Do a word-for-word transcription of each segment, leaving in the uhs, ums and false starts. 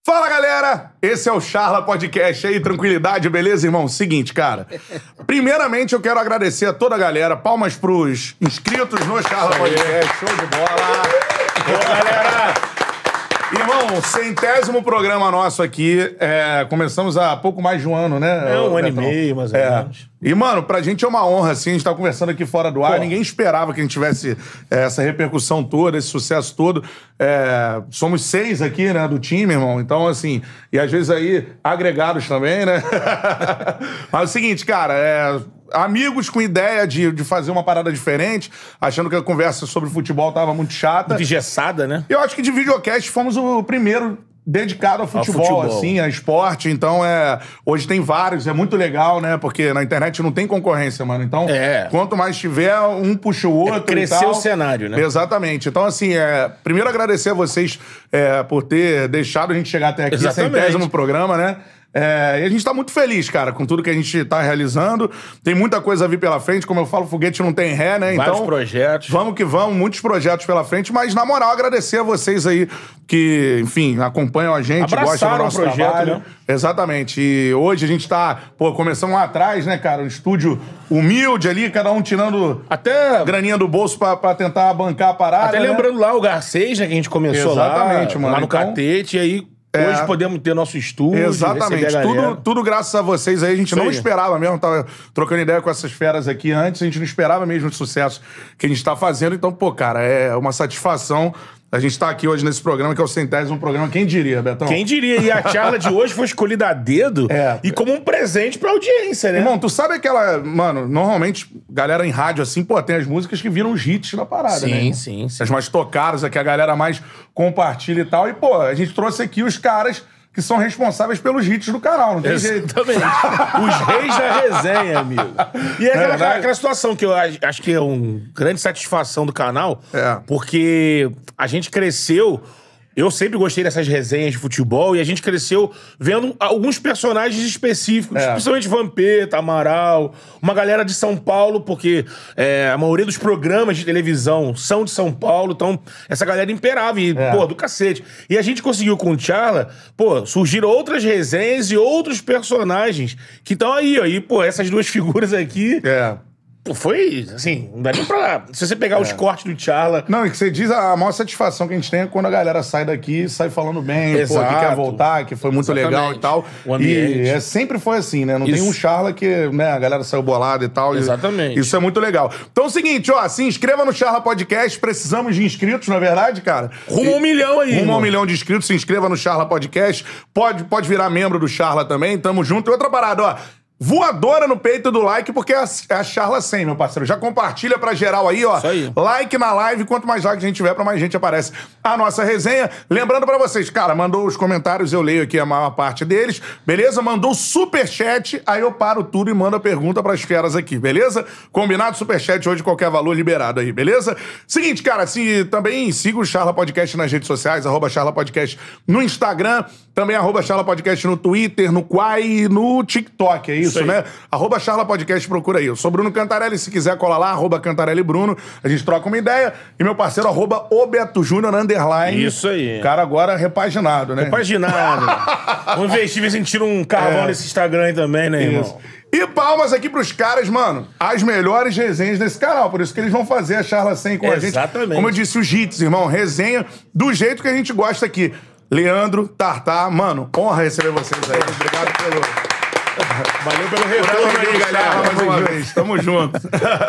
Fala, galera! Esse é o Charla Podcast aí, tranquilidade, beleza, irmão? Seguinte, cara. Primeiramente, eu quero agradecer a toda a galera. Palmas pros inscritos no Charla Podcast. Show de bola! Boa, galera! Irmão, centésimo programa nosso aqui. É, começamos há pouco mais de um ano, né? É, um ano e meio, mais ou é. menos. E, mano, pra gente é uma honra, assim, a gente tá conversando aqui fora do ar. Pô. Ninguém esperava que a gente tivesse é, essa repercussão toda, esse sucesso todo. É, somos seis aqui, né, do time, irmão. Então, assim, e às vezes aí agregados também, né? Mas é o seguinte, cara, é... amigos com ideia de, de fazer uma parada diferente, achando que a conversa sobre futebol tava muito chata. Muito engessada, né? Eu acho que de videocast fomos o primeiro dedicado ao futebol, ao futebol, assim, a esporte. Então, é... hoje tem vários, é muito legal, né? Porque na internet não tem concorrência, mano. Então, é. quanto mais tiver, um puxa o outro é crescer o cenário, né? Exatamente. Então, assim, é... primeiro agradecer a vocês é, por ter deixado a gente chegar até aqui, Exatamente. centésimo programa, né? É, e a gente tá muito feliz, cara, com tudo que a gente tá realizando. Tem muita coisa a vir pela frente. Como eu falo, foguete não tem ré, né? Vários então, projetos. Vamos que vamos, muitos projetos pela frente. Mas, na moral, agradecer a vocês aí que, enfim, acompanham a gente, gostam do nosso projeto, trabalho. né? Exatamente. E hoje a gente tá, pô, começamos lá atrás, né, cara? Um estúdio humilde ali, cada um tirando até graninha do bolso pra, pra tentar bancar a parada. Até né? lembrando lá o Garcês, né, que a gente começou Exatamente, lá, mano. lá no Então, Catete, e aí... É. Hoje podemos ter nosso estúdio. Exatamente. Tudo, tudo graças a vocês aí. A gente Isso não aí. esperava mesmo. Tava trocando ideia com essas feras aqui antes. A gente não esperava mesmo o sucesso que a gente tá fazendo. Então, pô, cara, é uma satisfação a gente tá aqui hoje nesse programa, que é o centésimo programa. Quem diria, Betão? Quem diria? E a charla de hoje foi escolhida a dedo É. e como um presente pra audiência, né? Irmão, tu sabe aquela... Mano, normalmente, galera em rádio, assim, pô, tem as músicas que viram os hits da parada, sim, né? Sim, sim, sim. As mais tocadas, a que a galera mais compartilha e tal. E, pô, a gente trouxe aqui os caras que são responsáveis pelos hits do canal, não tem Exatamente. jeito. Os reis da resenha, amigo. E é aquela, verdade. aquela situação que eu acho acho que é uma grande satisfação do canal, É. porque a gente cresceu... Eu sempre gostei dessas resenhas de futebol e a gente cresceu vendo alguns personagens específicos, É. principalmente Vampeta, Amaral, uma galera de São Paulo, porque é, a maioria dos programas de televisão são de São Paulo, então essa galera imperava e, É. pô, do cacete. E a gente conseguiu com o Charla, pô, surgiram outras resenhas e outros personagens que estão aí, ó. E, pô, essas duas figuras aqui... É. Pô, foi, assim, não dá nem pra... Se você pegar os cortes do Charla... Não, e que você diz, a maior satisfação que a gente tem é quando a galera sai daqui e sai falando bem, pô, Exato. que quer voltar, que foi muito Exatamente. legal e tal. O ambiente. E é, sempre foi assim, né? Não Isso. tem um charla que, né, a galera saiu bolada e tal. e Exatamente. Isso é muito legal. Então é o seguinte, ó, se inscreva no Charla Podcast, precisamos de inscritos, na é verdade, cara? Rumo a um milhão aí, Rumo a um irmão. milhão de inscritos, se inscreva no Charla Podcast. Pode, pode virar membro do Charla também, tamo junto. E outra parada, ó. Voadora no peito do like, porque é a, é a Charla cem, meu parceiro. Já compartilha pra geral aí, ó. Isso aí. Like na live, quanto mais likes a gente tiver, pra mais gente aparece a nossa resenha. Lembrando pra vocês, cara, mandou os comentários, eu leio aqui a maior parte deles, beleza? Mandou superchat, aí eu paro tudo e mando a pergunta pras feras aqui, beleza? Combinado? Superchat hoje, qualquer valor liberado aí, beleza? Seguinte, cara, se, também siga o Charla Podcast nas redes sociais, arroba Charla Podcast no Instagram, também arroba Charla Podcast no Twitter, no Quai e no TikTok, é isso? Isso, né? Arroba Charla Podcast, procura aí. Eu sou Bruno Cantarelli, se quiser colar lá, arroba Cantarelli Bruno, a gente troca uma ideia. E meu parceiro, arroba o Beto Júnior, underline. Isso aí. O cara agora repaginado, né? Repaginado. Vamos investir, ver se a gente tira um carvão É. nesse Instagram aí também, né, irmão? Isso. E palmas aqui pros caras, mano. As melhores resenhas desse canal. Por isso que eles vão fazer a Charla cem com a gente. Exatamente. Como eu disse, os hits, irmão. Resenha do jeito que a gente gosta aqui. Leandro, Tartar, mano, honra receber vocês aí. Obrigado pelo... Valeu pelo Por retorno aí, aí, galera, mais uma junto. vez. Tamo junto.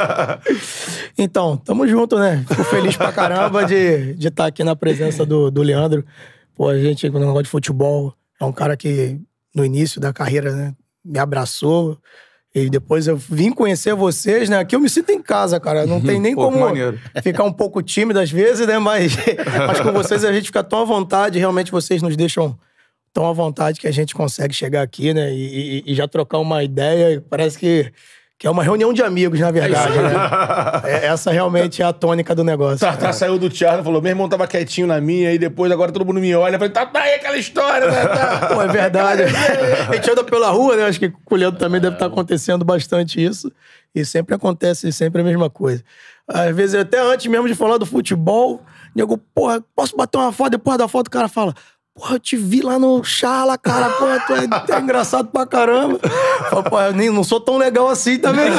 Então, tamo junto, né? Fico feliz pra caramba de estar de tá aqui na presença do, do Leandro. Pô, a gente, quando negócio de futebol, é um cara que, no início da carreira, né, me abraçou. E depois eu vim conhecer vocês, né? Aqui eu me sinto em casa, cara. Não tem nem Pô, como maneiro. ficar um pouco tímido às vezes, né? Mas, mas com vocês a gente fica tão à vontade. Realmente vocês nos deixam tão à vontade que a gente consegue chegar aqui, né? E, e- e já trocar uma ideia. Parece que, que é uma reunião de amigos, na verdade, isso aí. né? É, essa realmente é a tônica do negócio. Tartar saiu do Charla, falou, meu irmão tava quietinho na minha, e depois agora todo mundo me olha. Eu falei, tá, tá aí aquela história, né? Tá. Pô, é verdade. A gente anda pela rua, né? Acho que com o Leandro também deve estar acontecendo bastante isso. E sempre acontece, sempre a mesma coisa. Às vezes, até antes mesmo de falar do futebol, nego, porra, posso bater uma foto? Depois da foto, o cara fala, porra, eu te vi lá no Chala, cara, porra, tu é, tu é engraçado pra caramba. Falei, pô, eu nem, não sou tão legal assim também.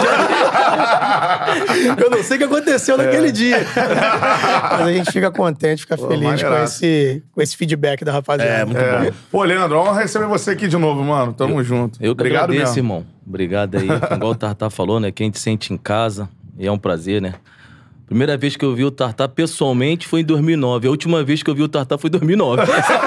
Eu não sei o que aconteceu é. naquele dia. Mas a gente fica contente, fica pô, feliz com esse, com esse feedback da rapaziada. É, muito é. bom. Pô, Leandro, honra receber você aqui de novo, mano. Tamo eu, junto. Eu que Obrigado agradeço, mesmo. irmão. Obrigado aí. Igual o Tartar falou, né? Quem te sente em casa, e é um prazer, né? Primeira vez que eu vi o Tartar pessoalmente foi em dois mil e nove. A última vez que eu vi o Tartar foi em dois mil e nove.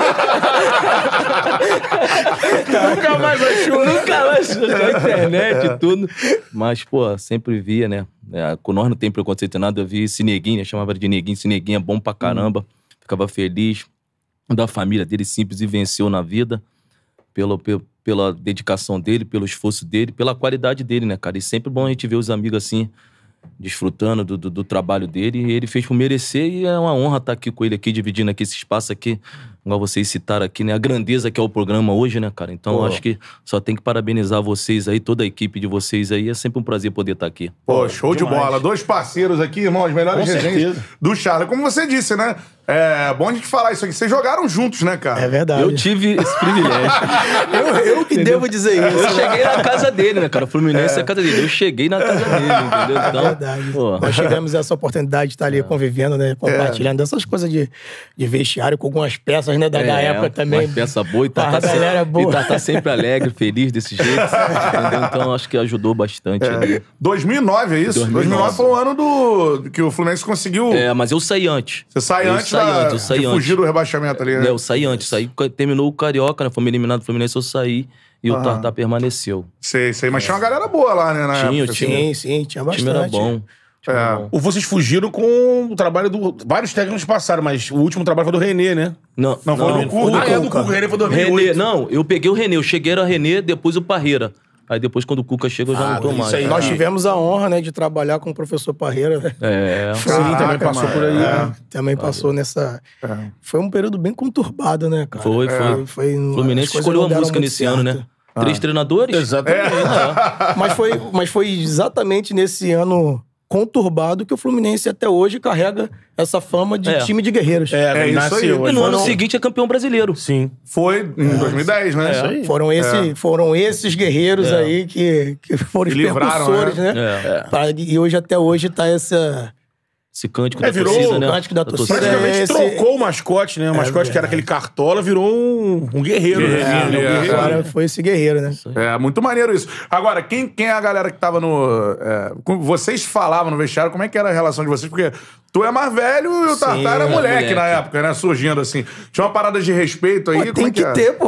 Nunca mais achou. Nunca mais achou na internet e tudo. Mas, pô, sempre via, né? É, com nós não tem preconceito nada. Eu vi esse neguinho, né? Chamava de neguinho. Esse neguinho é bom pra caramba. Hum. Ficava feliz. Da família dele, simples e venceu na vida. Pelo, pelo, pela dedicação dele, pelo esforço dele, pela qualidade dele, né, cara? E sempre bom a gente ver os amigos assim, desfrutando do, do, do trabalho dele. E ele fez por merecer e é uma honra estar aqui com ele aqui, dividindo aqui esse espaço aqui. Igual vocês citaram aqui, né? A grandeza que é o programa hoje, né, cara? Então, eu acho que só tem que parabenizar vocês aí, toda a equipe de vocês aí. É sempre um prazer poder estar aqui. Pô, show demais. De bola. Dois parceiros aqui, irmão, as melhores resenhas do Charla. Como você disse, né? É bom a gente falar isso aqui. Vocês jogaram juntos, né, cara? É verdade. Eu tive esse privilégio. eu, eu que devo dizer isso. Eu cheguei na casa dele, né, cara? O Fluminense é. é a casa dele. Eu cheguei na casa dele, entendeu? Então, é verdade. Pô. Nós tivemos essa oportunidade de estar ali é. convivendo, né? Compartilhando é. essas coisas de, de vestiário com algumas peças, né? Da, é, da época também. Uma peça boa e tá, tá, sempre, boa. E tá, tá sempre alegre, feliz desse jeito. Entendeu? Então, acho que ajudou bastante. É. Ali. dois mil e nove, é isso? dois mil e nove, dois mil e nove foi o ano do, que o Fluminense conseguiu... É, mas eu saí antes. Você sai eu antes saí da... antes, eu saí antes. Fugir do rebaixamento ali, né? É, eu saí antes. Saí, terminou o Carioca, né? Fomos eliminados do Fluminense, eu saí e uhum. o Tartar permaneceu. Sei, sei. Mas é. tinha uma galera boa lá, né? Na tinha, época, tinha. Sim, sim, tinha bastante. O time era bom. É. Ou vocês fugiram com o trabalho do... Vários técnicos passaram, mas o último trabalho foi do René, né? Não, não, não foi do Cuca. Ah, é do Cuca. O René foi do dois mil e oito. René, não, eu peguei o René. Eu cheguei era o René, depois o Parreira. Aí depois, quando o Cuca chega, eu já ah, não tô mais. Aí, nós tivemos a honra, né, de trabalhar com o professor Parreira, né? É. Sim, Caraca, também passou mano. por aí. É. Também Valeu. passou nessa... É. Foi um período bem conturbado, né, cara? Foi, foi. É. foi o Fluminense escolheu a música nesse certo. ano, né? Ah. Três treinadores? Exatamente. É. mas, foi, mas foi exatamente nesse ano conturbado que o Fluminense até hoje carrega essa fama de é. time de guerreiros. É, é isso aí. E no ano seguinte é campeão brasileiro. Sim. Foi em é. dois mil e dez, né? É. Isso aí. Foram, esse, é. foram esses guerreiros é. aí que, que foram os percussores, né? né? É. Pra, e hoje, até hoje, tá essa... Esse cântico é, da virou torcida, né? O cântico da torcida. Praticamente é esse... trocou o mascote, né? O mascote é, que era aquele cartola virou um, um guerreiro. guerreiro, né? é, um guerreiro. Agora foi esse guerreiro, né? É, muito maneiro isso. Agora, quem, quem é a galera que tava no... É, vocês falavam no vestiário, como é que era a relação de vocês? Porque tu é mais velho e o Tartar era moleque, moleque na época, né? Surgindo assim. Tinha uma parada de respeito aí. Pô, tem é que, que ter, pô.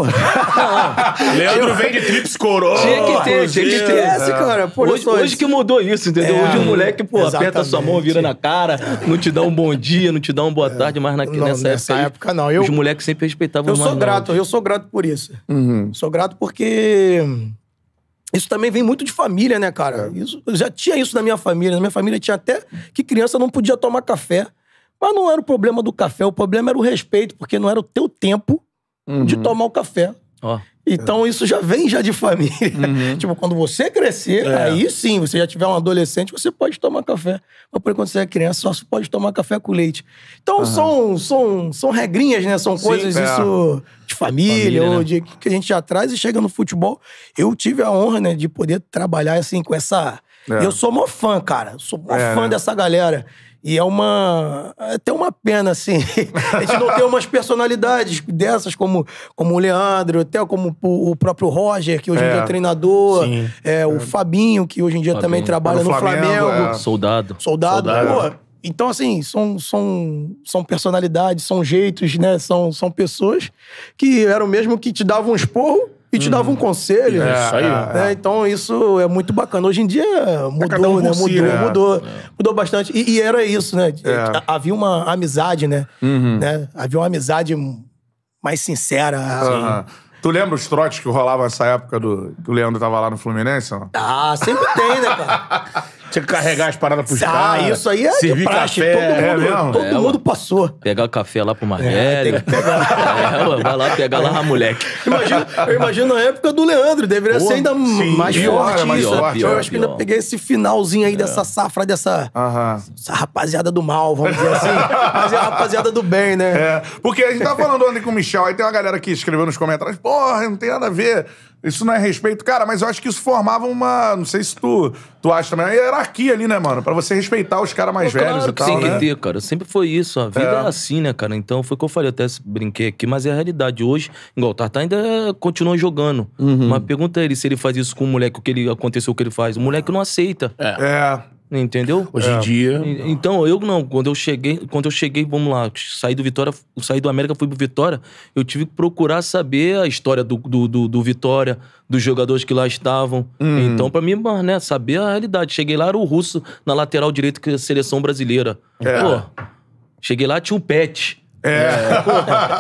Leandro vem de trips coroa. Tinha que ter, tinha que ter. Esse, cara. Pô, hoje, hoje que mudou isso, entendeu? É, hoje o moleque, pô, exatamente. aperta a sua mão, vira na cara, é. não te dá um bom dia, não te dá uma boa tarde, mas na, não, nessa, nessa época, época não. Eu, os moleques sempre respeitavam eu os sou mais grato, novos. eu sou grato por isso. Uhum. Sou grato porque isso também vem muito de família, né, cara? Isso, eu já tinha isso na minha família. Na minha família tinha até que criança não podia tomar café. Mas não era o problema do café, o problema era o respeito, porque não era o teu tempo uhum. de tomar o café. Oh. Então, isso já vem já de família. Uhum. Tipo, quando você crescer, é. aí sim, você já tiver um adolescente, você pode tomar café. Mas por enquanto você é criança, só você pode tomar café com leite. Então, uhum. são, são, são regrinhas, né? São sim, coisas, é. isso, de família, família ou né? de que a gente já traz e chega no futebol. Eu tive a honra, né, de poder trabalhar, assim, com essa... É. Eu sou mó fã, cara. Sou mó é. fã dessa galera. E é uma... É até uma pena, assim. A gente não tem umas personalidades dessas, como, como o Leandro, até como o próprio Roger, que hoje em é. dia é treinador. Sim. É, é. O Fabinho, que hoje em dia Fabinho. também trabalha no, no Flamengo. Flamengo. É. Soldado. Soldado. Soldado. Pô, então, assim, são, são, são personalidades, são jeitos, né? São, são pessoas que eram mesmo que te davam um esporro e te dava um conselho. É, isso aí. É, é. Então, isso é muito bacana. Hoje em dia mudou, um né? Mudou, si, né? mudou. É. Mudou bastante. E, e era isso, né? É. Havia uma amizade, né? Uhum. né? Havia uma amizade mais sincera. Uhum. Assim. Tu lembra os trotes que rolavam nessa época do, que o Leandro tava lá no Fluminense? Não? Ah, sempre tem, né, cara? Você carregar as paradas pros Ah, caras. isso aí é de servir praxe. café. Todo mundo, é mesmo? todo É, mundo ué. passou. Pegar café lá pro mais É, velho. tem que pegar. É, ué, vai lá pegar lá, moleque. Imagina, eu imagino na época do Leandro, deveria Pô, ser ainda sim, mais pior, forte mais isso. forte, eu é, acho que ainda pior. peguei esse finalzinho aí dessa safra, dessa Aham. essa rapaziada do mal, vamos dizer assim. Mas é a rapaziada do bem, né? É, porque a gente tava falando ontem com o Michel, aí tem uma galera que escreveu nos comentários, porra, não tem nada a ver, isso não é respeito. Cara, mas eu acho que isso formava uma, não sei se tu, tu acha também, uma hierarquia ali, né, mano? Pra você respeitar os caras mais Pô, velhos claro e que tal, tem né? que ter, cara. Sempre foi isso. A vida é. assim, né, cara? Então, foi o que eu falei, até brinquei aqui, mas é a realidade. Hoje, igual o Tartar ainda continua jogando. Mas pergunta ele se ele faz isso com o moleque, o que ele aconteceu, o que ele faz. O moleque não aceita. É. Entendeu? Hoje em dia... E- Então, eu não, quando eu cheguei, quando eu cheguei, vamos lá, saí do Vitória, saí do América, fui pro Vitória, eu tive que procurar saber a história do, do, do, do Vitória, dos jogadores que lá estavam. Então, pra mim, mano, né, saber a realidade. Cheguei lá, era o Russo na lateral direito que é a seleção brasileira. É. Pô, cheguei lá, tinha o Pet. É. Pô,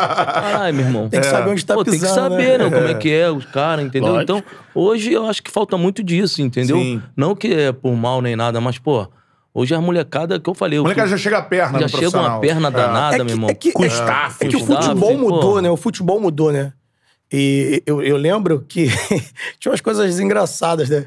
ai, meu irmão. Tem que saber onde tá Pô, tem que pisando, saber, né? né? Como é que é os caras, entendeu? Lógico. Então, hoje eu acho que falta muito disso, entendeu? Sim. Não que é por mal nem nada, mas, pô, hoje as molecadas que eu falei... O eu moleque fui- já chega a perna já no chega profissional. uma perna É. danada, É que, meu irmão. é que, Com é, staff, é que o com futebol staff, mudou, pô. né? O futebol mudou, né? E eu, eu lembro que tinha umas coisas engraçadas, né?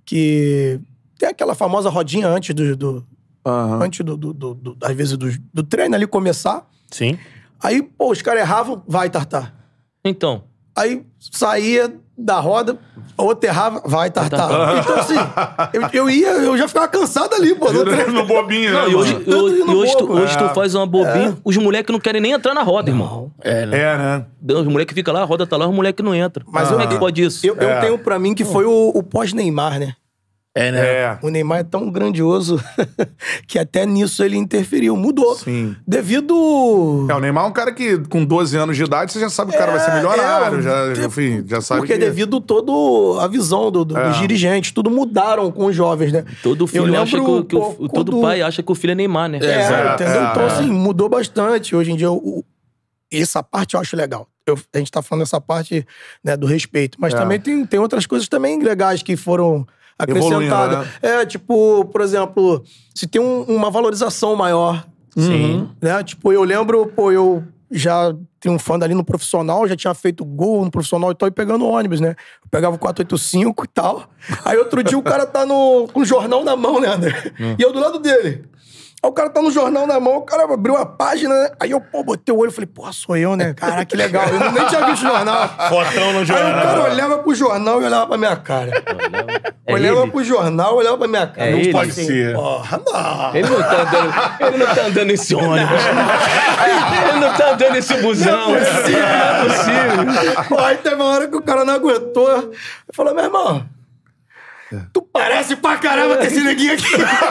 Que tem aquela famosa rodinha antes do... do Aham. Antes do, do, do, do- às vezes, do, do treino ali começar. Sim. Aí, pô, os caras erravam, vai, Tartar. Então, Aí saía da roda, outro errava, vai, Tartar. Tartar. Então, assim, eu, eu ia, eu já ficava cansado ali, pô. No treino. No bobinho, né? não, e mano? hoje, Tanto eu- indo e hoje, tu, bobo. hoje tu faz uma bobinha, os moleques não querem nem entrar na roda, irmão. É, né? É, né? Os moleques ficam lá, a roda tá lá, os moleques não entram. Mas Como eu- é que pode isso? Eu, eu É. tenho pra mim que foi o, o pós-Neymar, né? É, né? É. O Neymar é tão grandioso que até nisso ele interferiu. Mudou. Sim. Devido... É, o Neymar é um cara que, com doze anos de idade, você já sabe que o cara vai ser É, milionário, é, já, é, enfim, já sabe Porque que... devido todo a visão do, do- É. dos dirigentes, tudo mudaram com os jovens, né? Todo filho Eu acha que, lembro, o- que o- pô, todo quando- pai acha que o filho é Neymar, né? É, Exato, entendeu? é, Então, é. assim, mudou bastante. Hoje em dia, o- essa parte eu acho legal. Eu- a gente tá falando essa parte, né, do respeito. Mas É. também tem, tem outras coisas também legais que foram acrescentadas. Evoluindo, É, tipo, por exemplo, se tem um- uma valorização maior. Sim. Né? Tipo, eu lembro, pô, eu já tenho um fã dali no profissional, já tinha feito gol no profissional e tal, e pegando ônibus, né? Eu pegava o quatro oito cinco e tal. Aí outro dia o cara tá no, com o jornal na mão, né, André? E eu do lado dele. Aí o cara tá no jornal na mão, o cara abriu a página, né? Aí eu, pô, botei o olho e falei, pô, sou eu, né? Caraca, que legal. Eu nem tinha visto o jornal. Fotão no Aí o jornal. cara olhava pro jornal e olhava pra minha cara. É olhava ele? pro jornal, olhava pra minha cara. É Não ele? pode Pode ser. ser. Porra, não. Ele não tá andando, ele não tá andando nesse ônibus. Ele não tá andando nesse busão. Não é possível. Pô, aí teve uma hora que o cara não aguentou. Eu falei, meu irmão, tu parece pra caramba com esse neguinho aqui.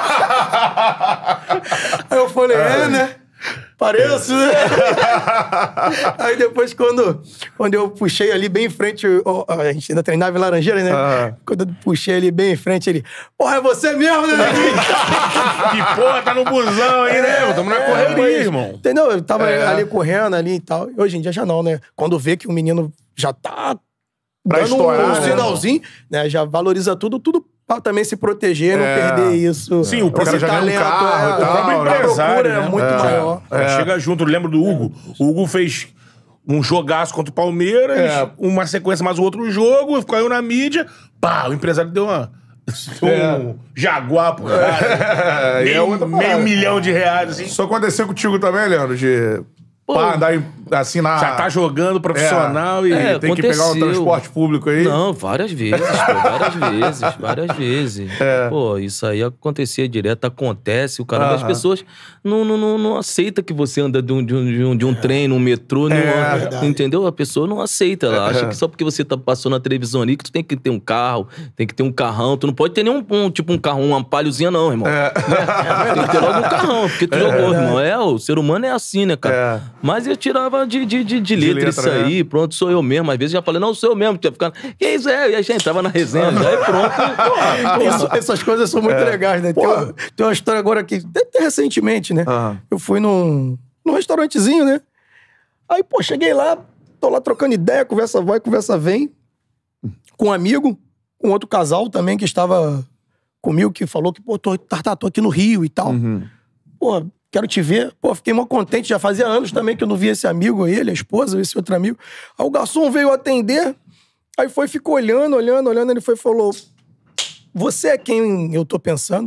Aí eu falei, é, né? Pareço, né? Aí depois, quando, quando eu puxei ali bem em frente, ó, a gente ainda treinava em Laranjeira, né? Ah. Quando eu puxei ali bem em frente, ele, porra, é você mesmo, né, neguinho? Que porra, tá no busão aí, né? Tamo na É, correria, mas- irmão. Entendeu? Eu tava É. ali correndo ali e tal. E hoje em dia já não, né? Quando vê que o menino já tá Pra dando estourar, um né, sinalzinho, né? Já valoriza tudo, tudo pra também se proteger, não É. perder isso. Sim, o Esse cara já ganha um carro e é, tal, a né? procura Empresário, é né? muito É. maior. É. Chega junto, eu lembro do Hugo. O Hugo fez um jogaço contra o Palmeiras, É. uma sequência mais o outro jogo, caiu na mídia, pá, o empresário deu uma... Um jaguar pro cara. É, e é meio, outra meio parada. milhão de reais, assim. Isso aconteceu contigo também, Leandro? De pá, andar em- assim na... Já tá jogando profissional e... É, Tem que pegar um aconteceu. transporte público aí. Não, várias vezes, pô, várias vezes, várias vezes. Pô, isso aí acontecia direto, acontece, o cara, as Aham. pessoas não, não, não, não aceita que você anda de um, de um, de um, de um trem, num metrô, não anda, verdade. entendeu? A pessoa não aceita, ela acha que só porque você tá passando na televisão ali que tu tem que ter um carro, tem que ter um carrão, tu não pode ter nenhum, um, tipo um carro, uma palhozinha não, irmão. Né? Tem que ter logo um carrão, porque tu jogou, irmão. É, o ser humano é assim, né, cara? É. Mas eu tirava de, de, de, de letra, letra, isso né? aí, pronto, sou eu mesmo. Às vezes já falei, não, sou eu mesmo. Tinha ficado, que isso é? E aí já entrava na resenha, já e pronto. Porra, Isso- essas coisas são muito legais, né? Tem uma, tem uma história agora que, até até recentemente, né? Aham. Eu fui num, num restaurantezinho, né? Aí, pô, cheguei lá, tô lá trocando ideia, conversa vai, conversa vem, com um amigo, com outro casal também que estava comigo que falou que, pô, tô, Tartar, tô aqui no Rio e tal. Uhum. Pô, quero te ver. Pô, fiquei mó contente. Já fazia anos também que eu não via esse amigo, ele, a esposa, esse outro amigo. Aí o garçom veio atender, aí foi, ficou olhando, olhando, olhando. Ele foi e falou: você é quem eu tô pensando?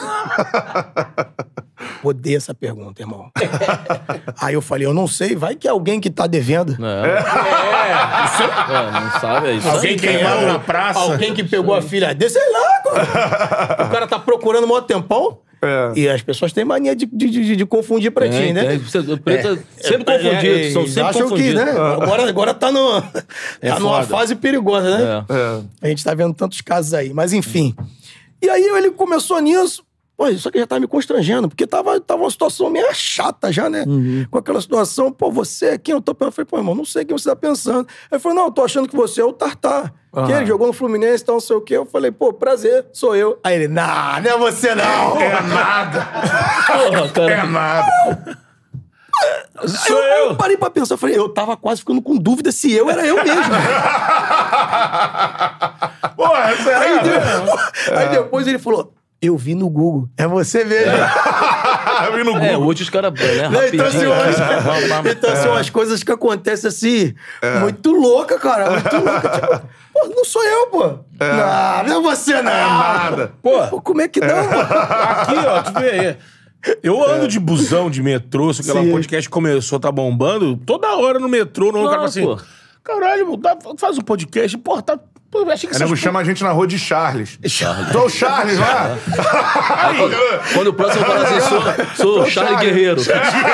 Odeio essa pergunta, irmão. Aí eu falei: eu não sei, vai que é alguém que tá devendo. É. É. Isso... é não sabe, é isso. Alguém queimado na praça. Alguém que pegou a filha dele, sei lá, cara. O cara tá procurando um maior tempão. É. E as pessoas têm mania de, de, de, de confundir pretinho, é, né? É, preto é. sempre confundido, é, são sempre acham confundidos. Que, né? Agora, agora tá, no, é tá numa fase perigosa, né? É. A gente tá vendo tantos casos aí. Mas enfim. E aí ele começou nisso. Pô, isso aqui já tava me constrangendo, porque tava, tava uma situação meio chata já, né? Uhum. Com aquela situação, pô, você é quem eu tô pensando? Eu falei, pô, irmão, não sei quem você tá pensando. Aí ele falou: não, eu tô achando que você é o Tartar. Uhum. Que ele jogou no Fluminense, então não sei o quê. Eu falei: pô, prazer, sou eu. Aí ele: nah, não é você não. É nada. Porra, cara. É nada. Sou eu, eu. Eu parei pra pensar, eu falei, eu tava quase ficando com dúvida se eu era eu mesmo. Porra, essa é aí, depois, aí depois ele falou: eu vi no Google. É você mesmo. É. Eu vi no Google. É, hoje os caras, né, então, assim, umas, então, assim, umas coisas que acontecem assim, é. muito louca, cara. Muito louca. Tipo, pô, não sou eu, pô. É. Não, não é você, não. É nada. Pô, pô, como é que dá, mano? Aqui, ó, tu vê aí. Eu ando é. de busão, de metrô, se aquela podcast começou, tá bombando, toda hora no metrô, no cara assim, pô. Caralho, dá, faz um podcast, porra, tá... Pô, achei que você essas... chama a gente na rua de Charles. Charles. Tô o Charles lá. Aí, quando, quando o próximo fala assim, sou, sou Charles, Charles Guerreiro.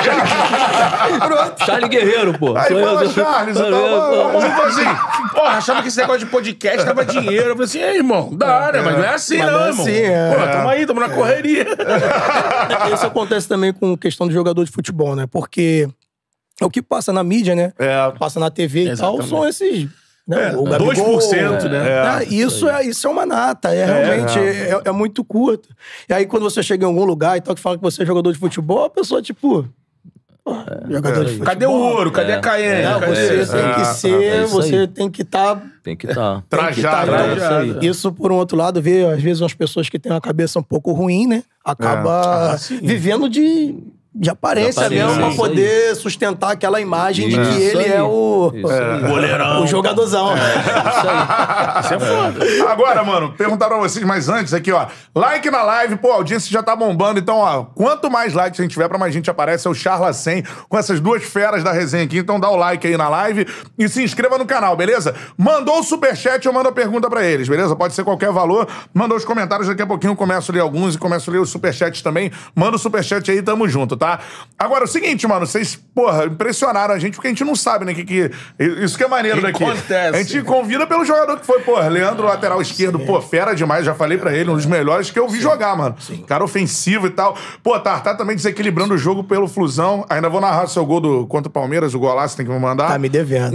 Charles Guerreiro, pô. Aí sou fala eu, Charles, eu tava... assim, porra, achava que esse negócio de podcast dava dinheiro. Eu falei assim, ei, irmão, dá, né? Mas não é assim, mas não, não é irmão. Assim, é. Pô, tamo aí, tamo na correria. Isso acontece também com questão de jogador de futebol, né? Porque é o que passa na mídia, né? É. Passa na T V e Exatamente. tal, são esses... Né? É, o Gabigol, dois por cento, né? É, isso, é, isso é uma nata, é, realmente é. É, é muito curto. E aí, quando você chega em algum lugar e tal, que fala que você é jogador de futebol, a pessoa, tipo... Pô, jogador de futebol. Cadê o ouro? Cadê É. a Cayenne? Não, Cadê você isso? tem que É, ser, é isso você aí. tem que estar... Tá, tem que estar. Tá, Trajado. tá, Trajado. isso, isso, por um outro lado, vê, às vezes, umas pessoas que têm uma cabeça um pouco ruim, né? Acaba É. ah, vivendo de... De aparência, De aparência, mesmo, pra isso poder sustentar aquela imagem de Isso que ele aí. é o... Isso aí. Goleirão. O jogadorzão. Isso aí. Isso é foda. Agora, mano, perguntar pra vocês, mas antes aqui, ó. Like na live, pô, a audiência já tá bombando. Então, ó, quanto mais likes a gente tiver, pra mais gente aparece. É o Charla cem, com essas duas feras da resenha aqui. Então dá o like aí na live e se inscreva no canal, beleza? Mandou o superchat, eu mando a pergunta pra eles, beleza? Pode ser qualquer valor. Mandou os comentários, daqui a pouquinho eu começo a ler alguns e começo a ler os superchats também. Manda o superchat aí, tamo junto, tá? Agora, o seguinte, mano, vocês, porra, impressionaram a gente, porque a gente não sabe, né, que que... Isso que é maneiro Que daqui. acontece. A gente convida pelo jogador que foi, porra, Leandro, lateral esquerdo, pô, fera demais, já falei pra ele, um dos melhores que eu vi jogar, mano. Sim. Cara ofensivo e tal. Pô, Tartar também desequilibrando o jogo pelo Flusão. Ainda vou narrar seu gol do, contra o Palmeiras, o golaço, tem que me mandar. Tá me devendo.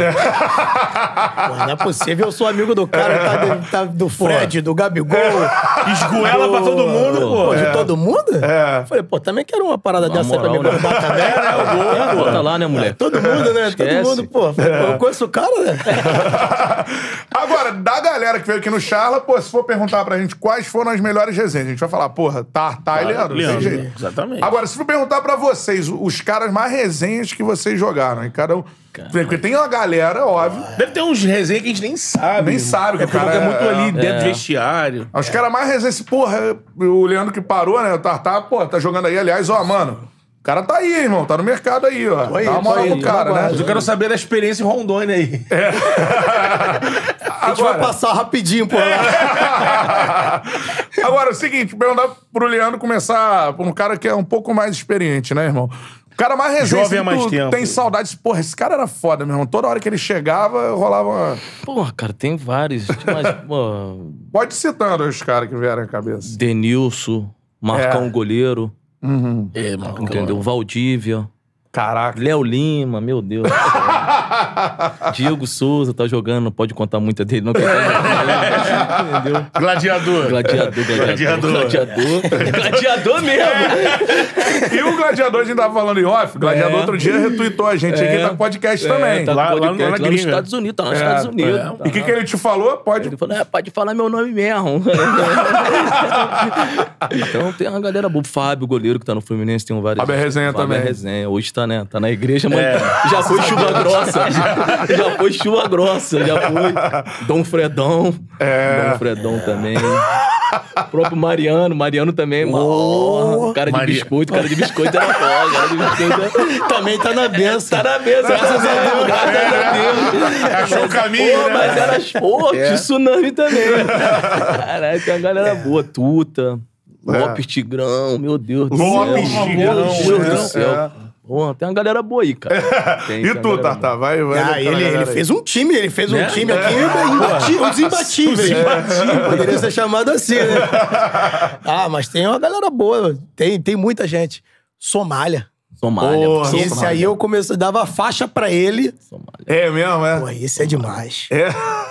Pô, não é possível, eu sou amigo do cara, tá, de- tá do Fred, do Gabigol. Esgoela pra todo mundo, pô. Pô, de todo mundo? É. Falei, pô, também quero uma parada Uma dessa aí pra me moral, né? mandar também, né? Bota lá, né, mulher? Todo mundo, né? Esquece. Todo mundo, pô. Falei, pô, eu conheço o cara, né? Agora, da galera que veio aqui no Charla, pô, se for perguntar pra gente quais foram as melhores resenhas, a gente vai falar, porra, Tartar e Leandro, não tem Leandro, jeito. exatamente. Agora, se for perguntar pra vocês, os caras mais resenhas que vocês jogaram, e cada um... Porque tem uma galera, óbvio, Deve ter uns resenhas que a gente nem sabe. Nem sabe que é o cara porque é é- muito ali dentro é. do vestiário. os caras mais resenhas, porra, o Leandro que parou, né, o Tartar, pô, tá jogando aí, aliás, ó, mano, o cara tá aí, irmão, tá no mercado aí, ó. Tô aí, Dá uma tô moral aí, pro tô cara, na né? Mas eu quero saber da experiência em Rondônia aí. A gente vai passar rapidinho por lá. Agora, é o seguinte, perguntar pro Leandro começar por um cara que é um pouco mais experiente, né, irmão? O cara mais resenha, Jovem há mais tu tempo. tem saudades. Porra, esse cara era foda, meu irmão. Toda hora que ele chegava, rolava uma... Porra, cara, tem vários. Mas, pô, Pode ir citando os caras que vieram à cabeça. Denilson, Marcão É. Goleiro, É, mano. entendeu? Valdívia. Caraca. Léo Lima, meu Deus. Diego Souza tá jogando, não pode contar muita dele, não. Entendeu? Gladiador. Gladiador, gladiador. Gladiador. Gladiador mesmo. E o Gladiador, a gente tava falando em off, o Gladiador É. outro dia retweetou a gente É. aqui, tá no podcast também. Tá Lá- no lá podcast, na lá, nos gringa. Estados Unidos, tá lá nos É, Estados Unidos. é. Tá. E o que, que ele te falou? Pode. Ele falou, é, pode falar meu nome mesmo. Então tem uma galera boa. Fábio, goleiro que tá no Fluminense, tem um vários. Fábio é resenha Fábio também. É resenha. Hoje tá, né? Tá na igreja, mas já foi chuva grossa. Já, já foi chuva grossa, já foi. Dom Fredão. É. Dom Fredão também. O próprio Mariano, Mariano também, oh, cara de Maria- biscoito, cara de biscoito era foda, cara de biscoito Também tá na benção. tá na mesa, graças a Deus, graças a Deus. Achou o caminho, Pô, né? mas era pô, tsunami também. Caralho, tem uma galera boa, Tuta, Lopes Tigrão, meu Deus do céu. Lopes Tigrão, Meu Deus é, do céu. é. Pô, tem uma galera boa aí, cara. Tem, E tem uma tu, galera Tartar? Vai, vai. Ah, daquela ele, galera ele aí. fez um time, ele fez um Né? time aqui, imbati- os imbatíveis. Poderia ser chamado assim, né? Ah, mas tem uma galera boa, tem, tem muita gente. Somália. Somália. Porra, Somália. Esse aí eu comecei, dava faixa pra ele. Somália. É mesmo, é? Pô, esse é demais. É.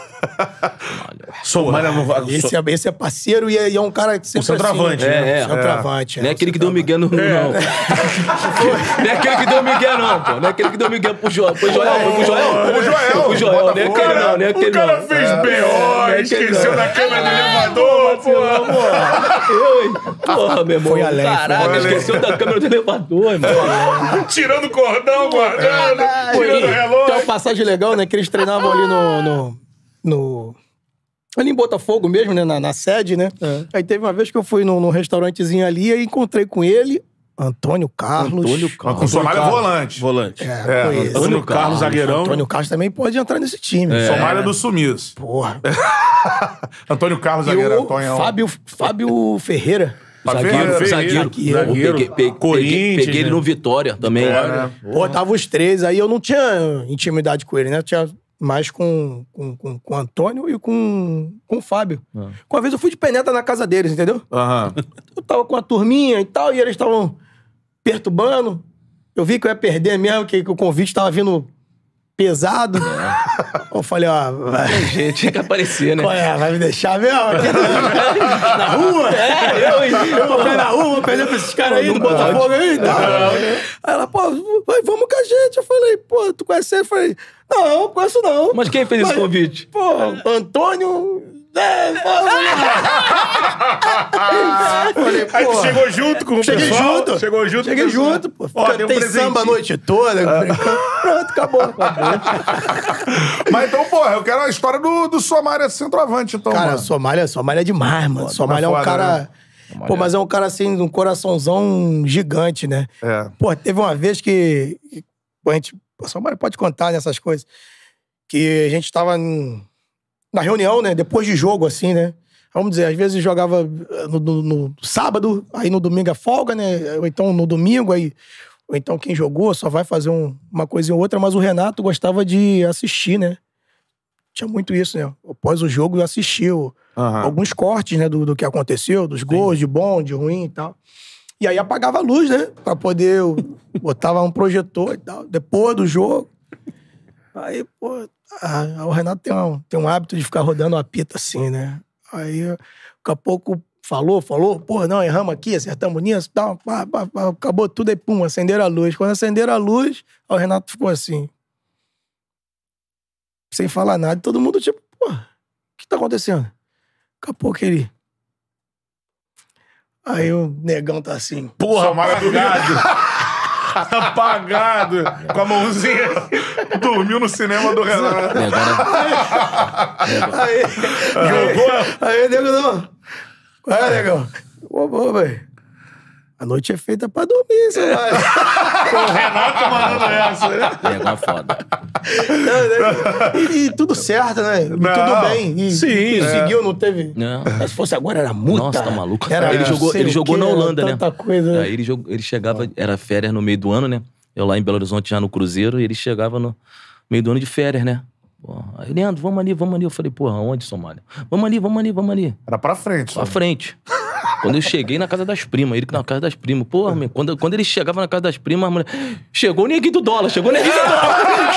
Somália não vai. Esse é, esse é parceiro e é, e é um cara que sempre centroavante, assim, né? É, é. Centroavante, é. Não é aquele que deu migué no... Não. Não é aquele que deu migué, não, pô. Não é aquele que deu migué pro Joel. Foi Joel, foi pro Joel. Foi pro Joel. Foi pro Joel. Não é aquele não, não é aquele O cara não. fez É. B O, Não é aquele esqueceu não. da câmera do elevador, pô. Eu, hein? Porra, meu irmão. Foi além, foi Caraca, além. esqueceu da câmera do elevador, irmão. Tirando o cordão, guardando, Pô, tirando o e tem relógio. uma passagem legal, né? Que eles treinavam ali no... no, no- ali em Botafogo mesmo, né? Na, na sede, né? Aí teve uma vez que eu fui num, num restaurantezinho ali e encontrei com ele, Antônio Carlos. Antônio Com Carlos. Somália volante. Volante. É, É, foi esse. Antônio Carlos, zagueirão. Antônio Carlos também pode entrar nesse time. É. Somália do sumiço. Porra. Antônio Carlos, E zagueiro. o Antônio. Fábio, Fábio Ferreira. Fábio Zagueiro, Ferreira. zagueiro. Zagueiro. Eu Peguei, peguei, peguei, Corinthians, peguei ele né? no Vitória também. É, Pô, tava os três. Aí eu não tinha intimidade com ele, né? Eu tinha mais com, com, com, com o Antônio e com, com o Fábio. Ah. Uma vez eu fui de penetra na casa deles, entendeu? Aham. Eu tava com a turminha e tal, e eles estavam perturbando. Eu vi que eu ia perder mesmo, que, que o convite tava vindo pesado. Eu falei, ó, vai, Gente, tinha que aparecer, né? qual é? Vai me deixar mesmo aqui na, na rua? É, eu, eu vou ficar na rua, vou perder pra esses caras aí do Botafogo aí e tal. Aí ela, pô, vai, vamos com a gente. Eu falei, pô, tu conhece ele? Eu falei, não, conheço não. Mas quem fez esse convite? Pô, Antônio... É, pô, falei, Aí tu pô, chegou junto com o Cheguei pessoal? junto. Chegou junto Cheguei com o pessoal? junto, pô. Ó, Fica- tem um tem presentinho. samba a noite toda. brincando. Pronto, acabou. acabou. Mas então, porra, eu quero a história do, do Somália centroavante, então, Cara, mano. Somália, Somália é demais, mano. Somália é um foda, cara... né? Pô, mas é um cara, assim, de um coraçãozão gigante, né? É. Pô, teve uma vez que... que pô, a gente... Pô, Somália pode contar nessas coisas. Que a gente tava em- na reunião, né? Depois de jogo, assim, né? Vamos dizer, às vezes jogava no, no- no sábado, aí no domingo é folga, né? Ou então no domingo, aí... Ou então quem jogou só vai fazer um- uma coisa ou outra, mas o Renato gostava de assistir, né? Tinha muito isso, né? Após o jogo, eu assistia o- Aham. alguns cortes, né? Do, do que aconteceu, dos gols, de bom, de ruim e tal. E aí apagava a luz, né? Pra poder... eu botava um projetor e tal. Depois do jogo... Aí, pô... ah, o Renato tem um, tem um hábito de ficar rodando a pita assim, né? Aí, daqui a pouco, falou, falou, pô, não, erramos aqui, acertamos nisso, tal, pá, pá, pá, acabou tudo, aí, pum, acenderam a luz. Quando acenderam a luz, aí o Renato ficou assim, sem falar nada, e todo mundo tipo, pô, o que tá acontecendo? Daqui a pouco ele... Aí o negão tá assim, Porra, apagado. Apagado. Com a mãozinha. Dormiu no cinema do Renato. E agora, aí, Jogou. aí, nego, não. Qual é, negão? Ô, ô, velho. A noite é feita pra dormir, você vai. O Renato mandando essa, né? e agora foda. E, e tudo certo, né? E Não. tudo bem. E, Sim, e é. seguiu, não teve... Não. Mas se fosse agora, era multa. Nossa, tá maluco. Era ele jogou, sei ele o jogou quê, na era Holanda, né? tanta coisa, né? Aí ele, jogou, ele chegava, era férias no meio do ano, né? Eu lá em Belo Horizonte, já no Cruzeiro, e ele chegava no meio do ano de férias, né? Pô, aí, Leandro, vamos ali, vamos ali. Eu falei, porra, onde, Somália? Vamos ali, vamos ali, vamos ali. Era pra frente. Pra só. frente. Quando eu cheguei na casa das primas, ele que na casa das primas. Porra, meu, quando, quando ele chegava na casa das primas, a mulher... Chegou o neguinho do dólar, chegou o neguinho do dólar.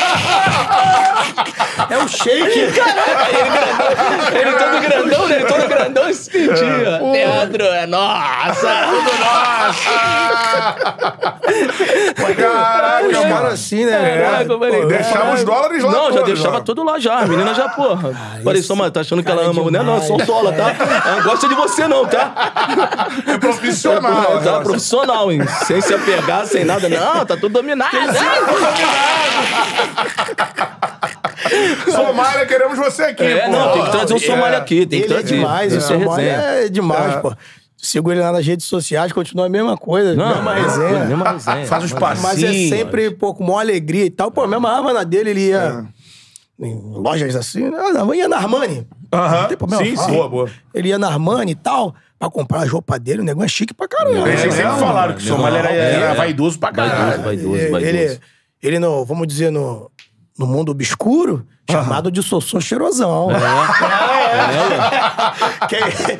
É o shake. Caraca, ele grandão. Ele todo grandão, né? Ele todo grandão esse dia. Teatro é nossa. Tudo nosso. Caraca, Os mano. caras assim, né? Caraca, eu falei, Pô, deixava os dólares lá Não, já todos, deixava ó. tudo lá já. A menina já, porra. Falei, só, mas tá achando que ela cara é ama mulher? Não, é só o demais. dólar, tá? Ela não gosta de você, não, tá? É profissional. Tá né? profissional, hein? Sem se apegar, sem nada. Não, tá tudo dominado. Somália, queremos você aqui, É, pô. não, tem que trazer um Somália aqui. Tem que Ele é trazer. demais, Isso o é Somália resenha. é demais, É. pô. Sigo ele lá nas redes sociais, continua a mesma coisa, Não, mesma resenha. é, mesma resenha. Faz uns Mas é passinhos. sempre, pô, com maior alegria e tal. Pô, mesmo a arma na dele, ele ia em lojas assim, né? Não, ia na Armani. Aham. Não tem problema, Sim, fala. sim. Boa, boa. Ele ia na Armani e tal, pra comprar a roupa dele, o negócio é chique pra caramba. Eles É, sempre não, falaram que o Somália era, é, era é. vaidoso pra Vaidoso, caralho. vaidoso, ele, vaidoso. ele, ele no, vamos dizer, no, no mundo obscuro, chamado de Sossô Cheirosão. Que-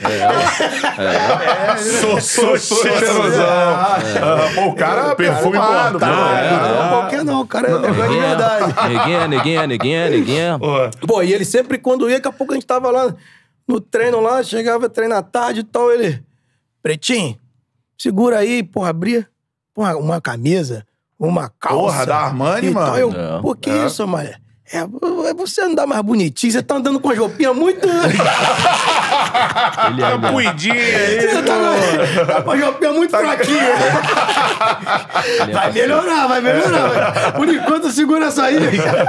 Sou, sou, sou cheirosão. Ah, pô, o cara é Perfume perfumado, importado. pô. É, Não, não, qualquer não, o cara é negócio de verdade. Neguinha, neguinha, neguinha, neguinha. Pô, Pô, e ele sempre, quando ia, daqui a pouco a gente tava lá no treino lá, chegava treino à tarde e tal, ele... Pretinho, segura aí, porra, abria porra, uma camisa, uma calça. Porra, da Armani, e mano. Tal. Eu, É. Pô, que isso, Maria? É, você andar mais bonitinho, você tá andando com as roupinhas muito... Ele é Tá puidinha aí. Você tá com- tá com as roupinhas muito fraquinhas. Vai melhorar, vai melhorar. vai. Por enquanto, segura essa aí.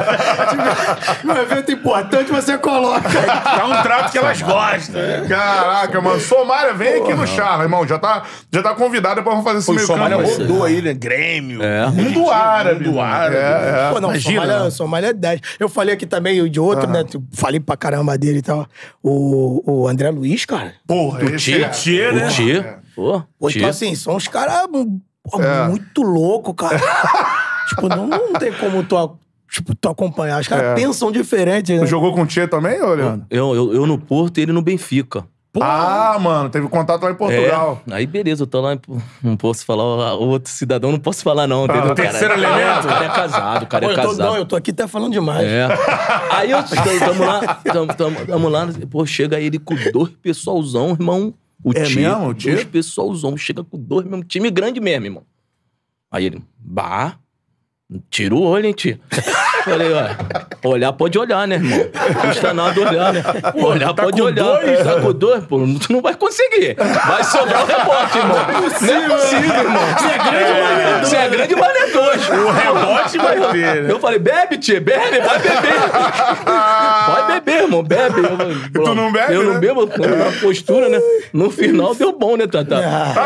Um evento importante, você coloca. Dá um trato que elas gostam. Caraca, mano. Somália, vem aqui no Charla, irmão. Já tá, já tá convidado, depois vamos fazer esse Pô, o meio Somália campo aí. rodou aí, né? Grêmio. É. Mundo árabe. Mundo mano. árabe. É, é. Pô, não, Imagina, Somália, né? Somália é dez. Eu falei aqui também de outro, né? Falei pra caramba dele e tal. O, o André Luiz, cara. Porra, esse é. Tchê, né? O Tchê. Pô, Pô, Tchê. então, assim, são uns caras pô, É. muito loucos, cara. Tipo, não, não tem como tu, tipo, tu acompanhar. Os caras É. pensam diferente, né? Tu jogou com o Tchê também, ô, Leandro? Eu, eu, eu no Porto e ele no Benfica. Ah, mano, teve contato lá em Portugal. É. Aí beleza, eu tô lá, não posso falar, o outro cidadão não posso falar não, entendeu? Ah, terceiro Cara, elemento? O cara é casado, o cara Pô, é eu tô, casado. não, eu tô aqui até falando demais. É. Aí eu tamo, tamo lá, tamo, tamo, tamo lá, pô, chega ele com dois pessoalzão, irmão. O É tio, mesmo, o tio? dois pessoalzão, chega com dois mesmo, time grande mesmo, irmão. Aí ele, bah, tira o olho, hein, tio. Falei, ó, olhar pode olhar, né, irmão? Não custa nada olhar, né? Pô, olhar tá pode com olhar. dois? Tá com dois? Pô, tu não vai conseguir. Vai sobrar o rebote, irmão. Não é possível, irmão. Você é grande, mas é dois. Você é grande, mas é dois. O rebote vai ter, né? Eu falei, bebe, tia, bebe, vai beber. Vai beber, irmão, bebe. Eu, Tu não bebe, Eu né? não bebo, na postura, né? No final deu bom, né, Tata?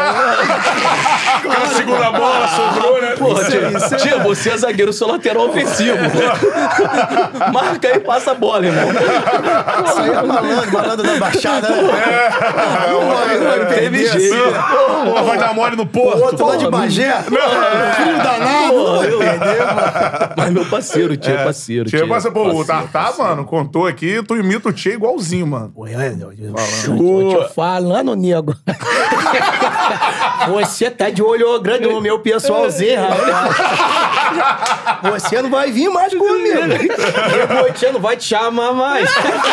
Aquela segunda bola sobrou, né? Porra, Isso tia, é- isso é- tia, você é zagueiro, sou lateral ofensivo. Marca aí e passa a bola, irmão. Isso aí é malandro, malandro da Baixada, né? Não vai, vai Não teve perder jeito. assim. Porra, vai dar mole no O Porto. outro lá de Bagé, frio danado, não vai eu- perder, mano. Mas meu parceiro, tia, é parceiro. Tchê, mas, pô, o parceiro, Tartar, parceiro. mano, contou aqui, tu imita o Tchê igualzinho, mano. Pô, é, eu, eu, eu, eu te falo lá no nego. Você tá de olho grande no meu pessoalzinho, rapaz. Você não vai vir mais comigo. Você não vai te chamar mais.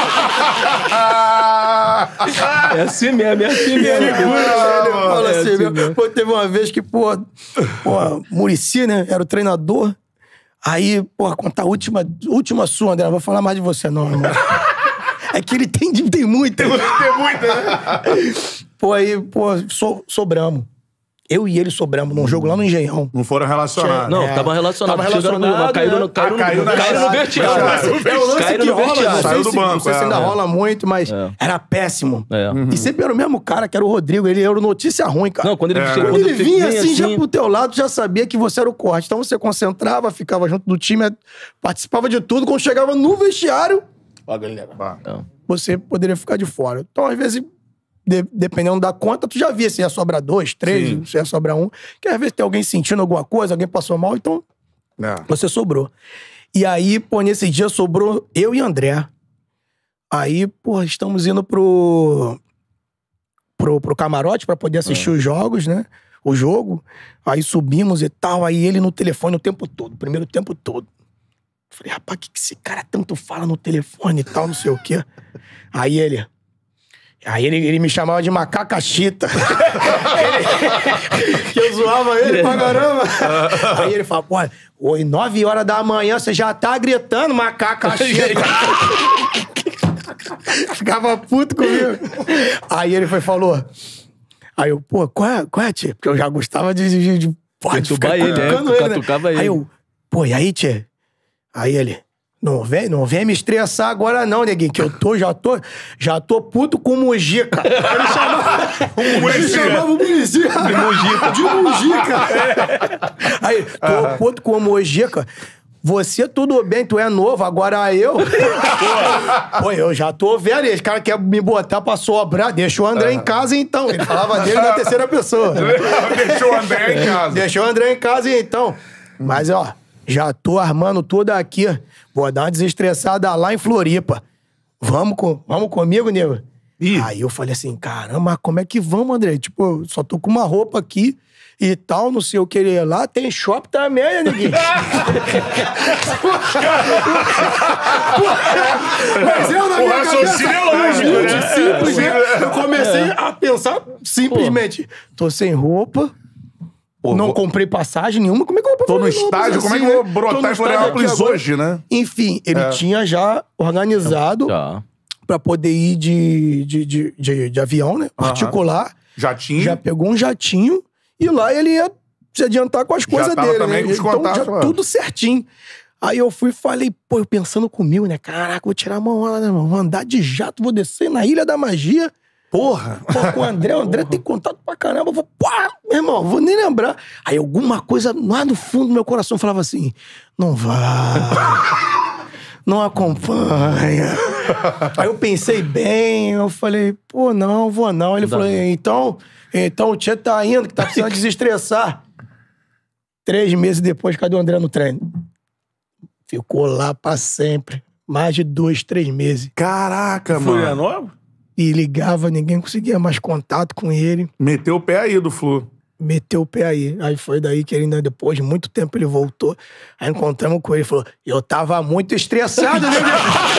É assim mesmo, é assim mesmo. Ele fala É assim, assim meu. mesmo. Pô, teve uma vez que, pô, pô, Muricy, né, era o treinador. Aí, pô, contar a última, última sua, André, não vou falar mais de você, não, irmão. É que ele tem, tem muita. Tem muita, né? Pô, aí, pô, so, sobramos. Eu e ele sobramos num jogo lá no Engenhão. Não foram relacionados. Não, É. tava relacionado. Tava Chegaram no- relacionado, caíram no, né? caíram Ah, no, caiu na caíram no verdade. vestiário. Verdade. É o lance Caíram que no rola, vestiário. não Saiu sei do se, banco, não sei se é. ainda É. rola muito, mas É. era péssimo. É. E sempre era o mesmo cara, que era o Rodrigo. Ele era o notícia ruim, cara. Não, quando ele É. chegou... Quando ele eu vinha fiquei assim, já pro teu lado, já sabia que você era o corte. Então você concentrava, ficava junto do time, participava de tudo. Quando chegava no vestiário, Ó, galera. você poderia ficar de fora. Então, às vezes, de- dependendo da conta, tu já via se ia sobrar dois, três, Sim. se ia sobrar um. Que às vezes tem alguém sentindo alguma coisa, alguém passou mal, então É. você sobrou. E aí, pô, nesse dia sobrou eu e André. Aí, pô, estamos indo pro... pro, pro camarote pra poder assistir é. os jogos, né? O jogo. Aí subimos e tal. Aí ele no telefone o tempo todo. O primeiro tempo todo. Falei, rapaz, o que, que esse cara tanto fala no telefone e tal, não sei o quê. Aí ele... Aí ele, ele me chamava de macacachita. Que eu zoava ele pra caramba. Aí ele fala, pô, oi, nove horas da manhã você já tá gritando macacachita. Ficava puto comigo. Aí ele foi falou... Aí eu, pô, qual é, qual é, tia? Porque eu já gostava de... de, de pode ficar ele, é, ele, né? ele. Aí eu, pô, e aí, tia? Aí ele... Não vem, não vem me estressar agora não, neguinho, que eu tô, já tô, já tô puto com o Mujica. Ele chamava, ele chamava o Mujica. De Mujica. De Mujica. Aí, tô ah. puto com o Mujica. Você tudo bem, tu é novo, agora eu... Pô, pô, eu já tô vendo, esse cara quer me botar pra sobrar, deixa o André ah. em casa então. Ele falava dele na terceira pessoa. Deixou o André em casa. Deixou o André em casa então. Mas, ó, já tô armando tudo aqui. Vou dar uma desestressada lá em Floripa. Vamos, com, vamos comigo, nego? Ih. Aí eu falei assim, caramba, como é que vamos, André? Tipo, eu só tô com uma roupa aqui e tal, não sei o que. Lá tem shopping também, né, neguinho? Mas eu, na minha cabeça, né? Simples, né? Eu comecei a pensar simplesmente, tô sem roupa, Pô, não vou... comprei passagem nenhuma, como é que eu vou Tô no estádio, como é que eu vou brotar em Florianópolis hoje, né? Enfim, ele é. tinha já organizado já. pra poder ir de, de, de, de, de avião, né? Particular. Jatinho. Já pegou um jatinho e lá ele ia se adiantar com as coisas dele, né? Com os então contatos, já mano. tudo certinho. Aí eu fui e falei, pô, eu pensando comigo, né? Caraca, vou tirar a mão lá, né, mano? Vou andar de jato, vou descer na Ilha da Magia. Porra! Pô, com o André, o André tem contato pra caramba. Eu vou, pô, meu irmão, vou nem lembrar. Aí alguma coisa lá no fundo do meu coração falava assim, não vai, não acompanha. Aí eu pensei bem, eu falei, pô, não, vou não. Ele falou, então, então o Tchê tá indo, que tá precisando desestressar. Três meses depois, cadê o André no treino? Ficou lá pra sempre. Mais de dois, três meses. Caraca, mano. Florianópolis? E ligava, ninguém conseguia mais contato com ele. Meteu o pé aí do Flu. Meteu o pé aí. Aí foi daí que ele ainda, depois de muito tempo, ele voltou. Aí encontramos com ele e falou, eu tava muito estressado, né?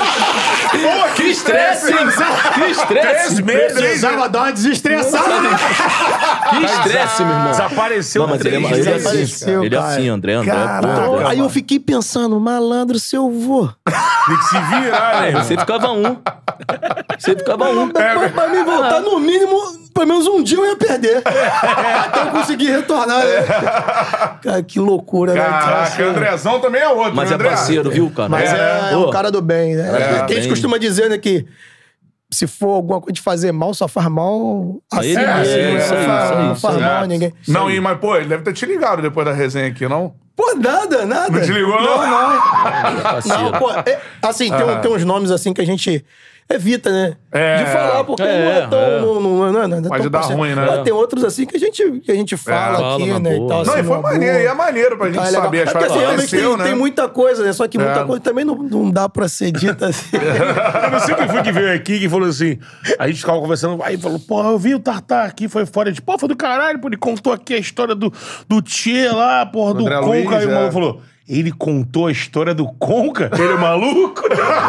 Pô, que estresse! Que estresse! Precisava dar uma desestressada, né? Que estresse, meu irmão. Desapareceu. Não, mas ele, ele, ele é assim, ele é assim, André, André. Caraca, aí eu fiquei pensando, malandro, se eu vou. Tem que se virar, né? Você ficava um. Você ficava um. É, pra, pra mim voltar, no mínimo, pelo menos um dia eu ia perder. Até eu conseguir retornar, né? Cara, que loucura, né? Caraca, o Andrezão também é outro. Mas né, é parceiro, viu, cara? Mas é, é um cara do bem, né? É, que a gente costuma dizer, né, que se for alguma coisa de fazer mal, só faz mal assim. Ele, É, assim, é, não isso aí, faz, isso aí, não isso faz aí. mal a ninguém. Não, e, mas, pô, ele deve ter te ligado depois da resenha aqui, não? Pô, nada, nada. Não te ligou? Não, não. Parceiro. Não, pô, é, assim, tem, um- tem uns nomes assim que a gente evita, né? É. De falar, porque É, não é tão... é. Não, não, não, não é Pode tão dar parceiro. ruim, né? Mas tem outros assim que a gente, que a gente fala fala aqui, na né? boa. E tal, Não, assim, e foi numa maneiro, boa. e é maneiro pra gente Tá legal. saber a história Porque, que assim, realmente aconteceu, tem, né? tem muita coisa, né? Só que muita É. coisa também não, não dá pra ser dita assim. Eu não sei quem foi que veio aqui que falou assim. A gente ficava conversando, aí falou, pô, eu vi o Tartar aqui, foi fora. De, pô, foi do caralho, pô, ele contou aqui a história do, do Tchê lá, porra, do André Conca. Luiz, Aí o é. maluco falou, ele contou a história do Conca? Ele é maluco?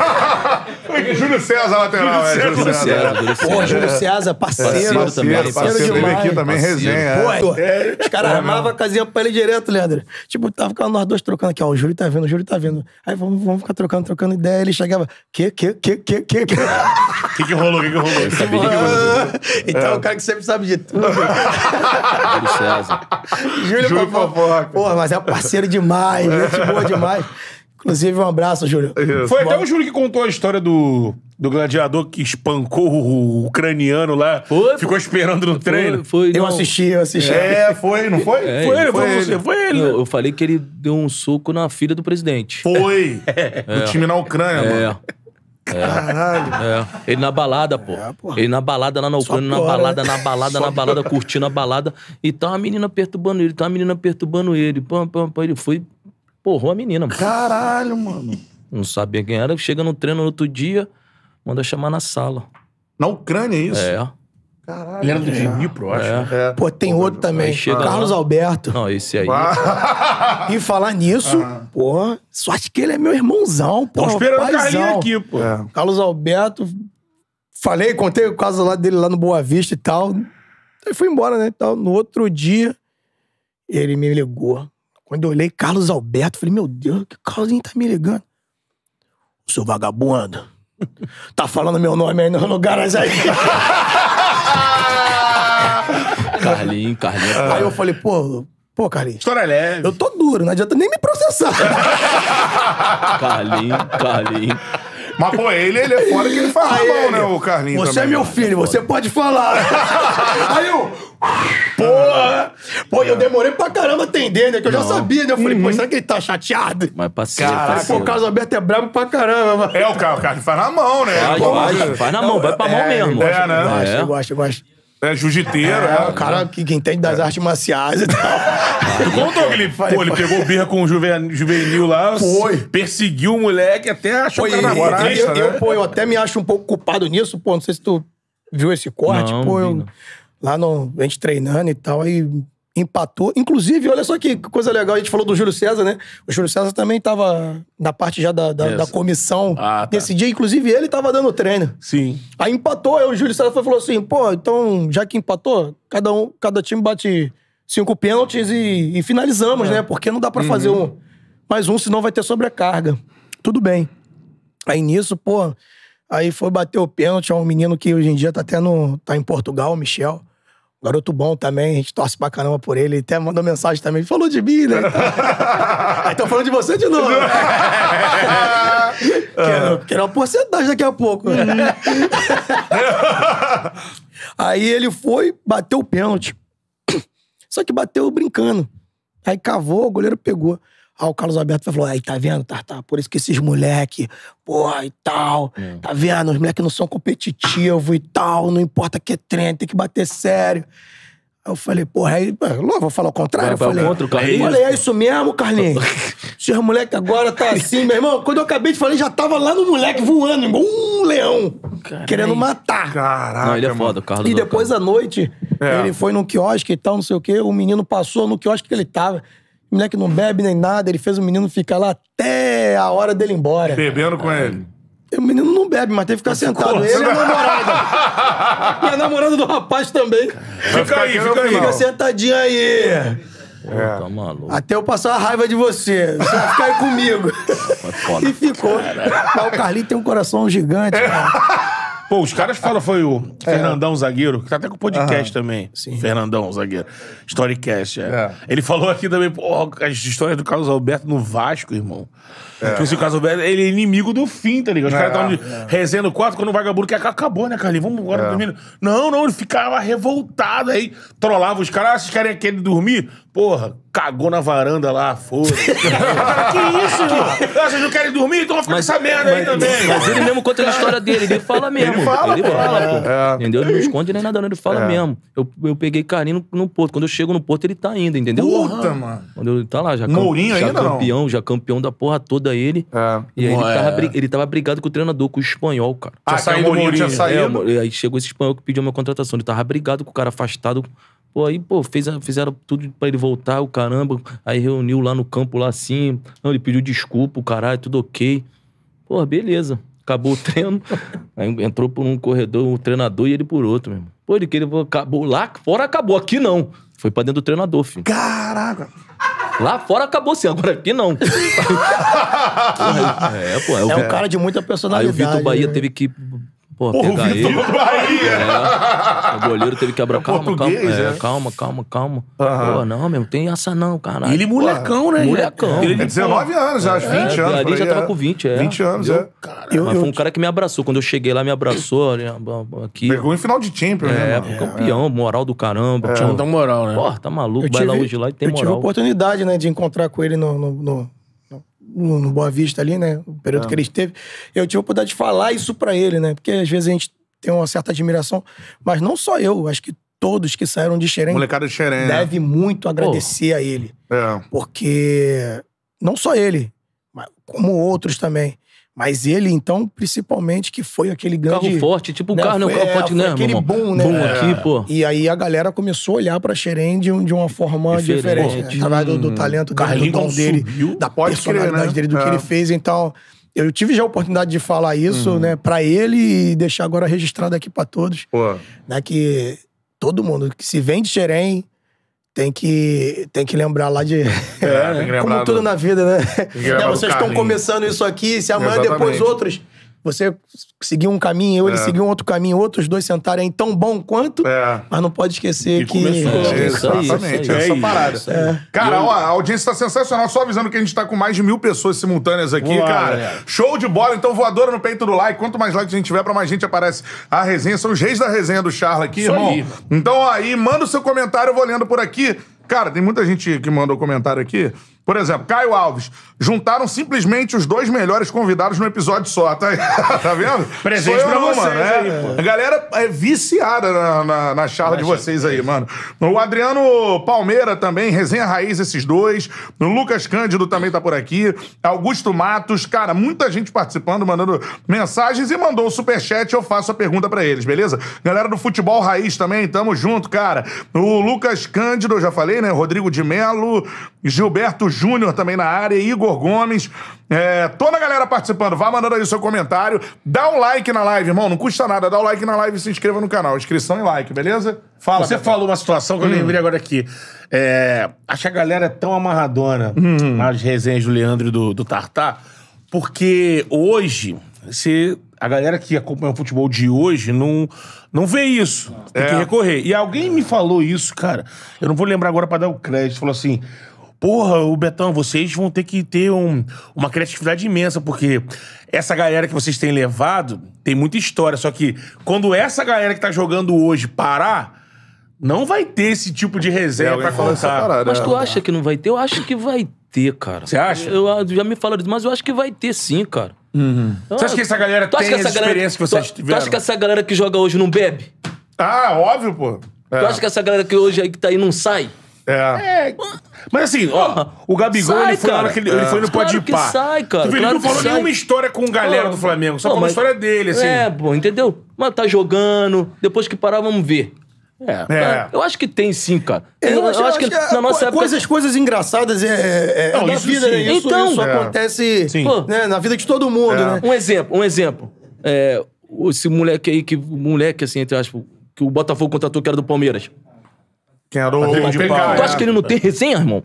Júlio César, lateral, é. Júlio Júlio César. César, Júlio Pô, César. Júlio César, parceiro. Parceiro também, Parceiro, parceiro dele demais. aqui também, Parceiro. resenha. Pô, é. os caras armavam a casinha pra ele direto, Leandro. Tipo, tava ficando nós dois trocando aqui, ó. O Júlio tá vendo, o Júlio tá vendo. Aí vamos, vamos ficar trocando, trocando ideia. Ele chegava, que, que, que, que, que, que. O que que rolou? O que que rolou? Eu sabia que rolou. Então é o cara que sempre sabe de tudo. Júlio César. Júlio, Júlio Fofoca. Fofoca. Porra, mas é parceiro demais, gente boa demais. Inclusive, um abraço, Júlio. Foi até o Júlio que contou a história do, do gladiador que espancou o ucraniano lá. Foi, ficou esperando no treino. Foi, Eu não. assisti, eu assisti. É, foi, não foi? É, Foi ele, foi foi ele. você, foi ele. Eu, eu falei que ele deu um soco na filha do presidente. Foi. Do time na Ucrânia, mano. É. Caralho. É. Ele na balada, pô. É, pô. Ele na balada lá na Ucrânia, na piora, balada, né? na balada, na balada, curtindo a balada. E tá uma menina perturbando ele, tá uma menina perturbando ele. Pam, pam, pam. Ele foi, porrou a menina, mano. Caralho, mano. Não sabia quem era. Chega no treino no outro dia, manda chamar na sala. Na Ucrânia, é isso? É. Caralho. Ele era do Jimmy Pro, acho. É. Pô, tem outro também. chega Carlos lá. Alberto. Não, esse aí. E falar nisso, pô, só acho que ele é meu irmãozão, pô. Tô esperando o paizão. Carlinhos aqui, pô. É. Carlos Alberto, falei, contei o caso lá dele lá no Boa Vista e tal. Aí fui embora, né? Tal. No outro dia, ele me ligou. Quando eu olhei Carlos Alberto, falei, meu Deus, que Carlinhos tá me ligando? Seu vagabundo, tá falando meu nome aí no lugar aí. Carlinhos, Carlinhos. Aí eu falei, pô, pô, Carlinhos, História leve. eu tô duro, não adianta nem me processar. Carlinhos, Carlinhos. Mas, pô, ele, ele é fora que ele faz Aí mal, ele, né, o Carlinhos Você também. é meu filho, você pode falar. Aí eu... Porra! Pô, eu demorei pra caramba atender, né? Que eu já sabia, né? Eu falei, pô, será que ele tá chateado? Mas parceiro, Caraca, Pô, parceiro. o Carlos Alberto é brabo pra caramba, mano. É, o cara, o cara faz na mão, né? Faz, Pô, faz, faz na mão, vai pra mão mesmo. é, né? Eu gosto, É. eu gosto, eu gosto. É jiu-jiteiro, É, é. o cara que, que entende das artes marciais e tal. Tu contou que ele, pô, ele pegou birra com o juven- juvenil lá, Foi. perseguiu o moleque até achou Pô, o e- cara na e- moral. eu, né? eu, pô, eu até me acho um pouco culpado nisso, pô. Não sei se tu viu esse corte, Não, pô. não vi, Eu, não. lá no, a gente treinando e tal, aí empatou. Inclusive, olha só que coisa legal, a gente falou do Júlio César, né? O Júlio César também tava na parte já da, da, Yes. da comissão. Ah, tá. Nesse dia, inclusive, ele tava dando treino. Sim. Aí empatou, aí o Júlio César foi, falou assim, pô, então, já que empatou, cada, um, cada time bate cinco pênaltis e, e finalizamos, né? Porque não dá pra fazer um, mais um, senão vai ter sobrecarga. Tudo bem. Aí nisso, pô, aí foi bater o pênalti, é um menino que hoje em dia tá até no, tá em Portugal, o Michel. Garoto bom também, a gente torce pra caramba por ele. Ele até mandou mensagem também, falou de mim, né? Aí tô falando de você de novo. quero, quero uma porcentagem daqui a pouco. Aí ele foi, bateu o pênalti. Só que bateu brincando. Aí cavou, o goleiro pegou. Aí o Carlos Alberto falou, aí, tá vendo, Tartar? Por isso que esses moleque, porra, e tal, tá vendo? Os moleques não são competitivos e tal, não importa que é treino, tem que bater sério. Aí eu falei, porra, aí, não, vou falar o contrário. Vai Eu falei, contra o Carlinhos? eu falei, é isso mesmo, Carlinhos? Esses moleque agora tá assim, meu irmão. Quando eu acabei de falar, já tava lá no moleque voando, igual um leão, querendo matar. Caraca, Não, ele é mano. foda, o Carlos. E depois, à noite, É. ele foi num quiosque e tal, não sei o quê. O menino passou no quiosque que ele tava. O moleque não bebe nem nada. Ele fez o menino ficar lá até a hora dele ir embora. Bebendo com ele. O menino não bebe, mas teve que ficar sentado. Ele e a namorada. E a namorada do rapaz também. Fica aí, fica aí. Fica sentadinho aí. Tá maluco. Até eu passar a raiva de você. Você vai ficar aí comigo. foda. E ficou. Mas o Carlinhos tem um coração gigante, cara. Pô, os caras falam, foi o Fernandão Zagueiro, que tá até com podcast também. Sim. Fernandão Zagueiro. Storycast, é. É. Ele falou aqui também, pô, as histórias do Carlos Alberto no Vasco, irmão. Tipo assim, o Carlos Alberto, ele é inimigo do fim, tá ligado? Os É, caras estavam resenhando o quarto, quando o vagabundo quer que acabou, né, Carlinhos? Vamos agora É. dormir. Não, não, ele ficava revoltado aí, trollava os caras, ah, vocês querem aquele dormir? Porra, cagou na varanda lá, foda. que isso, irmão? Ah, vocês não querem dormir? Então vai ficar essa merda aí também. Mas ele mesmo conta a história dele, ele fala mesmo. Ele fala, ele pô. fala, pô. É. Entendeu? Ele não esconde nem nada, não. Ele fala É. mesmo. Eu, eu peguei carinho no, no Porto. Quando eu chego no Porto, ele tá ainda, entendeu? Puta, mano. Quando ele tá lá, já, Mourinho já ainda, não? campeão, já campeão da porra toda ele. É. E aí ele, É. tava, bri- ele tava brigado com o treinador, com o espanhol, cara. Ah, Tinha que o saído o Mourinho tinha Mourinho. saído. É, mo- aí chegou esse espanhol que pediu a minha contratação. Ele tava brigado com o cara, afastado. Pô, aí, pô, fez, a- fizeram tudo pra ele voltar, o caramba. Aí reuniu lá no campo, lá assim. Não, ele pediu desculpa, o caralho, tudo ok. Pô, beleza. Acabou o treino. Aí entrou por um corredor, um treinador e ele por outro, meu irmão. Pô, ele queria, acabou. Lá fora acabou, aqui não. Foi pra dentro do treinador, filho. Caraca. Lá fora acabou sim, agora aqui não. Porra, é, pô. É, o É Vi- um cara de muita Aí o personalidade. Vitor Bahia né? teve que, pô, Porra, o pegar Vitor ele. Bahia. É, o goleiro teve que abrir. Calma, português, calma. É, é. calma, calma, calma. Aham. Pô, não, meu, tem essa não, caralho. E ele molecão, né? Molecão. Ele É dezenove anos, acho. vinte É, anos. ali por já aí, tava é. com vinte, é. vinte anos, é. Eu, Mas eu, foi um cara que me abraçou. Quando eu cheguei lá, me abraçou. Né, aqui. Pegou em final de Champions, né, É, mano? campeão, moral do caramba. Tinha muita moral, né? Pô, tá maluco, eu vai tive, lá hoje lá e tem eu tive a moral. oportunidade, né, de encontrar com ele no, no, no, no- no Boa Vista ali, né? O período que ele esteve. Eu tive a oportunidade de falar isso pra ele, né? Porque às vezes a gente tem uma certa admiração, mas não só eu, acho que todos que saíram de Xerém Molecada de Xerém, né? devem muito agradecer a ele. É. Porque não só ele, mas como outros também. Mas ele, então, principalmente, que foi aquele grande... Carro forte, tipo o né, carro, não, foi, carro é, forte, foi né, aquele irmão? boom, né? Boom É. aqui, pô. E aí a galera começou a olhar pra Xerém de, um- de uma forma Diferente. diferente. Né? Através do, do talento dele, do Carlinhos dom dele, subiu, da pode personalidade crer, né? dele, do É. que ele fez. Então, eu tive já a oportunidade de falar isso, né, pra ele e deixar agora registrado aqui pra todos. Pô. Né, que todo mundo que se vem de Xerém tem que, tem que lembrar lá de... É, tem que lembrar Como do- tudo na vida, né? que lembrar Né, do vocês estão Carlinhos. começando isso aqui, se amanhã Exatamente. depois outros... Você seguir um caminho, ele É. seguir um outro caminho, outros dois sentarem aí tão bom quanto, É. mas não pode esquecer E que... começou. É, isso aí, Exatamente, isso aí. essa É parada. isso, é. Cara, ó, a audiência tá sensacional. Só avisando que a gente tá com mais de mil pessoas simultâneas aqui, Vamos lá, cara. galera. Show de bola. Então, voadora no peito do like. Quanto mais likes a gente tiver, pra mais gente aparece a resenha. São os reis da resenha do Charla aqui, Isso irmão. aí. Então, ó, aí, manda o seu comentário, eu vou lendo por aqui. Cara, tem muita gente que mandou comentário aqui. Por exemplo, Caio Alves. Juntaram simplesmente os dois melhores convidados no episódio só, tá, tá vendo? Presente Sou eu pra não, vocês mano, é. aí, pô. A galera é viciada na, na, na charla de vocês aí, mano. O Adriano Palmeira também, resenha raiz esses dois. O Lucas Cândido também tá por aqui. Augusto Matos, cara, muita gente participando, mandando mensagens e mandou o superchat, eu faço a pergunta pra eles, beleza? Galera do Futebol Raiz também, tamo junto, cara. O Lucas Cândido, eu já falei, né? Rodrigo de Melo, Gilberto Júnior também na área, Igor Gomes. É, toda a galera participando, vá mandando aí o seu comentário. Dá um like na live, irmão, não custa nada. Dá o like na live e se inscreva no canal. Inscrição e like, beleza? Fala. Você Betão. falou uma situação que eu lembrei agora aqui. É, acho que a galera é tão amarradona nas resenhas do Leandro e do, do Tartar, porque hoje, se a galera que acompanha o futebol de hoje não, não vê isso. Tem É. que recorrer. E alguém me falou isso, cara. Eu não vou lembrar agora pra dar o crédito. Falou assim: porra, o Betão, vocês vão ter que ter um- uma criatividade imensa, porque essa galera que vocês têm levado tem muita história. Só que quando essa galera que tá jogando hoje parar, não vai ter esse tipo de resenha É, alguém pra falou essa contar. parada. Mas tu acha que não vai ter? Eu acho que vai ter, cara. Você acha? Eu, eu já me falaram disso, mas eu acho que vai ter sim, cara. Você acha que essa galera Tu acha tem que essa essa galera, experiência que vocês tu, tiveram? tu acha que essa galera que joga hoje não bebe? Ah, óbvio, pô. É. Tu acha que essa galera que hoje aí que tá aí não sai? É. É. Mas assim, ó, o Gabigol, Sai, ele foi cara. lá naquele, ele foi no Claro Pode que Pá. sai, cara, Tu viu, ele claro não que falou sai. nenhuma história com galera Pô, do Flamengo, só pô, falou a mas- história dele, assim. É, pô, entendeu? Mas tá jogando, depois que parar, vamos ver. É. É. Eu acho que tem sim, cara. Eu, acho, que, na nossa época... coisas, coisas engraçadas é, é, Não, é da isso vida, sim. né? Isso, Então, isso é. acontece Sim. né, na vida de todo mundo, É. né? Um exemplo, um exemplo. É, esse moleque aí, que moleque assim, entre aspas, que o Botafogo contratou, que era do Palmeiras. Quem era o Rodrigo de P K, Paula. Tu é. acha que ele não tem resenha, irmão?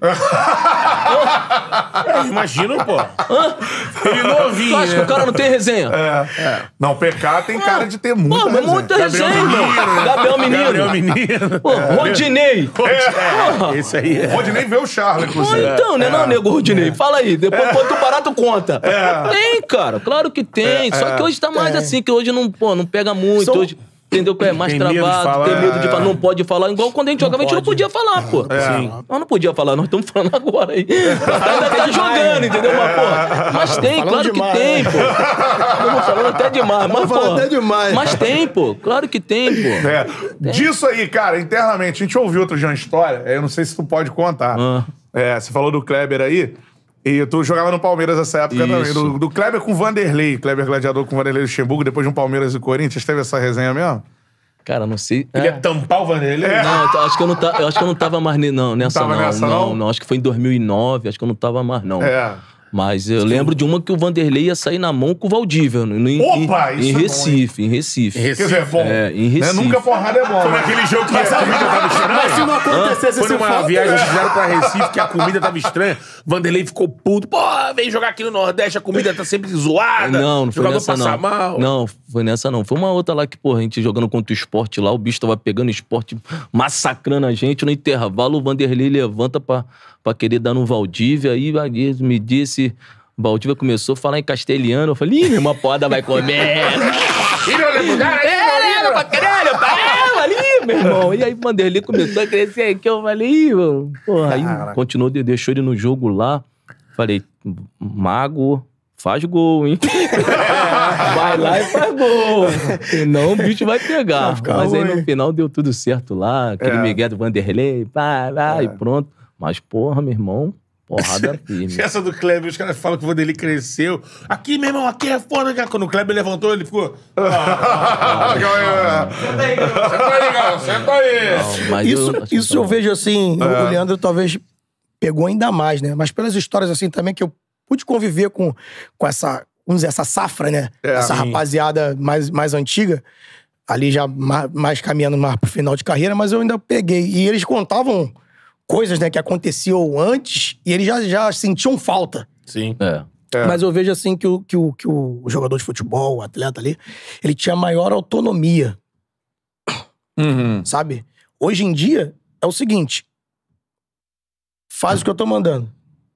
É, imagina, pô. Ele novinho, Tu acha né? que o cara não tem resenha? É. Não, o P K tem cara de ter muita Pô, mas resenha. muita resenha, irmão. Gabriel Menino. Gabriel Menino. Pô, Rodinei. É, esse aí é. Rodinei vê o Charla, Pô, inclusive. então, né, não, nego Rodinei? Fala aí, depois quando tu parar, tu conta. É. Tem, cara, claro que tem. Só que hoje tá mais Tem. assim, que hoje não, pô, não pega muito. São- Hoje, entendeu? É mais Tem medo de travado, falar, tem medo de é. falar, não pode falar. Igual quando a gente jogava, a gente não pode. podia falar, pô. Sim. Nós não podia falar, nós estamos falando agora aí. Ainda tá jogando, entendeu? Mas, pô, mas tem, Falando claro demais, que tem, né? pô. Estamos falando até demais, mas, falando pô. até demais. Mas tem, pô. Claro que tem, pô. É. Disso aí, cara, internamente, a gente ouviu outro dia uma história, eu não sei se tu pode contar. Ah. É, você falou do Kleber aí, e tu jogava no Palmeiras nessa época também. Isso. Do, do Kleber com o Vanderlei, Kleber Gladiador com o Vanderlei Luxemburgo, depois de um Palmeiras e Corinthians, teve essa resenha mesmo? Cara, não sei. Ele É. ia tampar o Vanderlei? Não, eu t- acho que eu não, tá, eu acho que eu não tava mais ne- não, nessa tava não. nessa, não? não, não. Acho que foi em dois mil e nove, acho que eu não tava mais não. É. Mas eu lembro de uma que o Vanderlei ia sair na mão com o Valdívia. No, em, Opa, em, isso em é bom, Recife, em Recife. Em Quer dizer, é bom. É, em Né? Recife. Nunca porrada é bom. Foi né? naquele jogo que a comida tava estranha. Mas se não acontecesse Foi esse numa fato, viagem né? que fizeram pra Recife que a comida tava estranha. Vanderlei ficou puto. Pô, vem jogar aqui no Nordeste, a comida tá sempre zoada. Não, não foi Jogador nessa passa não. mal. Não, foi nessa não. Foi uma outra lá que, porra, a gente jogando contra o esporte lá, o bicho tava pegando o esporte, massacrando a gente. No intervalo, o Vanderlei levanta pra, pra querer dar no Valdívia. Aí aí me disse... O Valdívia começou a falar em castelhano. Eu falei, ih, meu, uma porrada vai comer. Filho de lugar aí, É, pra caralho, pá, ali, meu irmão. E aí o Vanderlei começou a crescer aqui. Eu falei, ih, mano. Porra, aí Caraca. continuou, deixou ele no jogo lá. Falei, mago, faz gol, hein? Vai lá e faz gol. Senão o bicho vai pegar. ficar Mas aí ruim. no final deu tudo certo lá. Aquele É. Miguel do Vanderlei, pá, pá, e pronto. Mas porra, meu irmão, Porrada firme. Essa do Kleber, os caras falam que o Vanderlei cresceu. Aqui, meu irmão, aqui é foda. Cara. Quando o Kleber levantou, ele ficou... Ah, Senta aí, senta aí, cara, senta aí. Não, mas Isso, eu, acho isso que eu tá vejo assim, É. o Leandro talvez pegou ainda mais, né? Mas pelas histórias assim também que eu pude conviver com, com essa, vamos dizer, essa safra, né? É, essa sim. rapaziada mais, mais antiga, ali já mais, mais caminhando mais pro final de carreira, mas eu ainda peguei. E eles contavam coisas, né, que aconteciam antes e eles já, já sentiam falta. Sim. É. É. Mas eu vejo assim que, o, que, o, que o jogador de futebol, o atleta ali, ele tinha maior autonomia, Uhum. sabe? Hoje em dia, é o seguinte, faz o que eu tô mandando.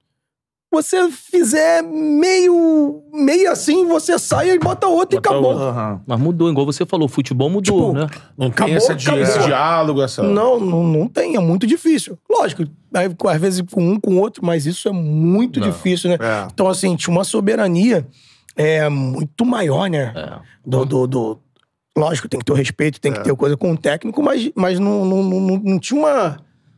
Você fizer meio, meio assim, você sai e bota outro Bota e acabou. outro. Aham. Mas mudou, igual você falou, o futebol mudou, Tipo, né? Não tem Acabou, essa di- acabou. esse diálogo, essa... Não, não, não tem, é muito difícil. Lógico, aí, às vezes com um, com o outro, mas isso é muito Não. difícil, né? É. Então, assim, tinha uma soberania é, muito maior, né? É. Do, do, do- Lógico, tem que ter o respeito, tem que É. ter coisa com o técnico, mas, mas não, não, não, não, não tinha uma...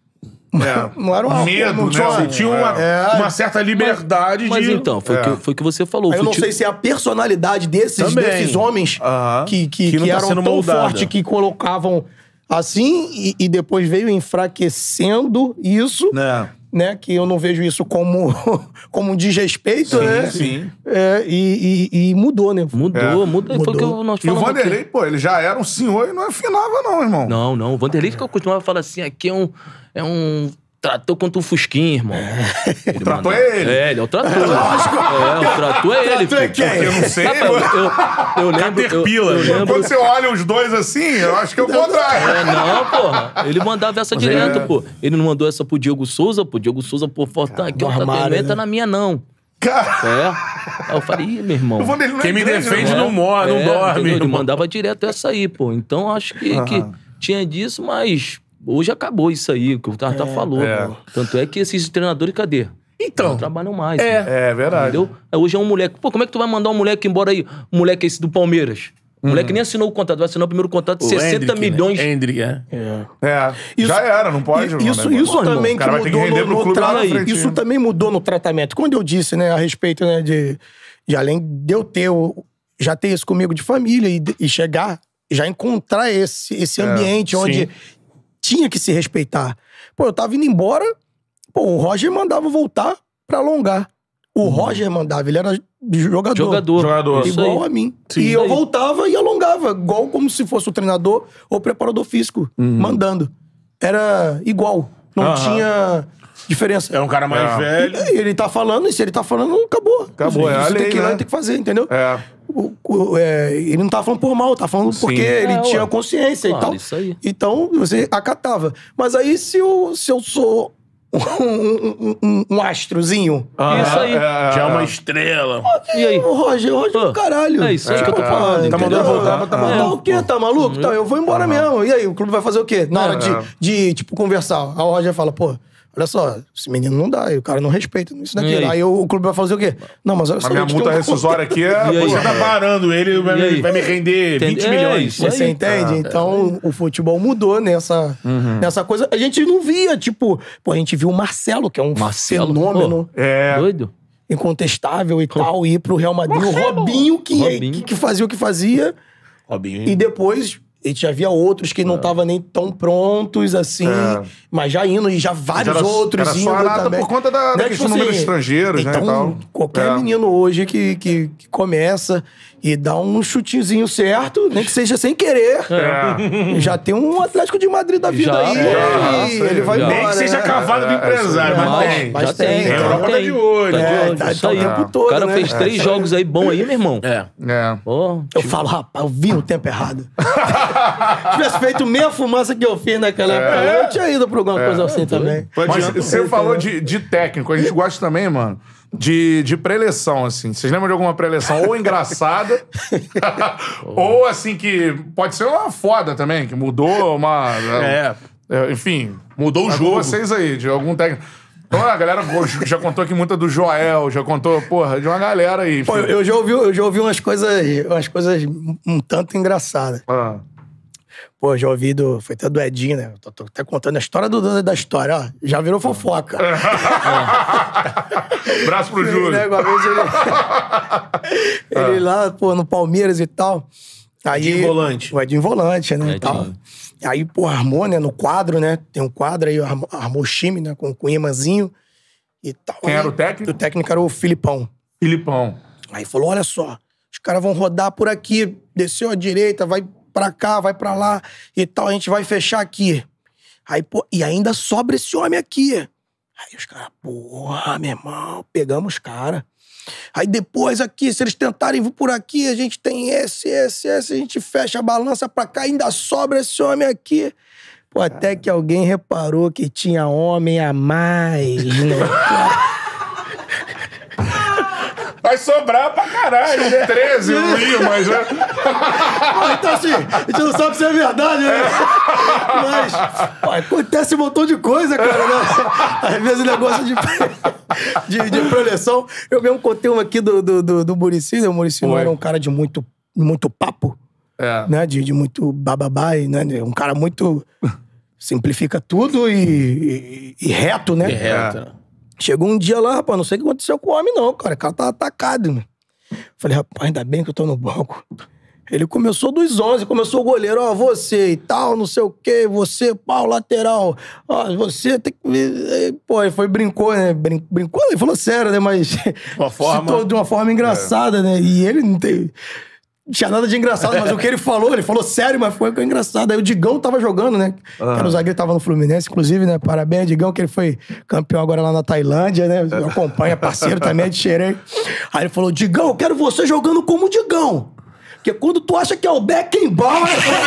É. Não era uma... Medo, não tinha né? uma- Você tinha uma, É. uma certa liberdade Mas de... então, foi o É. que, foi o que você falou. Aí eu não fute- sei se é a personalidade desses, Também. desses homens Aham. que, que, Que não que tá eram sendo tão moldada. fortes que colocavam assim e, e depois veio enfraquecendo isso, Né? né? Que eu não vejo isso como, como um desrespeito, Sim, né? sim. É, e, e- e mudou, né? Mudou, É. mudou. Foi o que Mudou. nós E o falamos aqui. Vanderlei, pô, ele já era um senhor e não afinava não, irmão. Não, não. O Vanderlei que eu costumava falar assim, aqui é um... É um trator contra um fusquinha, irmão. Ele O trator mandava- é ele. É, ele é o trator. É, o trator é ele. Trator é filho. quem? Eu não sei, Rapaz, mano. eu, eu, eu lembro... Eu, Caterpillar. eu lembro... Quando você olha os dois assim, eu acho que é o contrário. É, não, porra. Ele mandava essa Mas direto, é. pô. Ele não mandou essa pro Diego Souza, pô. Diego Souza, pô, Fortão, aqui, ó, no tá armário, não entra né? na minha, não. Cara, É. Aí eu falei, ih, meu irmão. o Vanderlei não é Quem me grande, defende irmão. não morre, não É, dorme. entendeu? Ele irmão. mandava direto essa aí, pô. Então acho que, Aham. que tinha disso, mas hoje acabou isso aí, que o Tartar falou. é. pô. Tanto é que esses treinadores, cadê? Então, Não trabalham mais. É. pô. É verdade. Entendeu? Aí hoje é um moleque. Pô, como é que tu vai mandar um moleque embora aí? Um moleque esse do Palmeiras. O moleque nem assinou o contrato, vai assinar o primeiro contrato de o sessenta Hendrick, milhões. Né? Hendrick, é. É. Isso- já era, não pode. E- Isso, né, isso irmão? também O cara que vai ter que mudou render no, pro no clube lá na tra- frente. Isso né? também mudou no tratamento. Quando eu disse, né, a respeito, né, de, de além de eu ter, o- já ter isso comigo de família e, de- e chegar, já encontrar esse, esse ambiente onde sim. tinha que se respeitar. Pô, eu tava indo embora, pô, o Roger mandava voltar pra alongar. O Roger mandava, ele era jogador. Jogador. Jogador. Isso Igual aí. a mim. Sim, e isso eu aí. voltava e alongava, igual como se fosse o treinador ou o preparador físico, mandando. Era igual. Não Aham. tinha diferença. É um cara mais É. velho. E ele tá falando, e se ele tá falando, acabou. Acabou, é a Você lei, tem que ir lá né? e tem que fazer, entendeu? É. O- o- é, ele não tá falando por mal, tá falando porque ele É, tinha ué. consciência Claro, e tal. isso aí. Então, você acatava. Mas aí, se eu, se eu sou um, um- um- um astrozinho, Isso aí. Já é uma estrela. E aí? o Roger, o Roger, Pô, caralho. é isso aí que eu tô Pô, falando, entendeu? tá mandando voltar, tá Mandar maluco, o quê? Tá maluco? Tá, eu vou embora mesmo. E aí, o clube vai fazer o quê? Na hora de, de, tipo, conversar. Aí o Roger fala, pô, olha só, esse menino não dá, e o cara não respeita isso daqui. E aí? Aí, o, o clube vai fazer o quê? Não, mas olha só, A minha a gente tem multa um rescisória aqui é... E aí? Você tá parando ele, vai, E aí? me- vai me render Entende? vinte É milhões. isso aí. Você entende? Então, o futebol mudou nessa, nessa coisa. A gente não via, tipo... Pô, a gente viu o Marcelo, que é um Marcelo, fenômeno É. Doido? incontestável e tal, ir pro Real Madrid. O Robinho, que, Robinho. que, que fazia o que fazia. Robinho. E depois... A gente já via outros que não estavam nem tão prontos assim, É. mas já indo, e já vários Era- outros era indo só a nata também. por conta da- da Né, questão do número de estrangeiros, né, então, e tal. qualquer É. menino hoje que, que, que começa e dá um chutezinho certo, nem que seja sem querer, É. já tem um Atlético de Madrid da vida Já, aí, já, e sei. ele vai Já. embora. Nem que seja né? cavalo do empresário, mas Mas- tem. mas já tem, tem. então. A Europa tá de olho. Tá de É, olho, tá- isso tá o aí. tempo todo, O cara né? fez três É. jogos aí bons aí, meu irmão. É. É. Pô, Eu falo, rapaz, eu vi no tempo errado. Se tivesse feito meia fumaça que eu fiz naquela época, eu tinha ido pra alguma coisa assim também. Mas você falou de, de técnico, a gente gosta também, mano, de, de preleção, assim. Vocês lembram de alguma preleção ou engraçada, ou assim, que pode ser uma foda também, que mudou uma... É. é, enfim, Mudou o mas com jogo. vocês aí, de algum técnico. Então, a galera já contou aqui muita do Joel, já contou, porra, de uma galera aí. Pô, enfim. eu já ouvi, eu já ouvi umas coisas, umas coisas um tanto engraçadas. Ah, Pô, já ouvi do... Foi até do Edinho, né? Tô, tô até contando a história do, do, da história, ó. Já virou fofoca. É. Braço pro Júlio. Né, uma vez ele... ele lá, pô, no Palmeiras e tal. Aí, Edinho Volante. O Edinho Volante, né? Edinho. E tal. Aí, pô, armou, né? No quadro, né? Tem um quadro aí, armou, armou o time, né? Com, com o Imanzinho e tal. Quem aí, era o técnico? O técnico era o Filipão. Filipão. Aí falou, olha só, os caras vão rodar por aqui, desceu à direita, vai pra cá, vai pra lá e tal, a gente vai fechar aqui. Aí, pô, e ainda sobra esse homem aqui. Aí os caras, porra, meu irmão, pegamos os caras. Aí depois aqui, se eles tentarem vir por aqui, a gente tem esse, esse, esse, a gente fecha a balança pra cá, ainda sobra esse homem aqui. Pô, até que alguém reparou que tinha homem a mais, né? Vai sobrar pra caralho, né? treze no Rio, mas... É... Ah, então assim, a gente não sabe se é verdade, né? Mas ó, acontece um montão de coisa, cara, né? Às vezes o negócio de, de, de proleção. Eu mesmo contei uma aqui do, do, do, do Muricy, né? O Muricy não era um cara de muito, muito papo, é. né? De, de muito bababá, né? Um cara muito... Simplifica tudo e, e, e reto, né? E reto, né? Chegou um dia lá, rapaz, não sei o que aconteceu com o homem, não, cara. O cara tá atacado, né? Falei, rapaz, ainda bem que eu tô no banco. Ele começou dos onze, começou o goleiro, ó, você e tal, não sei o quê, você, pau, lateral, ó, você tem que... Pô, ele foi, brincou, né? Brin brincou, ele falou sério, né? Mas... Uma forma... citou de uma forma engraçada, é. né? E ele não tem... Não tinha nada de engraçado, mas o que ele falou, ele falou sério, mas foi engraçado. Aí o Digão tava jogando, né? Uhum. Que era o zagueiro, tava no Fluminense, inclusive, né? Parabéns, Digão, que ele foi campeão agora lá na Tailândia, né? Acompanha, parceiro também, é de Xerém. Aí ele falou, Digão, eu quero você jogando como Digão. Porque quando tu acha que é o Beckenbauer...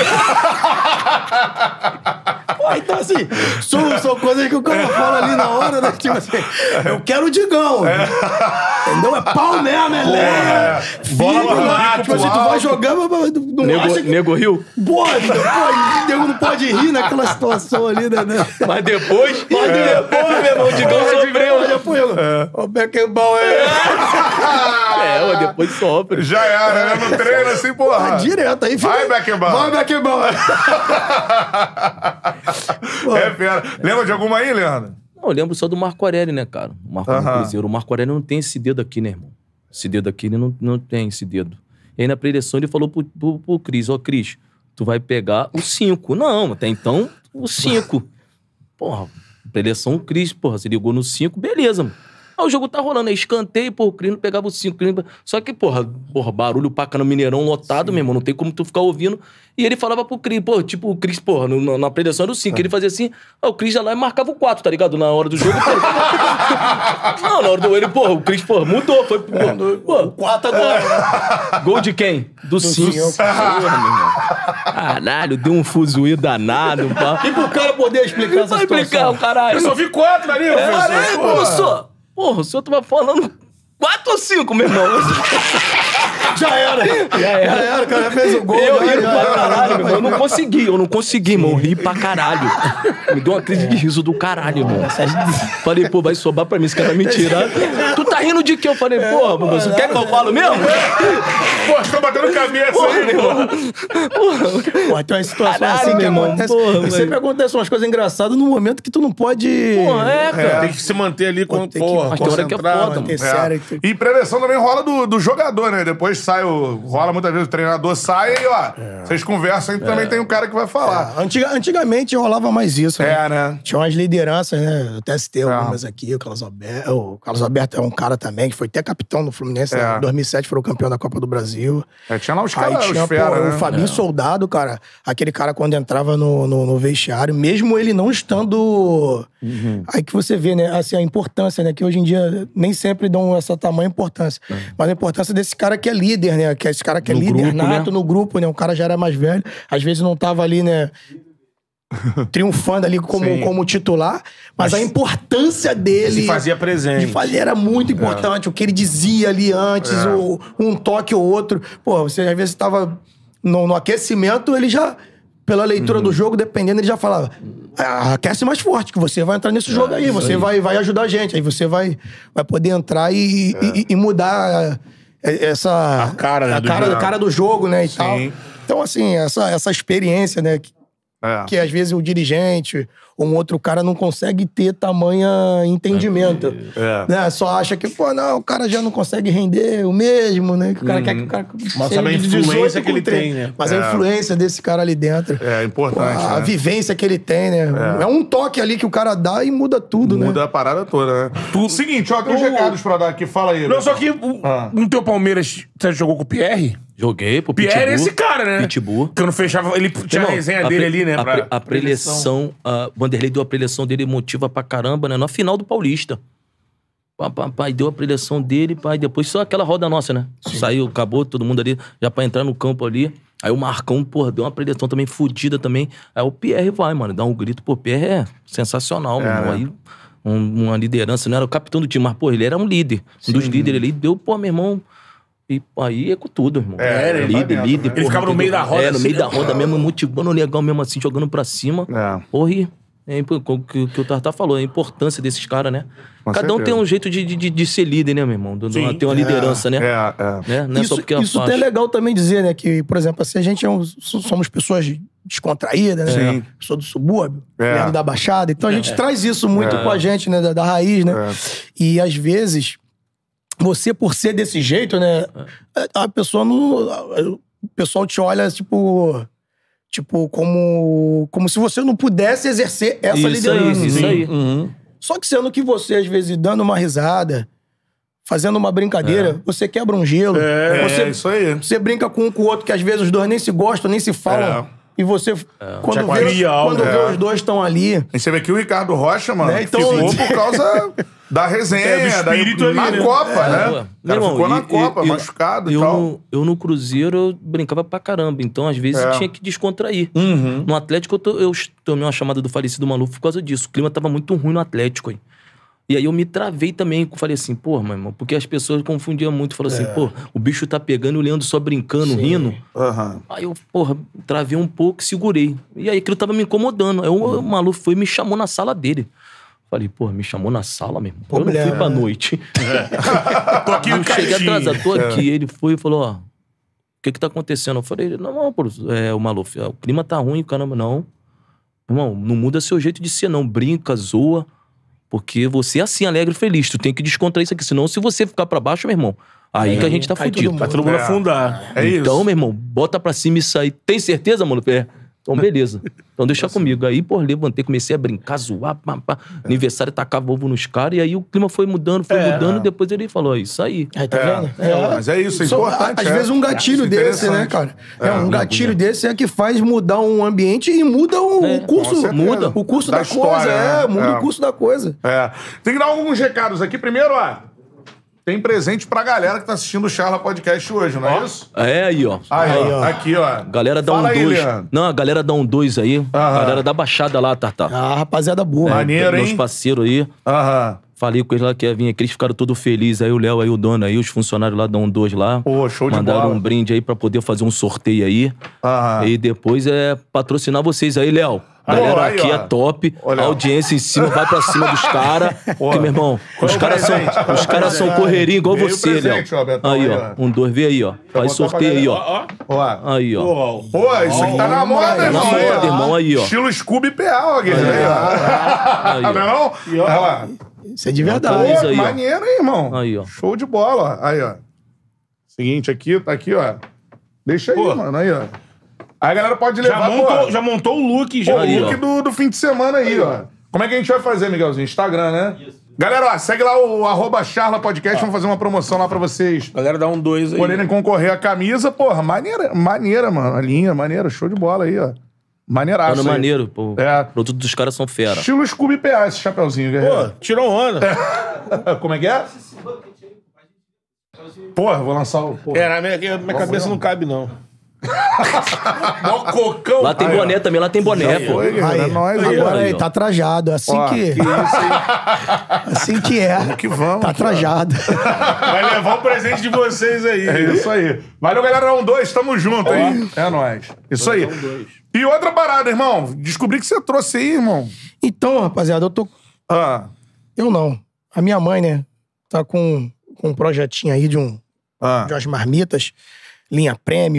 Pô, então assim, são, são coisas que o cara fala ali na hora, né? Tipo assim, eu quero o Digão. É. Entendeu? É pau mesmo, é lenha. Bola lá, tipo assim, tu vai jogar, mas não nego, acha que... Nego Rio? Pode, pô, nego não pode rir naquela situação ali, né? Mas depois... Mas é. depois, meu irmão, o Digão sofreu. Mas depois, é. o Beckenbauer... É, é depois sofre. Já era, né? No treino, assim, porra. Ah, direto, aí fica... Vai, Beckenbauer. Vai, Beckenbauer. É fera. Lembra de alguma aí, Leandro? Não, eu lembro só do Marco Aurélio, né, cara? O Marco Aurélio uh-huh. Cruzeiro. O Marco Aurélio não tem esse dedo aqui, né, irmão? Esse dedo aqui, ele não, não tem esse dedo. E aí, na preleção, ele falou pro, pro, pro Cris, ó, Cris, tu vai pegar o cinco. Não, até então, o cinco. Porra, preleção, o Cris, porra, se ligou no cinco, beleza, mano. Aí o jogo tá rolando, aí escanteio, pô, o Cris não pegava o cinco. Só que, porra, porra, barulho paca no Mineirão lotado, Sim. meu irmão, não tem como tu ficar ouvindo. E ele falava pro Cris, pô, tipo, o Cris, porra, no, na preleção era o cinco. Ah. Ele fazia assim, ah, o Cris já lá e marcava o quatro, tá ligado? Na hora do jogo. Não, na hora do ele, porra, o Cris, porra, mudou. Foi, porra, pô, quatro agora. Gol de quem? Do cinco. Caralho, deu um fuzuí danado. Pá. E pro cara poder explicar essa situação. explicar o caralho. Eu só vi quatro ali, é, caralho, professor. Porra, o senhor tava falando quatro ou cinco, meu irmão? Já era. Já era. Já era, o cara fez o gol. Eu ri pra caralho, meu irmão. Eu não consegui, eu não consegui, irmão. Eu ri pra caralho. Me deu uma crise de riso do caralho, irmão. Falei, pô, vai sobrar pra mim, esse cara vai me tirar. Tu tá rindo de quê? Eu falei, porra, pô, você quer que eu falo mesmo? Pô, você tá batendo cabeça porra, aí, irmão. Porra. Pô, tem uma situação caralho, assim que acontece. Porra, sempre acontecem umas coisas engraçadas no momento que tu não pode... Porra, é, cara. É. Tem que se manter ali com... Tem porra, mas tem hora que é foda, manter é. sério. E preleção também rola do, do jogador, né? Depois sai o... Rola muitas vezes o treinador sai e, ó, é. vocês conversam e é. também tem um cara que vai falar. É. Antiga, antigamente rolava mais isso, né? É, né? Tinha umas lideranças, né? Eu até citei algumas aqui, o Carlos Alberto. O Carlos Alberto é um cara também que foi até capitão do Fluminense. É. Em dois mil e sete foi o campeão da Copa do Brasil. É, tinha lá os caras, os fera, pô, né? O Fabinho é. Soldado, cara. Aquele cara quando entrava no, no, no vestiário, mesmo ele não estando... Uhum. Aí que você vê, né? Assim, a importância, né? Que hoje em dia nem sempre dão essa tamanha importância. Uhum. Mas a importância desse cara que é líder, né? Que é esse cara que é no líder grupo, nato, né? No grupo, né? O cara já era mais velho. Às vezes não tava ali, né? Triunfando ali como, como titular. Mas, mas a importância dele... Se fazia presente. De fazer era muito importante. É. O que ele dizia ali antes, é. o, um toque ou outro. Pô, você às vezes tava no, no aquecimento, ele já... Pela leitura uhum. do jogo, dependendo, ele já falava aquece mais forte, que você vai entrar nesse é, jogo aí, você aí. Vai, vai ajudar a gente, aí você vai, vai poder entrar e, é. e, e mudar essa... A cara, né, a do cara, jogo. cara do jogo, né, e Sim. tal. Então, assim, essa, essa experiência, né? Que, É. que às vezes o dirigente ou um outro cara não consegue ter tamanha entendimento. É. Né? Só acha que, pô, não, o cara já não consegue render o mesmo, né? Que o cara quer que o cara... Mas seja sabe a de influência dezoito que ele com trinta. tem, né? Mas É. a influência desse cara ali dentro. É importante, Pô, a né? vivência que ele tem, né? É. é um toque ali que o cara dá e muda tudo, né? Muda a parada toda, né? Seguinte, ó, tem uns O- recados pra dar aqui. Fala aí. Não, só que o- Ah. no teu Palmeiras, você jogou com o Pierre? Joguei pro Pierre Pitbull. é esse cara, né? Pitbull. Que eu não fechava... Ele tinha a Irmão, resenha a dele pre- ali, né? A, pra- pre- a preleção, a Vanderlei deu a preleção dele emotiva pra caramba, né? Na final do Paulista. Pá, pá, pá, e deu a preleção dele, pai. Depois só aquela roda nossa, né? Saiu, acabou, todo mundo ali, já pra entrar no campo ali. Aí o Marcão, porra, deu uma preleção também fodida também. Aí o Pierre vai, mano, dá um grito. Pô, Pierre é sensacional, É, mano. né? Aí um- uma liderança, não era o capitão do time, mas, pô, ele era um líder. Um dos líderes ali. Deu, pô, meu irmão... E aí é com tudo, irmão. É, ele vai líder, dentro, líder. né? Ele porra, ficava no entendeu? meio da roda, É, no assim, meio da né? roda mesmo, motivando o legal mesmo, assim, jogando pra cima. É. Porra, e é impo- o que, que o Tartar falou, a importância desses caras, né? Com Cada um certeza. tem um jeito de, de, de ser líder, né, meu irmão? Do- Sim. Tem uma liderança, né? É, é. Né? Não é Isso, só porque é isso faixa. até é legal também dizer, né? Que, por exemplo, assim, a gente é um- somos pessoas descontraídas, né? Sim. Pessoa do subúrbio, É. Leandro da Baixada. Então a gente traz isso muito É. com a gente, né? Da, da raiz, né? É. E às vezes, você por ser desse jeito, né? A pessoa não... O pessoal te olha, tipo... Tipo, como... Como se você não pudesse exercer essa Isso liderança. aí, isso aí. Só que sendo que você, às vezes, dando uma risada, fazendo uma brincadeira, você quebra um gelo. É, você, é isso aí. você brinca com um com o outro, que às vezes os dois nem se gostam, nem se falam. É. E você, quando, Já vê, cria algo, quando vê é. os dois estão ali... E você vê aqui o Ricardo Rocha, mano, Né, então- ficou por causa da resenha, É, do da- espírito ali, na né? Copa, É, né? pô. O cara Meu irmão, ficou na e- Copa, e- machucado e eu tal. no, eu no Cruzeiro eu brincava pra caramba, então às vezes É. tinha que descontrair. Uhum. No Atlético eu, to- eu tomei uma chamada do falecido Maluf por causa disso. O clima tava muito ruim no Atlético, hein? E aí eu me travei também, falei assim, pô, meu irmão, porque as pessoas confundiam muito, falaram assim, pô, o bicho tá pegando e o Leandro só brincando, rindo. Aham. Aí eu, porra, travei um pouco e segurei. E aí aquilo tava me incomodando. Aí o, o Maluf foi e me chamou na sala dele. Falei, porra, me chamou na sala mesmo. Eu não Problema. fui pra noite. Tô aqui Eu no cheguei cantinho. atrasado, tô aqui. Ele foi e falou, ó, o que que tá acontecendo? Eu falei, não, não, pô, é, o Maluf, o clima tá ruim, caramba, não. Irmão, não muda seu jeito de ser, não. Brinca, zoa. Porque você é assim, alegre e feliz. Tu tem que descontrair isso aqui. Senão, se você ficar pra baixo, meu irmão, aí que a gente tá Aí todo fudido. mundo- Vai todo mundo É. afundar. É isso. Então, meu irmão, bota pra cima e sai. Tem certeza, mano? É. Então, beleza. Então, deixa comigo. Aí, pô, levantei, comecei a brincar, zoar, pá, pá. Aniversário, tacava ovo nos caras. E aí, o clima foi mudando, foi mudando. Depois ele falou, isso aí. Aí, tá É. vendo? É, mas é isso, é Só- importante. Às é. vezes um gatilho Isso é desse, né, interessante. cara? É, É, um muda, gatilho desse é que faz mudar um ambiente e muda o, É, o curso. com certeza. Muda o curso Da da, história, coisa. né? É, muda É. o curso da coisa. É. Tem que dar alguns recados aqui. Primeiro, ó, tem presente pra galera que tá assistindo o Charla Podcast hoje, não é isso? É aí, ó. Aí, Aí, ó. ó. Aqui, ó. Galera dá Fala um aí, dois. Leandro. Não, a galera dá um dois aí. Galera da Baixada lá, Tartar. Ah, rapaziada boa. Maneiro, Meus hein? parceiros aí. Aham. Falei com eles lá que ia vir aqui, eles ficaram todos felizes. Aí o Léo, aí o dono aí, os funcionários lá dão um dois lá. Pô, show de Mandaram bola. um brinde aí pra poder fazer um sorteio aí. Aham. E depois é patrocinar vocês aí, Léo. Aí, Galera, ó, aí, aqui ó. é top. Olha, A ó. audiência em cima, vai pra cima dos caras. Porque, meu irmão, os é o caras são, presente? Qual é os o caras são presente? correrinho igual Veio o você, Léo. presente, ó, Betão, Aí, aí, ó. ó. Um dois, vê aí, ó. Faz botar pra sorteio aí, ó. Ó, Ó. Aí, ó. ó. Pô, isso aqui tá na moda, Tá na irmão. moda, Aí, ó. irmão, aí, ó. Estilo Scooby P A, ó, Guilherme. Aí, ó. Aí, Tá ó. vendo? Olha lá. Isso é de Pô, verdade. Isso aí, ó. maneiro, hein, irmão? Aí, ó. Show de bola, ó. Aí, ó. Seguinte, aqui, tá aqui, ó. Deixa aí, Pô. mano. Aí, ó. Aí a galera pode levar, Já montou, pô, já montou o look, já. o Aí, look ó. do, do fim de semana aí, ó. Como é que a gente vai fazer, Miguelzinho? Instagram, né? Isso. Galera, ó, segue lá o arroba Charla Podcast, vamos fazer uma promoção lá pra vocês Galera, dá um dois aí. poderem concorrer à camisa. Porra, maneira, maneira, mano. A linha, maneira, show de bola aí, ó. Maneiraço. Mano, aí. maneiro, pô. É. O produto dos caras são fera. Estilo Scooby P A, esse chapeuzinho, Pô, guerreiro. tirou onda. Como é que é? Porra, vou lançar o... Porra. É, na minha, minha cabeça mesmo. não cabe, não. Mó cocão. Lá tem Aí, boné também, lá tem boné, pô. Foi, guerreiro, é Aí, nóis aí, agora ó. aí, aí, ó. tá trajado. Assim Ó, que. que assim que é. que vamos, Tá aqui, ó. trajado. Vai levar o presente de vocês aí. É isso aí. Valeu, galera. Um, dois, tamo junto, hein? É nóis. Isso aí. E outra parada, irmão. Descobri que você trouxe aí, irmão. Então, rapaziada, eu tô. Ah, Eu não. A minha mãe, né, tá com, com um projetinho aí de, um, ah. de umas marmitas, linha premium,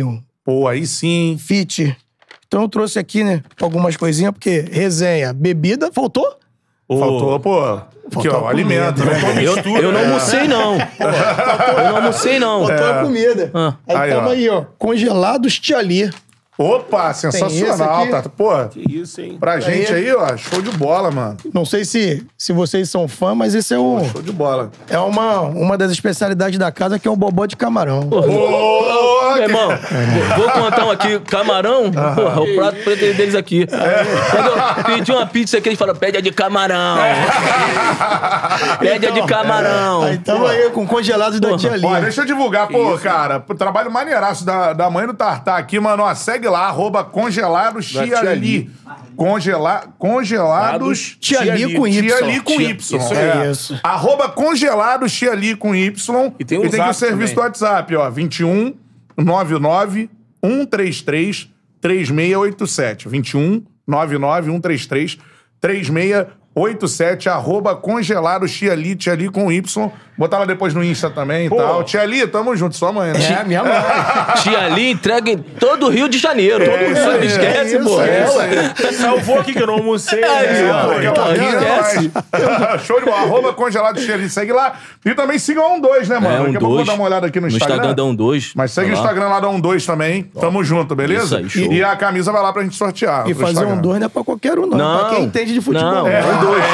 Pô, aí sim. Fit. Então eu trouxe aqui, né, algumas coisinhas, porque resenha, bebida, faltou? Faltou, pô. Aqui, ó, alimento, né? Eu, eu não almocei, não. Eu não almocei, não. Faltou a comida. Ah. Aí, Aí, tamo ó. aí, ó, congelados Tiali. Opa, sensacional, aqui. tá? Pô, Que isso, hein? pra gente aí, ó, show de bola, mano. Não sei se, se vocês são fã, mas esse é o Show de bola. é uma, uma das especialidades da casa, que é o bobó de camarão. Ô, Meu irmão, vou- vou contar um aqui. Camarão, porra, o prato preferido deles aqui. Quando eu pedi uma pizza aqui, eles falam, pede a de camarão. Pede a de camarão. Aí tamo aí com congelados da Tiali. Ó, deixa eu divulgar, pô, cara, o trabalho maneiraço da, da mãe do Tartar aqui, mano. Ó, segue lá, arroba congelados Da Tia Tia Ali. Congela, congelados Tiali com Y. Tia Ali com Tia- Y. isso é. aí. Isso. Arroba congelados Tia Ali com Y. E tem o e tem Zap o serviço também. do WhatsApp, ó, vinte e um, nove nove, um três três, três seis oito sete. vinte e um, nove nove, um três três, três seis oito sete, arroba congelados Tia Ali, Tia Ali com Y. Botar lá depois no Insta também e tal. Tia Ali, tamo junto, sua mãe, né? É, minha mãe. Tia Ali entrega em todo o Rio de Janeiro. Todo isso mundo aí, esquece, é isso, pô. é isso ué. Salvou aqui que eu não almocei. Aí, né? ó. Pô, que Então, bacana, esquece. nós. Show de bola. Arroba congelado Tia Ali, segue lá. E também siga o um dois, né, mano? É, um Daqui a pouco eu vou dois. dar uma olhada aqui no, No Instagram. Instagram dá um dois. Mas segue Vai o lá. Instagram lá da um dois também. Tamo junto, beleza? Isso aí, show. E a camisa vai lá pra gente sortear. E pro fazer Instagram. um dois não é pra qualquer um, não. Não. Pra quem entende de futebol. Não, É. um dois.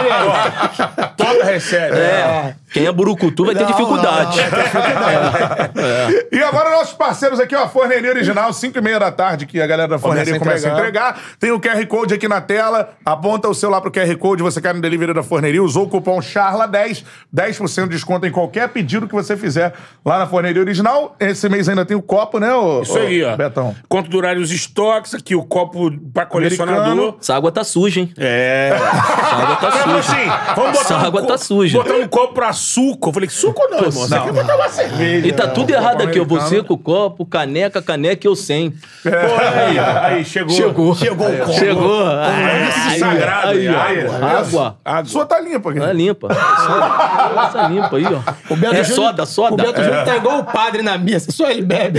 Toda recebe. É. Quem é burucutu vai ter Não, dificuldade. não, vai ter dificuldade. E agora nossos parceiros aqui, ó, Forneria Original, cinco e meia da tarde, que a galera da Forneria Começa começa a a entregar. Tem o Q R Code aqui na tela, aponta o celular pro Q R Code, você quer no delivery da Forneria, usou o cupom charla dez, dez por cento de desconto em qualquer pedido que você fizer lá na Forneria Original. Esse mês ainda tem o copo, né, ô, Isso aí, ô, ó. Betão? Quanto durarem os estoques, aqui o copo pra colecionador. Americano. Essa água tá suja, hein? É. Essa água tá Mas suja. assim, vamos botar Essa um água co- tá suja. Botar um copo pra suco. Eu falei, suco não, irmão. Você quer botar uma cerveja. E tá tudo errado aqui, ó. americano. Você com o copo, caneca, caneca e eu sem. Pô, aí, aí, chegou. Chegou. Chegou o copo. Chegou. Esse sagrado aí, ó. água. Água. A sua tá limpa aqui. Tá limpa. Essa essa limpa aí, ó. O Beto É Júnior- soda, O soda. Beto Júnior tá igual o padre na missa, só ele bebe.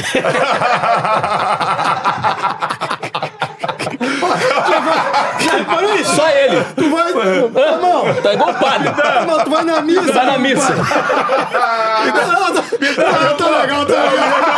Já reparou isso? Só ele. Tu vai... Irmão, Tá igual o padre. irmão, tu vai na missa. Vai na missa. Não, não, tá legal, tá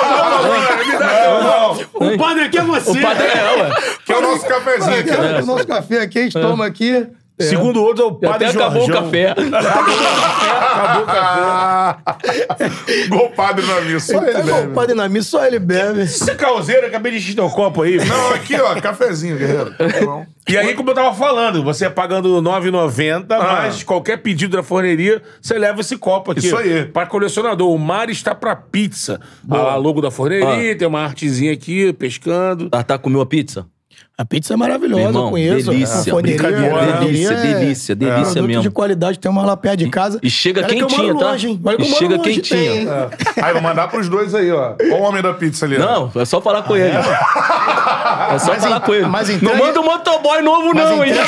legal. O padre aqui é você. O padre é, ué. Que é o nosso cafezinho aqui. O nosso café aqui, a gente toma aqui. Segundo outro, é o Até padre acabou o Jorjão. café. Acabou o café. Gol padre na missa. Só ele Tá igual bebe. o padre na missa, só ele bebe. Você é causeiro, acabei de encher teu copo aí. Não, aqui, ó, cafezinho, guerreiro. Tá bom. E aí, como eu tava falando, você é pagando nove reais e noventa centavos, mas qualquer pedido da forneria, você leva esse copo aqui. Isso aí. Para colecionador. O mar está pra pizza. A logo da forneria, tem uma artezinha aqui, pescando. Tartar comeu a pizza? A pizza é maravilhosa, Meu irmão, eu conheço. delícia. A forneria, Brincadeira, a forneria delícia, é delícia, delícia produto mesmo. de qualidade, tem uma lá perto de casa. E chega Olha que eu quentinha, moro tá? longe, hein? Olha que E eu moro chega longe, quentinha. tem, hein? Aí, vou mandar pros dois aí, ó. Ó o homem da pizza ali. ó. Não, é só falar com ele. É só Mas falar en- com ele. mas Não entrega- manda um motoboy novo, não, hein?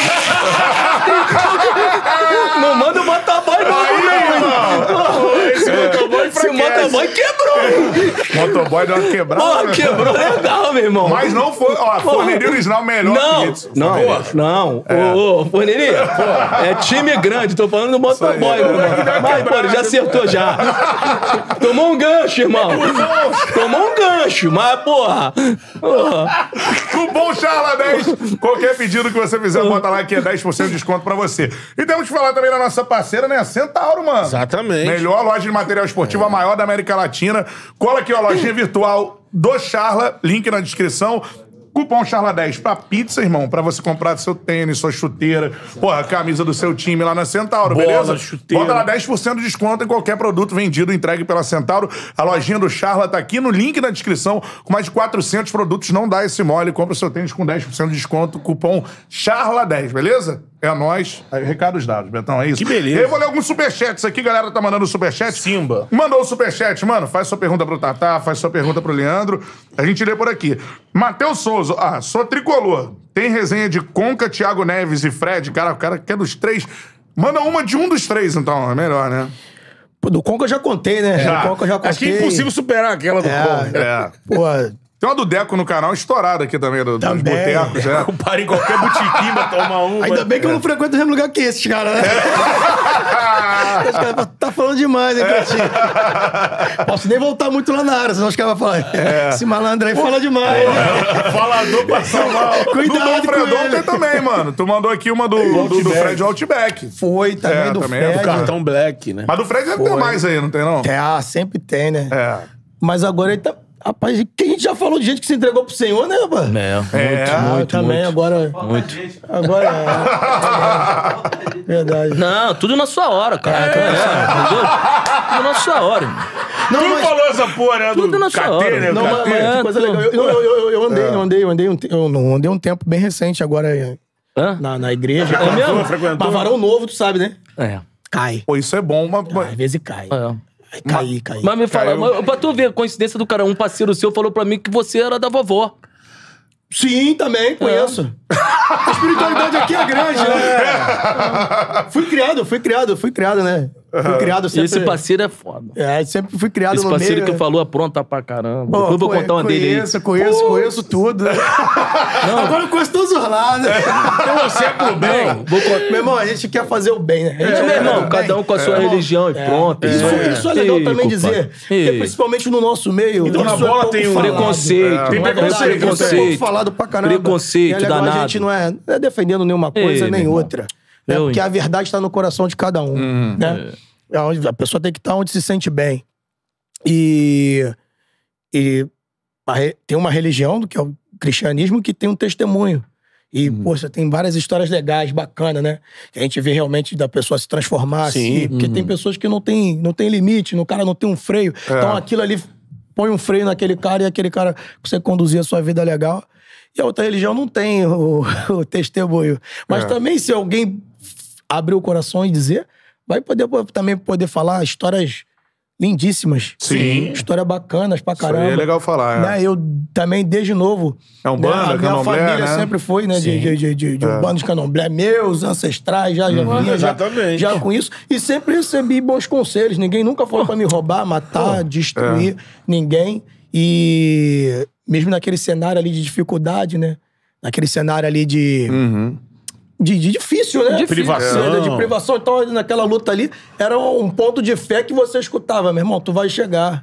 Não manda um motoboy novo, não, hein? Esse motoboy Esse motoboy quebrou. Motoboy deu uma quebrada. Porra, né? quebrou legal, meu irmão. Mas não foi. Ó, a forneria original melhor Não, pizza. não, não. Ô, ô, forneria, pô, é time grande, tô falando do motoboy, meu irmão. Mas, pô, ele já acertou já. Tomou um gancho, irmão. Tomou um gancho, mas, porra. porra. Cupom Charla dez. Qualquer pedido que você fizer, bota lá que é dez por cento de desconto pra você. E temos que falar também da nossa parceira, né? A Centauro, mano. Exatamente. Melhor loja de material esportivo, a maior da América Latina. Cola aqui, ó, lojinha virtual do Charla, link na descrição. Cupom Charla dez pra pizza, irmão, pra você comprar seu tênis, sua chuteira, porra, a camisa do seu time lá na Centauro, Bola, beleza? chuteira. Bota lá dez por cento de desconto em qualquer produto vendido, entregue pela Centauro. A lojinha do Charla tá aqui no link na descrição, com mais de quatrocentos produtos, não dá esse mole, compra o seu tênis com dez por cento de desconto, cupom Charla dez, beleza? É nóis. Aí, recados dados, Betão, é isso? Que beleza. E aí, eu vou ler alguns superchats aqui, galera tá mandando superchat. Simba. Mandou o superchat, mano. Faz sua pergunta pro Tatá, faz sua pergunta pro Leandro. A gente lê por aqui. Matheus Souza. Ah, sou tricolor. Tem resenha de Conca, Thiago Neves e Fred? Cara, o cara quer dos três. Manda uma de um dos três, então. É melhor, né? Pô, do Conca eu já contei, né? Já. Do Conca eu já contei. Acho que é impossível superar aquela do É. Conca. É. Pô, Tem uma do Deco no canal estourada aqui também, do, dos Também. botecos. É. Para em qualquer botiquim pra tomar uma. Ainda bem que eu não frequento o mesmo lugar que esses caras, né? Os caras falam, tá falando demais, hein, Cretinho? Posso nem voltar muito lá na área, senão os caras vão falar, esse malandro aí fala demais. É. Falador passa mal. Cuidado do com Fredon ele. tem também, mano. Tu mandou aqui uma do, do, do Fred Outback. Foi também É, do também é do Fred. Cartão Black, né? Mas do Fred deve ter mais aí, não tem não? É, ah, sempre tem, né? É. Mas agora ele tá... Rapaz, que a gente já falou de gente que se entregou pro Senhor, né, rapaz? É, muito, É, muito, também, muito. agora... Muito. Agora é. Verdade. Não, tudo na sua hora, cara. Tudo na sua hora, entendeu? Tudo na sua hora, irmão. Não, Tu mas- falou essa porra, né? Tudo do na sua K T, hora. né? Não, O mas, K T. mas É, que coisa tô- legal. Eu, eu, eu, eu andei, eu andei, eu andei um, te- eu não andei um tempo bem recente agora Hã? na, na igreja. É mesmo? Frequentou? Mas varão novo, tu sabe, né? É. Cai. Pô, isso é bom, mas... Ah, às vezes cai. é. Aí Cai, cai. Mas me fala, Caiu. mas, pra tu ver a coincidência do cara, um parceiro seu falou pra mim que você era da vovó. Sim, também, conheço. A espiritualidade aqui é grande, né? Fui criado, fui criado, fui criado, né? Fui criado E sempre... esse parceiro é foda. É, sempre fui criado Esse no parceiro meio... que falou apronta pra caramba. Pô, Depois eu vou conhe- contar uma dele aí. Conheço, conheço, conheço tudo. Agora eu conheço todos os lados. Então você é pro bem. Não, vou contar. Meu irmão, a gente quer fazer o bem, né? A gente É, quer meu irmão, fazer o bem. cada um com a sua É, religião e é. pronto. Isso, É. isso é legal Ei, também compadre. dizer. Ei. Porque principalmente no nosso meio. Então, na isso é bola pouco tem um falado. preconceito. Tem Não é preconceito, verdade? Isso é pouco preconceito. falado pra caramba. Preconceito E é legal, danado. A gente não é, não é defendendo nenhuma coisa Ei, nem meu irmão. outra. Né? Eu, Porque hein? a verdade está no coração de cada um. Né? É onde- A pessoa tem que estar onde se sente bem. E, e a re- tem uma religião, que é o cristianismo, que tem um testemunho. E, poxa, tem várias histórias legais, bacanas, né? Que a gente vê realmente da pessoa se transformar. Sim. Assim, porque tem pessoas que não tem, não tem limite, no cara não tem um freio. Então aquilo ali põe um freio naquele cara e aquele cara consegue conduzir a sua vida legal. E a outra religião não tem o, o testemunho. Mas É. também, se alguém abrir o coração e dizer, vai poder também poder falar histórias lindíssimas. Sim. Histórias bacanas pra Isso aí caramba. é legal falar, é. Né? Eu também, desde novo... É um né, banda, a minha candomblé, família né? sempre foi, né? De, Sim. de, de, de, de um bando de candomblé. Meus ancestrais já, já vinha já, exatamente. já com isso. E sempre recebi bons conselhos. Ninguém nunca falou pra me roubar, matar, destruir ninguém. E mesmo naquele cenário ali de dificuldade, né? Naquele cenário ali de... Uhum. De, de difícil, né? Difícil. Privação. É, de privação. Então, naquela luta ali, era um ponto de fé que você escutava. Meu irmão, tu vai chegar.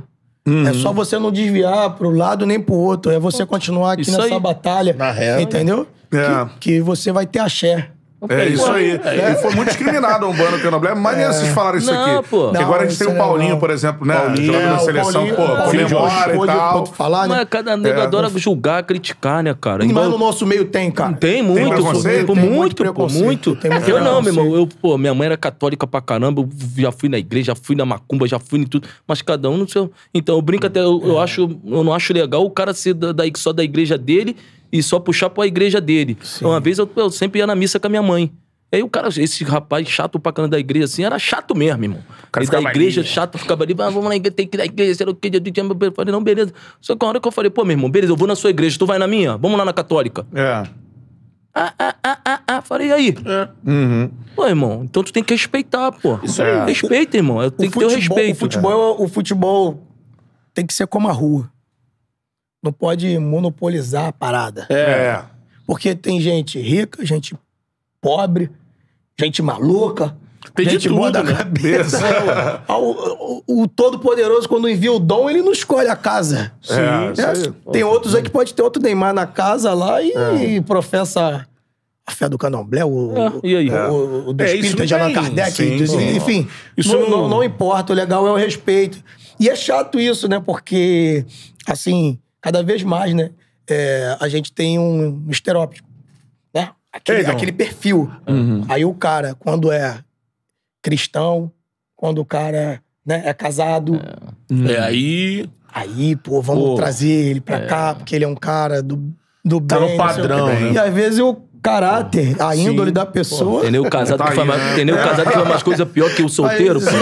É só você não desviar pro lado nem pro outro. É você continuar aqui Isso nessa aí. batalha. Na real. Entendeu? É. Que, que você vai ter axé. É isso aí. Ele foi muito discriminado a Umbanda Candomblé. Mas maneiro vocês falaram isso Não, aqui. pô. Porque Não, agora a gente isso tem o é Paulinho, legal. por exemplo, né? Paulinho, Jogador É, da o seleção, Paulinho, pô, é, comemora e pode- tal. pode falar, né? Mas cada nego É. adora julgar, criticar, né, cara? Mas Embora- no nosso meio tem, cara. Tem muito, preconceito? pô, Tem muito, muito pô, preconceito, muito. tem muito Eu não, meu irmão, preconceito. eu, pô, minha mãe era católica pra caramba, eu já fui na igreja, já fui na macumba, já fui em tudo, mas cada um no seu... Então, eu brinco até, eu, eu acho, eu não acho legal o cara ser da, da- só da igreja dele e só puxar pra igreja dele. Uma vez eu, eu sempre ia na missa com a minha mãe. Aí o cara, esse rapaz chato pra caramba da igreja, assim, era chato mesmo, irmão. cara Ele da ficava igreja, ali. chato, ficava ali, ah, vamos na igreja, tem que ir na igreja, sei lá o que, eu falei, não, beleza. Só que a hora que eu falei, pô, meu irmão, beleza, eu vou na sua igreja, tu vai na minha? Vamos lá na católica. É. Ah, ah, ah, ah, ah, falei, e aí? É. Uhum. Pô, irmão, então tu tem que respeitar, pô. Isso aí. Respeita, irmão, eu tenho que ter o respeito. O futebol, o futebol tem que ser como a rua. Não pode monopolizar a parada. É. Porque tem gente rica, gente pobre, gente maluca. Tem de gente tudo, boa da né? cabeça. É, o, o- o- o Todo-Poderoso, quando envia o dom, ele não escolhe a casa. É, isso aí. Tem outros aí que pode ter outro Neymar na casa lá e, e professa a fé do candomblé, o, É, e aí? o, o, o do É, isso espírito não de Allan tem- Kardec. sim, dos- sim. Enfim, Isso não, não- não, não importa, o legal é o respeito. E é chato isso, né? Porque, assim, cada vez mais, né? é, a gente tem um estereótipo, né? Aquele, Então. aquele perfil. Aí o cara, quando é cristão, quando o cara né, é casado, É, aí... aí, pô, vamos Pô, trazer ele pra cá, porque ele é um cara do, do Tá bem. no não sei o padrão, quê. né? E às vezes o caráter, a índole da pessoa. Entendeu? O casado Tá que faz aí, mais, né? entendeu? O casado que faz mais coisa pior que o solteiro, pô.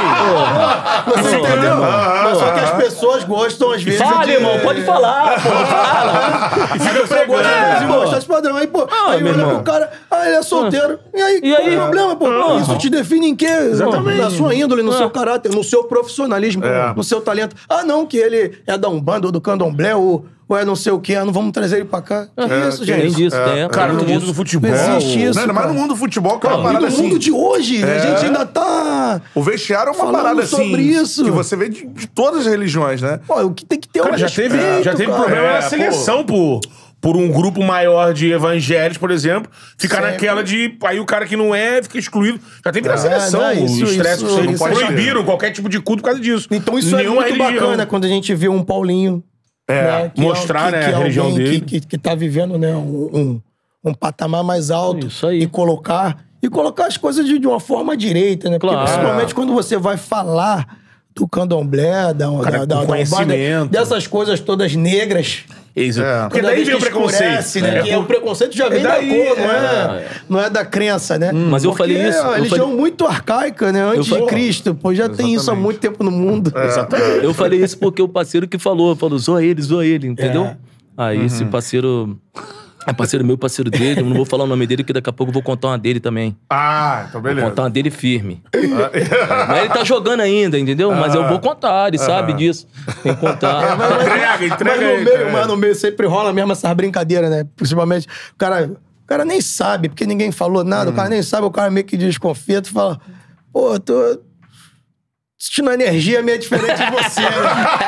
Você entendeu? Mas só que as pessoas gostam, às vezes. Fala, de... irmão, pode falar, pô. Fala. E fica pregando, É, de pô. mostrar esse padrão. Aí, pô, Ah, aí meu olha irmão. pro cara, ah, ele é solteiro. E aí, E qual aí? é o problema, pô? Ah. Isso te define em quê? Exatamente. Na sua índole, no Ah. seu caráter, no seu profissionalismo, É. no seu talento. Ah, não, que ele é da Umbanda ou do Candomblé ou, ou é não sei o quê. Ah, não vamos trazer ele pra cá. Que isso, Tem gente? disso, tem. Cara, no tem mundo disso. do futebol... Não existe isso. Não, ainda mais cara. no mundo do futebol, que é uma E parada no assim. mundo de hoje, a gente ainda tá... O vestiário é uma Falando parada assim. sobre isso. Que você vê de, de todas as religiões, né? Pô, o que tem que ter Cara, um já teve, respeito, já teve cara. problema É, na seleção por, por um grupo maior de evangélicos, por exemplo, ficar Sempre. naquela de... Aí o cara que não é, fica excluído. Já teve na É, seleção. não, Os isso- estresses isso- eles isso é proibiram qualquer tipo de culto por causa disso. Então isso Nenhuma é muito religião. bacana quando a gente vê um Paulinho. É, né, que mostrar, que, né, que a é religião alguém dele. Que, que, que tá vivendo, né, um, um, um patamar mais alto. Isso aí. E colocar, e colocar as coisas de, de uma forma direita, né? Porque Claro. principalmente quando você vai falar do candomblé, da, Cara, da, da, com da conhecimento. Umbanda, dessas coisas todas negras. Isso. É. Porque Toda daí vez vem o que preconceito. escurece, né? É Que por- o preconceito já vem É daí, da cor, não é, é. não é da crença, né? Mas eu Porque falei isso, É uma eu religião falei- muito arcaica, né? Antes falei- de Cristo. Pô, já tem isso há muito tempo no mundo. Eu falei isso porque o parceiro que falou, falou, zoa ele, zoa ele, entendeu? É. Aí esse parceiro... É parceiro meu, parceiro dele, eu não vou falar o nome dele, que daqui a pouco eu vou contar uma dele também. Ah, então Vou beleza. contar uma dele firme. Mas ele tá jogando ainda, entendeu? Mas eu vou contar, ele sabe disso. Tem que contar. Entrega, entrega Mas no, aí, meio, cara. mas no meio sempre rola mesmo essas brincadeiras, né? Principalmente, o cara, o cara nem sabe, porque ninguém falou nada, o cara nem sabe, o cara meio que desconfia, tu fala, pô, tô sentindo uma energia meio diferente de você, né?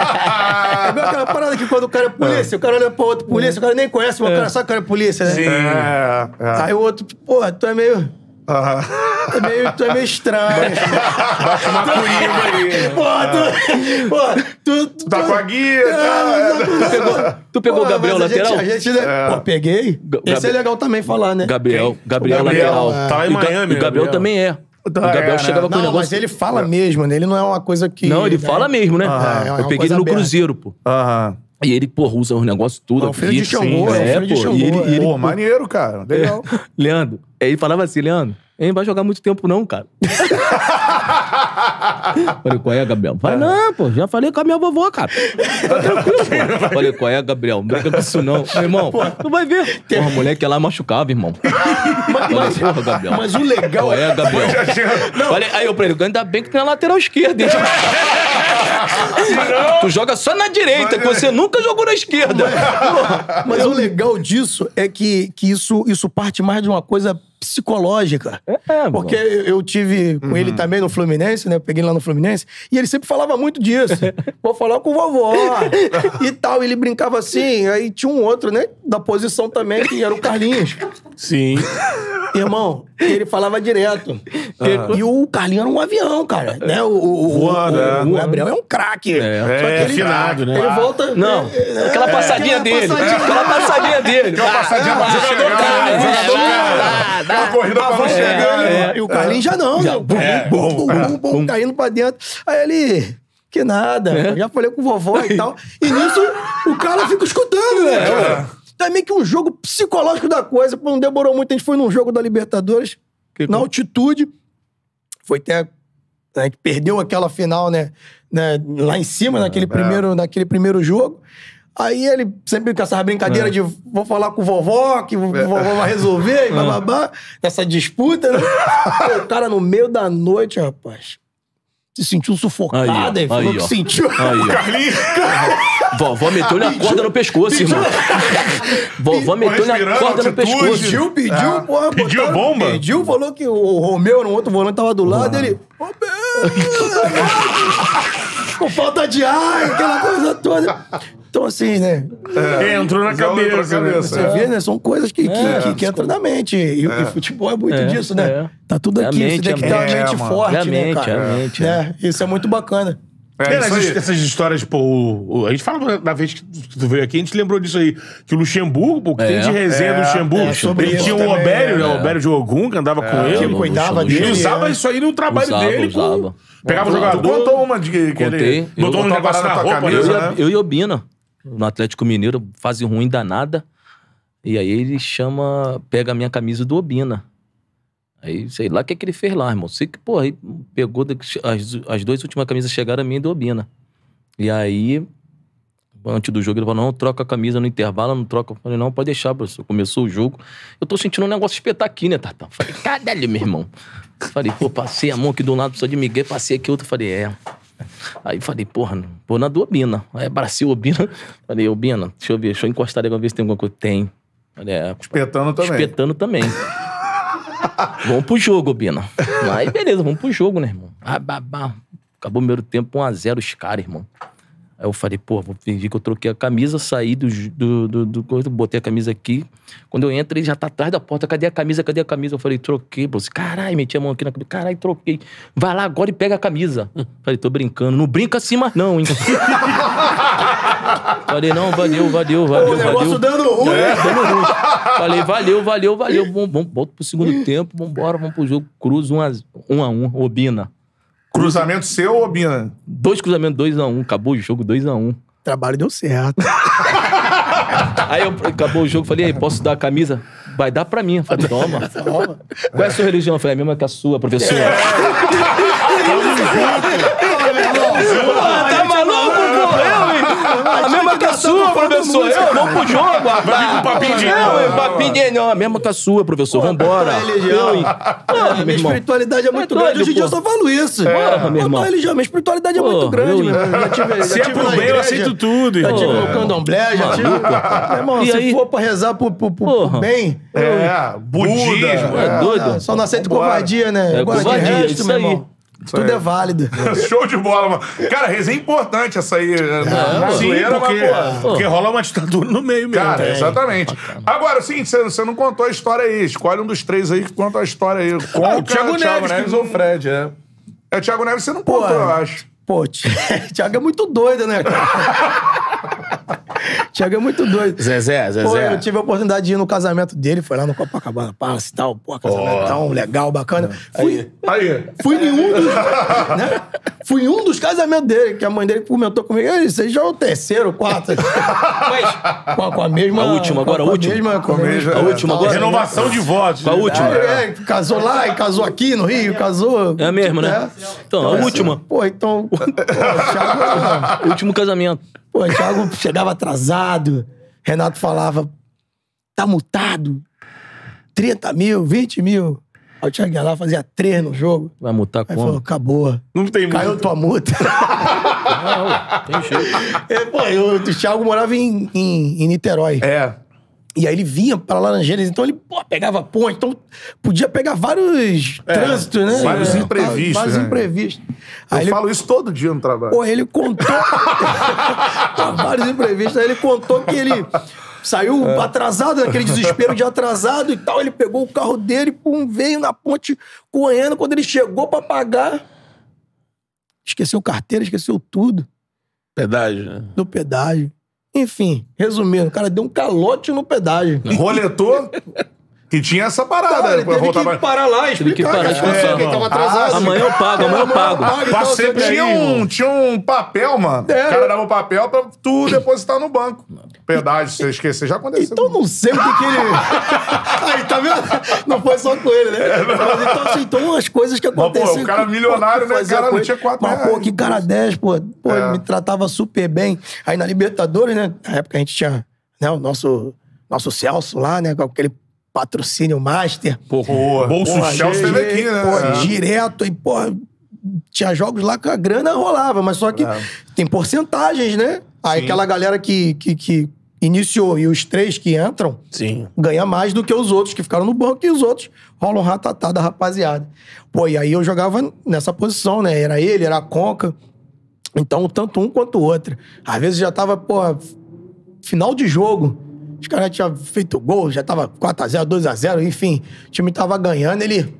É igual aquela parada que quando o cara é polícia, o cara olha pra outro polícia, o cara nem conhece, mas o cara sabe que o cara é polícia, né? Sim. É, é. Aí o outro, pô, tu é meio... Aham. Tu é meio, tu é meio estranho. Bate uma curimba ali. Pô, tu... Pô, tu... tu Tá com a guia, É, tá? tu pegou- tu pegou o Gabriel mas a gente- lateral? A gente, né? Pô, peguei. Ga- Esse é Gabi- legal também falar, né? Gabriel, Gabriel, O Gabriel, lateral. é. Tá lá em E o Ga- Miami, e o Gabriel Gabriel. também é. O Tá, Gabriel é, né? chegava com um Não, negócio... mas ele fala mesmo, né? Ele não é uma coisa que... Não, ele né? fala mesmo, né? Aham. É uma Eu peguei coisa ele no aberta. Cruzeiro, pô. Aham. E ele, porra, usa os negócios tudo. É um filho de aqui. Xangô, é um é, filho de pô. Xangô, E ele, é. e ele, Pô, maneiro, cara. Legal. Leandro, aí ele falava assim, Leandro, ele não vai jogar muito tempo não, cara. Falei, qual é, Gabriel? Falei, não, pô, já falei com a minha vovó, cara. Tá tranquilo, pô. Falei, qual é, Gabriel? Não brinca com isso não. Meu irmão, tu vai ver. Porra, moleque lá machucava, irmão. Falei, porra, Gabriel. Mas o legal... Qual é, Gabriel? Falei, aí eu pra ele, ainda bem que tem a lateral esquerda, hein? Tu joga só na direita, que você nunca jogou na esquerda. Mas o legal disso é que, que isso, isso parte mais de uma coisa psicológica. É, Porque eu tive com ele também no Fluminense, né? Eu peguei ele lá no Fluminense. E ele sempre falava muito disso. Vou falar com o vovó. E tal. Ele brincava assim. Aí tinha um outro, né? Da posição também, que era o Carlinhos. Sim. Irmão, ele falava direto. E o Carlinhos era um avião, cara. Né? O, o, o- Voando, o- é. o Gabriel é um craque. É. Só que É, ele, afinado, né? Ele volta... Não, é, aquela é, passadinha aquela dele. passadinha. Aquela passadinha dele. Aquela passadinha pra você jogador chegar, cara, né? jogador Aquela Aquela corrida pra Vai você chegar, chegar, né? E o Carlinhos já não, né? Bum, É. bum, bum, bum, bum, caindo pra dentro. Aí ele... Que nada, É. já falei com o vovó e tal. E nisso, o cara fica escutando, né? É meio que um jogo psicológico da coisa. Pô, não demorou muito, a gente foi num jogo da Libertadores, Que na co- altitude. Foi até... A gente perdeu aquela final, né? né, lá em cima, naquele, primeiro, naquele primeiro jogo. Aí ele sempre com essa brincadeira É. de vou falar com o vovó, que o vovó vai resolver, e bababá, essa disputa, né? Pô, o cara no meio da noite, rapaz, se sentiu sufocado, Aí, ó, e falou aí, que ó. sentiu. Aí, ó. Vovó meteu-lhe a corda no pescoço, irmão. Vovó meteu-lhe a respirando, corda no altitude. pescoço. Pediu, pediu, É. porra. Pediu botaram- bomba? Pediu, falou que o Romeu, no outro volante, tava do lado, ele... Com falta de ar, aquela coisa toda. Então, assim, né? É, entrou na Já entrou na cabeça. né? cabeça. Você vê, né? São coisas que, que, É. que, que entram na mente. E, e futebol é muito É, disso, né? é. Tá tudo É a aqui. mente, você tem é que a ter uma mente. mente É, mano. forte, É a né, mente, cara? é a mente, É, isso é muito bacana. É, É, isso nas- aí. essas histórias, pô, o- o- a gente fala na vez que tu veio aqui, a gente lembrou disso aí, que o Luxemburgo, pô, que É. tem de resenha do É, Luxemburgo, é, sobre ele isso tinha o também, Obério, né, é. o Obério de Ogum, que andava com Que ele. cuidava Luxo, Ele dele. usava é. isso aí no trabalho Usava, dele. com- usava. Pegava o Tu jogador. contou uma de que, que Contei. ele Eu- botou um uma negócio parada na tua roupa, camisa, Eu, né? né? e- eu e o Bina, no Atlético Mineiro, fase ruim danada. E aí ele chama, pega a minha camisa do Obina. Aí, sei lá o que, é que ele fez lá, irmão. Sei que, pô, aí pegou, as, as duas últimas camisas chegaram a mim do Obina. E aí, antes do jogo, ele falou, não, troca a camisa no intervalo, não troca. Eu falei, não, pode deixar, professor. Começou o jogo. Eu tô sentindo um negócio espetar aqui, né, Tatá? Falei, caralho, meu irmão. Falei, pô, passei a mão aqui de um lado, só de Miguel, passei aqui outro. Falei, é... Aí falei, porra, vou na do Obina. Aí abracei o Obina. Falei, Obina, deixa eu ver, deixa eu encostar ali pra ver se tem alguma coisa. Tem. Falei, é, espetando também. Espetando também. Vamos pro jogo, Obina. Aí beleza, vamos pro jogo, né, irmão? Ah, babá. Acabou o primeiro tempo um a zero os caras, irmão. Aí eu falei, pô, vou fingir que eu troquei a camisa, saí do, do, do, do coisa, botei a camisa aqui. Quando eu entro, ele já tá atrás da porta. Cadê a camisa? Cadê a camisa? Eu falei, troquei, pô. Caralho, meti a mão aqui na camisa. Caralho, troquei. Vai lá agora e pega a camisa. Falei, tô brincando. Não brinca assim, mas não, hein? Falei, não, valeu, valeu, valeu, o negócio valeu. dando ruim. É, dando ruim. Falei, valeu, valeu, valeu. Vamos, vamos, volta pro segundo tempo, vambora, vamos pro jogo. Cruz um a um, a um Obina. Cruzamento seu ou Obina? Dois cruzamentos, dois a um. Acabou o jogo, dois a um. O trabalho deu certo. Aí eu, acabou o jogo, falei, aí, posso dar a camisa? Vai dar pra mim. Eu falei, toma. Toma. Qual é a sua religião? Eu falei, é a mesma que a sua, professor. É. Tá maluco, pô? A mesma que a sua, professor. Eu, vamos pro jogo. Vai vir com papinho de... Não, papinho de... Não, a mesma que a sua, professor. Vambora. Eu, ah, minha espiritualidade é muito É grande. doido, Hoje em dia eu pô. só falo isso. Porra, meu irmão. Quanto à religião, minha espiritualidade é Pô, muito grande, eu- meu irmão. Já tive, Se já é tive pro na bem, eu igreja, aceito tudo, Já irmão. tive no candomblé, já tive... Meu irmão, E se aí? for pra rezar pro, pro, pro, Porra. pro bem... É, budismo. É doido? Ah, só não aceito Vambora. covardia, né? É, Agora, de covardia, resto, isso meu aí. irmão, tudo aí. é válido. Show de bola, mano. Cara, resenha importante essa aí. na Sim, zoeira, porque, mas, pô. porque rola uma ditadura no meio mesmo. Cara, É. exatamente. Agora, é o seguinte, você, você não contou a história aí. Escolhe um dos três aí que conta a história aí. Conta, Ah, o Thiago Neves, ou o Fred, é. É, o Thiago Neves você não Pô, contou, eu acho. Pô, o Thiago é muito doido, né, cara? Thiago é muito doido. Zezé, Zezé. Pô, eu tive a oportunidade de ir no casamento dele, foi lá no Copacabana Palace e tal. Pô, casamentão, legal, bacana. Fui, Aí. fui em um dos... né? Fui em um dos casamentos dele, que a mãe dele comentou comigo. "Ei, Você já é o terceiro, quarto. Mas com a, com a mesma... A última, agora, com a última. Mesma, com a mesma, A última agora. Renovação de votos. Com a última. É, é, casou lá e casou aqui no Rio, casou... É mesmo, né? Então, a última. Pô, então... Pô, o Thiago... Último casamento. Pô, o Thiago chegava atrasado. Renato falava, tá multado. trinta mil, vinte mil. Aí o Thiago ia lá, fazia três no jogo. Vai mutar Aí como? falou, acabou. Não tem Caiu muito. tua multa. Não, tem jeito. É, pô, eu, o Thiago morava em, em, em Niterói. É. E aí ele vinha pra Laranjeiras, então ele, pô, pegava ponte, então podia pegar vários trânsitos, né? vários É, imprevistos, Vários né? imprevistos. Eu Aí ele, falo isso todo dia no trabalho. pô, ele contou... Pô, vários imprevistos. Aí ele contou que ele saiu atrasado, naquele desespero de atrasado e tal. Ele pegou o carro dele, pum, veio na ponte correndo. Quando ele chegou pra pagar, esqueceu carteira, esqueceu tudo Pedágio, né? do pedágio. Enfim, resumindo, o cara deu um calote no pedágio. Roletou, que tinha essa parada. Cara, ele pra teve voltar que pra... parar lá e Teve que explicar. parar que de é, pensar. que ele tava Ah, atrasado. Amanhã eu pago, amanhã eu pago. pago, então Passa você sempre tem- Tinha um, tinha um papel, mano. É. O cara dava um papel pra tu depositar no banco. Pedágio, se você esquecer, já aconteceu. Então não sei o que que ele... Aí, tá vendo? Não foi só com ele, né? Mas, então, assim, então umas coisas que pô, aconteciam... o cara que, milionário, pô, né? fazia Cara, não coisa- tinha quatro Mas, pô, reais. que cara dez, pô. Pô, É. ele me tratava super bem. Aí na Libertadores, né? Na época a gente tinha, né, o nosso, nosso Celso lá, né? Com aquele patrocínio master. Pô, Porra, bolso porra, cheio. Celso teve aqui, né? Pô, É. direto. E, pô, tinha jogos lá que a grana rolava, mas só que tem porcentagens, né? Aí aquela galera que, que, que iniciou e os três que entram Sim. ganha mais do que os outros que ficaram no banco e os outros rolam ratatá da rapaziada. Pô, e aí eu jogava nessa posição, né? Era ele, era a Conca. Então, tanto um quanto o outro. Às vezes já tava, pô, final de jogo. Os caras tinham feito gol, já tava quatro a zero, dois a zero, enfim. O time tava ganhando, ele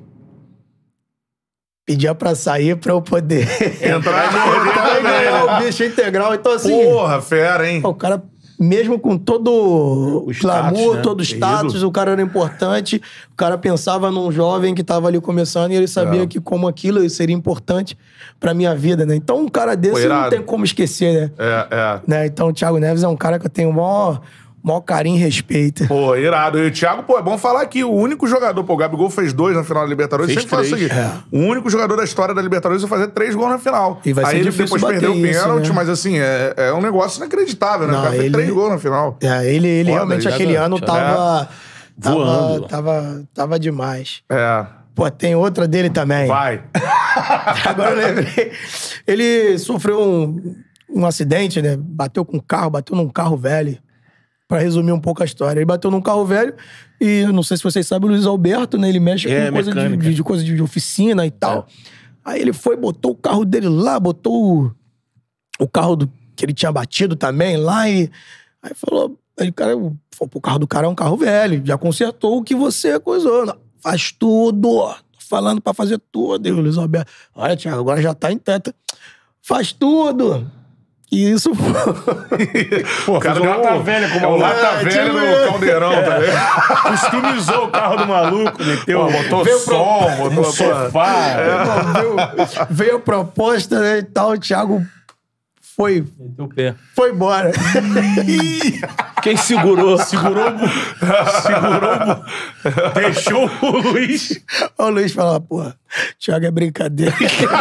pedia pra sair pra eu poder Entrar e morder entrar e também, ganhar né? o bicho integral. Então, assim, Porra, fera, hein? o cara, mesmo com todo o status, clamor, né? todo o status, Ídolo. o cara era importante. O cara pensava num jovem que tava ali começando e ele sabia É. que como aquilo seria importante pra minha vida, né? Então, um cara desse Pô, não irado. tem como esquecer, né? É, é. né? Então, o Thiago Neves é um cara que eu tenho o maior, Maior carinho e respeito. Pô, irado. E o Thiago, pô, é bom falar aqui, o único jogador, pô, o Gabigol fez dois na final da Libertadores, Fez sempre fala isso aqui. três. É. O único jogador da história da Libertadores a fazer três gols na final. E vai ser Aí ele difícil depois perdeu o bater isso, pênalti, né? mas assim, é, é um negócio inacreditável, né? Não, o cara fez ele- três gols na final. É, ele, ele Foda, realmente ele aquele joga- ano joga- tava, tava, Voando. tava, tava demais. É. Pô, tem outra dele também. Vai. Agora eu lembrei. Ele sofreu um, um acidente, né? Bateu com um carro, bateu num carro velho. Pra resumir um pouco a história. Ele bateu num carro velho e, não sei se vocês sabem, o Luiz Alberto, né? Ele mexe É, com coisa de, mecânica. de, de coisa de oficina e tal. Aí ele foi, botou o carro dele lá, botou o, o carro do, que ele tinha batido também lá e... Aí falou... Aí o cara... Falou, o carro do cara é um carro velho. Já consertou o que você coisou. Não, faz tudo. Tô falando pra fazer tudo. E o Luiz Alberto... Olha, Thiago, agora já tá em teta. Faz tudo. E isso foi... Pô, O cara fez um deu- lata velha com é o uma lata É, velha tipo no isso. caldeirão, tá ligado? Customizou o carro do maluco, meteu. Pô, botou veio som, pro- botou- no sofá. Irmão, veio, veio a proposta, né, e tal, o Thiago foi, Meteu o pé. foi embora. Quem segurou? Segurou o. bu- Segurou o. bu- Deixou o Luiz. Olha o Luiz falar, porra, Thiago é brincadeira.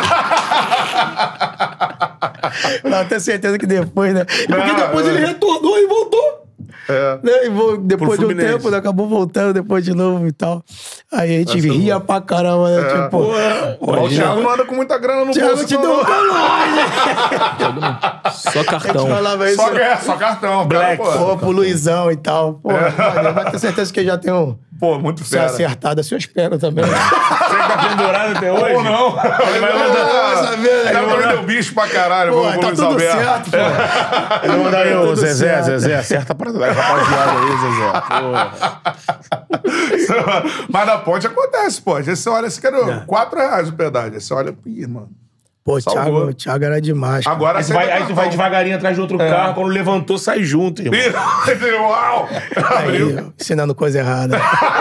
Não, tenho certeza que depois, né? E porque Não, depois é. ele retornou e voltou. É. Né? E vo- depois Pro de um Fluminense. tempo, né? Acabou voltando depois de novo e tal. Aí a gente ria pra caramba, né? Tipo, pô, Ó, o Thiago não anda com muita grana no Thiago bolso. te não, deu um não. canal. Só A gente cartão. falava isso. Só, é, só cartão. Black. Cara, pô, Pô, pro Luizão e tal. Pô, maneiro, mas tenho certeza que já tem um pô, muito se fera. acertado assim, eu espero também. Você que tá pendurado até hoje? Ou não. Ele vai mandar. Vai saber, né? O cara também deu bicho pra caralho. Pô, vamos pro tá Luiz tudo Alberto. certo, pô. Ele vai mandar aí, ô Tudo Zezé, certo. Zezé, acerta pra trás, rapaziada aí, Zezé. Pô. Mas na ponte acontece, pô. Às vezes você olha, esse cara, quatro reais o pedágio. Aí você olha, ih, mano. Pô, o Salvou. Thiago, o Thiago era demais. cara. Agora Aí tu você vai, aí tu vai devagarinho atrás de outro carro, quando levantou, sai junto, irmão. Uau! Abriu. Aí, ensinando coisa errada.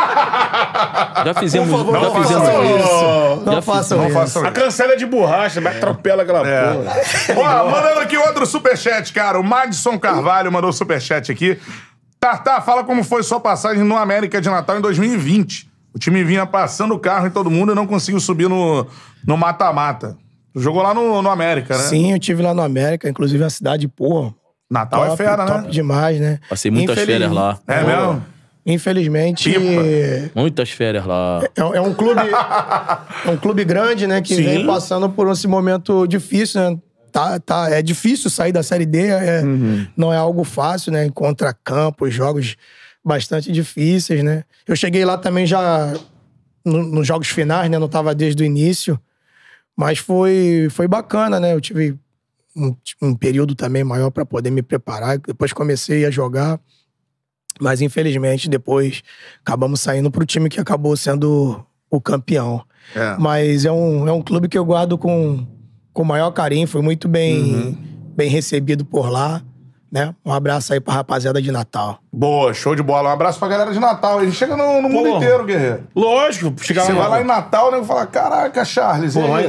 Já fizemos, Por favor, já não fizemos façam isso. isso. Não Já façam Não isso. façam A isso. cancela é de borracha, mas atropela aquela É. porra. Ó, mandando aqui outro superchat, cara. O Madison Carvalho mandou superchat aqui. Tartar, fala como foi sua passagem no América de Natal em dois mil e vinte. O time vinha passando o carro em todo mundo e não conseguiu subir no no mata-mata. Tu jogou lá no, no América, né? Sim, eu tive lá no América, inclusive a cidade, pô. Natal é top, fera, top né? demais, né? Passei muitas Infeliz- férias lá. É mesmo? Infelizmente, Pipa. Muitas férias lá. é, é um clube é um clube grande, né? Que Sim. vem passando por esse momento difícil, né? Tá, tá, é difícil sair da Série D, é, não é algo fácil, né? Encontra campos, jogos bastante difíceis, né? Eu cheguei lá também já no- nos jogos finais, né? Não tava desde o início, mas foi, foi bacana, né? Eu tive um, um período também maior para poder me preparar. Depois comecei a jogar, mas infelizmente depois acabamos saindo pro time que acabou sendo o campeão. É. Mas é um, é um clube que eu guardo com com o maior carinho, foi muito bem, bem recebido por lá, né? Um abraço aí pra rapaziada de Natal. Boa, show de bola. Um abraço pra galera de Natal. A gente chega no, no mundo Porra. inteiro, guerreiro. Lógico, chegar Você lá, vai lá em Natal, né? E fala, caraca, Charles, e Pô, lá aí?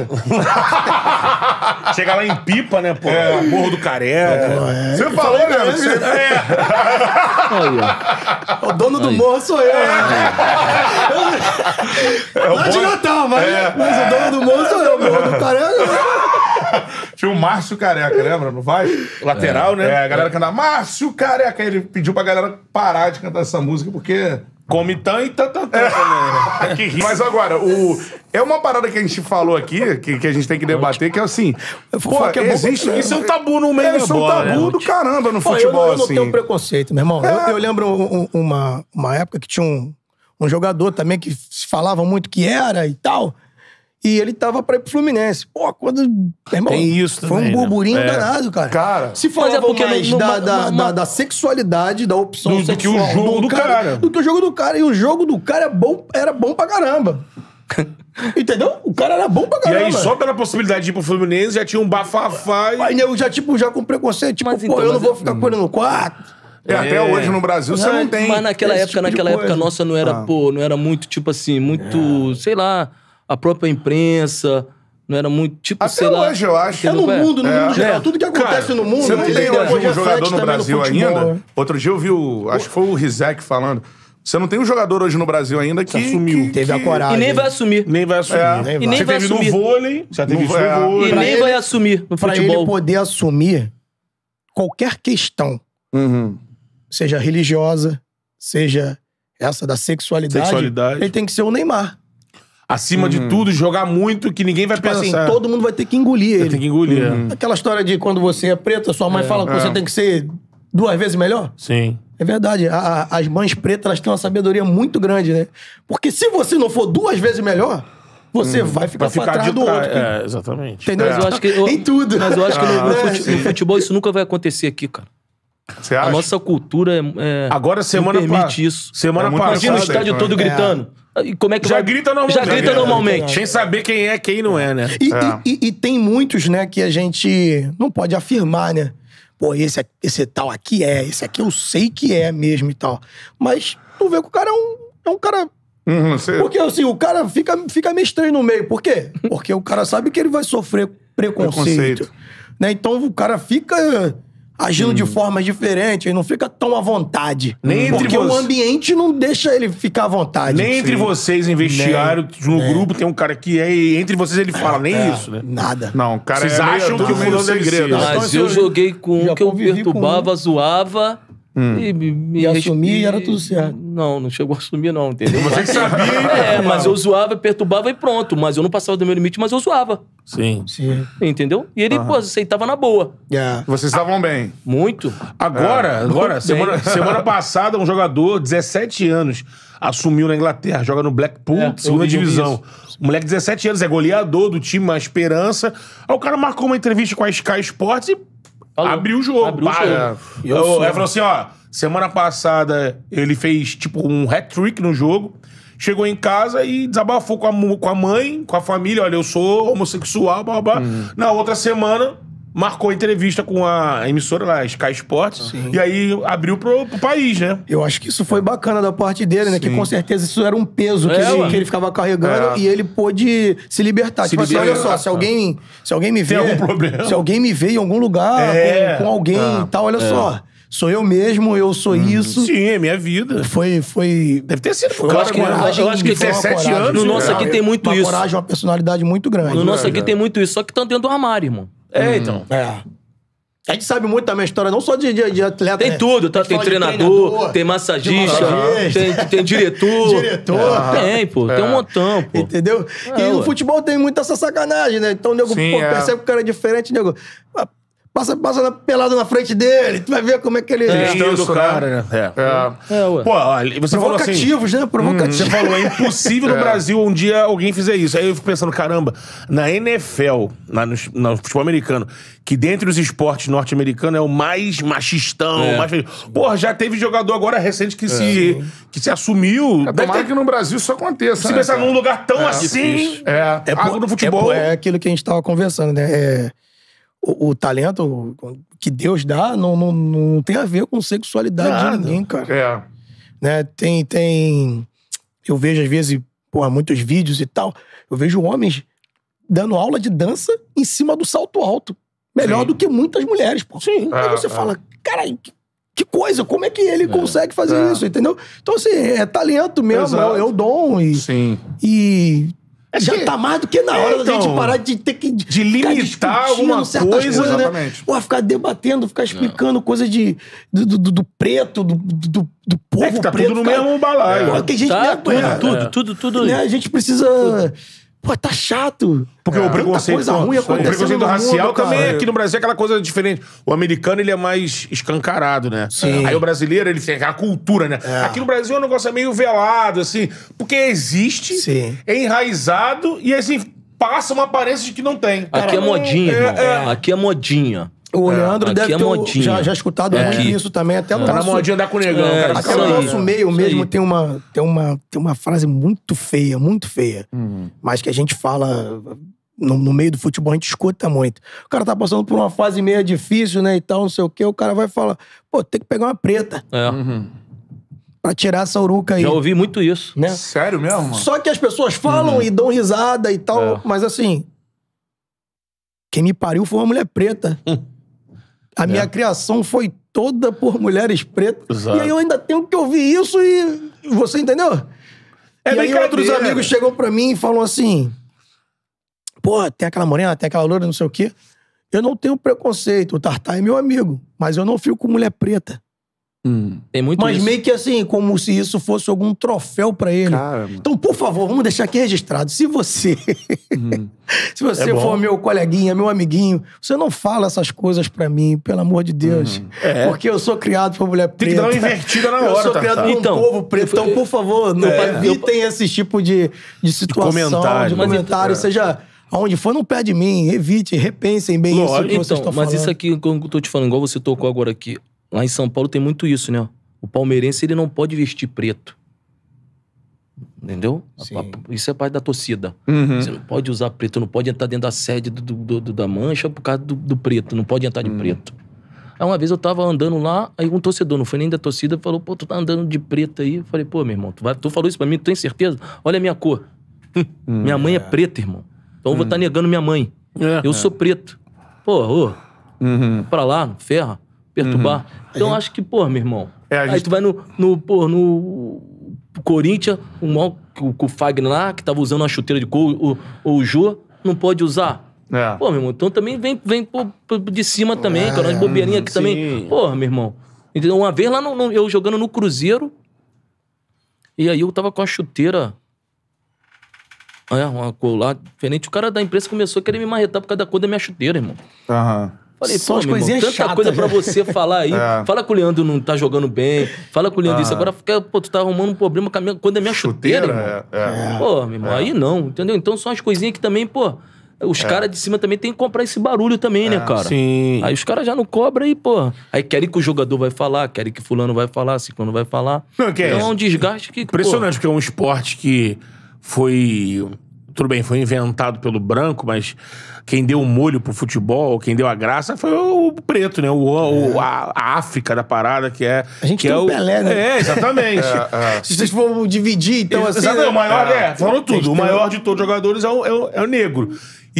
em- Chegar lá em Pipa, né, pô? Morro do Careca. Você falou, né? Você... É. Aí, ó. O dono do Aí. morro sou eu, né? Lá de Natal, mas, mas o dono do morro sou eu, o morro do careca. Tinha o Márcio Careca, lembra? Não vai? Lateral, né? É, a galera cantava Márcio Careca. Aí ele pediu pra galera parar de cantar essa música, porque... Come tan e tan, tan, tan também, né? Que ri- Mas agora, o... é uma parada que a gente falou aqui, que, que a gente tem que debater, que é assim... Pô, Fofoca é bom existe... pra- Isso é um tabu no meio É, da isso é um bola, tabu né? do caramba no Pô, eu, futebol, não, eu não assim. tenho preconceito, meu irmão. É. Eu, eu lembro um- um- uma, uma época que tinha um, um jogador também que se falava muito que era e tal. E ele tava pra ir pro Fluminense. Pô, quando... Meu irmão, Tem isso foi também, um né? burburinho É. danado, cara. Cara, Se falava Mas é porque mais não- da, não- da, não- da, da sexualidade, da opção Do- do que o sexual jogo do cara. Do que o jogo do cara. E o jogo do cara é bom, era bom pra caramba. Entendeu? O cara era bom pra E caramba. aí, só pela possibilidade de ir pro Fluminense, já tinha um bafafá e... Aí nego já, tipo, já com preconceito. Tipo, Mas pô, então, eu não mas vou é- ficar com ele no quarto. é, até hoje no Brasil você não tem... Mas naquela esse época, tipo de naquela época coisa. nossa não era, Ah. pô, não era muito, tipo assim, muito, sei lá, a própria imprensa, Não era muito, tipo, Até sei lá... hoje, eu acho. É no É. mundo, no É. mundo geral. É. Tudo que acontece Cara, no mundo... Você não ele tem hoje um reflete jogador no também Brasil futebol, ainda? né? Outro dia eu vi o... Acho que foi o Rizek falando. Você não tem um jogador hoje no Brasil ainda que... assumiu. que- Teve a que- coragem. E nem vai assumir. Nem vai assumir. É. Nem E vai. nem Você vai teve assumir. no vôlei, já teve No- isso é. no vôlei. E Pra nem ele- vai assumir no Pra ele futebol. poder assumir qualquer questão, Uhum. seja religiosa, seja essa da sexualidade, Sexualidade. ele tem que ser o Neymar. Acima de tudo, jogar muito que ninguém vai Tipo assim, pensar. todo mundo vai ter que engolir ele. Tem que engolir. Aquela história de quando você é preta, sua mãe fala que você tem que ser duas vezes melhor. Sim. É verdade. A- a- as mães pretas, elas têm uma sabedoria muito grande, né? Porque se você não for duas vezes melhor, você vai ficar, Vai ficar pra trás de do trás. outro. É, exatamente. Entendeu? Mas eu acho que... eu- Em tudo. Mas eu acho que no, no É, fute- no futebol isso nunca vai acontecer aqui, cara. Você A acha? nossa cultura é... é- Agora, semana não permite pa- isso. Semana É muito passada. Imagina o Passada, estádio então, todo é. gritando. E como é que Já vai... grita normalmente. Já grita É, normalmente. Sem saber quem é, quem não é, né? E, É. e- e- e tem muitos, né, que a gente não pode afirmar, né? Pô, esse, aqui- esse tal aqui é, esse aqui eu sei que é mesmo e tal. Mas tu vê que o cara é um, é um cara... Uhum, você- Porque assim, o cara fica, fica meio estranho no meio. Por quê? Porque o cara sabe que ele vai sofrer preconceito. Preconceito. Né? Então o cara fica agindo de forma diferente, ele não fica tão à vontade. Nem entre Porque o você- ambiente não deixa ele ficar à vontade. Nem entre Sim. vocês em vestiário, no grupo, tem um cara que é, e entre vocês ele fala, nem É, isso, né? Nada. Não, o cara Vocês é meio- acham tudo que o meio fulano deve segredo. ser. Então, Mas assim, eu eu joguei com já um que eu convivi com perturbava, zoava e me, me E res- assumia e era tudo certo. Não, não chegou a assumir não, entendeu? Você que sabia. É, mas eu zoava, perturbava e pronto. Mas eu não passava do meu limite, mas eu zoava. Sim. Sim. Entendeu? E ele, pô, aceitava na boa. É. Vocês estavam bem. Muito. Agora, agora, Bem. semana, semana passada, um jogador, dezessete anos, assumiu na Inglaterra, joga no Blackpool, É, eu segunda vi divisão. O moleque de dezessete anos, é goleador do time, uma esperança. Aí o cara marcou uma entrevista com a Sky Sports e Falou. abriu o jogo. Abriu o pá. jogo. É. E eu Eu- sou- Aí falou assim, ó, semana passada ele fez, tipo, um hat-trick no jogo. Chegou em casa e desabafou com a, mu- com a mãe, com a família. Olha, eu sou homossexual, blá, blá. Hum. Na outra semana, marcou entrevista com a emissora lá, Sky Sports. E aí abriu pro, pro país, né? Eu acho que isso foi bacana da parte dele, né? Que com certeza isso era um peso que, É, ele, ué. que ele ficava carregando É. e ele pôde se libertar. Se tipo assim, libertar. olha só, se alguém, se alguém me vê... Tem algum problema? Se alguém me vê em algum lugar É. com, com alguém e tal, olha só. Sou eu mesmo, eu sou isso. Sim, é minha vida. Foi, foi... Deve ter sido pro Eu cara, acho que, mano. coragem, eu acho que foi uma dezessete coragem. anos, No nosso né? aqui tem muito uma isso. coragem, uma personalidade muito grande. No nosso aqui é. tem muito isso, só que estão dentro do armário, irmão. É, então. É. A gente sabe muito também a história, não só de, de, de atleta, Tem né? tudo, tá? A gente Tem fala de treinador, treinador, tem massagista, de massagista. tem, tem diretor. Diretor. Tem, pô, tem um montão, pô. Entendeu? É, e no ué. futebol tem muita essa sacanagem, né? Então o nego Sim, pô, é. percebe que o cara é diferente, nego. Passa, passa na, pelado na frente dele, tu vai ver como é que ele. É Isso, isso, né? cara, né? É. É. É, ué. Pô, olha, você falou assim... Provocativos, né? Provocativos. Você falou, é impossível no Brasil um dia alguém fizer isso. Aí eu fico pensando, caramba, na N F L, na, no, no futebol americano, que dentre os esportes norte-americanos é o mais machistão, É. o mais... Porra, já teve jogador agora recente que, se, que se assumiu. É, Deve tomara ter, que no Brasil isso aconteça, se né, pensar cara? num lugar tão assim... difícil. É. É pouco no futebol. É, é aquilo que a gente tava conversando, né? É, o, o talento que Deus dá não, não, não tem a ver com sexualidade Nada. de ninguém, cara. É. Né? Tem, tem... Eu vejo, às vezes, porra, muitos vídeos e tal, eu vejo homens dando aula de dança em cima do salto alto. Melhor Sim. do que muitas mulheres, pô. Sim. Aí É, você é. fala, caralho, que, que coisa, como é que ele consegue fazer É. isso, entendeu? Então, assim, é talento mesmo, Exato. é o dom e... Sim. e É já que- tá mais do que na hora da Então, gente parar de ter que... de ficar limitar discutindo alguma certas coisa, coisas, né? exatamente. Pô, ficar debatendo, ficar explicando coisas de, do, do, do preto, do, do, do povo É que tá preto. tudo no cara. mesmo balaio. Pô, que a gente Tá, né, tudo, é, tudo, é. tudo, tudo. né, a gente precisa... Pô, tá chato. Porque o Tanta preconceito, coisa ruim o acontecendo preconceito no racial mundo, também cara. aqui no Brasil é aquela coisa diferente. O americano, ele é mais escancarado, né? Sim. Aí o brasileiro, ele tem aquela cultura, né? É. Aqui no Brasil o negócio é meio velado, assim, porque existe, Sim. é enraizado e, assim, passa uma aparência de que não tem. Aqui é modinha, É, irmão. é. Aqui é modinha. O Leandro Aqui deve é ter modinha. já, já escutado É. muito Aqui. isso também, até no Tá na nosso... modinha da com negão, É, cara. Até isso no aí. nosso meio Isso mesmo aí. tem uma, tem, uma, tem uma frase muito feia, muito feia. Mas que a gente fala no, no meio do futebol, a gente escuta muito. O cara tá passando por uma fase meio difícil, né, e tal, não sei o quê. O cara vai falar, pô, tem que pegar uma preta É. pra tirar essa uruca aí. Já ouvi muito isso. Né? Sério mesmo, mano? Só que as pessoas falam e dão risada e tal, mas assim, quem me pariu foi uma mulher preta. Hum. A minha É. criação foi toda por mulheres pretas. Exato. E aí eu ainda tenho que ouvir isso e... Você entendeu? É e aí brincadeira. outros amigos chegam pra mim e falam assim... Pô, tem aquela morena, tem aquela loura, não sei o quê. Eu não tenho preconceito. O Tartar é meu amigo. Mas eu não fico com mulher preta. Hum. Tem muito Mas isso. meio que assim, como se isso fosse algum troféu pra ele. Caramba. Então, por favor, vamos deixar aqui registrado. Se você... Uhum. se você É bom. for meu coleguinha, meu amiguinho, você não fala essas coisas pra mim, pelo amor de Deus. É. Porque eu sou criado por mulher preta. Tem que dar uma invertida na Eu hora, sou criado Tartar. por um Então, povo preto. Então, por favor, não É. evitem esse tipo de, de situação, de comentário. comentário. Mas, Seja aonde for, não pé de mim. Evite, repensem bem Lógico. isso que vocês Então, estão mas falando. isso aqui, como eu tô te falando, igual você tocou agora aqui, lá em São Paulo tem muito isso, né? O palmeirense, ele não pode vestir preto. Entendeu? Sim. Isso é parte da torcida. Uhum. Você não pode usar preto, não pode entrar dentro da sede do, do- do- da mancha por causa do, do preto, não pode entrar de preto. Aí uma vez eu tava andando lá, aí um torcedor, não foi nem da torcida, falou, pô, tu tá andando de preto aí. Eu falei, pô, meu irmão, tu, vai, tu falou isso pra mim, tu tem certeza? Olha a minha cor. Minha mãe é preta, irmão. Então eu vou estar negando minha mãe. É. Eu sou preto. Pô, ô, Uhum. pra lá, ferra, perturbar. Então eu acho que, pô, meu irmão. É, a Aí gente- tu vai no, no, pô, no Corinthians, o mal, com o Fagner lá, que tava usando uma chuteira de couro, o, o Jô, não pode usar. É. Pô, meu irmão, então também vem, vem pô, pô, de cima também, cara, umas bobeirinhas aqui sim. também. Porra, meu irmão. Entendeu? Uma vez lá, no, no- eu jogando no Cruzeiro, e aí eu tava com a chuteira... É, uma cor lá diferente. O cara da imprensa começou a querer me marretar por causa da cor da minha chuteira, irmão. Aham. Falei, São pô, as meu irmão, coisinhas tanta chatas, coisa pra né? você falar aí. É. Fala que o Leandro não tá jogando bem. Fala que o Leandro isso. Ah. Agora, fica, pô, tu tá arrumando um problema com a minha, quando é minha chuteira, irmão. é, é. Pô, meu irmão, aí não, entendeu? Então são as coisinhas que também, pô, os caras de cima também tem que comprar esse barulho também, né, cara? Sim. Aí os caras já não cobram aí, pô. Aí querem que o jogador vai falar, querem que fulano vai falar, ciclano vai falar. Não, que é então é isso? um desgaste que, Impressionante, porque é um esporte que foi... Tudo bem, foi inventado pelo branco, mas quem deu o molho pro futebol, quem deu a graça foi o preto, né? O, o- a, a África da parada, que é... A gente que tem é o Pelé, né? É, exatamente. Se vocês for dividir, então assim... Exato, né? o maior, É. é, falou tudo. O maior de todos os jogadores é o, é o- é o negro.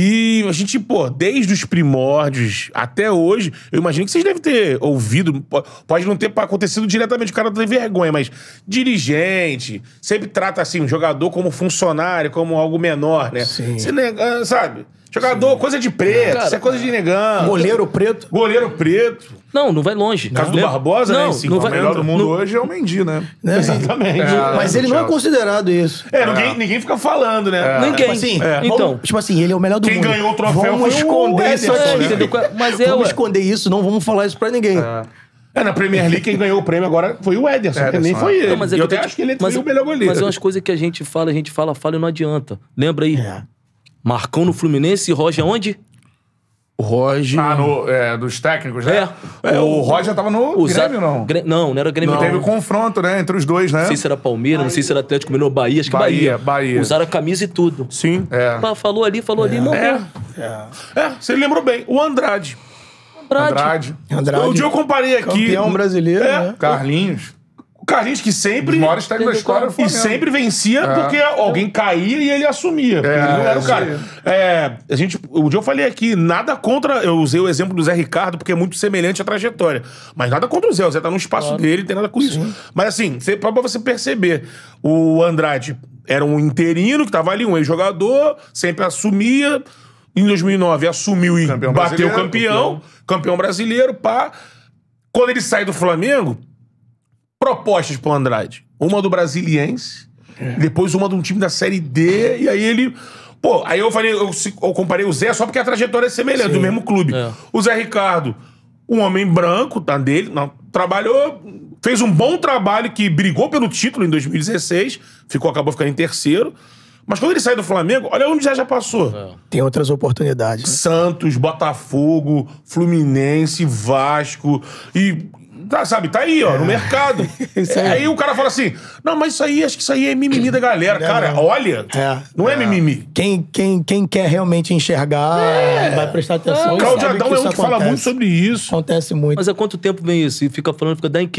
E a gente, pô, desde os primórdios até hoje, eu imagino que vocês devem ter ouvido, po- pode não ter acontecido diretamente, o cara tem vergonha, mas dirigente, sempre trata assim, um jogador como funcionário, como algo menor, né? Sim. Você nega, sabe? Jogador, coisa de preto, Cara, isso é coisa de negão. Goleiro preto. Goleiro preto. Não, não vai longe. Caso do Lembra? Barbosa, né, não, em cinco, não o vai, O melhor do mundo não- hoje é o Mendy, né? Né? Exatamente. É. Mas ele não é Chelsea. considerado isso. É, ninguém, ninguém fica falando, né? Ninguém. Tipo assim, É. vamos- Então. tipo assim, ele é o melhor do Quem mundo. ganhou o troféu vamos foi o esconder isso Ederson, aqui. né? entendeu? Mas é, Vamos ué. esconder isso, não vamos falar isso pra ninguém. É, na Premier League quem ganhou o prêmio agora foi o Ederson, que Ederson, nem foi é. ele. Não, mas é E que eu eu tô até te- acho que ele mas foi é- o melhor goleiro. Mas é umas coisas que a gente fala, a gente fala, fala e não adianta. Lembra aí? É. Marcão no Fluminense e Roger onde? O Roger... Ah, no, é, dos técnicos, né? É. O Roger tava no O Za- Grêmio, não? Grê- Não, não era Grêmio, não. Teve o confronto, né? Entre os dois, né? Não sei se era Palmeiras, não sei se era Atlético Mineiro, Bahia, acho que Bahia, Bahia. Bahia. Usaram a camisa e tudo. Sim. É. Pá, falou ali, falou ali, morreu. É. É, você lembrou bem. O Andrade. Andrade. Andrade. Andrade, O dia eu comparei aqui... campeão brasileiro, É. né? Carlinhos. O Carlinhos que sempre... Os maiores técnicos da história do E Flamengo. sempre vencia porque alguém caía e ele assumia. Porque ele não era o isso cara. aí. É, a gente, o dia eu falei aqui, nada contra. Eu usei o exemplo do Zé Ricardo, porque é muito semelhante à trajetória. Mas nada contra o Zé. O Zé tá no espaço dele, não tem nada com isso. Mas assim, você, pra você perceber, o Andrade era um interino que tava ali, um ex-jogador, sempre assumia. Em dois mil e nove assumiu e Campeão bateu brasileiro, campeão, campeão, campeão brasileiro, pá. Quando ele sai do Flamengo, propostas pro Andrade. Uma do Brasiliense, depois uma de um time da Série D, e aí ele... Pô, aí eu falei, eu, se- eu comparei o Zé só porque a trajetória é semelhante, do mesmo clube. É. O Zé Ricardo, um homem branco, tá dele, não, trabalhou, fez um bom trabalho que brigou pelo título em dois mil e dezesseis, ficou, acabou ficando em terceiro. Mas quando ele sai do Flamengo, olha onde já já passou. Tem outras oportunidades. né? Santos, Botafogo, Fluminense, Vasco e... Tá, sabe, tá aí, ó, no mercado. Isso aí. É, aí o cara fala assim, não, mas isso aí, acho que isso aí é mimimi da galera. Cara, não. olha, É. não é, mimimi. Quem, quem, quem quer realmente enxergar vai prestar atenção. O e Claudio sabe Adão que é isso um que fala acontece. muito sobre isso. Acontece muito. Mas há quanto tempo vem isso? E fica falando, fica dá em quê?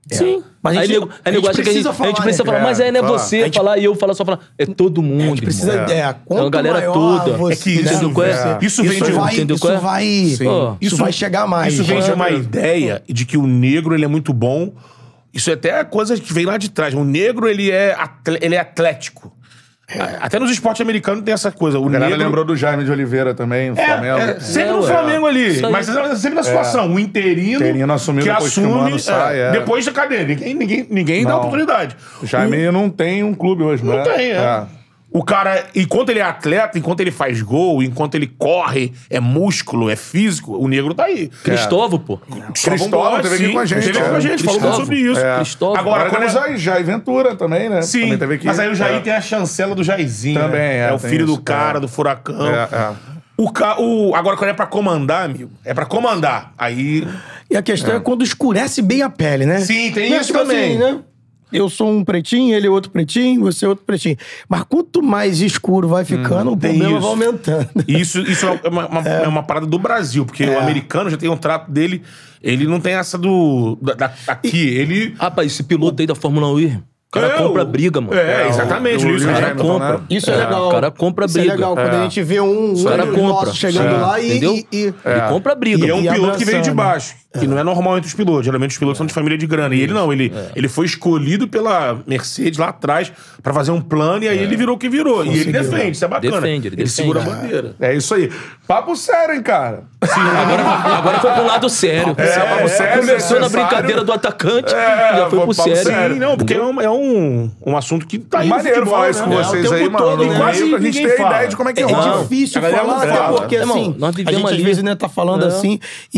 Sim. Mas a Aí gente, nego- a aí gente nego acha que a precisa gente, falar, a gente precisa né? falar, É, mas aí não é fala. você gente- falar e eu falar só falar. É todo mundo. A gente precisa irmão. é, quanto É uma galera maior toda. você, É que isso, entendeu qual é? Você- Isso vem de- vai, entendeu isso qual é? vai, Sim. isso vai chegar mais. Isso vem de uma É. ideia de que o negro ele é muito bom. Isso é até coisa que vem lá de trás. O negro ele é, atle- ele é atlético. A- Até nos esportes americanos tem essa coisa. O A galera negro lembrou do Jaime de Oliveira também, no É, Flamengo. é, sempre É, no ué. Flamengo ali. Isso aí. Mas é sempre na situação. O interino, Interino assumiu que depois que o assume Mano sai, é, é. depois da cadeia. Ninguém, ninguém, ninguém dá Não. oportunidade. O Jaime não tem um clube hoje, Não né? tem, é. O cara, enquanto ele é atleta, enquanto ele faz gol, enquanto ele corre, é músculo, é físico, o negro tá aí. Cristóvão, pô. Cristóvão teve aqui sim, com a gente, Teve aqui com a é. gente, falou Cristóvão. sobre isso. É. Cristóvão. Agora, Agora quando temos é... Jair, Jair Ventura também, né? Sim, Também teve aqui. mas aí o Jair É. tem a chancela do Jairzinho, Também, né? é, É o tem filho isso, do cara, é. do furacão. É, é. O ca... o... Agora, quando é pra comandar, amigo, é pra comandar. Aí... E a questão é, quando escurece bem a pele, né? Sim, tem Não é isso tipo também. assim, né? Eu sou um pretinho, ele é outro pretinho, você é outro pretinho. Mas quanto mais escuro vai ficando, o tem problema isso. vai aumentando. Isso, isso é, uma, uma- é uma parada do Brasil, porque o americano já tem um trato dele, ele não tem essa do. Da, da- aqui, ele. Rapaz, esse piloto aí da Fórmula um, aí, o cara É, compra o- briga, mano. É, exatamente. o Luiz Lewis O cara Hamilton, compra. né? Isso é, legal. O cara compra Isso é briga. legal, quando a gente vê um, um cara dos compra. nossos chegando É. lá e... Entendeu? e- e- Ele compra briga. E é um E piloto que veio de abraçando. baixo. Que não é normal entre os pilotos. Geralmente os pilotos são de família de grana. E ele não, ele, ele foi escolhido pela Mercedes lá atrás pra fazer um plano e aí ele virou o que virou. E ele defende, isso é bacana. Defende, ele defende. segura a bandeira. É isso aí. Papo sério, hein, cara? Agora, agora foi pro lado sério. É, papo sério, Começou na necessário. brincadeira do atacante, É, já foi foi pro papo sério. sério. Sim, não, porque é um, é um, um assunto que tá aí no Maneiro futebol, falar isso né? com É, vocês o tempo aí, mano. todo, No e quase meio, pra gente ninguém ter fala. ideia de como é que É rola. difícil A galera falar, não até fala. porque, Irmão, assim, nós a vivemos gente às ali. vezes né, tá falando É. assim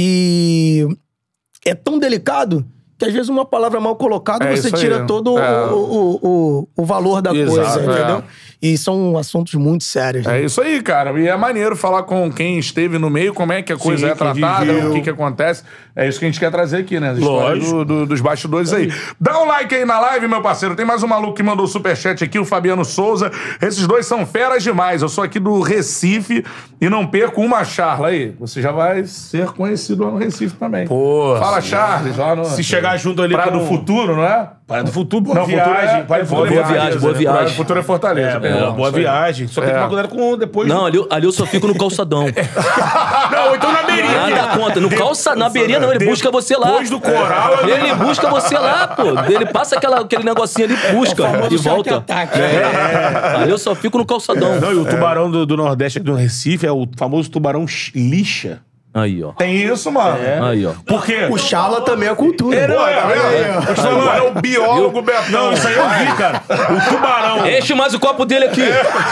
e é tão delicado que às vezes uma palavra mal colocada É você isso aí. tira todo É. o, o, o, o valor da Exato, coisa, é. entendeu? E são assuntos muito sérios. né? É isso aí, cara. E é maneiro falar com quem esteve no meio, como é que a coisa Sim, é quem tratada, viveu. o que que acontece. É isso que a gente quer trazer aqui, né? As histórias Lógico. do- do- dos bastidores aí. Dá um like aí na live, meu parceiro. Tem mais um maluco que mandou o superchat aqui, o Fabiano Souza. Esses dois são feras demais. Eu sou aqui do Recife e não perco uma charla aí. Você já vai ser conhecido lá no Recife também. Pô, Fala, Charles, lá no... Se chegar junto ali Praia com... do Futuro, não é? Praia do Futuro, boa Não, Futuro viagem. é- Praia do Futuro boa é viagem, boa né? viagem. Praia do Futuro é Fortaleza. É, perdão. boa, boa Isso aí. viagem. Só tem que É. tomar cuidado com depois... Não, ali, ali eu só fico no calçadão. Não, então na beirinha. Nada conta. No calça, na beirinha não, ele busca você lá. Depois do coral... ali- Ele busca você lá, pô. Ele passa aquela, aquele negocinho ali, busca famoso e volta. cheque-ataque. É. Ali eu só fico no calçadão. Não, e o tubarão do, do Nordeste, do Recife, é o famoso tubarão ch- lixa. Aí, ó. Tem isso, mano. Aí, ó. Por quê? O Chala também é cultura. É, não, é, Tá vendo? é, Eu te falando, é o biólogo Betão. Não, isso aí eu vi, cara. O tubarão... Enche mais o copo dele aqui.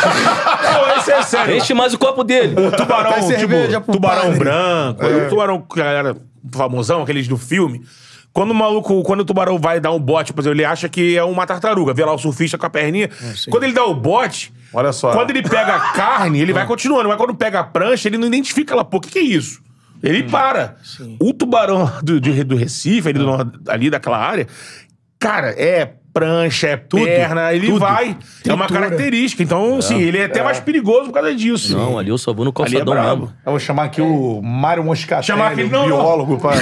Não, esse é sério. Enche mais o copo dele. O tubarão, Dá cerveja tipo, pro tubarão padre. branco, o tubarão que a galera famosão, aqueles do filme. Quando o maluco, quando o tubarão vai dar um bote, por exemplo, ele acha que é uma tartaruga, vê lá o surfista com a perninha. Quando ele dá o bote, Olha só. quando ele pega a carne, ele vai continuando. Mas quando pega a prancha, ele não identifica lá, pô, o que, que é isso? Ele para. O tubarão do, de- do Recife, ali, do nor- ali daquela área, cara, é prancha, é perna, ele vai. É uma Tritura. característica. Então, assim, ele é até mais perigoso por causa disso. Não, ali eu só vou no Ali é calçadão brabo. mesmo. Eu vou chamar aqui o Mário Moscatelli, Chamar aquele- o não, não. biólogo, pra...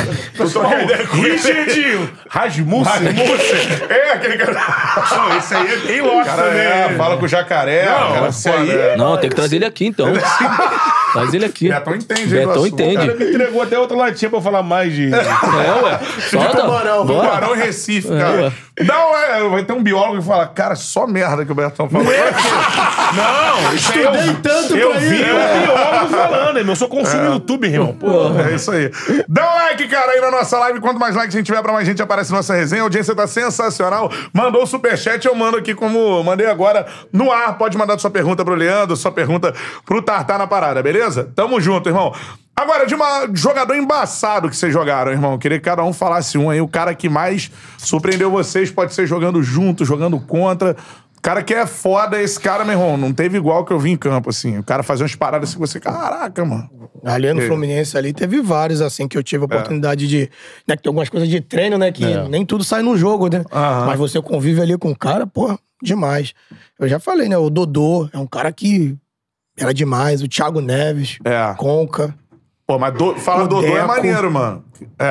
Richard Rasmussen. É, aquele cara... Não, esse aí é bem louco cara também. é, fala com o jacaré. Não, cara, esse foda, aí é. Não, tem que trazer ele aqui, então. Traz ele aqui. Betão entende, hein, do Betão assunto, O cara entende. me entregou até outra latinha pra eu falar mais de... É, ué. Solta. tubarão, Bora. Tubarão em Recife, É, cara. ué. Não, é, vai ter um biólogo que fala, cara, só merda que o Betão falou. Não, isso aí eu, Estudei tanto eu pra vi isso. o biólogo falando. Eu sou consumo YouTube, irmão. Pô. É isso aí. Dá um like, cara, aí na nossa live. Quanto mais likes a gente tiver, pra mais gente aparece nossa resenha. A audiência tá sensacional. Mandou o superchat, eu mando aqui como mandei agora no ar. Pode mandar sua pergunta pro Leandro, sua pergunta pro Tartar na parada, beleza? Tamo junto, irmão. Agora, de uma jogador embaçado que vocês jogaram, irmão. Eu queria que cada um falasse um aí. O cara que mais surpreendeu vocês pode ser jogando junto, jogando contra. O cara que é foda, esse cara, meu irmão, não teve igual que eu vi em campo, assim. O cara fazia umas paradas assim, você, caraca, mano. Ali no É. Fluminense ali teve vários, assim, que eu tive a oportunidade de... Né, que tem algumas coisas de treino, né? Que nem tudo sai no jogo, né? Aham. Mas você convive ali com o cara, pô, demais. Eu já falei, né? O Dodô é um cara que era demais. O Thiago Neves, É. Conca. Pô, mas do, fala O Dodô é Deco. maneiro, mano. É.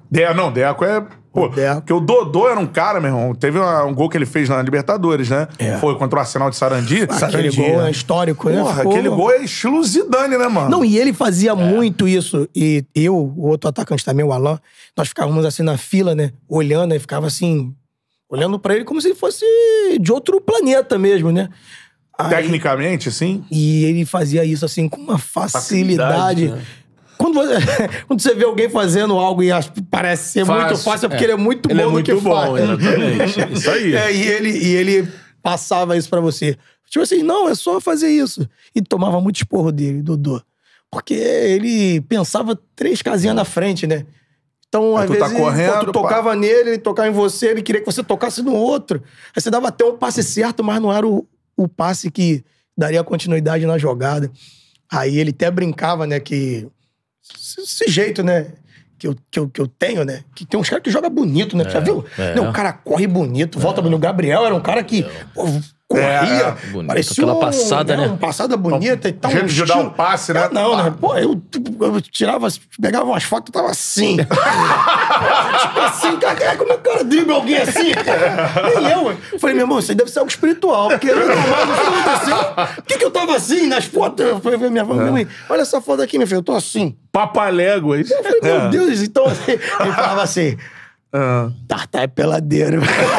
De, não, Deco é... Pô, Deco. porque o Dodô era um cara, meu irmão, teve uma, um gol que ele fez na Libertadores, né? É. Foi contra o Arsenal de Sarandi. Aquele Sarandi, gol né? é histórico, né? Porra, Ficou- aquele gol é estilo Zidane, né, mano? Não, e ele fazia muito isso. E eu, o outro atacante também, o Alan, nós ficávamos assim na fila, né? Olhando, e ficava assim, olhando pra ele como se ele fosse de outro planeta mesmo, né? Aí- Tecnicamente, assim. E ele fazia isso assim com uma facilidade. Facilidade, né? Quando, você, quando você vê alguém fazendo algo e acha- parece ser Fácil, muito fácil, é porque é. ele é muito Ele bom é no muito que bom, faz. exatamente. Isso aí. É, e, ele, e ele passava isso pra você. Tipo assim, não, é só fazer isso. E tomava muito esporro dele, Dodô. Porque ele pensava três casinhas na frente, né? Então, Aí às tu tá vezes, correndo, pô, tu tocava nele, ele tocava em você, ele queria que você tocasse no outro. Aí você dava até um passe certo, mas não era o, o passe que daria continuidade na jogada. Aí ele até brincava, né, que... Esse, esse jeito, né, que eu, que, eu, que eu tenho, né, que tem uns caras que jogam bonito, né, tu já viu? é. Não, o cara corre bonito, volta bonito. O Gabriel era um cara que pô, corria, É, bonito. parecia Aquela um, passada, né? Uma passada bonita e tal. Jeito um de dar estilo. um passe, né? Ah, não, né, pô, eu, eu tirava, pegava umas fotos e tava assim. Tipo assim, cara, como é que o cara dribla alguém assim? Nem eu. Eu falei, meu irmão, isso aí deve ser algo espiritual, porque eu não mais não sei aconteceu. Por que, que eu tava assim nas fotos? Eu falei, minha, minha mãe, olha essa foto aqui, meu filho, eu tô assim. Papaléguas. Eu falei, meu Deus, então assim, ele falava assim, Ah. Tartar é peladeiro.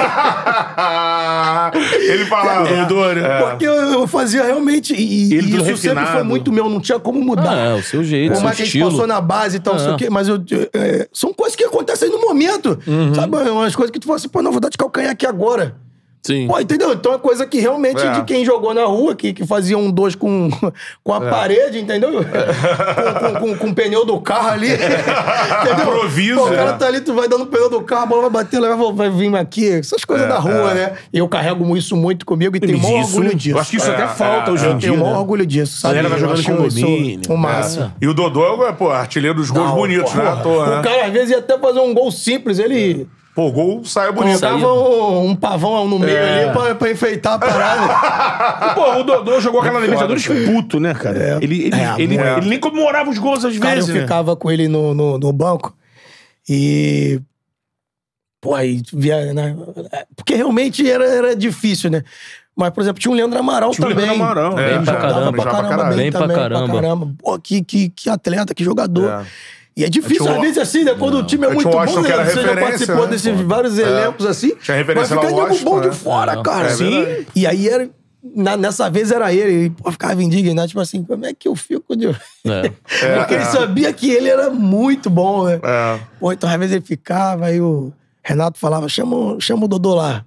Ele falava. É, Dodô, né? Porque eu, eu fazia realmente, e, Ele e tudo isso sempre refinado. foi muito meu, não tinha como mudar. Ah, é, o seu jeito, Por seu mais que a gente estilo. passou na base e tal, não sei É. o quê, mas eu, é, são coisas que acontecem no momento. Sabe? Umas coisas que tu fala assim, pô, não, vou dar de calcanhar aqui agora. Sim. Pô, entendeu? Então é coisa que realmente É. de quem jogou na rua, que, que fazia um dois com, com a parede, entendeu? Com, com, com, com o pneu do carro ali. Entendeu? Improviso, Pô, o cara é. tá ali, tu vai dando o pneu do carro, a bola vai bater, ela vai, vai vir aqui. Essas coisas da rua, né? E eu carrego isso muito comigo e tenho o maior Isso, orgulho disso. Eu acho que isso É, até falta é, hoje é. em Eu dia. tenho o maior né? orgulho disso, sabe? galera vai Eu jogando acho condomínio. isso o máximo. E o Dodô, pô, artilheiro dos gols Não, bonitos, porra, né? À toa, O né? cara, às vezes, ia até fazer um gol simples, ele Pô, o gol saiu bonito. colocava um, um pavão no meio É. ali pra, pra enfeitar a parada. Pô, o Dodô jogou aquela Libertadores puto, né, cara? Ele, ele, É, ele, é. ele nem comemorava os gols às Cara, eu vezes, né? ficava com ele no, no, no banco e... Pô, aí via, né? Porque realmente era, era difícil, né? Mas, por exemplo, tinha o Leandro Amaral Tinha o também. Leandro Amaral. É, Bem pra Jogava caramba. pra jogava pra caramba, caralho. bem, Bem pra também, caramba. Pô, que, que, que atleta, que jogador. É. E é difícil, Tinha o- às vezes, assim, né? Quando o time é Tinha muito o bom, Washington, que né? era Você já referência, participou né? desses vários elencos, assim. Tinha referência vai lá ficar no nego bom Washington, de né? fora, É, cara. é Sim. verdade. E aí, era, na- nessa vez, era ele. Ele pô, ficava indignado, tipo assim, como é que eu fico de... É. Porque ele sabia que ele era muito bom, né? É. Pô, então às vezes ele ficava, aí o Renato falava, chama, o- chama o Dodô lá.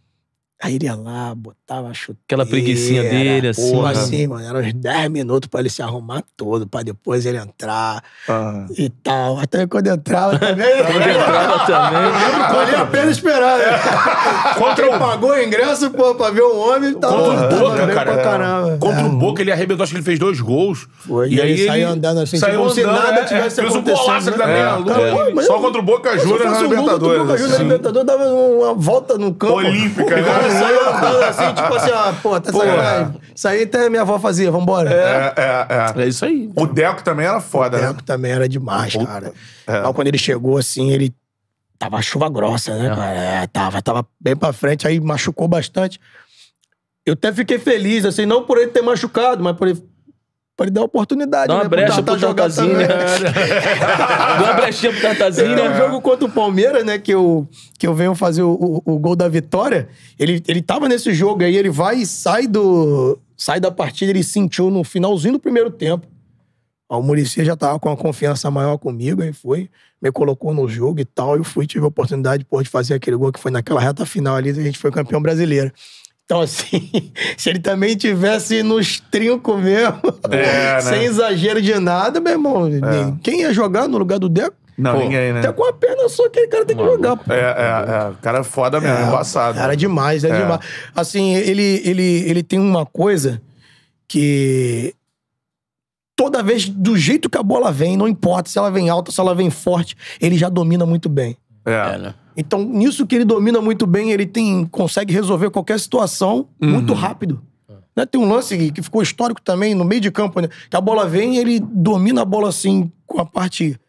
Aí ele ia lá, botava a chuteira. Aquela preguicinha dele, assim, Porra, né? assim, mano. Era uns dez minutos pra ele se arrumar todo, pra depois ele entrar Ah. e tal. Até quando entrava também. Entrava também. Valia a pena esperar, né? Contra Quem pagou o ingresso, pô, pra ver o homem, tava, Contra o tava Boca, bem cara. pra caramba. Contra É. o Boca, ele arrebentou, acho que ele fez dois gols. Foi, e aí saiu andando assim, saiu tipo, como se andando, nada é, tivesse é, fez um acontecendo, golaço né? da meia É. lua. Pô, mas Só eu- contra o Boca Se eu Juniors na fosse um gol contra o Libertadores. Boca Juniors na assim. Libertadores, dava uma volta no campo. Olímpica, O cara né? saiu andando assim, tipo assim, ó, pô, tá sacanagem. Isso aí até minha avó fazia, vambora. É, é, é. É isso aí. O Deco também era foda, O né? Deco também era demais, cara. É. Então, quando ele chegou, assim, ele tava chuva grossa, né, cara? É, tava, tava bem pra frente, aí machucou bastante. Eu até fiquei feliz, assim, não por ele ter machucado, mas por ele, por ele dar oportunidade, Dá uma né? brecha Pro pro Tatá jogar Tatazinho, também. né? Dá uma brechinha pro Tatazinho, Tem um né? jogo contra o Palmeiras, né? Que eu, que eu venho fazer o, o, o gol da vitória. Ele, ele tava nesse jogo aí, ele vai e sai do. Sai da partida, ele sentiu no finalzinho do primeiro tempo. Ó, o Muricy já tava com uma confiança maior comigo, aí foi, me colocou no jogo e tal. Eu fui, tive a oportunidade pô, de fazer aquele gol que foi naquela reta final ali, a gente foi campeão brasileiro. Então, assim, se ele também tivesse nos trincos mesmo, É, né? sem exagero de nada, meu irmão, quem ia jogar no lugar do Deco? Não, Pô, ninguém, né? Até com a perna só que aquele cara tem que jogar, pô. É, é, é. O cara é foda mesmo, é, embaçado. Era demais, é, É. demais. Assim, ele, ele, ele tem uma coisa que toda vez, do jeito que a bola vem, não importa se ela vem alta, se ela vem forte, ele já domina muito bem. É. É, né? Então, nisso que ele domina muito bem, ele tem, consegue resolver qualquer situação muito rápido. Né? Tem um lance que ficou histórico também, no meio de campo, né? Que a bola vem e ele domina a bola assim, com a parte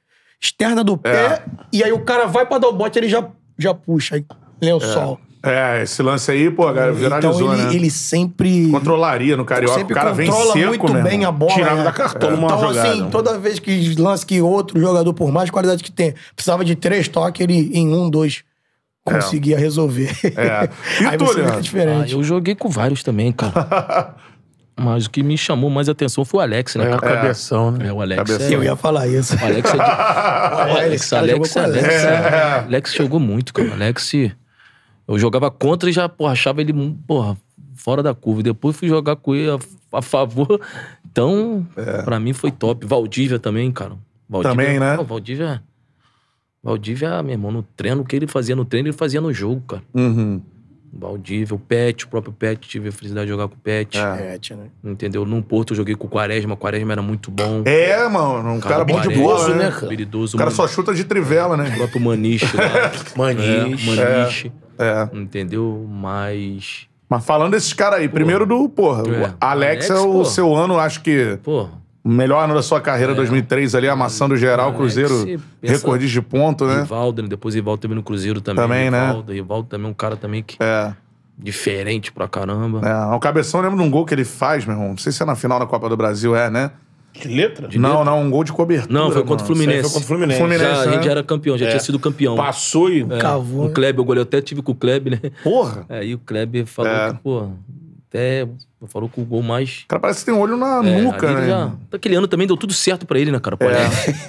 externa do pé, É. e aí o cara vai pra dar o bote, ele já, já puxa, aí lençol. É, esse lance aí, pô, cara, viralizou, Então ele, né? ele sempre... Controlaria no Carioca. sempre O cara vem controla seco, muito meu bem irmão. a bola. Tirava né? da cartola uma Então, jogada. assim, toda vez que lance que outro jogador, por mais qualidade que tem, precisava de três toques, ele em um, dois conseguia resolver. É. E Aí tu, você vê que é Leandro? Ah, diferente. eu joguei com vários também, cara. Mas o que me chamou mais atenção foi o Alex, né? É, o cara? cabeção, né? É, o Alex. Cabeção. É, Eu ia falar isso. o Alex é de... o Alex, esse cara Alex, jogou com o Alex, Alex. é. Alex jogou muito, cara. O Alex... Eu jogava contra e já, porra, achava ele, porra, fora da curva. E depois fui jogar com ele a, a favor. Então, pra mim foi top. Valdívia também, cara. Valdívia, Também, né? Pô, Valdívia... Valdívia, meu irmão, no treino, o que ele fazia no treino, ele fazia no jogo, cara. Uhum. Valdívia, o Pet, o próprio Pet, tive a felicidade de jogar com o Pet. É, tia, né? Entendeu? No Porto eu joguei com o Quaresma, o Quaresma era muito bom. É, mano, um cara, bom de Quaresma, bola, né? Habilidoso. O cara só chuta de trivela, O né? próprio Maniche lá. Maniche. É, Maniche. É. Entendeu? Mas... Mas falando desses caras aí, primeiro do, porra, É. o Alex, Alex, é o pô. seu ano, acho que... Pô, O melhor ano da sua carreira, dois mil e três, ali, amassando geral, Alex, Cruzeiro, pensa- recordista de ponto, né? Rivaldo, né? Depois Rivaldo também no Cruzeiro também. Também, né? Rivaldo, Rivaldo também é um cara também que... É. Diferente pra caramba. É, o Cabeção, eu lembro de um gol que ele faz, meu irmão. Não sei se é na final da Copa do Brasil, é, né? Que letra? Não, não, um gol de cobertura. Não, foi contra o mano. Fluminense. Foi contra o Fluminense. Fluminense. Já, a né? gente já era campeão, já É. tinha sido campeão. Passou e... Cavou. O Kleber, o goleiro, eu até tive com o Kleber, né? Porra! Aí o Kleber falou É. que, pô, até falou que o gol mais... O cara parece que tem um olho na É, nuca, ali ele né? já... Aquele ano também deu tudo certo pra ele, né, cara? Pô, É.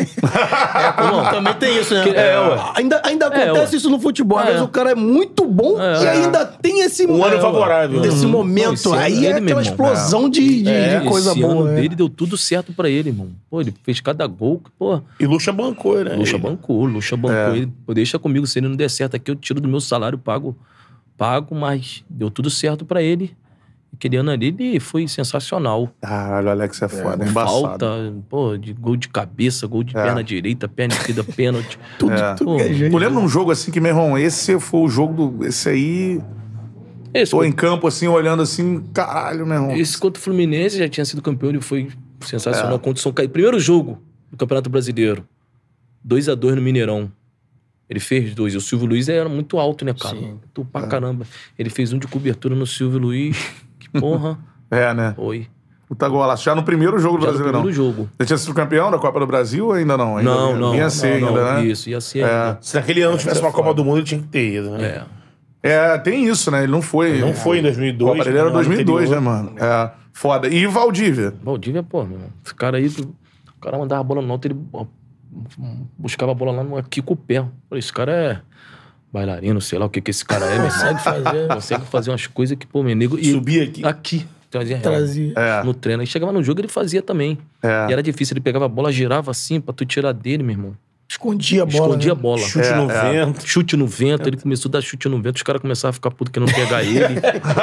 Como também tem isso, né? É, ué. Ainda, ainda É, acontece ué. isso no futebol. Às É. vezes o cara é muito bom É. e ainda tem esse... Um ano é, favorável. Esse Uhum. Não, momento. esse ano Aí dele, é meu aquela irmão. explosão de, de, É, de coisa esse boa. ano né? dele deu tudo certo pra ele, irmão. Pô, ele fez cada gol que, pô... E Lucha bancou, né? Lucha bancou, Lucha bancou É. ele. Pô, deixa comigo, se ele não der certo aqui, eu tiro do meu salário, pago, pago, mas deu tudo certo pra ele. Aquele ano ali, ele foi sensacional. Caralho, o Alex é foda, é, embaçado. Falta, pô, de gol de cabeça, gol de É. perna direita, perna esquerda, pênalti. Tudo, É. tudo Pô, que é jeito. Tu lembra um jogo assim que, meu irmão, esse foi o jogo do... Esse aí... Esse, Tô contra, em campo assim, olhando assim, caralho, meu irmão. esse contra o Fluminense já tinha sido campeão, ele foi sensacional É. contra o São Caetano. Primeiro jogo do Campeonato Brasileiro. dois a dois no Mineirão. Ele fez dois. E o Silvio Luiz era muito alto, né, cara? Sim. Muito pra caramba. Ele fez um de cobertura no Silvio Luiz. Que porra. É, né? Foi. Puta golaço. Já no primeiro jogo do Já no Brasileirão. primeiro jogo. Você tinha sido campeão da Copa do Brasil ou ainda não? Ainda Não, não. Ia ser não, ainda, não. né? Isso, ia ser É. ainda. Se naquele ano tivesse uma Copa do Mundo, ele tinha que ter ido, né? É. É, tem isso, né? Ele não foi. Ele não foi em dois mil e dois, Copa, ele era no dois mil e dois, né, anterior. mano? É. Foda. E Valdívia? Valdívia, pô, meu irmão. Esse cara aí, o cara mandava a bola no alto, ele ó, buscava a bola lá no aqui com o pé. Falei, esse cara é bailarino, sei lá o que que esse cara é, meu irmão. Consegue fazer. Consegue fazer umas coisas que, pô, meu nego... e- Subia aqui. Aqui. Trazia real. Trazia. É. No treino. Aí chegava no jogo, ele fazia também. É. E era difícil, ele pegava a bola, girava assim pra tu tirar dele, meu irmão. Escondia a bola. Escondia a né? bola. Chute É, no é. vento. Chute no vento, ele começou a dar chute no vento, os caras começaram a ficar putos querendo pegar ele.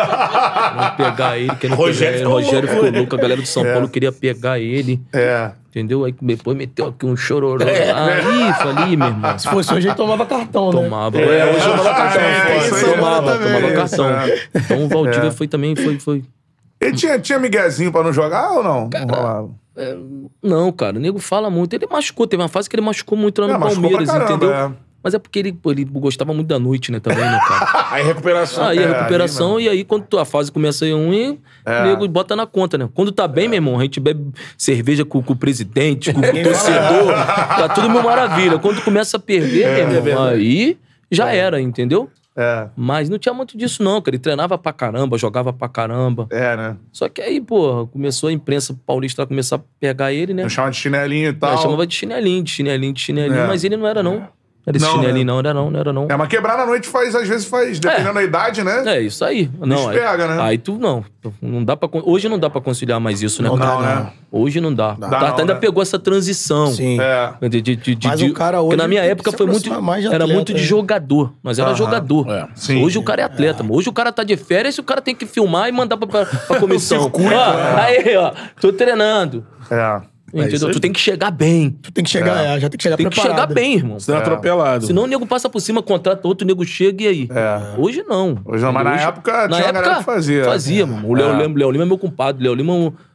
não pegar ele, querendo Rogério pegar ele. ficou Rogério louco, ficou né? louco, a galera do São É. Paulo queria pegar ele. É. Entendeu? Aí depois meteu aqui um chororô É, lá. Ih, falei, meu irmão. Se fosse hoje, ele tomava cartão, né? Tomava. É, hoje tomava cartão. É, pô, isso aí, tomava, também, tomava isso, cartão. é. Então o Valdívia foi também, foi, foi. Ele tinha, tinha miguezinho pra não jogar ou não? não rolava. Não, cara, o nego fala muito. Ele machucou, teve uma fase que ele machucou muito lá no É, machucou Palmeiras, pra caramba, entendeu? é. Mas é porque ele, pô, ele gostava muito da noite, né, também, né, cara? Aí recuperação. Aí É, a recuperação, aí, e aí quando a fase começa a ir ruim, É. o nego bota na conta, né? Quando tá bem, meu irmão, a gente bebe cerveja com, com o presidente, com o torcedor, tá tudo mil maravilha. Quando começa a perder, meu irmão, aí já era, entendeu? É. Mas não tinha muito disso, não, cara. Ele treinava pra caramba, jogava pra caramba. É, né? Só que aí, pô, começou a imprensa paulista a começar a pegar ele, né? Eu chamava de chinelinho e tal. Aí chamava de chinelinho, de chinelinho, de chinelinho. É. Mas ele não era, não. Era esse Não, chinelinho, né? não, era não, não era não. É, mas quebrar na noite faz, às vezes faz, dependendo da idade, né? É, isso aí. Não, aí, pega, né? Aí tu, não. Não dá pra, con- hoje não dá pra conciliar mais isso, né, Não cara? dá, né? Hoje não dá. Dá Tá- não, ainda né? pegou essa transição. Sim. É. De, de, de, de, Mas de- o cara porque hoje na minha tem que época se foi muito. aproximar mais de Era atleta, muito de né? jogador. Nós era Aham. jogador. É. Sim. Hoje o cara é atleta, mano. Hoje o cara tá de férias e o cara tem que filmar e mandar pra, pra, pra comissão. circuito, Ó, né? Aí, ó, tô treinando. É. Entendeu? Tu tem que chegar bem. Tu tem que chegar, é, já tem que chegar Tem que preparado. chegar bem, irmão. Senão é atropelado. Senão o nego passa por cima, contrata outro, o nego chega e aí? É. Hoje não. Hoje não, mas na época na tinha uma galera época que fazia. Fazia, mano. O Léo É. Lima, Léo Lima é meu compadre. Léo Lima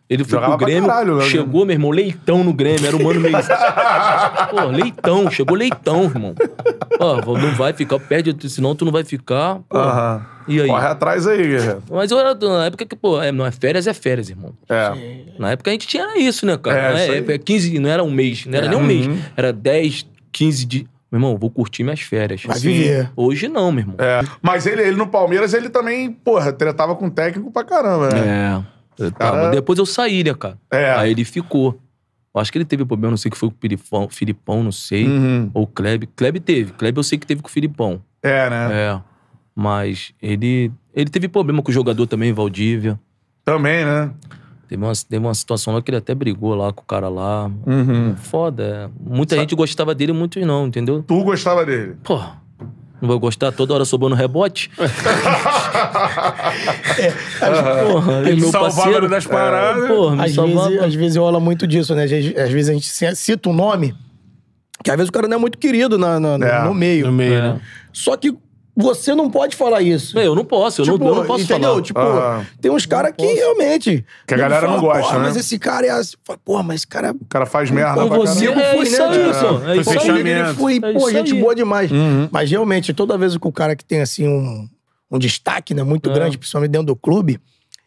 Ele foi Jogava pro pra Grêmio, caralho, né? chegou, meu irmão, Leitão no Grêmio, era o mano meio... Pô, Leitão, chegou Leitão, irmão. Ó, não vai ficar, perde, senão tu não vai ficar. Pô. Aham. E aí? Corre atrás aí, guerreiro. Mas eu era na época que, pô, é, não é férias, é férias, irmão. É. Na época a gente tinha isso, né, cara? É, não, isso é, aí. é quinze, não era um mês, não era nem um mês. Era dez, quinze dias. Meu irmão, vou curtir minhas férias. Vai viver. Hoje não, meu irmão. É. Mas ele, ele no Palmeiras, ele também, porra, tretava com técnico pra caramba, né? É. Eu tava- Depois eu saí, né, cara? É. Aí ele ficou. Eu acho que ele teve problema, não sei que foi com o Filipão, Filipão não sei. Uhum. Ou o Kleb. Kleb teve. Kleb eu sei que teve com o Filipão. É, né? É. Mas ele, ele teve problema com o jogador também, Valdívia. Também, né? Teve uma, teve uma situação lá que ele até brigou lá com o cara lá. Uhum. Foda. É. Muita gente gostava dele, muitos não, entendeu? Tu gostava dele? Pô, não vai gostar toda hora sobrando rebote? Porra, Ele meu salvava parceiro. das paradas. Porra, me Às salvava. vezes, às vezes rola muito disso, né? Às vezes, às vezes a gente ci- cita um nome que às vezes o cara não é muito querido na, na- no- É, no meio. No meio, É. né? Só que você não pode falar isso. Eu não posso, eu, Tipo, não, eu não posso entendeu? falar. Tipo, Ah. tem uns caras que realmente... Que a galera não fala, gosta, "Porra, né?" Mas esse cara é assim... Fala, Porra, mas esse cara... O cara faz merda Com pra você caramba. é foi, isso né? aí, É, pô. É foi isso aí. fechamento. Ele foi, É pô, isso gente aí. boa demais. Uhum. Mas realmente, toda vez que o cara que tem assim um, um destaque, né, muito É. grande, principalmente dentro do clube,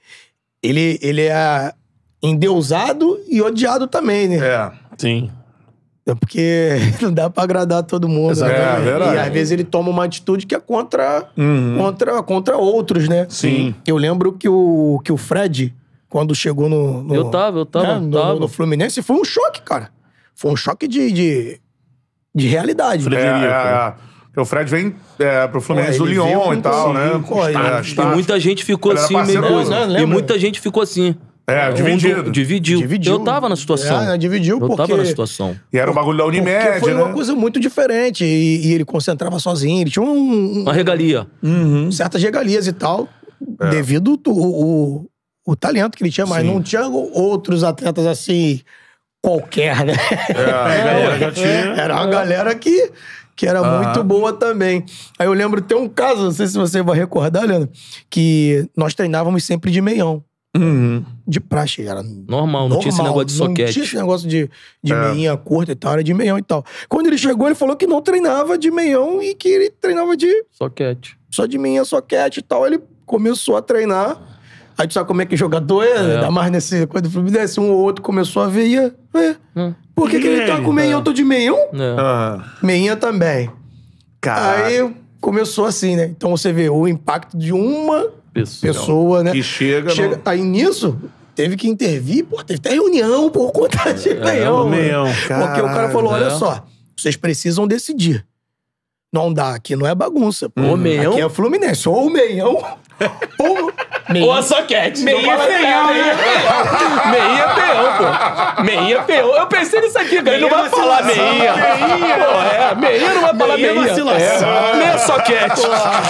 ele, ele é endeusado e odiado também, né? É. Sim. É porque não dá pra agradar todo mundo. Exatamente. Né? É, verdade. E às vezes ele toma uma atitude que é contra, Uhum. contra, contra outros, né? Sim. Eu lembro que o, que o Fred, quando chegou no... no Eu tava, eu tava, né, no, tava. no Fluminense, foi um choque, cara. Foi um choque de, de, de realidade. É, é, é. Porque o Fred vem é, pro Fluminense Pô, do ele veio Lyon com e tal, sim, né? pô, ele- É, e E status. muita gente ficou Ele era assim, parceiro mesmo. do- Não, E lembra? muita gente ficou assim. É, Um dividido. do- dividiu. Dividiu. Eu tava na situação. É, dividiu Eu porque... tava na situação. E era o bagulho da Porque Unimed, foi né? uma coisa muito diferente. E, e ele concentrava sozinho. Ele tinha um, um- Uma regalia. certas regalias e tal, É. devido o, o, o talento que ele tinha, mas Sim. não tinha outros atletas assim, qualquer, né? É, a galera já tinha. Era uma galera que, que era Aham. muito boa também. Aí eu lembro, tem um caso, não sei se você vai recordar, Leandro, que nós treinávamos sempre de meião. Uhum. De praxe, era Normal, não tinha esse negócio de Não soquete. tinha esse negócio de, de É. meinha curta e tal, era de meião e tal. Quando ele chegou, ele falou que não treinava de meião e que ele treinava de Soquete. só de meinha soquete e tal. Ele começou a treinar. Aí tu sabe como é que jogador é? É. Ainda mais nesse coisa do Fluminense, um ou outro começou a ver e ia, é. Hum. Por que, que ele tá com meião? Eu tô de meião? É. Aham. Meinha também. Caralho. Aí começou assim, né? Então você vê o impacto de uma Pessoa. pessoa, né? Que chega, Chega- no... Aí nisso, teve que intervir, pô, teve até reunião por conta de meião. o né? meião. Porque o cara falou: olha É. só, vocês precisam decidir. Não dá, aqui não é bagunça. Pô. Ou meião. Aqui é Fluminense. Ou o meião, ou Ou a soquete. Meinha Não fala feião, nada, né? Meinha é peão, pô. Meinha é peão. Eu pensei nisso aqui, cara. Ele não vai falar meinha. Pô, é. Meinha não vai falar Meinha é meinha. vacilação. É. Meia soquete.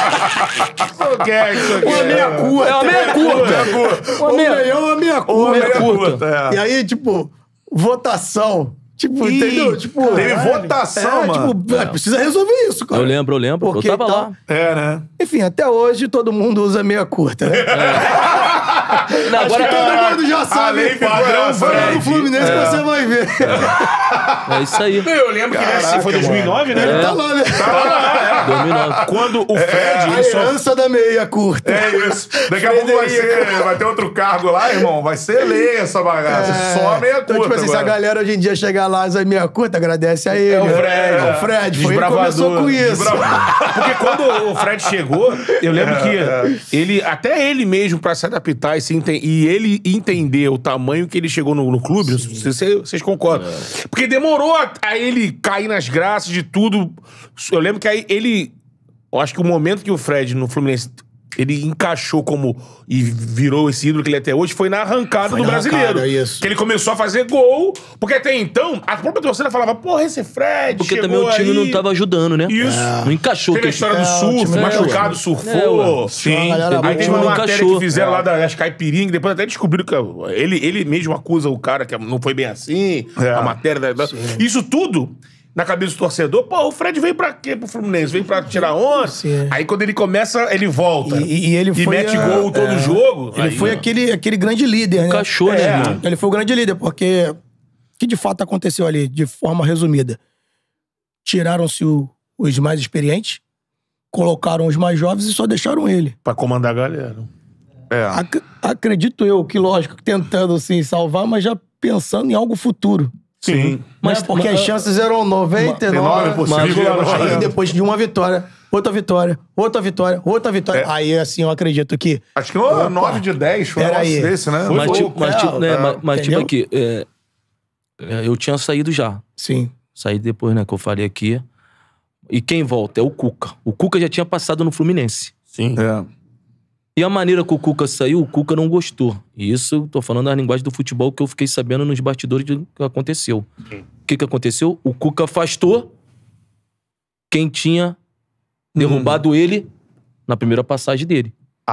Soquete, soquete. uma meia curta. É uma meia curta. Ou Uma meia... meião, uma meia Ou curta. meia curta. curta, E é. aí, tipo, votação. Tipo, Ih, entendeu? Tipo, teve caralho. votação, é, mano. Tipo, é, precisa resolver isso, cara. Eu lembro, eu lembro. Porque eu tava tá- lá. É, né? Enfim, até hoje todo mundo usa meia curta, né? Não, Acho que agora todo mundo já sabe. lei ficou essa, Vai lá no Fred. Fluminense que você vai ver. é isso aí. Eu lembro que nesse foi dois mil e nove, né? Ele tá lá, né? dois mil e nove. Quando o Fred, A ele só... herança da meia curta. É isso. Daqui a pouco vai, ser, vai ter outro cargo lá, irmão. Vai ser lei essa bagaça. Só a meia curta. Então, tipo assim, se a agora. galera hoje em dia chegar lá e usar meia curta, agradece a ele. É o Fred. É o Fred. Foi ele que Desbravador. começou com isso. Porque quando o Fred chegou, eu lembro que ele, até ele mesmo, pra se adaptar e, se enten- e ele entender o tamanho que ele chegou no, no clube, não sei se vocês concordam. Porque demorou a, a ele cair nas graças de tudo. Eu lembro que aí ele... Eu acho que o momento que o Fred no Fluminense... Ele encaixou como... E virou esse ídolo que ele é até hoje, foi na arrancada Foi do na brasileiro. arrancada, isso. Que ele começou a fazer gol, porque até então, a própria torcida falava, porra, esse Fred Porque chegou também o time aí. não tava ajudando, né? Isso. Não encaixou. Teve a que- história do É, o surf, time- machucado, é, surfou. ué. Sim. Uma galera Aí boa. teve uma Não matéria encaixou. que fizeram É. lá das caipirinhas, depois até descobriram que ele, ele mesmo acusa o cara que não foi bem assim, É. a matéria da... da- Isso tudo... na cabeça do torcedor, pô, o Fred veio pra quê pro Fluminense? Veio pra tirar onda? Sim. Aí quando ele começa, ele volta. E, e ele e foi mete a- gol todo é. jogo. Ele Aí, foi ó. aquele, aquele grande líder, né? Encaixou, né, É. irmão? Ele foi o grande líder, porque o que de fato aconteceu ali, de forma resumida? Tiraram-se o- os mais experientes, colocaram os mais jovens e só deixaram ele. Pra comandar a galera. É. Ac- acredito eu que, lógico, tentando assim, salvar, mas já pensando em algo futuro. Sim. Mas porque as chances eram noventa e nove por cento. possível. Aí depois de uma vitória, outra vitória, outra vitória, outra vitória. É. Aí assim, eu acredito que... Acho que oh, nove de dez foi um Pera negócio aí. desse, né? Mas, Foi tipo, o mas, Cléo, tipo, né, é, mas, mas tipo entendeu? aqui, é, é, eu tinha saído já. Sim. Saí depois, né, que eu falei aqui. E quem volta é o Cuca. O Cuca já tinha passado no Fluminense. Sim. É. E a maneira que o Cuca saiu, o Cuca não gostou. E isso, tô falando da linguagem do futebol que eu fiquei sabendo nos bastidores do que aconteceu. O que que aconteceu? O Cuca afastou quem tinha derrubado ele na primeira passagem dele.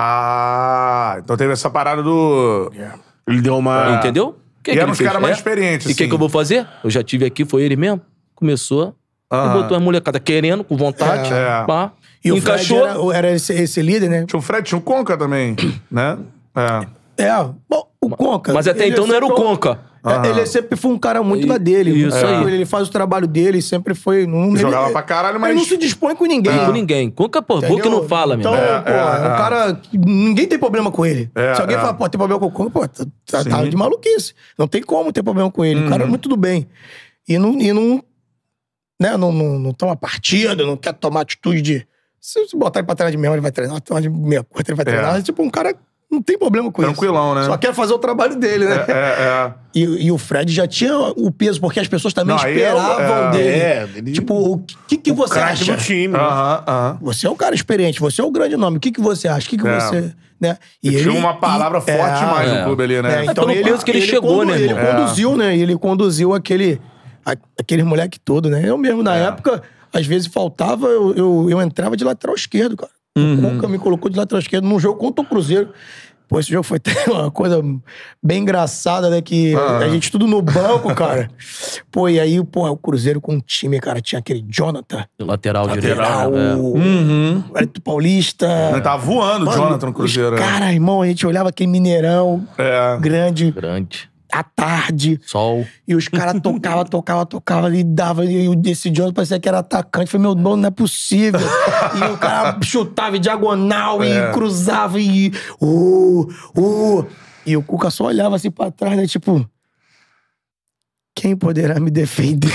Ah, então teve essa parada do... Ele deu uma... Entendeu? Que E que eram ele os fez? caras mais É? experientes, E o que assim. que eu vou fazer? Eu já tive aqui, foi ele mesmo. Começou Aham. e botou a molecada querendo, com vontade. É. Pá, E o encaixou. Fred era, era esse, esse líder, né? Tinha o Fred, tinha o Conca também, né? É. É, bom, o Conca... Mas até ele então não era o sempre- Conca. É, ele sempre foi um cara muito E- da dele. isso É. aí. Ele faz o trabalho dele, sempre foi... Não, Jogava ele, pra caralho, mas... Ele não se dispõe com ninguém. Com ninguém. Conca, pô, Entendeu? boca não fala, meu. Então, É, pô, é, é um é. cara... que ninguém tem problema com ele. É, Se alguém é. fala, pô, tem problema com o Conca, pô, tá, tá- Sim. tá de maluquice. Não tem como ter problema com ele. O Uhum. cara é muito do bem. E não... E não né, não, não, não toma partido, não quer tomar atitude de... Se se botar ele pra treinar de meia hora, ele vai treinar. Tomar de meia curta, ele vai treinar. É. É tipo um cara... Não tem problema com Tranquilão, isso. né? Só quer fazer o trabalho dele, né? É, é. E, e o Fred já tinha o peso, porque as pessoas também Não, aí esperavam é- dele. é, ele- Tipo, o que, que você Craque acha? do time. Aham, aham. Você é um cara experiente, você é um grande nome. O que, que você acha? O que, que É. você. Né? E Tinha uma palavra e- forte é, demais é. no clube ali, né? É, então pelo ele, peso que ele chegou, condu- né, Ele irmão? É. conduziu, né? Ele conduziu aquele, a- aquele moleque todo, né? Eu mesmo, na É. época, às vezes faltava, eu, eu, eu entrava de lateral esquerdo, cara. Uhum. O Conca me colocou de lateral esquerdo num jogo contra o Cruzeiro. Pô, esse jogo foi até uma coisa bem engraçada, né? Que Ah. a gente tudo no banco, cara. Pô, e aí, pô, o Cruzeiro com um time, cara, tinha aquele Jonathan, Lateral, direito. lateral, É. o Uhum. Wellington Paulista. Ele tava voando o Mano, Jonathan no Cruzeiro. os né? Cara, irmão, a gente olhava aquele Mineirão É. grande, Grande. à tarde, Sol. e os caras tocavam, tocavam, tocavam, e dava, e o desse Jonathan parecia que era atacante. Falei, meu irmão, não é possível. E o cara chutava em diagonal, É. e cruzava, e... Uh, uh. E o Cuca só olhava assim pra trás, né? Tipo... Quem poderá me defender?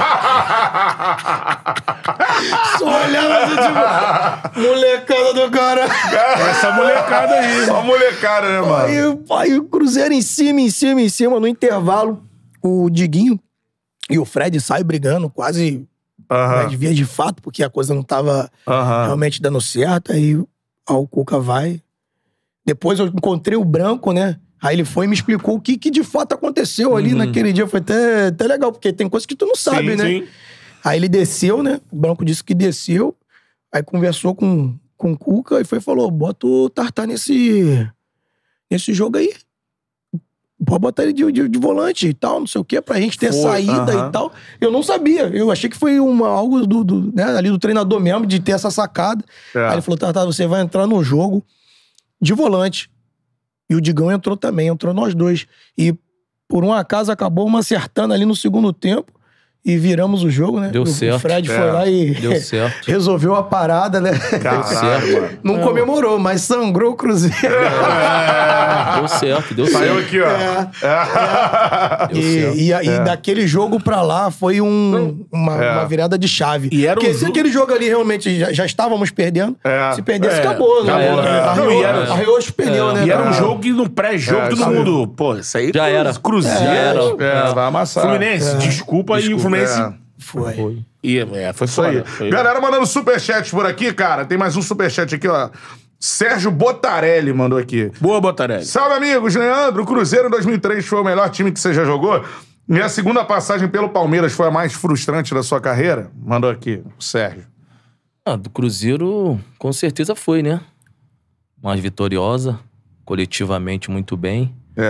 Só olhava assim, tipo... Molecada do cara... Essa molecada aí. Só molecada, né, mano? Aí, aí o Cruzeiro em cima, em cima, em cima, no intervalo, o Diguinho e o Fred saem brigando, quase né, Aham. de via de fato, porque a coisa não tava Aham. realmente dando certo. Aí ó, o Cuca vai. Depois eu encontrei o Branco, né? Aí ele foi e me explicou o que, que de fato aconteceu ali naquele dia. Foi até, até legal, porque tem coisas que tu não sabe, Sim, né? sim. Aí ele desceu, né? O Branco disse que desceu. Aí conversou com, com o Cuca e foi e falou: bota o Tartar nesse, nesse jogo aí. Pode botar ele de, de, de volante e tal, não sei o quê, pra gente ter Foi, saída aham. e tal. Eu não sabia. Eu achei que foi uma, algo do, do, né, ali do treinador mesmo, de ter essa sacada. É. Aí ele falou: Tartar, você vai entrar no jogo de volante. E o Digão entrou também, entrou nós dois. E por um acaso acabou uma acertando ali no segundo tempo. E viramos o jogo, né? Deu o, certo. O Fred É. foi lá e Deu certo. resolveu a parada, né? Caralho, mano. Não comemorou, mas sangrou o Cruzeiro. Deu certo, deu Saiu certo. aqui, ó. É. Deu certo. E, e, aí, É. daquele jogo pra lá foi um, uma, É. uma virada de chave. E era um Porque se jogo- aquele jogo ali realmente já, já estávamos perdendo, É. se perdesse, É. acabou. Já né? era. Arreou, Não, e era- arreou os pneus, né? E era um cara? jogo que no pré-jogo É, todo isso aí. mundo... Pô, isso aí... Já era. Cruzeiro. Já era. É, vai amassar. Fluminense, desculpa aí o Fluminense... É. Foi. E, é, foi Isso aí. foda. Foi... Galera mandando superchat por aqui, cara. Tem mais um superchat aqui, ó. Sérgio Botarelli mandou aqui. Boa, Botarelli. Salve, amigos. Leandro, o Cruzeiro em dois mil e três foi o melhor time que você já jogou? Minha segunda passagem pelo Palmeiras foi a mais frustrante da sua carreira? Mandou aqui, o Sérgio. Ah, do Cruzeiro, com certeza foi, né? Mais vitoriosa, coletivamente muito bem. É.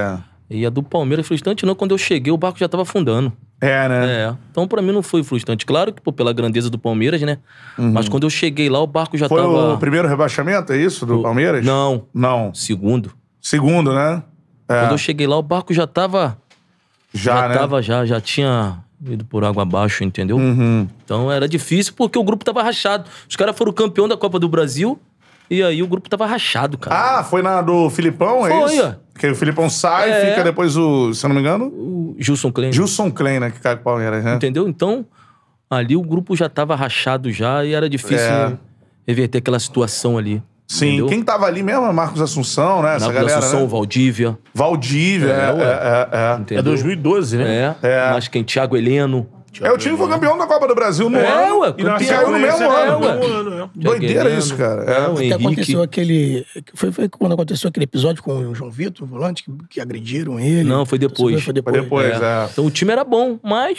E a do Palmeiras frustrante não, quando eu cheguei o barco já tava afundando. É, né? É. Então pra mim não foi frustrante. Claro que pô, pela grandeza do Palmeiras, né? Uhum. Mas quando eu cheguei lá o barco já Foi tava... o primeiro rebaixamento, é isso, do o... Palmeiras? Não. Não. Segundo. Segundo, né? É. Quando eu cheguei lá o barco já tava... Já, já né? tava, já, já tinha ido por água abaixo, entendeu? Uhum. Então era difícil porque o grupo tava rachado. Os caras foram campeão da Copa do Brasil e aí o grupo tava rachado, cara. Ah, foi na do Filipão, é Foi, isso? ó. Que o Filipão sai, É. fica depois o, se eu não me engano, O Gilson Klein. Gilson Klein, né, que cai com o Palmeiras, né? Entendeu? Então, ali o grupo já tava rachado já e era difícil É. reverter aquela situação ali. Sim, entendeu? quem tava ali mesmo é Marcos Assunção, né? Essa Na galera, Assunção, né? Valdívia. Valdívia, é, ué. é, é, é. Entendeu? É dois mil e doze, né? É. É. Mas quem? Thiago Heleno. É, o time foi campeão da Copa do Brasil no É, ano. ué, E nós campeão. caiu no mesmo É, ano. ué. pô. ano, é. Doideira Heleno. isso, cara. É, É. o Que Henrique. aconteceu aquele... Foi, foi quando aconteceu aquele episódio com o João Vitor, o volante, que, que agrediram ele. Não, foi depois. Foi Foi depois. depois, é. Então o time era bom, mas...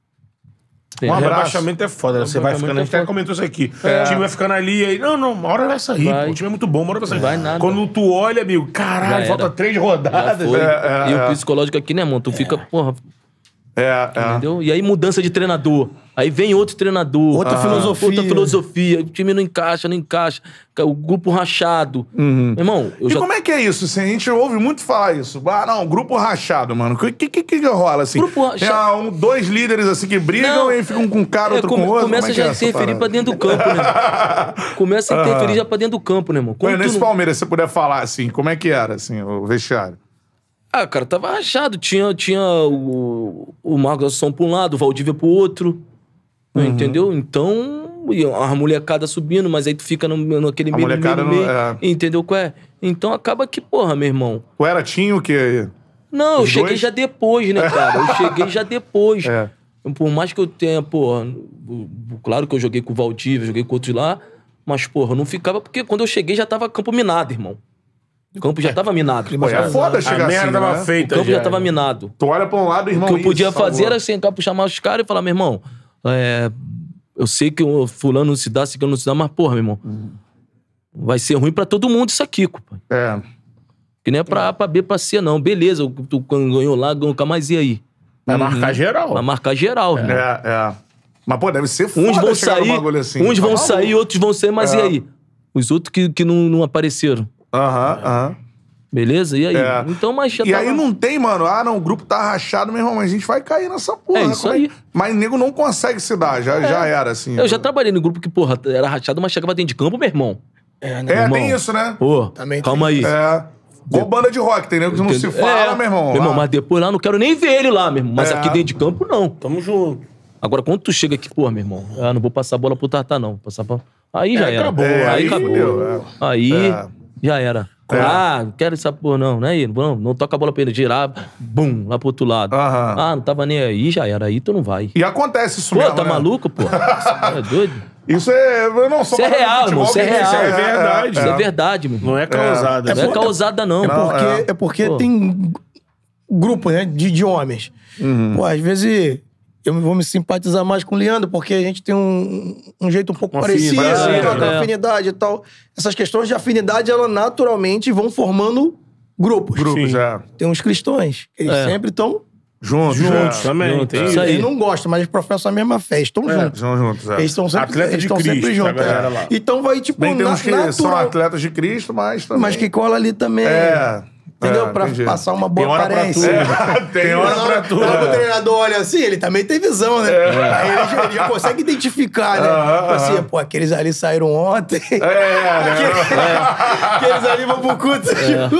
Um abraço. Rebaixamento é foda, né? Você vai Rebaixamento ficando, a gente é até foda. comentou isso aqui. O time vai ficando ali, aí, não, não, uma hora vai sair, Vai. pô, o time é muito bom, uma hora vai sair. Vai nada. Quando tu olha, amigo, caralho, Já falta era. três Já rodadas. foi. É, é, e é. o psicológico aqui, né, mano? Tu fica, porra, É, é. entendeu? E aí mudança de treinador. Aí vem outro treinador. Outra Ah, filosofia. Outra filosofia. O time não encaixa, não encaixa. O grupo rachado. Meu irmão, eu E já... como é que é isso? Assim, a gente ouve muito falar isso. Ah, não, grupo rachado, mano. O que, que, que, que rola, assim? Grupo racha- Tem ah, um, dois líderes, assim, que brigam Não, e ficam com um cara, É, outro come- com outro. começa Como é que já é a essa interferir parada? pra dentro do campo, né? irmão? Começa a interferir já pra dentro do campo, né, irmão? Foi Quando tu nesse não- Palmeiras, se você puder falar, assim, como é que era, assim, o vestiário? Ah, cara, tava rachado. Tinha, tinha o, o Marcos Assunção pra um lado, o Valdívia pro outro. Uhum. Entendeu? Então, e a molecada subindo, mas aí tu fica no, naquele A meio, molecada meio, não- meio. é. Entendeu qual é? Então acaba que, porra, meu irmão. O era Tinho, que... Não, eu Os cheguei dois? já depois, né, cara? Eu cheguei já depois. É. Por mais que eu tenha, porra... Claro que eu joguei com o Valdívia, joguei com outros lá, mas, porra, eu não ficava... Porque quando eu cheguei já tava campo minado, irmão. O campo já tava minado. Pô, é foda A chegar assim, merda tava né? O feita campo já tava minado. Tu olha pra um lado, irmão, O que eu podia isso, fazer salvou. era sentar pra chamar os caras e falar, meu irmão, é, eu sei que o fulano não se dá, ciclano não se dá, mas, porra, meu irmão, vai ser ruim pra todo mundo isso aqui, compadre. É. Que nem é pra A, pra B, pra C, não. Beleza, tu ganhou lá, ganhou cá, mas e aí? Vai marcar geral. Vai marcar geral, irmão. É, é. Mas, pô, deve ser foda Uns vão chegar num sair, bagulho assim. uns Tá vão maluco? sair, outros vão sair, mas É. e aí? Os outros que, que não, não apareceram. Aham, aham. Beleza? E aí? É. Então, mas já E tava... aí não tem, mano, ah, não, o grupo tá rachado, meu irmão, mas a gente vai cair nessa porra. É isso Como aí. Mas o nego não consegue se dar, já, já era, assim. Eu já trabalhei no grupo que, porra, era rachado, mas chegava dentro de campo, meu irmão. É, né? É, irmão. tem isso, né? Pô, Também calma aí. É. Igual banda de rock, tem nego que não se Entendeu? fala, É. meu irmão. Meu irmão, Ah, mas depois lá não quero nem ver ele lá, meu irmão. Mas É. aqui dentro de campo, não. Tamo junto. Agora, quando tu chega aqui, pô, meu irmão, ah, não vou passar a bola pro Tartar, não. Vou passar pra... Aí já É, era. acabou, É, aí aí acabou. fudeu, é. Aí É. já era. É. Ah, não quero essa porra, não. Não é ele. Não, não toca a bola pra ele. Girar, bum, lá pro outro lado. Aham. Ah, não tava nem aí, já era. Aí tu não vai. E acontece isso Pô, mesmo, tá né? maluco, pô? É doido? Isso é... eu Não, só Isso é falando de real, futebol, irmão. Isso é que real. é verdade. Isso é verdade, meu irmão. Não é causada. Não é causada, não. Não, Porque, é. é, porque Pô. tem grupo, né, de, de homens. Uhum. Pô, às vezes eu vou me simpatizar mais com o Leandro, porque a gente tem um, um jeito um pouco Uma parecido, afinidade, né, uma é. afinidade e tal. Essas questões de afinidade, elas naturalmente vão formando grupos. Grupos, Sim. é. Tem uns cristãos, que eles É. sempre estão... Juntos, Juntos é. também. Juntos, Tem isso isso. aí. Eles não gostam, mas eles professam a mesma fé, estão É. juntos. São juntos, é. Eles estão sempre, Atleta eles de estão sempre Cristo, juntos. a galera é. lá. Então vai, tipo, Bem, tem na, uns que são natural, atletas de Cristo, mas também... mas que cola ali também. É. Entendeu? É, pra entendi. passar uma boa Tem hora pra aparência. tudo. É, tem hora Na pra hora- tudo. na hora que o treinador olha assim, ele também tem visão, né? Aí ele já, ele já consegue identificar, né? Aham, Tipo assim, aham. pô, aqueles ali saíram ontem. É, né? Aqueles ali vão pro culto.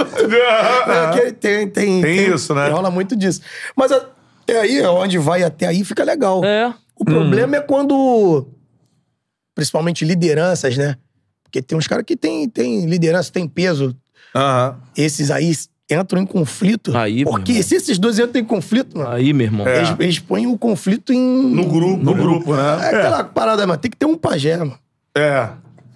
É, aquele- tem, tem, Tem isso, né? Rola muito disso. Mas até aí, onde vai até aí, fica legal. É. O problema é quando, principalmente lideranças, né? Porque tem uns caras que tem, tem liderança, tem peso. Aham. Esses aí entram em conflito. Aí, meu porque irmão. se esses dois entram em conflito, mano, Aí, meu irmão. É. eles, eles põem o conflito em... No grupo, no grupo, É né? aquela parada, mano. Tem que ter um pajé, mano. É.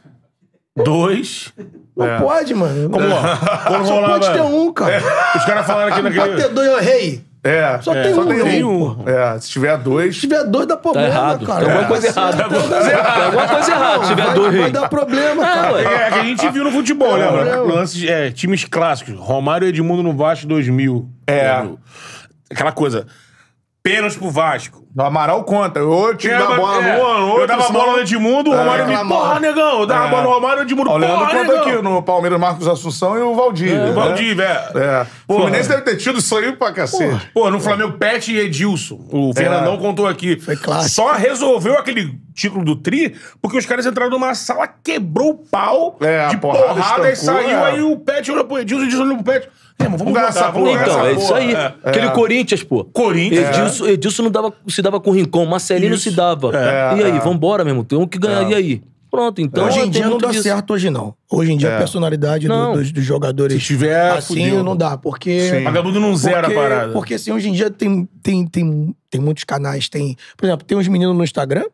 Dois. Não É. pode, mano. Como, ó, quando Só rolava... pode ter um, cara. Os caras falaram aqui Não pode ter naquele... dois, ô, rei. É, Só é, tem só um, tem né? um. É, se tiver dois... Se tiver dois, dá problema, Tá errado. cara. Tem alguma É. coisa errada. Tem Tem alguma coisa errada se tiver vai, dois. vai dar problema, cara. É, é que a gente viu no futebol, É, lembra? é. Lances, é, times clássicos. Romário e Edmundo no Vasco dois mil. É. Aquela coisa. Pênalti pro Vasco. No Amaral conta. Ou te É, dá a mas- bola é, no ano, eu outro, dava a senão- bola no Edmundo, o Romário me... reclamava. Porra, negão! Eu dava a É. bola no Romário e o Edmundo, O Leandro porra, conta negão! aqui no Palmeiras, Marcos Assunção e o Valdívia. O né? Valdívia, é. É. O Porra. Fluminense deve ter tido isso aí pra cacete. Pô, no Flamengo, Pet e Edilson. O Fernandão contou aqui. Foi clássico. Só resolveu aquele título do Tri porque os caras entraram numa sala, quebrou o pau É, a de porrada porrada, e estancou, saiu. é. Aí o Pet olhou pro Edilson, o Edilson olhou pro Pet. É, mas vamos Vamos ganhar jogar, essa vamos porra, jogar Então, essa é isso porra. aí. É. Aquele Corinthians, pô. Corinthians. Edilson, Edilson não, dava, se dava com o Rincon, Marcelinho Isso. se dava. É, e aí, é. vambora, meu irmão. Tem um que ganhar. E aí? Pronto, então. Hoje em tem dia não muito dá disso. certo hoje, não. Hoje em dia É. a personalidade do- Não. dos, dos jogadores Se tiver, assim fudeu. não dá, porque... Sim. Vagabundo não zera porque, a parada. Porque assim, hoje em dia tem, tem, tem, tem muitos canais, tem... Por exemplo, tem uns meninos no Instagram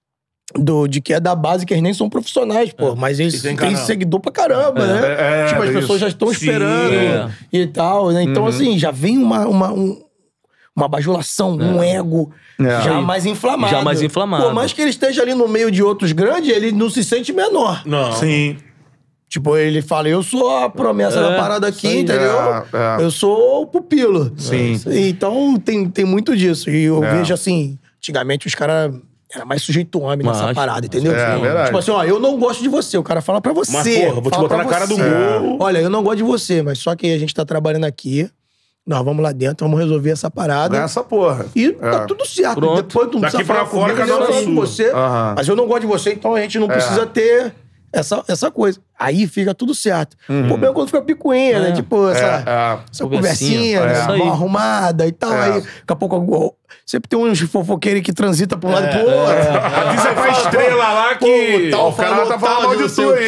do, de que é da base, que eles nem são profissionais, pô. Mas eles E tem têm canal. seguidor pra caramba, né? É, é, tipo, as é pessoas isso. já estão Sim, esperando é. e tal, né? Então, Uhum. assim, já vem uma... uma um, uma bajulação, um ego É. já mais inflamado. Já mais inflamado. Por mais que ele esteja ali no meio de outros grandes, ele não se sente menor. Não. Sim. Tipo, ele fala, eu sou a promessa É, da parada aqui, isso aí. entendeu? É, é. Eu sou o pupilo. Sim. Então, tem, tem muito disso. E eu É. vejo assim, antigamente os caras eram mais sujeito homem nessa Mas- parada, entendeu? É, verdade. Tipo assim, ó, eu não gosto de você. O cara fala pra você. Mas, porra, vou te fala botar pra na cara do você. gol. Olha, eu não gosto de você, mas só que a gente tá trabalhando aqui, nós vamos lá dentro, vamos resolver essa parada. Ganha essa porra. E É. tá tudo certo. Pronto. Depois tu não Daqui precisa pra falar fora, comigo, cada eu um não na falo com sua. você. Aham. Mas eu não gosto de você, então a gente não precisa ter essa, essa coisa. Aí fica tudo certo. O problema é quando fica picuinha, né? Tipo, essa, É, é. essa Conversinha. conversinha, É. né? Isso aí. Mal arrumada e tal. É. Aí, daqui a pouco, ó, sempre tem uns fofoqueiros que transitam pra um lado e pro outro. Avisa pra estrela lá que... Pô, tal O cara falou tá tal falando mal de não de sei tu o aí. quê.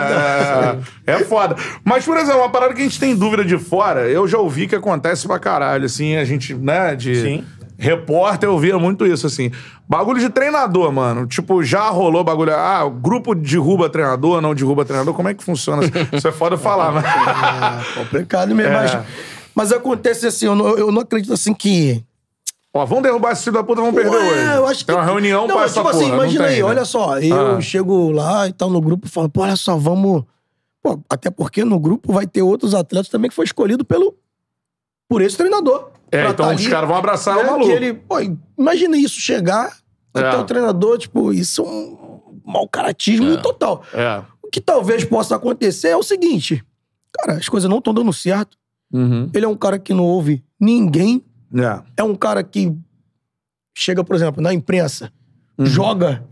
É, é, é foda. Mas, por exemplo, uma parada que a gente tem dúvida de fora, eu já ouvi que acontece pra caralho, assim, a gente, né, de Sim. repórter, eu via muito isso, assim. Bagulho de treinador, mano. Tipo, já rolou bagulho, ah, o grupo derruba treinador, não derruba treinador, como é que funciona? Isso é foda falar, mas... É complicado mesmo. É. Mas, mas acontece assim, eu não, eu não acredito assim que... Ó, vamos derrubar esse filho da puta, vamos perder Ué, hoje. eu acho que... Tem uma reunião não, pra tipo essa assim, porra, imagina não aí, tem, né? olha só, eu Ah. chego lá e tal no grupo e falo, pô, olha só, vamos... Pô, até porque no grupo vai ter outros atletas também que foi escolhido pelo... por esse treinador. É, Pra então tá os ali, caras vão abraçar o né, maluco. que ele, pô, imagina isso chegar É. até o treinador, tipo, isso é um mau caratismo total. É. O que talvez possa acontecer é o seguinte, cara, as coisas não estão dando certo, Uhum. ele é um cara que não ouve ninguém, É. é um cara que chega, por exemplo, na imprensa, joga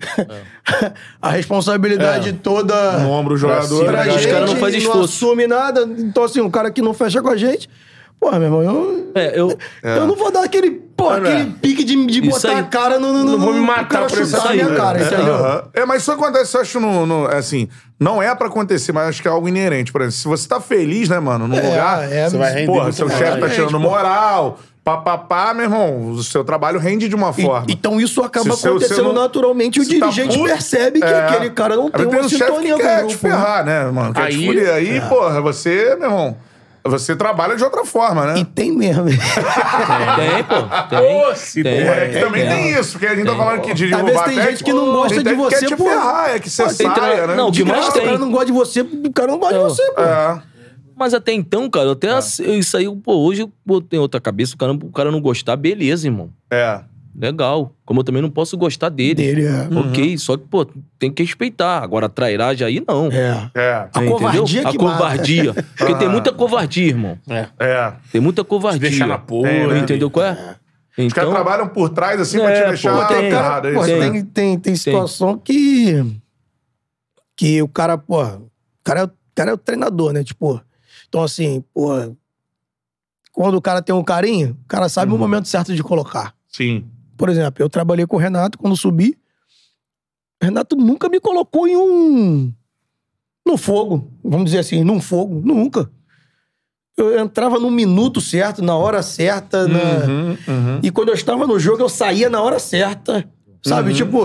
a responsabilidade toda No ombro do jogador. pra né, gente, Os caras não fazem esforço. assume nada. Então, assim, um cara que não fecha com a gente, porra, meu irmão, eu, É, eu. eu não vou dar aquele, porra, Não, aquele é. pique de, de Isso botar aí. a cara no... no, no Não vou me no matar cara por isso chutar a aí, minha né? cara, É, entendeu? aham. É, mas isso acontece, eu acho, no, no- assim, não é pra acontecer, mas acho que é algo inerente. Por exemplo, se você tá feliz, né, mano, num É, lugar, é, Você vai render porra, muito seu mais. chefe tá É, tirando tipo- moral, papapá, meu irmão, o seu trabalho rende de uma E- forma. então isso acaba Se seu- acontecendo você não- naturalmente, o se tá dirigente puto- percebe que É. aquele cara não tem Aí uma um chefe sintonia que com o quer grupo, te ferrar, né, mano? Quer te Aí- fuder. Aí, porra, você, meu irmão, você trabalha de outra forma, né? E tem mesmo. Tem, pô. Tem. Ô, se Tem. porra, É que também tem. tem isso, porque a gente tá falando que de Talvez derrubar tem técnico, gente que não gosta tem de técnico que você, quer te pô. ferrar, é que você Pô, tem saia, tra- né? não, o que De mais graça, tem. o cara não gosta de você, o cara não gosta de É. você, pô. É. Mas até então, cara, eu até eu- isso aí, pô, hoje eu tenho outra cabeça, o cara, o cara não gostar, beleza, irmão. É. Legal. Como eu também não posso gostar dele. Dele, é. Ok, só que, pô, tem que respeitar. Agora, trairagem aí, não. É. É. A Entendeu? covardia A que covardia. Porque tem Ah. muita covardia, irmão. É. É. Tem muita covardia. deixar na porra, Tem, né? Entendeu qual é? Os caras Então, trabalham por trás, assim, pra É, te pô, deixar tem, errado. É Pô, isso, né? tem, tem, tem situação que. Que o cara, pô. O cara, é, o cara é o treinador, né? Tipo. Então, assim, pô. Quando o cara tem um carinho, o cara sabe o momento certo de colocar. Sim. Por exemplo, eu trabalhei com o Renato quando subi. O Renato nunca me colocou em um. No fogo. Vamos dizer assim, num fogo. Nunca. Eu entrava no minuto certo, na hora certa. Na... Uhum, uhum. E quando eu estava no jogo, eu saía na hora certa. Sabe? Tipo,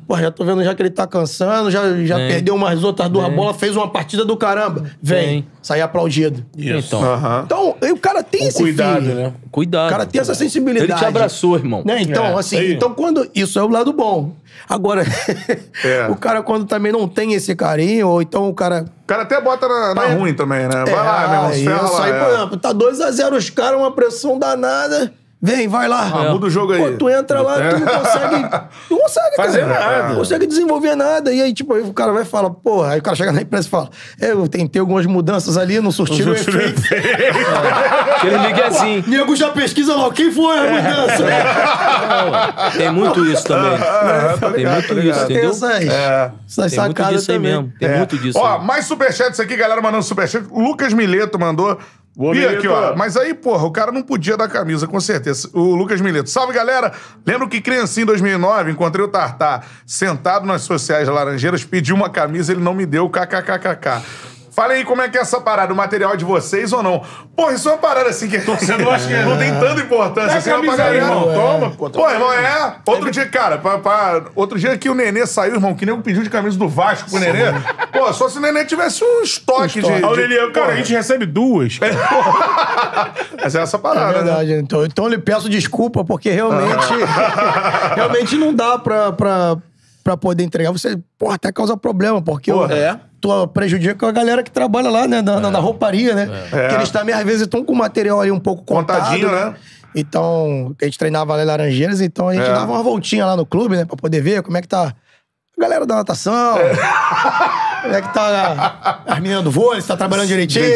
Pô, já tô vendo já que ele tá cansando, já, já perdeu umas outras duas bolas, fez uma partida do caramba. Vem, Vem. sair aplaudido. Isso. Então, uhum. então o cara tem Com esse cuidado, fio. né? Cuidado. O cara tem essa sensibilidade. Ele te abraçou, irmão. Né? Então, É, assim, aí. então quando... Isso é o lado bom. Agora, É. o cara quando também não tem esse carinho, ou então o cara... O cara até bota na, na ruim também, né? Vai é, lá, meu irmão, se ferra isso lá. aí, é. por exemplo, tá dois a zero os caras, uma pressão danada... Vem, vai lá. Ah, muda o jogo aí. Pô, tu entra lá, tu não consegue... Não consegue, Fazer cara. nada. Não consegue desenvolver nada. E aí, tipo, aí o cara vai falar, porra... Aí o cara chega na imprensa e fala... É, eu tentei algumas mudanças ali, não surtiram o efeito. Aquele miguezinho. Nego já pesquisa lá, quem foi a mudança? Tem muito isso também. Ah, tá Tem ligado, muito tá isso, ligado. Tem entendeu? essas, É. essas Tem muito sacadas disso aí também. mesmo. Tem É. muito disso Ó, aí. mais superchats aqui, galera mandando superchat. O Lucas Mileto mandou. Boa, E Mileto. aqui, ó. Mas aí, porra, o cara não podia dar camisa, com certeza. O Lucas Mileto. Salve, galera. Lembro que criancinha em dois mil e nove, encontrei o Tartar sentado nas sociais Laranjeiras, pedi uma camisa, ele não me deu, kkkk. Fala aí como é que é essa parada, o material é de vocês ou não? Porra, isso é uma parada assim que Torcedor acho que é. não tem tanta importância Dá assim, camisa é pra aí, galera. irmão. Toma, pô. Pô, irmão, é. Outro dia, cara, pra, pra- outro dia que o Nenê saiu, irmão, que nem pediu de camisa do Vasco pro Nenê. Pô, só se o Nenê tivesse um estoque, de. Aí o de- Lilian, cara, Porra, a gente recebe duas. Essa é essa É parada, né? verdade. Então, então eu lhe peço desculpa, porque realmente... realmente não dá pra, pra, pra poder entregar. Você, porra, até causa problema, porque... Porra. eu- É. Tu prejudica a galera que trabalha lá, né? Na, na- na rouparia, né? É. Que eles também, às vezes, estão com o material ali um pouco contado, Contadinho, né? Então, a gente treinava lá em Laranjeiras, então a gente É. dava uma voltinha lá no clube, né? Pra poder ver como é que tá a galera da natação, como é que tá a- as meninas do vôlei, se tá trabalhando direitinho.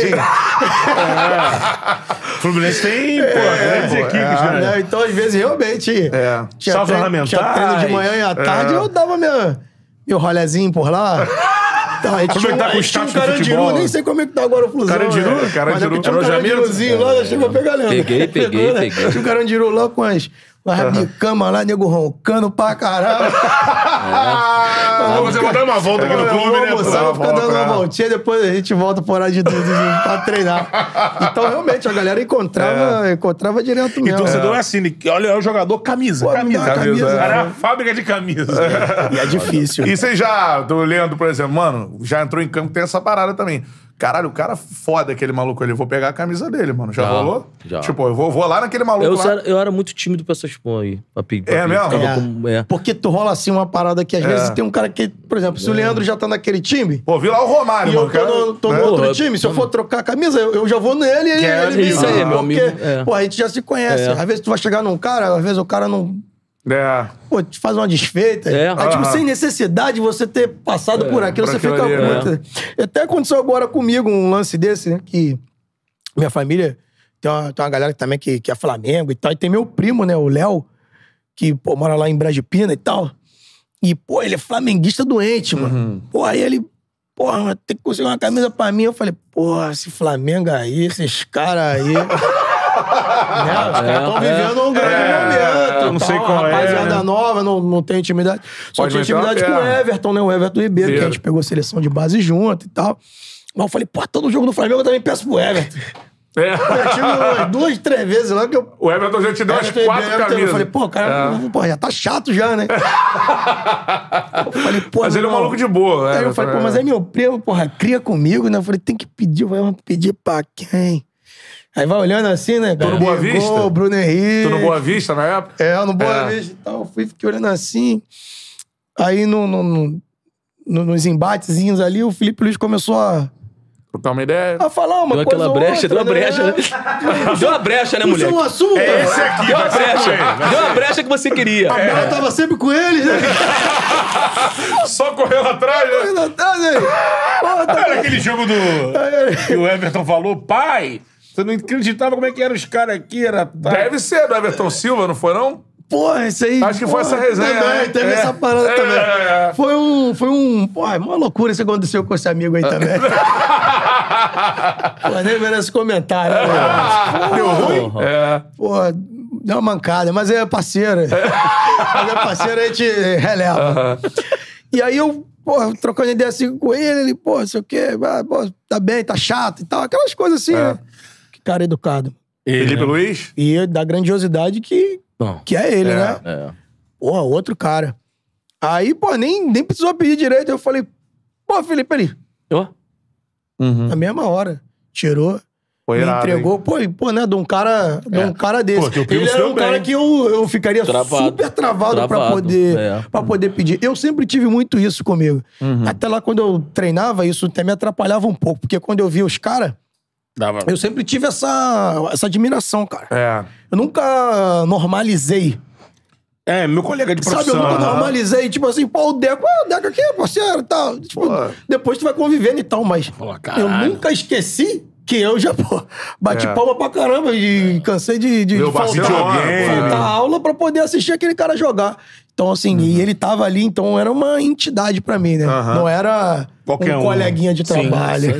O Fluminense tem, pô, grandes pô, equipes, é. né? Né? Então, às vezes, realmente... É. Tinha Saltos treino, ornamentais. tinha treino de manhã e à tarde, eu dava minha, meu rolezinho por lá. Então, a gente tinha um, Aproveitar a com o gente tinha um status de Carandiru, futebol. nem sei como é que tá agora o Flusão. Carandiru? né? Carandiru. Mas tinha um Alô, Jamiro? Carandiruzinho lá, já chegou a pegar, Leandro. Peguei, peguei, Pegou, né? peguei. Tinha um Carandiru lá com as... Uma bicama lá, nego roncando pra caralho. Vamos fazer mandar uma volta aqui no clube, Vamos né? almoçar, pô? vou ficar Volta, dando uma né? voltinha, depois a gente volta por lá de tudo pra treinar. Então, realmente, a galera encontrava, encontrava direto E mesmo. torcedor é assim, né? Olha, é o jogador camisa, Pô, me camisa. dá a camisa, Cara, é né? a fábrica de camisa. E é difícil. E você já, do Leandro, por exemplo, mano, já entrou em campo, tem essa parada também. Caralho, o cara foda aquele maluco ali. Eu vou pegar a camisa dele, mano. Já, Já, rolou? já. Tipo, eu vou, vou lá naquele maluco Eu, lá. era, eu era muito tímido pra essas porra aí. Pra, pe- pra É pe- mesmo? ficava É. com- é. Porque tu rola assim uma parada que às vezes tem um cara que, por exemplo, se o Leandro já tá naquele time Pô, vi lá o Romário, e mano. eu tô cara, no, tô no né? outro Porra, time, se eu for trocar a camisa, eu, eu já vou nele e ele, é ele isso vem aí, comigo, meu porque, amigo, é. pô, a gente já se conhece. É. Às vezes tu vai chegar num cara, às vezes o cara não... É. Pô, te faz uma desfeita. É. Aí, tipo, Aham. sem necessidade de você ter passado por aquilo, por você aquilo fica ali, muito... é. E até aconteceu agora comigo um lance desse, né? Que minha família tem uma, tem uma galera também que, que é Flamengo e tal. E tem meu primo, né? O Léo, que, pô, mora lá em Brasipina e tal. E, pô, ele é flamenguista doente, mano. Uhum. Pô, aí ele... Porra, tem que conseguir uma camisa pra mim. Eu falei, porra, esse Flamengo aí, esses caras aí... né? Os caras estão é. vivendo um grande É, momento. eu não tal, sei qual é, rapaziada né? nova, não, não tem intimidade. Só Pode tinha meter uma intimidade com o perna. Everton, né? O Everton Ribeiro, que a Sim. gente pegou a seleção de base junto e tal. Mas eu falei, pô, todo jogo do Flamengo eu também peço pro Everton. É. Eu tive umas duas, três vezes lá que eu... O Everton já te deu umas Everton quatro Ribeiro, camisas. Eu falei, pô, cara, pô, já tá chato já, né? Eu falei, pô, Mas ele é um não. maluco de boa, Aí né? eu falei, pô, mas é meu primo, porra, cria comigo, né? Eu falei, tem que pedir, vai pedir pra quem? Aí vai olhando assim, né? Tô no Boa Gabigol, Vista? Bruno Henrique. Tu no Boa Vista na época? É, no Boa É. Vista e tal. Eu fui, fiquei olhando assim. Aí no, no, no- no- nos embatezinhos ali, o Felipe Luiz começou a, Trocar uma ideia. a falar uma Deu coisa. aquela ou brecha, outra, deu uma brecha, né? Deu uma brecha, né, Puxa mulher? um assunto. É esse aqui, Deu uma vai ser com brecha. ele. Deu uma brecha que você queria. A bola tava sempre com eles, né? Só correndo atrás, né? Correndo atrás, aí. Porra, tá- Era aquele jogo do... que o Everton falou, pai, você não acreditava como é que eram os caras aqui, era... Deve ser do Everton Silva, não foi não? Porra, isso aí. Acho que foi porra, essa resenha, Também, né? teve É. essa parada É, também. é, é. Foi um. Foi um. Porra, uma loucura isso que aconteceu com esse amigo aí também. Pô, nem merece comentário, né? Deu ruim? É. Pô, deu uma mancada, mas é parceiro. Mas é parceiro, a gente releva. E aí eu, pô, trocando ideia assim com ele, ele, pô, sei o quê, ah, pô, tá bem, tá chato e tal, aquelas coisas assim, É. né? Que cara educado. Felipe Luiz? E da grandiosidade que, Bom, que é ele, É. né? é. Porra, outro cara. Aí, pô, nem, nem precisou pedir direito. Eu falei, pô, Felipe, ali. Ó. Uhum. Na mesma hora. Tirou. Foi me irado, entregou. Pô, e, pô, né, de um cara, de um cara desse. Pô, teu primo Ele se era deu um cara bem. que eu, eu ficaria Travado. super travado, pra Travado, poder, é. pra poder pedir. Eu sempre tive muito isso comigo. Até lá, quando eu treinava, isso até me atrapalhava um pouco. Porque quando eu via os caras, Dava. eu sempre tive essa, essa admiração, cara. É. Eu nunca normalizei. É, meu colega de Sabe, profissão. eu nunca aham. normalizei, tipo assim, pô, o Deco, ah, o Deco aqui, parceiro e tal. Tipo, Pô. depois tu vai convivendo e tal, mas Pô, eu caralho. nunca esqueci que eu já, pô, bati É. palma pra caramba e cansei de, de, Meu de faltar, Barcelona, faltar pô. aula pra poder assistir aquele cara jogar. Então, assim, e ele tava ali, então era uma entidade pra mim, né? Aham. Não era Qualquer um um. coleguinha de Sim, trabalho.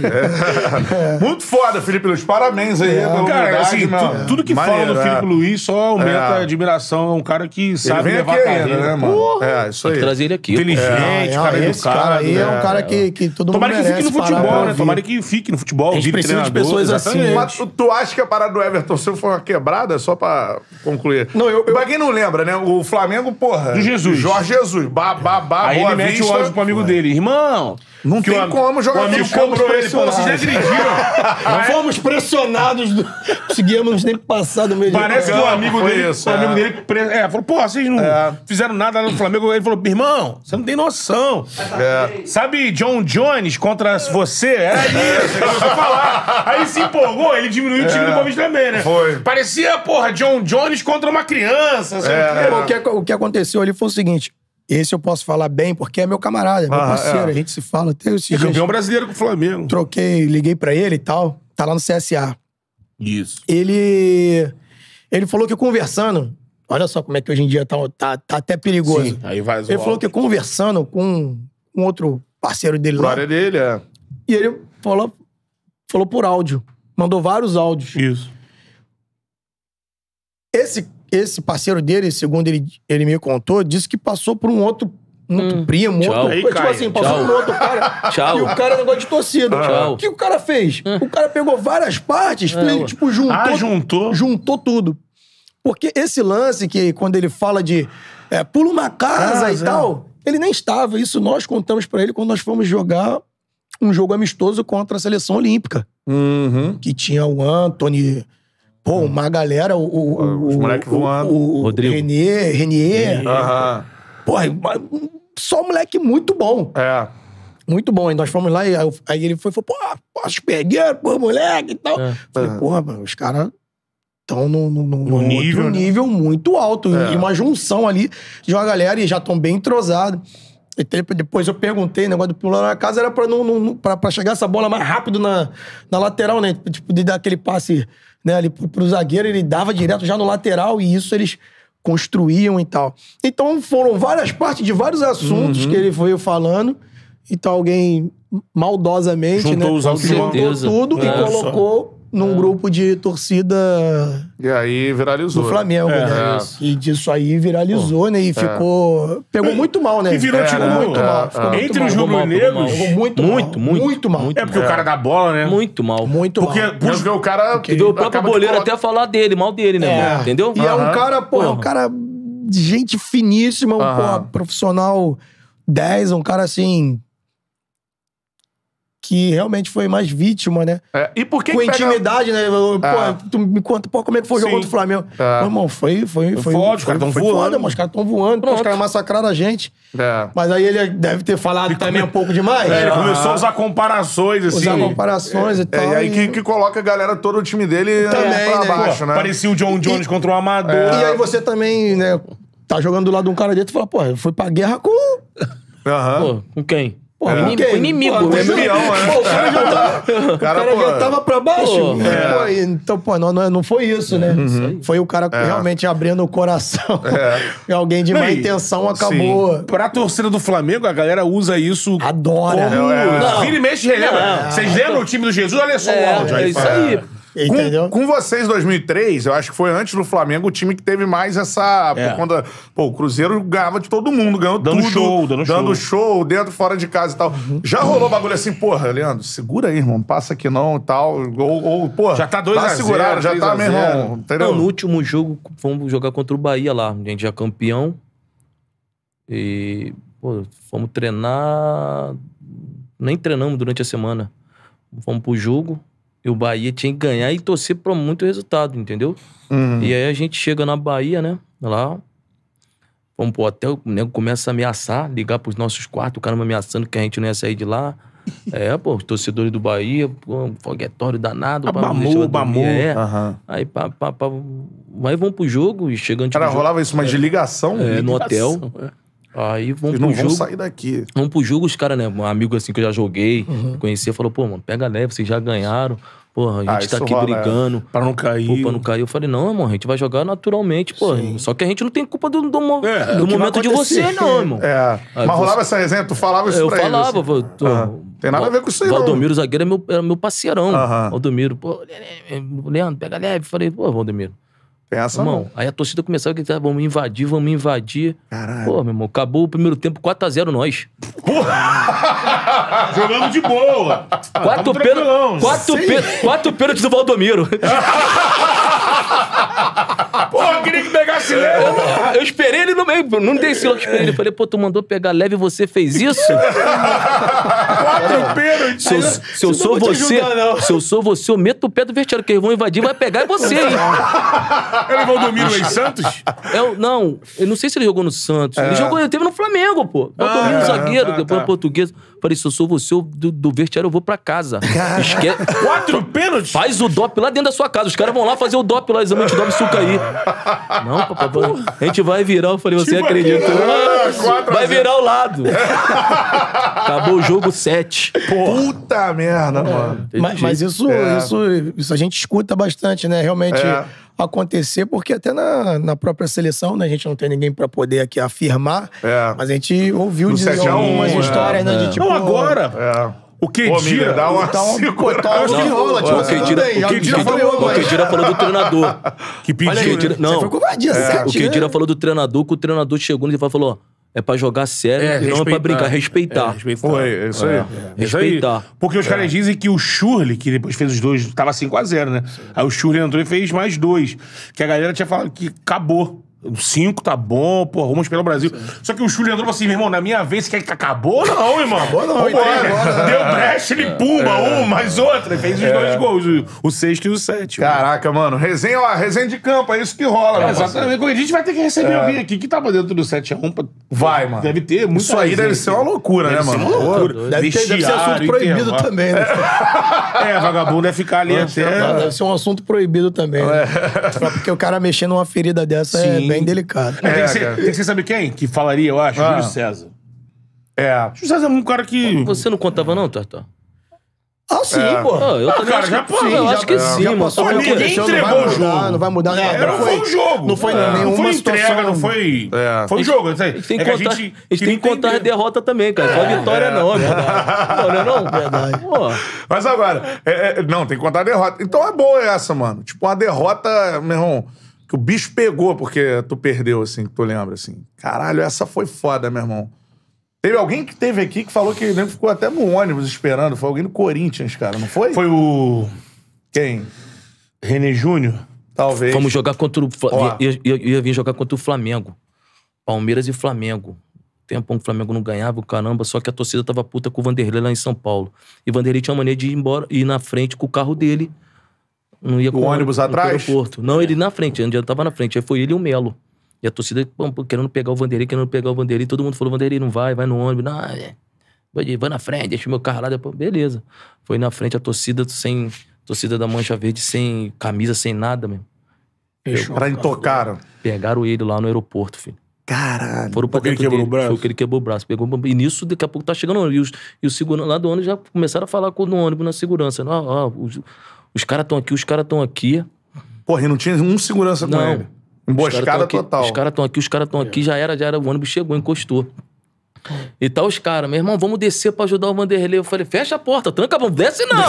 Muito foda, Felipe Luiz. Parabéns aí pela Cara, humildade, assim, mano. tu- tudo que Maneiro, fala do é. Felipe Luiz só aumenta É. a admiração. É um cara que Ele sabe vem levar aqui a ainda, carreira. né, mano? Porra. É, isso Tem aí. que trazer ele aqui. Inteligente, É, cara esse educado. cara aí é um é, cara que, que todo Tomara mundo que fique merece no parar futebol, pra né? ouvir. Tomara que fique no futebol. A gente vire precisa de treinador, pessoas assim, exatamente. Mas tu, tu acha que a parada do Everton Silva foi uma quebrada? Só pra concluir. Não, eu- eu- Pra quem não lembra, né? O Flamengo, porra... Do Jesus. Jorge Jesus. Babá, Aí Boa ele mete Vista. o áudio pro amigo dele. Irmão... Não que tem o am- como jogar O amigo futebol cobrou ele. Pô, vocês nem pressionados. acreditam. Fomos pressionados, do... conseguimos nem passar do meio de Parece que campo. o amigo foi dele, isso, o amigo é. dele pre- é, falou, pô, vocês não É. fizeram nada lá no Flamengo. Ele falou, irmão, você não tem noção. É. Sabe John Jones contra você? Era isso, ele começou a falar. Aí se empolgou, ele diminuiu o time do Bovis também, né? Foi. Parecia, porra, John Jones contra uma criança. sabe? É. Pô, o, que, o que aconteceu ali foi o seguinte: esse eu posso falar bem, porque é meu camarada, é meu Ah, parceiro, é. a gente se fala até esses É dias. campeão brasileiro com o Flamengo. Troquei, liguei pra ele e tal, tá lá no C S A. Isso. Ele. Ele falou que conversando. Olha só como é que hoje em dia tá, tá, tá até perigoso. Sim, aí vai Ele falou que conversando com um outro parceiro dele lá. Glória dele, é. E ele falou, falou por áudio. Mandou vários áudios. Isso. Esse, esse parceiro dele, segundo ele, ele me contou, disse que passou por um outro, um outro primo, Tchau. outro. Aí, tipo Caio, assim, passou tchau. por outro cara. Tchau. E o cara é negócio de torcida. Tchau. O que o cara fez? O cara pegou várias partes, fez, ué. tipo, juntou. Ah, juntou? Juntou tudo. Porque esse lance que, quando ele fala de é, pula uma casa, Casa, e tal, ele nem estava. Isso nós contamos pra ele quando nós fomos jogar um jogo amistoso contra a seleção olímpica. Uhum. Que tinha o Anthony, pô, uma galera, o... o Os o- moleque o- voando. O, Rodrigo. Renier, Renier. Aham. Porra, mas só moleque muito bom. É. Muito bom. E nós fomos lá e aí, aí ele foi e falou, pô, posso pegar, pô, moleque e tal. É. Falei, porra, mano, os caras estão no, no, no, No no nível, outro né? nível muito alto. É. E uma junção ali de uma galera e já estão bem entrosados. E tempo depois eu perguntei, o negócio do pular na casa era pra, não, não, pra, pra chegar essa bola mais rápido na, na lateral, né? Tipo, de dar aquele passe, né, ali pro, pro zagueiro, ele dava direto já no lateral e isso eles construíam e tal. Então foram várias partes de vários assuntos Uhum. que ele foi falando. Então alguém maldosamente, Juntou né? os áudios juntou certeza. tudo É, e colocou num grupo de torcida E aí viralizou. do Flamengo, É, né? é. E disso aí viralizou, né? E ficou... Pegou muito mal, né? E virou, É, tipo, né? muito é, mal. é. Ficou muito Entre mal. os Pegou mal, pegou rubro-negros... mal. Ficou muito mal. Muito, muito, Muito mal. É porque o cara da bola, né? Muito mal. Muito Porque, mal. por Porque o cara... E o próprio acaba de boleiro colocar- até falar dele, mal dele, né, É. mano? Entendeu? E é um Aham. cara, pô, é um Porra. cara de gente finíssima, um Aham. pô, profissional dez, um cara assim... Que realmente foi mais vítima, né? É, e por que Com que pega- intimidade, né? Pô, Ah. tu me conta, pô, como é que foi o jogo Sim. contra o Flamengo? Ah. Pô, irmão, foi... Foi, foi, foda, os caras tão foi voando. foda, mano, os caras estão voando, pô, os Pronto. caras massacraram a gente. É. Mas aí ele deve ter falado também um pouco demais. É, ele Ah. começou a usar comparações, assim. Usar comparações e É, tal. e aí que, que coloca a galera, todo o time dele Também, né, pra né? baixo, Pô, né? Parecia o John Jones contra o Amador. E aí você também, né, tá jogando do lado de um cara dentro e fala, pô, eu fui pra guerra com... Aham. Pô, com quem? Pô, Com com inimigo, quem? com inimigo. Pô, né? com espião, né? Pô, o cara já tava, O o cara, cara pô, já tava pra baixo. Pô, né? é. Pô, e- então, pô, não, não não foi isso, né? Foi o cara realmente abrindo o coração. E alguém de Não, má e- intenção acabou... Pra torcida do Flamengo, a galera usa isso. Adora. Como... É, é. Não. Vira e mexe, relembra. Não. Vocês lembram o time do Jesus? Olha só o É, áudio é aí. isso fala. aí. Entendeu? Com, com vocês, dois mil e três, eu acho que foi antes do Flamengo o time que teve mais essa... É. Por conta, pô, o Cruzeiro ganhava de todo mundo, ganhou Dando tudo. show, dando show. Dando show, dentro, fora de casa e tal. Já rolou bagulho assim, porra, Leandro, segura aí, irmão, não passa aqui não e tal. Ou, ou porra, Já tá dois dá a uma zero, segurada, já três tá, a meu zero. irmão, entendeu? Não, no último jogo, fomos jogar contra o Bahia lá. A gente já campeão. E Pô, fomos treinar... Nem treinamos durante a semana. Fomos pro jogo e o Bahia tinha que ganhar e torcer pra muito resultado, entendeu? Uhum. E aí a gente chega na Bahia, né? Lá... Vamos pro hotel, o nego começa a ameaçar, ligar pros nossos quartos, o cara me ameaçando que a gente não ia sair de lá. É, pô, os torcedores do Bahia, pô, foguetório danado. Ah, Bamu, Bamu. É. Uhum. Aí, pá, pá, pá, aí vamos pro jogo e chegando... Cara, rolava isso, mas de ligação? É, no ligação. hotel. Aí vamos Vocês pro não jogo. vão sair daqui. Vamos pro jogo, os caras, né? Um amigo assim que eu já joguei, Uhum. conhecia, falou, pô, mano, pega leve, vocês já ganharam. Porra, a Ah, gente tá isso aqui rola, brigando. Pra não cair. Pô, pra não cair. Eu falei, não, irmão, a gente vai jogar naturalmente, pô. Só que a gente não tem culpa do, do, mo- É, do do que momento vai de você, acontecer. não, irmão. É. Aí mas você- rolava essa resenha, tu falava isso Eu pra eles, falava, assim. pô, tô- Aham. Tem nada a ver com isso aí, não. Valdomiro, o zagueiro, é meu, era meu parceirão. Aham. Valdomiro, pô, Leandro, pega leve. Falei, pô, Valdomiro. Tem essa Irmão, não. aí a torcida começava a gritar, vamos invadir, vamos invadir. Caralho. Pô, meu irmão, acabou o primeiro tempo quatro a zero nós. Jogando de boa. Quatro, Tamo pênaltis, tranquilão. quatro, pê, quatro pênaltis do Valdomiro. Porra, eu queria que pegasse leve. Eu esperei ele no meio, não desci logo, esperei ele. Falei, pô, tu mandou pegar leve e você fez isso? Quatro pênaltis. Se eu, se eu sou vou te você, julgar, não. se eu sou você, eu meto o pé do vestiário, que eles vão invadir, vai pegar é você, hein? Ele Valdomiro em Santos? Eu, não, eu não sei se ele jogou no Santos. Ele jogou, ele teve no Flamengo, pô. Valdomiro, Ah, zagueiro, tá, depois tá. português. Falei, se eu sou você, eu, do, do vestiário eu vou pra casa. Esque... Quatro pênaltis? Faz o dop lá dentro da sua casa. Os caras vão lá fazer o dop lá, exame de dop Sucaí. Não, papai, a gente vai virar. Eu falei, você Tipo, acredita? ah, quatro a Vai zero. virar o lado. Acabou o jogo sete. Puta merda, mano. Mas, mas isso, É. isso, isso a gente escuta bastante, né? Realmente É. acontecer, porque até na, na própria seleção, né? A gente não tem ninguém pra poder aqui afirmar, É. mas a gente ouviu No dizer sete a um, algumas é, histórias, né? De tipo... Não, agora. É. O Pô, Kedira. Miller, dá uma Então, segurada. então, acho que rola, tipo, O assim, Kedira, tudo bem, o Kedira já falou, falou, o Kedira falou do treinador. Que pediu. Olha aí, né? Não. Você foi covardia, O sete, Kedira né? falou do treinador, que o treinador chegou e falou, ó, é pra jogar sério É, e não é pra respeitar. brincar, respeitar. É, respeitar. Foi, é isso aí. É isso aí. Respeitar. Porque os caras dizem que o Schürrle, que depois fez os dois, tava cinco a zero, né? Aí o Schürrle entrou e fez mais dois. Que a galera tinha falado que acabou. O cinco tá bom, pô, vamos pelo Brasil. Só que o Schürrle entrou e falou assim, meu irmão, na minha vez, você quer que acabou? Não, irmão. Acabou não, Vambora. então agora, Deu brecha, ele pumba, um, mais outra. Fez os dois gols, o, o sexto e o sétimo. Caraca, mano. Resenha, ó, resenha de campo, é isso que rola, É, meu parceiro. exatamente. A gente vai ter que receber alguém aqui que tava dentro do sete a um. Pra... Vai, mano. Deve ter muito. Isso aí deve ser uma loucura, né, mano? Uma loucura. Deve, ter, deve ser assunto Vestiário, proibido intervalo. também, né? É, vagabundo deve ficar ali até. Deve ser um assunto proibido também, né? Só porque o cara mexer numa ferida dessa é Sim. bem delicado. Mas tem, É, que ser, cara. tem que ser, sabe quem? Que falaria, eu acho? Ah. Júlio César. É. Júlio César é um cara que. Você não contava não, Tartar? Ah, sim, É. pô. Ah, eu Ah, também cara, acho já que, pô, sim, eu já- acho que é. sim, Já mano. passou, Pô, não ninguém aconteceu, não vai entregou o mudar, jogo. não vai mudar nada. Era, Não foi um jogo. Não foi É. nenhuma Não foi entrega, situação. não foi. É. Foi um jogo. Isso aí. A gente tem É que que contar, a gente, a gente tem que contar a entender. derrota também, cara. Só a vitória não, é verdade. Não, não é não? Verdade. Pô, Mas agora, é- é- não, tem que contar a derrota. Então é boa essa, mano. Tipo, uma derrota, meu irmão, que o bicho pegou porque tu perdeu, assim, que tu lembra, assim. Caralho, essa foi foda, meu irmão. Teve alguém que teve aqui que falou que ele ficou até no ônibus esperando. Foi alguém do Corinthians, cara, não foi? Foi o Quem? René Júnior. Talvez. vamos jogar contra o... Fla- Ó. Ia, ia, ia vir jogar contra o Flamengo. Palmeiras e Flamengo. Tempão que o Flamengo não ganhava, o caramba, só que a torcida tava puta com o Vanderlei lá em São Paulo. E o Vanderlei tinha uma maneira de ir embora, ir na frente com o carro dele. Não ia O com ônibus no atrás? aeroporto. Não, ele na frente, onde eu tava na frente. Aí foi ele e o Melo. E a torcida pô, pô, querendo pegar o Vanderlei, querendo pegar o Vanderlei. Todo mundo falou, Vanderlei não vai, vai no ônibus. Não, é, vai, vai na frente, deixa o meu carro lá. Depois, beleza. Foi na frente, a torcida sem... Torcida da Mancha Verde sem camisa, sem nada, mesmo. Pra intocaram. Pegaram ele lá no aeroporto, filho. Caralho. Foram pra Porque ele dentro quebrou dele. o braço? Foi que ele quebrou o braço. Pegou, e nisso, daqui a pouco tá chegando. E os, e os segurança lá do ônibus já começaram a falar com, no ônibus, na segurança. Ó, ó, os os caras estão aqui, os caras estão aqui. Porra, e não tinha um segurança com Não. ele. Os caras Emboscada tão aqui, total. Os caras estão aqui, os caras estão aqui. Já era, já era. O ônibus chegou, encostou. E tá os caras, meu irmão, vamos descer pra ajudar o Vanderlei. Eu falei, fecha a porta, tranca, vamos, desce não.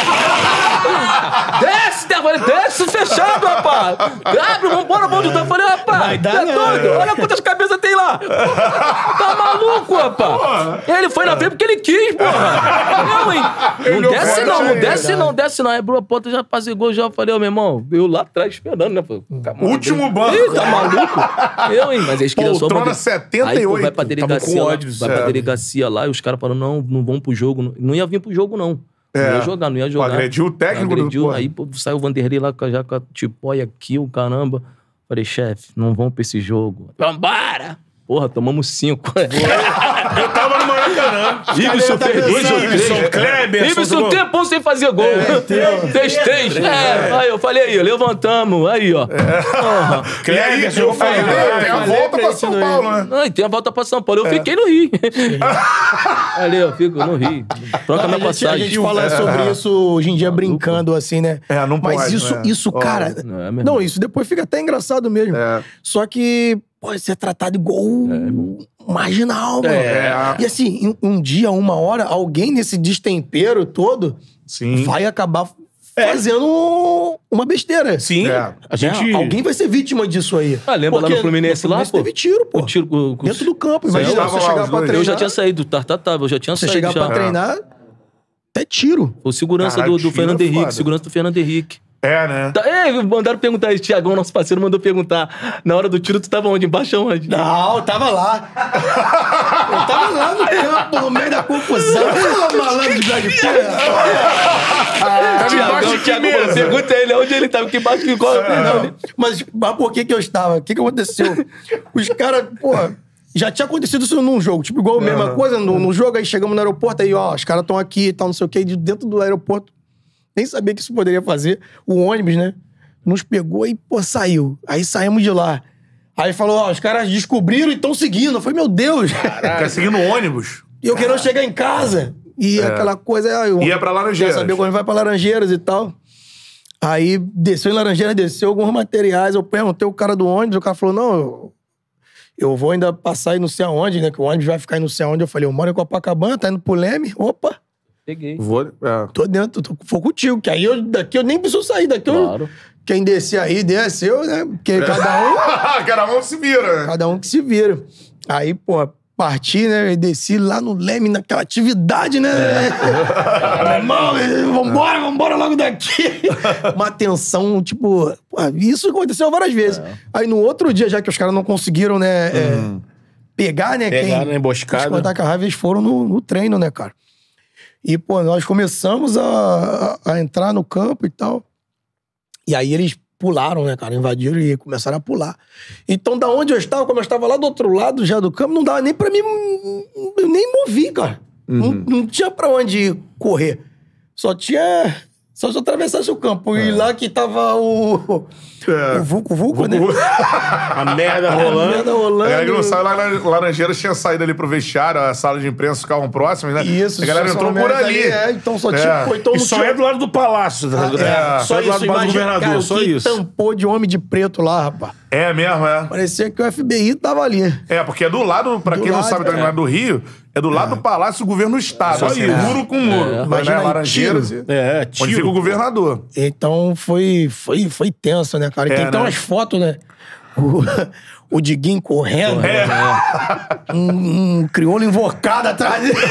Desce, eu falei, desce fechado, rapaz. Abre, vambora, vamos ajudar. Eu falei, rapaz, Vai dar tá não. doido? Olha quantas cabeças tem lá. Tá maluco, rapaz? Ele foi na frente porque ele quis, porra. Não, hein? Não desce não, não desce não, desce não. Aí abriu a porta, já passei gol, já falei, ó, meu irmão, eu lá atrás esperando, né? Falei, último banco. Ih, tá maluco? Eu, hein? Mas eles queriam só... Poltrona setenta e oito. Aí, pô, vai pra delegacia lá, vai pra delegacia lá, e os caras falaram, não, não vão pro jogo. Não, não ia vir pro jogo, não. Não É. ia jogar, não ia jogar. Agrediu o técnico Agrediu, do... aí pô, saiu o Vanderlei lá já com a tipóia aqui, o caramba. Falei, chefe, não vão pra esse jogo. Vambora! Porra, tomamos cinco. Eu tava no Maracanã. Ibson fez dois ou três. Ibson, Kleber. Ibson, tempão sem fazer gol. Fez três. É, aí eu falei aí, levantamos. Aí, ó. Porra. Kleber, eu falei, tem a volta pra São Paulo, né? Não, e tem a volta pra São Paulo. Eu fiquei no Rio. Ali, eu fico no Rio. Troca minha A gente, a passagem. gente fala sobre isso hoje em dia brincando, assim, né? É, não Mas pode, isso, né? isso, cara... Não, é mesmo. Não, isso depois fica até engraçado mesmo. É. Só que pode ser tratado igual marginal, mano. É. E assim, um, um dia, uma hora, alguém nesse destempero todo Sim. vai acabar fazendo uma besteira. Sim. É. A gente... É, alguém vai ser vítima disso aí. Ah, lembra lá no Porque Fluminense lá, pô? teve tiro, pô. O tiro, o, o, Dentro do campo. Você Imagina, estava você lá, chegar os pra dois. treinar... Eu já tinha saído, tartatava, eu já tinha Você saído chegar já. pra treinar, até tiro. O segurança Caralho, do, do tiro Fernando é Henrique, foda. segurança do Fernando Henrique. É, né? Tá, é, mandaram perguntar, esse Thiagão, nosso parceiro, mandou perguntar. Na hora do tiro, tu tava onde? Embaixo onde? Não, eu tava lá. Eu tava lá no campo, no meio da confusão. Eu malandro de Grande Tava Thiagão, embaixo de Thiagão, mesa. pergunta ele onde ele tava, que embaixo que qual. Não, mas, mas por que que eu estava? O que que aconteceu? Os caras, porra, já tinha acontecido isso num jogo. Tipo, igual a mesma coisa no, no jogo, aí chegamos no aeroporto, aí, ó, os caras estão aqui e tal, não sei o quê, de dentro do aeroporto. Nem sabia que isso poderia fazer. O ônibus, né? Nos pegou e, pô, saiu. Aí saímos de lá. Aí falou, ó, os caras descobriram e estão seguindo. Eu falei, meu Deus. Tá seguindo o ônibus. E eu querendo chegar em casa. E aquela coisa... Eu, Ia pra Laranjeiras. Já sabia quando vai pra Laranjeiras e tal. Aí desceu em Laranjeiras, desceu alguns materiais. Eu perguntei o cara do ônibus, o cara falou, não, eu, eu vou ainda passar aí não sei aonde, né? Que o ônibus vai ficar aí não sei aonde. Eu falei, eu moro em Copacabana, tá indo pro Leme. Opa, Peguei. Vou... É. tô dentro, tô, vou contigo. Que aí eu, daqui eu nem preciso sair. Daqui Claro. eu, quem descer aí, desceu, né? Porque cada um... Cada um se vira. Cada um que se vira. Aí, pô, parti, né? E desci lá no Leme, naquela atividade, né? Meu irmão, vambora, vambora logo daqui. Uma tensão, tipo... Pô, isso aconteceu várias vezes. É. Aí no outro dia, já que os caras não conseguiram, né? é, pegar, né? Pegar quem, na emboscada. Os contar com a raiva, eles foram no, no treino, né, cara? E, pô, nós começamos a, a, a entrar no campo e tal. E aí eles pularam, né, cara? Invadiram e começaram a pular. Então, da onde eu estava, como eu estava lá do outro lado já do campo, não dava nem pra mim... Eu nem movi, cara. Não, não tinha pra onde correr. Só tinha... Só se eu atravessasse o campo. E lá que tava o... É. O Vulco Vulco, né? A merda A rolando. merda A rolando. galera que não sabe, lá na Laranjeiras tinha saído ali pro vestiário, a sala de imprensa ficavam próximas, né? Isso, a galera só- entrou só por merda ali. É, então só É. tinha... pô, então E não só tinha- é do lado do palácio. Ah, É, é, só é do lado do imagina, governador, cara, só que isso. tampou de homem de preto lá, rapaz. É mesmo, é. Parecia que o F B I tava ali. É, porque é do lado, pra Do quem não lado, sabe, também é. não é do Rio, é do lado do Palácio do Governo do Estado. Só assim, isso. muro com muro. É. Imagina né? aí, Laranjeiras. tiro. É, Onde fica o tiro. governador. Então foi, foi, foi tenso, né, cara? E É, tem até né? umas fotos, né? O, o Diguinho correndo, É. um, um crioulo invocado atrás dele.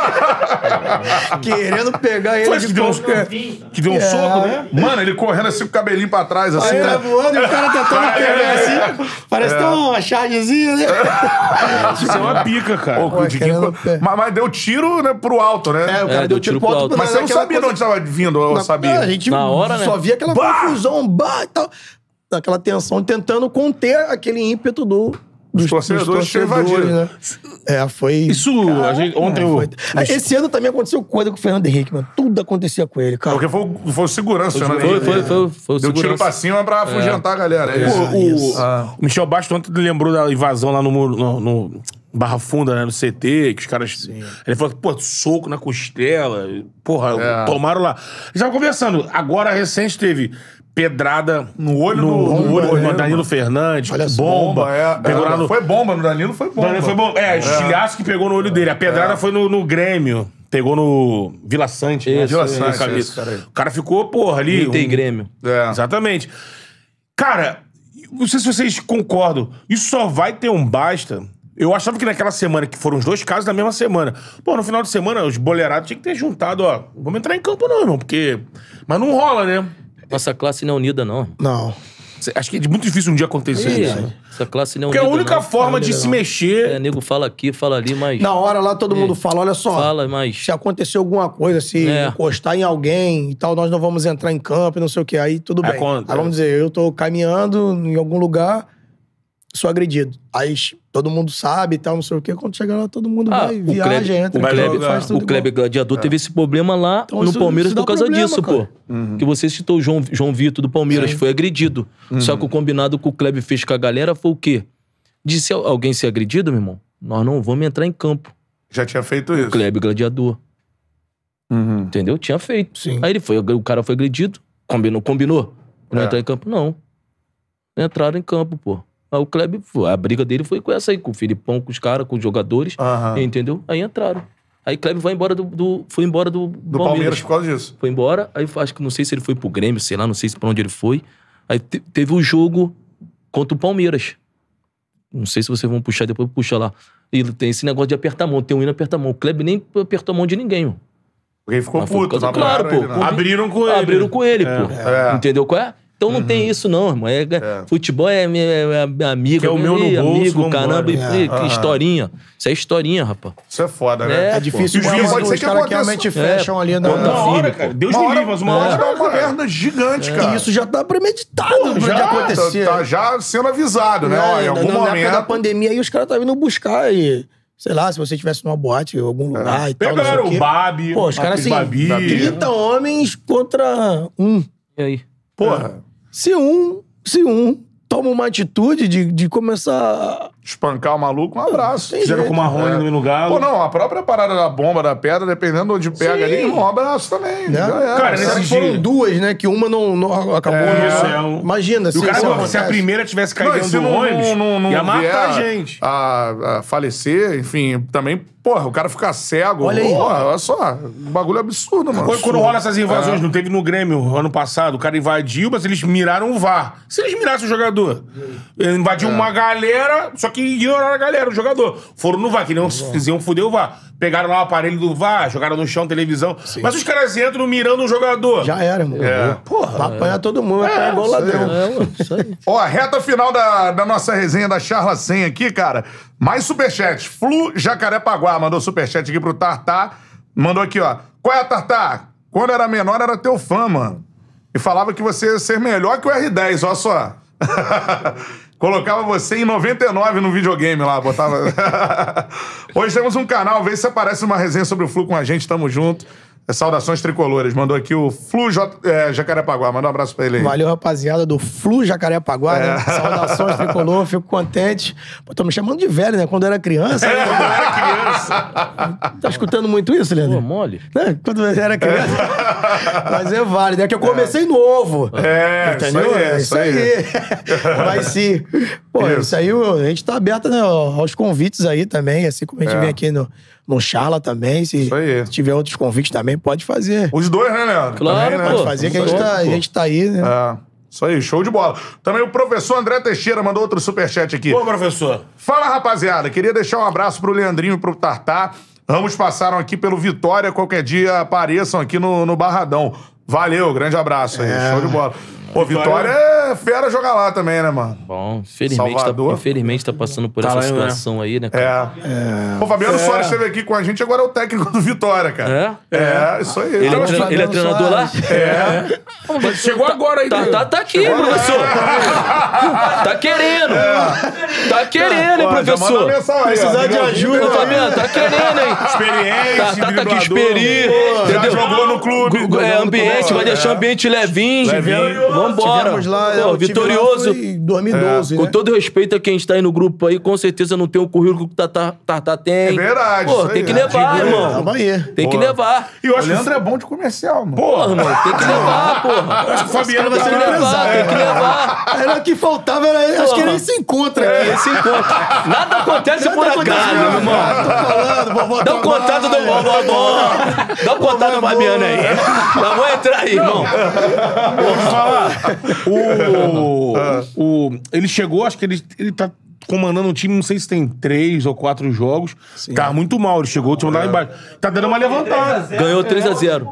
Querendo pegar ele Foi de que deu, uns, qualquer... que deu um É. soco, né? Mano, ele correndo assim com o cabelinho pra trás, assim. Aí tá né? voando e o cara tentando pegar assim. Parece É. que tem uma chargezinha, né? Isso é uma pica, cara. Pô, Pô, o Diguinho- querendo pé. mas, mas deu tiro, né, pro alto, né? É, o cara É, deu tiro pro alto. Mas você não sabia de onde tava vindo, eu Na- sabia. A gente Na hora, né? só via aquela Bah! confusão, bah, e tal. Aquela tensão, tentando conter aquele ímpeto do, dos, torcedores que invadiram. né? É, foi... Isso, a gente, ontem eu... foi... Esse ano também aconteceu coisa com o Fernando Henrique, mano. Tudo acontecia com ele, cara. Porque foi, o- foi o segurança, né? Foi, foi, foi, foi o Deu tiro segurança. pra cima pra afugentar a galera. É Pô, isso. o, Ah. o Michel Bastos ontem lembrou da invasão lá no, muro- no, no Barra Funda, né, no C T, que os caras... Ele falou, pô, soco na costela, porra, É. tomaram lá. Eles estavam conversando, agora recente teve pedrada No olho no, do- no olho do Bomba, Danilo é, Fernandes, Olha só, bomba, é. pegou lá no... Foi bomba no Danilo, foi bomba. Danilo foi bom. É, estilhaço que pegou no olho dele. A pedrada foi no, no Grêmio. Pegou no Vila Sante. né? Isso, Vila Esse Sante, cara- esse cara aí. O cara ficou, porra, ali... Inter e um- Grêmio. É. Exatamente. Cara, não sei se vocês concordam. Isso só vai ter um basta Eu achava que naquela semana, que foram os dois casos na mesma semana. Pô, no final de semana, os boleirados tinham que ter juntado, ó. Não vamos entrar em campo não, irmão, porque... Mas não rola, né? Nossa classe não é unida, não. Não. Acho que é muito difícil um dia acontecer Ih, isso. Né? Essa classe não é Porque unida, é a única não. forma não, de não. se mexer... É, nego fala aqui, fala ali, mas... Na hora lá todo mundo fala, olha só. Fala, mas... Se acontecer alguma coisa, se É. encostar em alguém e tal, nós não vamos entrar em campo e não sei o que. Aí tudo É bem. quando- Aí vamos dizer, eu tô caminhando em algum lugar, sou agredido. Aí todo mundo sabe e tal, não sei o que. Quando chegar lá, todo mundo Ah, vai, o viaja, Kleber, entra, o vai entra, jogar. faz tudo o Kleber igual. Gladiador teve esse problema lá Então, no isso- Palmeiras isso dá por causa problema, disso, cara. pô. Que você citou o João, João Vitor do Palmeiras, foi agredido. Só que o combinado que o Kleber fez com a galera foi o quê? De se alguém ser agredido, meu irmão, nós não vamos entrar em campo. Já tinha feito isso. Kleber Gladiador. Uhum. Entendeu? Tinha feito. Sim. Aí ele foi, o cara foi agredido. Combinou? Combinou? Não É. entrar em campo? Não. Entraram em campo, pô. Aí o Kleber, a briga dele foi com essa aí, com o Filipão, com os caras, com os jogadores. Aham. Entendeu? Aí entraram. Aí Kleber vai embora do, do- foi embora do, Do Palmeiras por causa disso. Foi embora, aí acho que não sei se ele foi pro Grêmio, sei lá, não sei se pra onde ele foi. Aí te- teve o jogo contra o Palmeiras. Não sei se vocês vão puxar, depois puxa lá. E tem esse negócio de apertar a mão, tem um hino apertar a mão. O Kleber nem apertou a mão de ninguém, mano. Porque ficou Mas foi por puto. causa- não claro, apoiaram pô. ele, não. Abriram com ele. Abriram com ele, pô. É. Entendeu qual é? Então não tem isso não, irmão. É, Futebol é, é, é amigo. Que é o meu no Ih, bolso, amigo, vambora. caramba. E, É. e, que historinha. Isso é historinha, rapaz. Isso é foda, né? É, É difícil, E os mas juízes pode os ser que caras que aconteça- realmente É, fecham ali na... conta Uma hora, firme, cara. pô. Deus Uma me hora, livre, mas uma uma hora... hora dá uma cara. merda gigante, cara. E isso já tá premeditado já de acontecer. Tá, tá já sendo avisado, né? Não, Ó, em na- algum na, na época da momento... pandemia aí os caras estavam indo buscar e... Sei lá, se você estivesse numa boate em algum lugar e tal, não sei Pegaram o quê. o Babi, Pô, os caras assim, Babi. trinta homens contra um. E aí? Porra, Se um, se um toma uma atitude de, de começar... espancar o maluco, um abraço. Tem Fizeram jeito. com o Marrone no Galo. Pô, não, a própria parada da bomba, da pedra, dependendo de onde pega ali, um abraço também. Né? Já era. Cara, Será nesse que foram dia- duas, né? Que uma não, não acabou... É, não- isso é um- Imagina, E o cara, isso pô, acontece. se a primeira tivesse caído Não, e dentro se do não, ônibus, não, não, não ia matar a vier gente. A, a falecer, enfim, também, porra, o cara ficar cego. Olha aí. Porra, olha só, um bagulho absurdo, mano. Quando, quando rola essas invasões, É. não teve no Grêmio ano passado, o cara invadiu, mas eles miraram o V A R. Se eles mirassem o jogador, invadiu uma galera, só que ignoraram a galera, o jogador. Foram no V A R, que não fizeram fuder o V A R. Pegaram lá o aparelho do V A R, jogaram no chão, televisão. Mas os caras entram mirando o jogador. Já era, irmão. É. Porra. Vai apanhar todo mundo, vai pegar igual ladrão. É, mano, isso aí. Ó, a reta final da, da nossa resenha da Charla cem aqui, cara. Mais superchat. Flu Jacarepaguá mandou superchat aqui pro Tartar. Mandou aqui, ó. Qual é, Tartar? Quando era menor, era teu fã, mano. E falava que você ia ser melhor que o R dez, olha só. Colocava você em noventa e nove no videogame lá, botava... Hoje temos um canal, vê se aparece uma resenha sobre o Flu com a gente, tamo junto. É, saudações tricolores. Mandou aqui o Flu J... é, Jacarepaguá. Manda um abraço pra ele aí. Valeu, rapaziada, do Flu Jacarepaguá, né? É. Saudações, tricolor, fico contente. Pô, tô me chamando de velho, né? Quando eu era criança. É, né? quando eu era criança. Tá escutando muito isso, Pô, Leandro? mole. Né? Quando eu era criança. Mas é válido. É que eu comecei novo. É, Entendeu? isso aí, É isso aí. Mas sim. Pô, Isso. isso aí a gente tá aberto, né, aos convites aí também, assim como a gente É. vem aqui no, no Charla também. Se, Isso aí. se tiver outros convites também, pode fazer. Os dois, né, Leandro? Claro, Também, né? Pode pô. fazer, que a isso gente, aí, tá, a pô. gente tá aí, né? É. Isso aí, show de bola. Também o professor André Teixeira mandou outro superchat aqui. Pô, professor. Fala, rapaziada. Queria deixar um abraço pro Leandrinho e pro Tartar. Ambos passaram aqui pelo Vitória. Qualquer dia apareçam aqui no, no Barradão. Valeu, grande abraço aí. É. Show de bola. Pô, Vitória é fera jogar lá também, né, mano? Bom, infelizmente tá, Salvador. infelizmente tá passando por Tá essa lá, né? situação aí, né, cara? É. Pô, o Fabiano Soares esteve aqui com a gente, agora é o técnico do Vitória, cara. É? É, isso aí. Ele, é, Mas tre- ele é Fabiano treinador lá? Soares. É. Mas chegou agora aí. Tá, né? tá, tá aqui, professor. Tá querendo. Tá querendo, hein, Ó, já manda professor. mensagem, Precisar ó. de ajuda. Ô, Fabiano, tá querendo, hein? Experiência, Tá, tá, tá aqui, driblador. experi. Já Entendeu? jogou no clube. Gu- É, ambiente, vai deixar o ambiente levinho. Levinho. Vambora. Tivemos lá, Pô, o time lá vitorioso. foi em dois mil e doze, Com né? todo respeito a quem está aí no grupo aí, com certeza não tem o currículo que o Tatá Tatá tem. É verdade, Pô, isso tem aí, que é. levar, Digo, irmão. Tamo aí. Tem que Boa. levar. E eu O acho que Leandro é bom de comercial, mano. Porra, mano, tem que levar, porra. acho que o Fabiano vai tá ser Tem que levar, empresário, tem que né? levar. Era o que faltava, era, acho que ele se encontra aqui. Esse encontro. Nada acontece por acaso, meu irmão. Tô falando, vovô Dá o contato do trabalha. vovô bom. Dá o contato do Fabiano aí. Já vou entrar aí, irmão. Vou falar. O, o, ele chegou, acho que ele, ele tá comandando um time, não sei se tem três ou quatro jogos. Sim. Tava muito mal, ele chegou, o time lá embaixo. Tá dando uma levantada. Ganhou três a zero.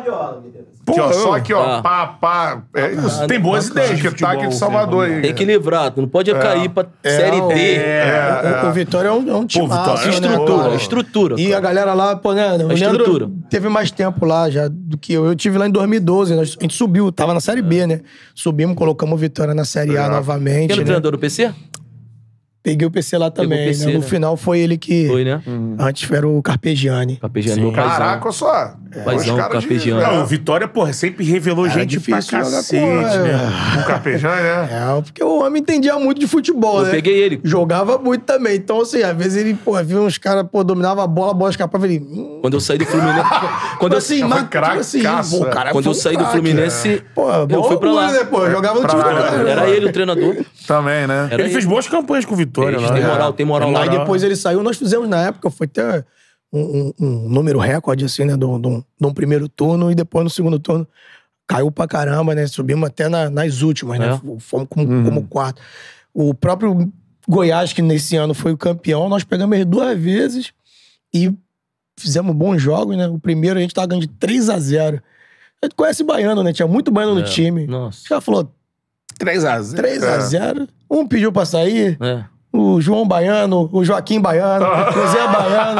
Aqui, ó, só aqui, ó, Ah. pá, pá. É isso. Tem boas ideias de Tic-tac futebol, de Salvador aí. Tem que livrar, tu não pode cair pra Série o- D. O, o Vitória é um, é um time Vitória é Estrutura, cara? estrutura. E a galera lá, pô, né? O estrutura. Leandro teve mais tempo lá já do que eu. Eu tive lá em dois mil e doze, nós- a gente subiu, tava na Série B, né? Subimos, colocamos o Vitória na Série A novamente. Quem era o né? treinador do P C? Peguei o P C lá também, o P C, né? No né? final foi ele que... Foi, né? Antes era o Carpegiani. Carpegiani, meu paizão. Caraca, só. Paizão, Os caras de- Carpegiani. É, Não, o Vitória, porra, sempre revelou Era gente pra difícil jogar cacete, com- né? O Carpejão, né? É, porque o homem entendia muito de futebol, Eu né? peguei ele. Jogava muito também. Então, assim, às vezes ele, pô, via uns caras, pô, dominava a bola, a bola escapava, ele... Hum, Quando eu saí do Fluminense... Quando eu, assim, foi mas, tipo assim, cracaço, pô, é. cara, quando foi eu um saí do craque, Fluminense, Pô, eu bom fui pra lá. orgulho, né, pô? Jogava no Pra time do lá. cara. Era ele o treinador. Também, né? Era Ele fez boas campanhas com o Vitória Fez, lá. tem né? moral, tem moral Aí lá. depois ele saiu, nós fizemos na época, foi até um, um- um número recorde, assim, né, de um- de um de um primeiro turno, e depois no segundo turno caiu pra caramba, né, subimos até na- nas últimas, né, É. fomos como, como quarto. O próprio Goiás, que nesse ano foi o campeão, nós pegamos ele duas vezes e fizemos bons jogos, né, o primeiro a gente tava ganhando de três a zero. A gente conhece baiano, né, tinha muito baiano no time. Nossa. Os caras falaram três a zero. três a zero, um pediu pra sair, É. o João Baiano, o Joaquim Baiano, o Zé Baiano.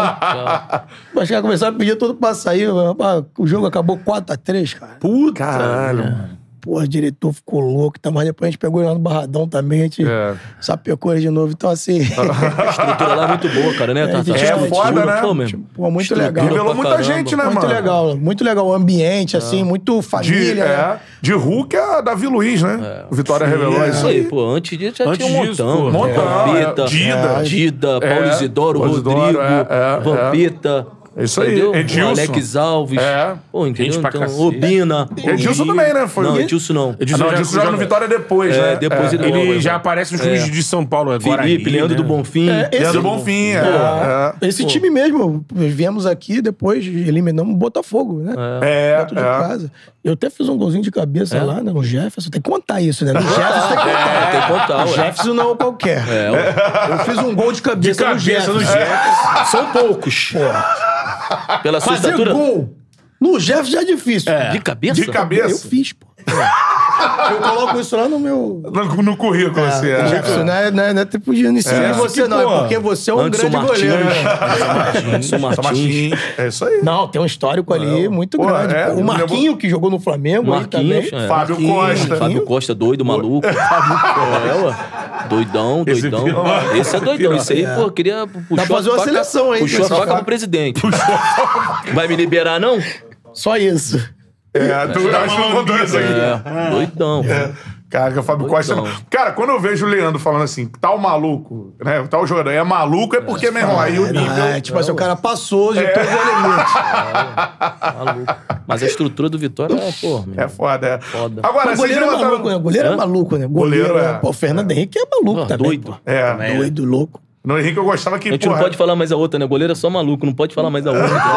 Os caras começaram a pedir tudo pra sair. Rapaz, o jogo acabou quatro a três, cara. Puta. Caralho. Pô, o diretor ficou louco, tá? Mas depois a gente pegou ele lá no Barradão também, a gente É. sapecou ele de novo. Então, assim, A estrutura lá é muito boa, cara, né? Tá, tá É, tudo foda, tudo, né? pô, mesmo. pô, muito Estrutura legal. Revelou pra muita caramba. gente, né, Muito mano? legal, muito legal. O ambiente, assim, muito De, família. né? é, de Hulk é Davi Luiz, né? O Vitória revelou é. isso Isso aí. aí, pô, antes disso já Antes tinha um disso, montão. pô. Montão, Vampeta, é. Dida. Dida, É. Paulo Isidoro, Paulo Isidoro, Rodrigo, é, é, Vampeta. É isso aí, Entendeu? Edilson. O Alex Alves. É. Pô, entendeu? Gente pra Então, cacete. Obina. Edilson também, né? Foi Não, o- Edilson não. Ah, não, o Edilson joga no Vitória depois, É, né? depois ele- Ele É. já aparece nos filmes de São Paulo agora. Felipe, Leandro do Bonfim. É, esse- Leandro Bonfim, é. é. Esse time mesmo, viemos aqui, depois eliminamos o Botafogo, né? É, Dentro de é. casa. Eu até fiz um golzinho de cabeça lá, né? No Jefferson. Tem que contar isso, né? No Jefferson tem que contar. É, tem que contar, O ué. Jefferson não é qualquer. É, ué. Eu fiz um gol de cabeça, De cabeça no no Jefferson. Jefferson. São poucos. Pela sua Fazer estatura. gol no Jefferson já é difícil. De cabeça? De cabeça. Eu fiz, pô. Eu coloco isso lá no meu... No, no currículo, assim. O É. Jefferson não é, não é, não é tipo de iniciar É. de você, Que não. É porra. porque você é um Anderson grande Martins. goleiro. né? Anderson Só Martins. Martins. É isso aí. Não, tem um histórico ali muito Pô, grande. é, Pô, o eu Marquinho, que jogou no Flamengo aí também. Marquinhos, é. Fábio Marquinhos, Costa. Fábio Costa, doido, maluco. É, ué. Doidão, Esse doidão. pior. Esse é doidão. Esse aí, pô, queria. Puxou pra fazer a uma faca- seleção aí, Puxou a pessoal. faca pro presidente. Vai me liberar, não? Só isso. É, tu acho que eu vou dar isso aqui. É, doidão. Cara, o Fábio Costa não. Cara, quando eu vejo o Leandro falando assim, tal maluco, né? Tal jogador é maluco, é porque, meu irmão, aí o nível. É, tipo assim, o cara passou de todos os elementos. Maluco. Mas a estrutura do Vitória é, pô, meu. É foda, é. Foda. Agora, O vocês goleiro é levantaram- maluco, né? O goleiro é Hã? maluco, né? Goleiro, Goleiro, é. é. Pô, o Fernando Henrique é maluco Pô, também. doido. Pô. É. Doido, louco. No Henrique eu gostava que, A gente porra, não pode falar mais a outra, né? Goleiro é só maluco, não pode falar mais a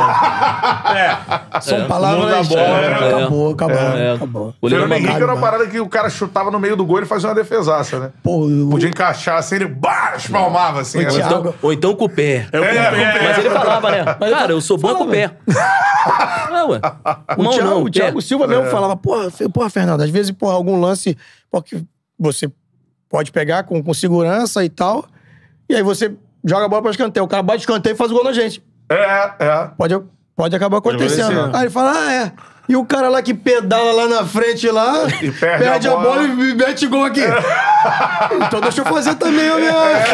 outra. São mundo da palavras. bola, é, né? acabou, acabou. É. acabou. Goleiro é Fernando Henrique maluco. era uma parada que o cara chutava no meio do gol e fazia uma defesaça, né? Pô, o- Podia encaixar assim, ele bah, espalmava assim. O era- Thiago- Então, ou então com o pé. É o É, pé. com o pé. Mas ele falava, né? Cara, eu sou bom com o pé. É, ué. O Mão Thiago, não, o pé. Thiago Silva mesmo falava, porra, Fe- porra, Fernando, às vezes, porra, algum lance, porque você pode pegar com, com segurança e tal, e aí você joga a bola pra escanteio, o cara bate escanteio e faz o gol na gente. É, é. Pode, pode acabar acontecendo. acontecer. Aí ele fala, ah, é. E o cara lá que pedala lá na frente lá, E perde a a bola. bola e mete gol aqui. Então deixa eu fazer também a minha...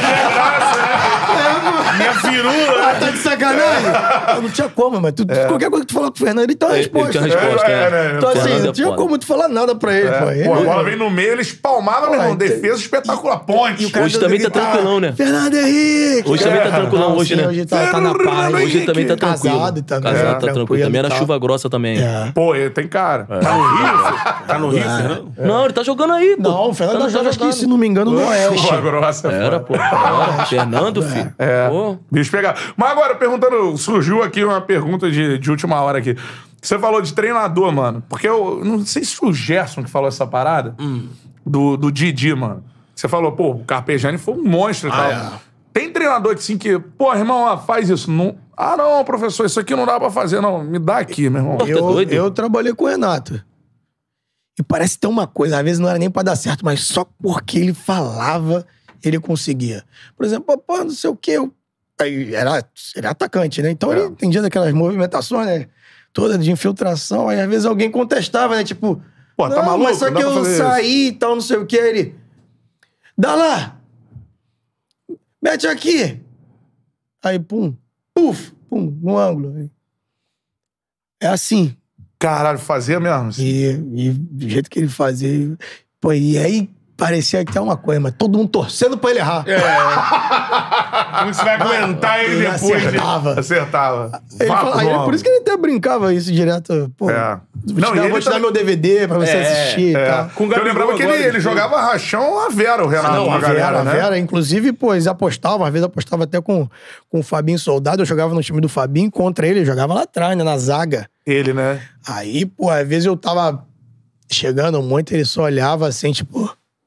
Minha firula. Ah, tá de sacanagem? Eu não tinha como, mas tu, qualquer coisa que tu falar com o Fernando, ele tem uma Ele resposta. tinha resposta, É, é. é, né? Então, assim, Fernando é não tinha foda. como tu falar nada pra ele, pô. Ele- Pô, a bola vem no meio, ele espalmava, meu irmão. tem- Defesa espetacular. Ponte. Hoje também tá tranquilão, né? Fernando Henrique! Hoje também tá tranquilão, Não, hoje, sim, né? Hoje tá, tá na paz. Hoje Hoje também tá tranquilo. Casado também. Casado, É, tá tranquilo. tranquilo Também e era tal. chuva grossa também. É. Pô, ele tem cara. Tá no Rio? Tá no Rio, Fernando? Não, ele tá jogando aí, pô. Não, o Fernando tá joga, acho que, jogando. se não me engano, no Oeste. Chuva grossa. é Era, foda. pô. Era. Fernando, filho. É. Pô. Bicho pegar. Mas agora, perguntando, surgiu aqui uma pergunta de, de última hora aqui. Você falou de treinador, mano. Porque eu não sei se foi o Gerson que falou essa parada. Do, do Didi, mano. Você falou, pô, o Carpegiani foi um monstro e Ah, tal. é. Tem treinador que, assim, que, pô, irmão, ó, faz isso. Não... Ah, não, professor, isso aqui não dá pra fazer, não. Me dá aqui, meu irmão. Eu, doido? eu trabalhei com o Renato. E parece ter uma coisa, às vezes não era nem pra dar certo, mas só porque ele falava, ele conseguia. Por exemplo, pô, não sei o quê. Eu... Aí era, era atacante, né? Então É. ele entendia daquelas movimentações, né? Toda de infiltração. Aí às vezes alguém contestava, né? Tipo, Pô, tá não, maluco? mas só Não dá que pra eu fazer saí e tal, não sei o quê. Aí ele, dá lá! Mete aqui! Aí, pum, puf, pum, no ângulo. É assim. Caralho, fazia mesmo. assim. E, e do jeito que ele fazia. Pô, e aí parecia que é uma coisa, mas todo mundo torcendo pra ele errar. Como você vai aguentar ele Ele depois? né? acertava. Acertava. Ele Vapo fala- aí, no por isso que ele até brincava isso direto. Pô, É. vou te, Não, e dar, ele vou te também- dar meu D V D pra você É, assistir e É. tal. Com o eu Gabigol lembrava que ele, agora, ele ele jogava rachão a Vera, o Renato. Não, com a Vera, galera, a né? Vera, inclusive, pô, eles apostavam, às vezes apostava até com, com o Fabinho Soldado, eu jogava no time do Fabinho contra ele, eu jogava lá atrás, né, na zaga. Ele, né? Aí, pô, às vezes eu tava chegando muito, ele só olhava assim, tipo...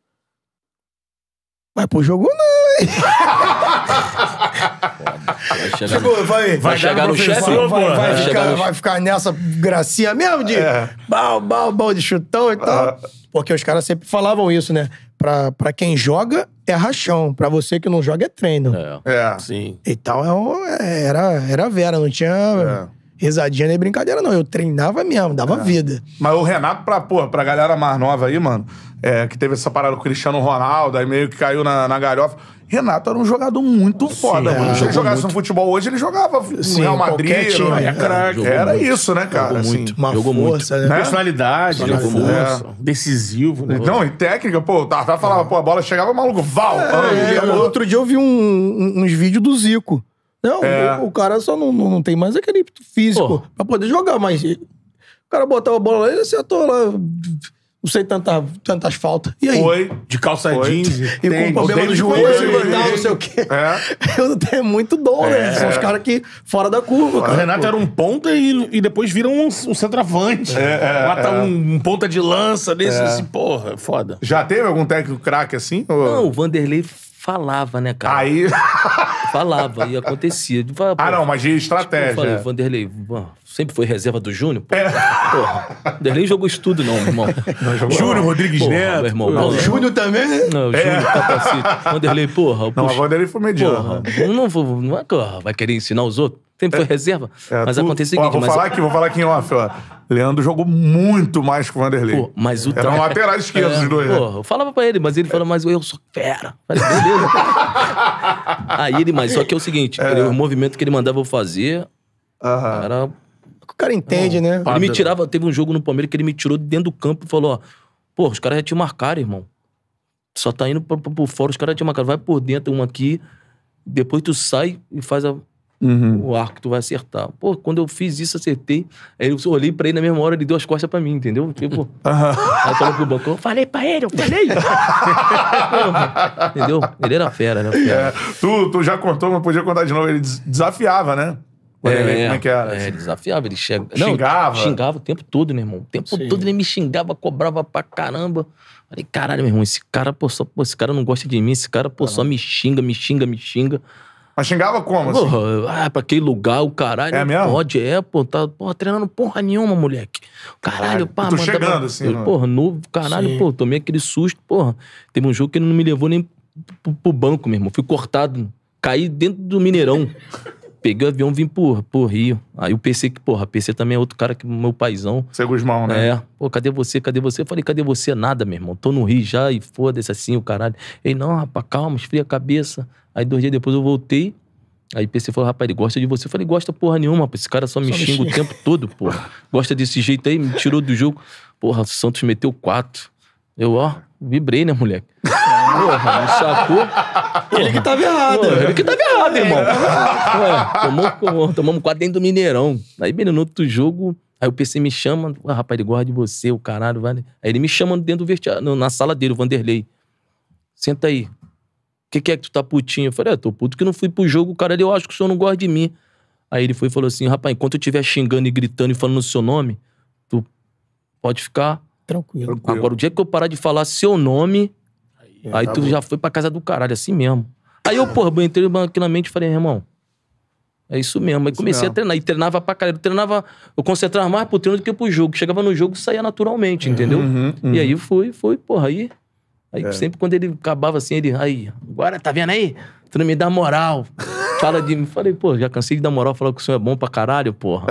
Vai pro jogo não, hein? Vai chegar, Chegou, vai, vai chegar no chefe? vai, vai, vai, Vai ficar, chegar no- vai ficar nessa gracinha mesmo de É. bal, bal, bal de chutão e tal. Ah. Porque os caras sempre falavam isso, né? Pra, pra quem joga, é rachão. Pra você que não joga, é treino. É. É. Sim. Então, é um- era, era Vera, não tinha É. risadinha nem brincadeira, não. Eu treinava mesmo, dava vida. Mas o Renato, pra, pô, pra galera mais nova aí, mano, é, que teve essa parada com o Cristiano Ronaldo, aí meio que caiu na, na galhofa. Renato era um jogador muito foda, é, mano. Se ele jogou jogasse no futebol hoje, ele jogava no Sim, Real qualquer Madrid. time, no- é, craque. Era Jogou muito. isso, né, cara? Jogou assim. muito. Uma Jogou força, muito. né? Né? Personalidade, Personalidade. força, decisivo, né? Não, e técnica, pô, o Tartar falava, pô, a bola chegava, o maluco, val! ah, É, ele- outro dia eu vi um- um- uns vídeos do Zico. Não, É. o, o cara só não, não, não tem mais aquele físico Pô. pra poder jogar, mas ele- o cara botava a bola lá, ele acertou lá, não sei, tanta, tantas faltas. E aí? Foi. De calça Foi. jeans. E com tênis. problema no David joelho, foi. e tal, não sei o quê. É. Eu não tenho muito dom, né? São os caras que fora da curva, O cara. Renato era um ponta e, e depois vira um, um centroavante. é, Mata é. um, um ponta de lança desse, assim, porra, foda. Já teve algum técnico craque assim? Ou- Não, o Vanderlei falava, né, cara? Aí. Falava e acontecia. Ele falava, Ah, pô, não, mas de Eu estratégia. falei, é. Vanderlei, pô, sempre foi reserva do Júnior? Pô, Porra, Vanderlei jogou estudo não, meu irmão. Júnior Rodrigues Porra, Neto. meu irmão. pô. Não, O Júnior também, né? Não, Júnior, capacete. Vanderlei, porra. É. Não, a puxa, Vanderlei foi mediano. porra, não, não, vou- não é que ó, vai querer ensinar os outros. Sempre foi reserva. É, mas tu- acontece o ó, seguinte, vou mas, falar aqui, vou falar aqui em off, ó. Leandro jogou muito mais que o Vanderlei. pô, mas o Eram tra- laterais esquerdos É, os dois, né? Porra, eu falava pra ele, mas ele falou, mas eu sou fera. Eu falei, beleza. Aí ele, mas só que é o seguinte, ele- o movimento que ele mandava eu fazer Aham. era... O cara entende, né? Ele me tirava, teve um jogo no Palmeiras que ele me tirou de dentro do campo e falou, ó, pô, os caras já te marcaram, irmão. Só tá indo por, por, por fora, os caras já te marcaram. Vai por dentro, um aqui, depois tu sai e faz a- Uhum. o arco que tu vai acertar. Pô, quando eu fiz isso, acertei. Aí eu olhei pra ele na mesma hora, ele deu as costas pra mim, entendeu? Tipo, aí falou pro banco, eu falei pra ele, eu falei. Porra, entendeu? Ele era fera, era fera. É, tu, tu já contou, mas podia contar de novo. Ele des- desafiava, né? Vanderlei, como é que era? É, assim? desafiava, ele chega... Xingava? Xingava o tempo todo, né, irmão? O tempo Sim. todo ele me xingava, cobrava pra caramba. Falei, caralho, meu irmão, esse cara, pô, só, pô, esse cara não gosta de mim, esse cara, pô, só me xinga, me xinga, me xinga. Mas xingava como, assim? Porra, ah, pra aquele lugar, o caralho. É não mesmo? Pode, é, pô, tá, porra, treinando porra nenhuma, moleque. Caralho, Caralho. pá, E tu manda- chegando, assim, eu, né? Porra, novo, caralho, Sim. pô, tomei aquele susto, porra. Teve um jogo que ele não me levou nem pro, pro banco, meu irmão. Fui cortado, caí dentro do Mineirão. Peguei o avião, vim pro, pro Rio. Aí o P C, que, porra, P C também é outro cara que meu paizão. Seu Guzmão, né? É, pô, cadê você, cadê você? Eu falei, cadê você? Nada, meu irmão. Tô no Rio já e foda-se assim, o caralho. Ele, não, rapaz, calma, esfria a cabeça. Aí dois dias depois eu voltei. Aí o P C falou, rapaz, ele gosta de você. Eu falei, gosta porra nenhuma, rapaz. Esse cara só me Só me xinga o xinga. tempo todo, porra. Gosta desse jeito aí, me tirou do jogo. Porra, o Santos meteu quatro. Eu, ó, vibrei, né, moleque? Porra, me sacou. Ele que tava errado. Pô, ele que tava errado, irmão. Ué, tomou, tomamos quatro dentro do Mineirão. Aí, bem, no outro jogo, aí o P C me chama, ah, rapaz, ele gosta de você, o caralho, vai. Aí ele me chama dentro do vestiário, na sala dele, o Vanderlei. Senta aí. O que, que é que tu tá putinho? Eu falei, é, tô puto que não fui pro jogo, cara, eu acho que o senhor não gosta de mim. Aí ele foi e falou assim, rapaz, enquanto eu estiver xingando e gritando e falando o seu nome, tu pode ficar. Tranquilo. Agora, o dia que eu parar de falar seu nome, Aí tu já foi pra casa do caralho, assim mesmo. Aí eu, porra, eu entrei aqui na mente e falei, irmão, é isso mesmo. Aí isso comecei mesmo. a treinar. E treinava pra caralho. Eu treinava, eu concentrava mais pro treino do que pro jogo. Chegava no jogo e saía naturalmente, entendeu? Uhum, uhum. E aí foi, foi, porra, aí... Aí é. sempre quando ele acabava assim, ele... Aí, agora tá vendo aí? Tu não me dá moral. Fala de mim. Falei, pô, já cansei de dar moral, falar que o senhor é bom pra caralho, porra.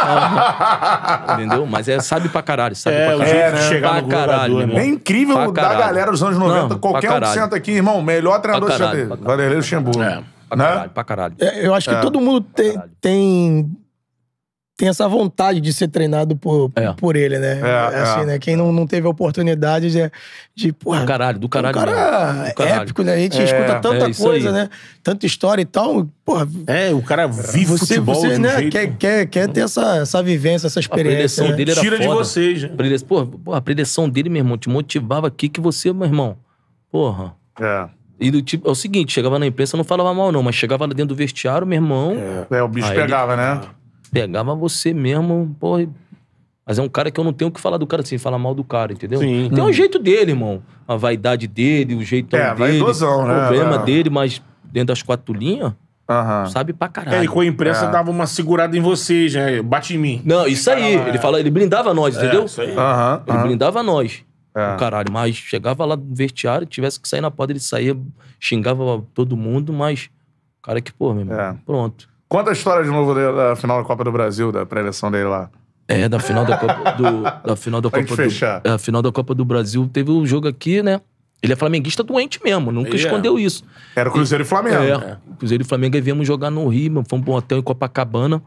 Entendeu? Mas é, sabe pra caralho, sabe é, pra caralho. É, né? chegar no caralho, irmão. É incrível pra da caralho. galera dos anos noventa. Não, qualquer um que senta aqui, irmão, melhor treinador que já teve. Vanderlei Luxemburgo. É. Pra caralho, né? pra caralho. É, eu acho que é. todo mundo tem, tem, tem essa vontade de ser treinado por, é. por ele, né? É, assim, é. né? Quem não, não teve a oportunidade de... de porra, do caralho, do caralho. Um cara caralho. épico, né? A gente é. escuta tanta é coisa, né? Tanta história e tal. Porra, é, o cara vive você, futebol você, de um né, jeito... Quer, quer, quer ter essa, essa vivência, essa experiência. A predileção né? dele era Tira foda. de vocês, né? Predile... Porra, a predileção dele, meu irmão, te motivava aqui que você, meu irmão... Porra... É. E do tipo, é o seguinte, chegava na imprensa, não falava mal não, mas chegava lá dentro do vestiário, meu irmão... É, é o bicho pegava, né? Pegava você mesmo, porra... Mas é um cara que eu não tenho o que falar do cara assim, falar mal do cara, entendeu? Sim. Tem um jeito dele, irmão. A vaidade dele, o jeitão é, dele. É, vaidosão, né? O problema é. dele, mas dentro das quatro linhas... Uhum. Sabe pra caralho. É, e com a imprensa é. dava uma segurada em vocês, né? Bate em mim. Não, isso aí. Caramba, ele, é. fala, ele blindava nós, entendeu? É, isso aí. Uhum, ele uhum. blindava nós. É. O caralho. Mas chegava lá no vestiário, tivesse que sair na porta, ele saía, xingava todo mundo, mas... Cara que, pô, meu irmão, é. pronto. Conta a história de novo da final da Copa do Brasil, da pré-eleição dele lá. É, da final da Copa do... Da final da pra Copa gente fechar. Do, a final da Copa do Brasil, teve um jogo aqui, né? Ele é flamenguista doente mesmo, nunca Ele escondeu é. isso. Era o Cruzeiro e, e Flamengo. É, é. Cruzeiro e Flamengo, aí viemos jogar no Rio, mano, fomos pra um hotel em Copacabana.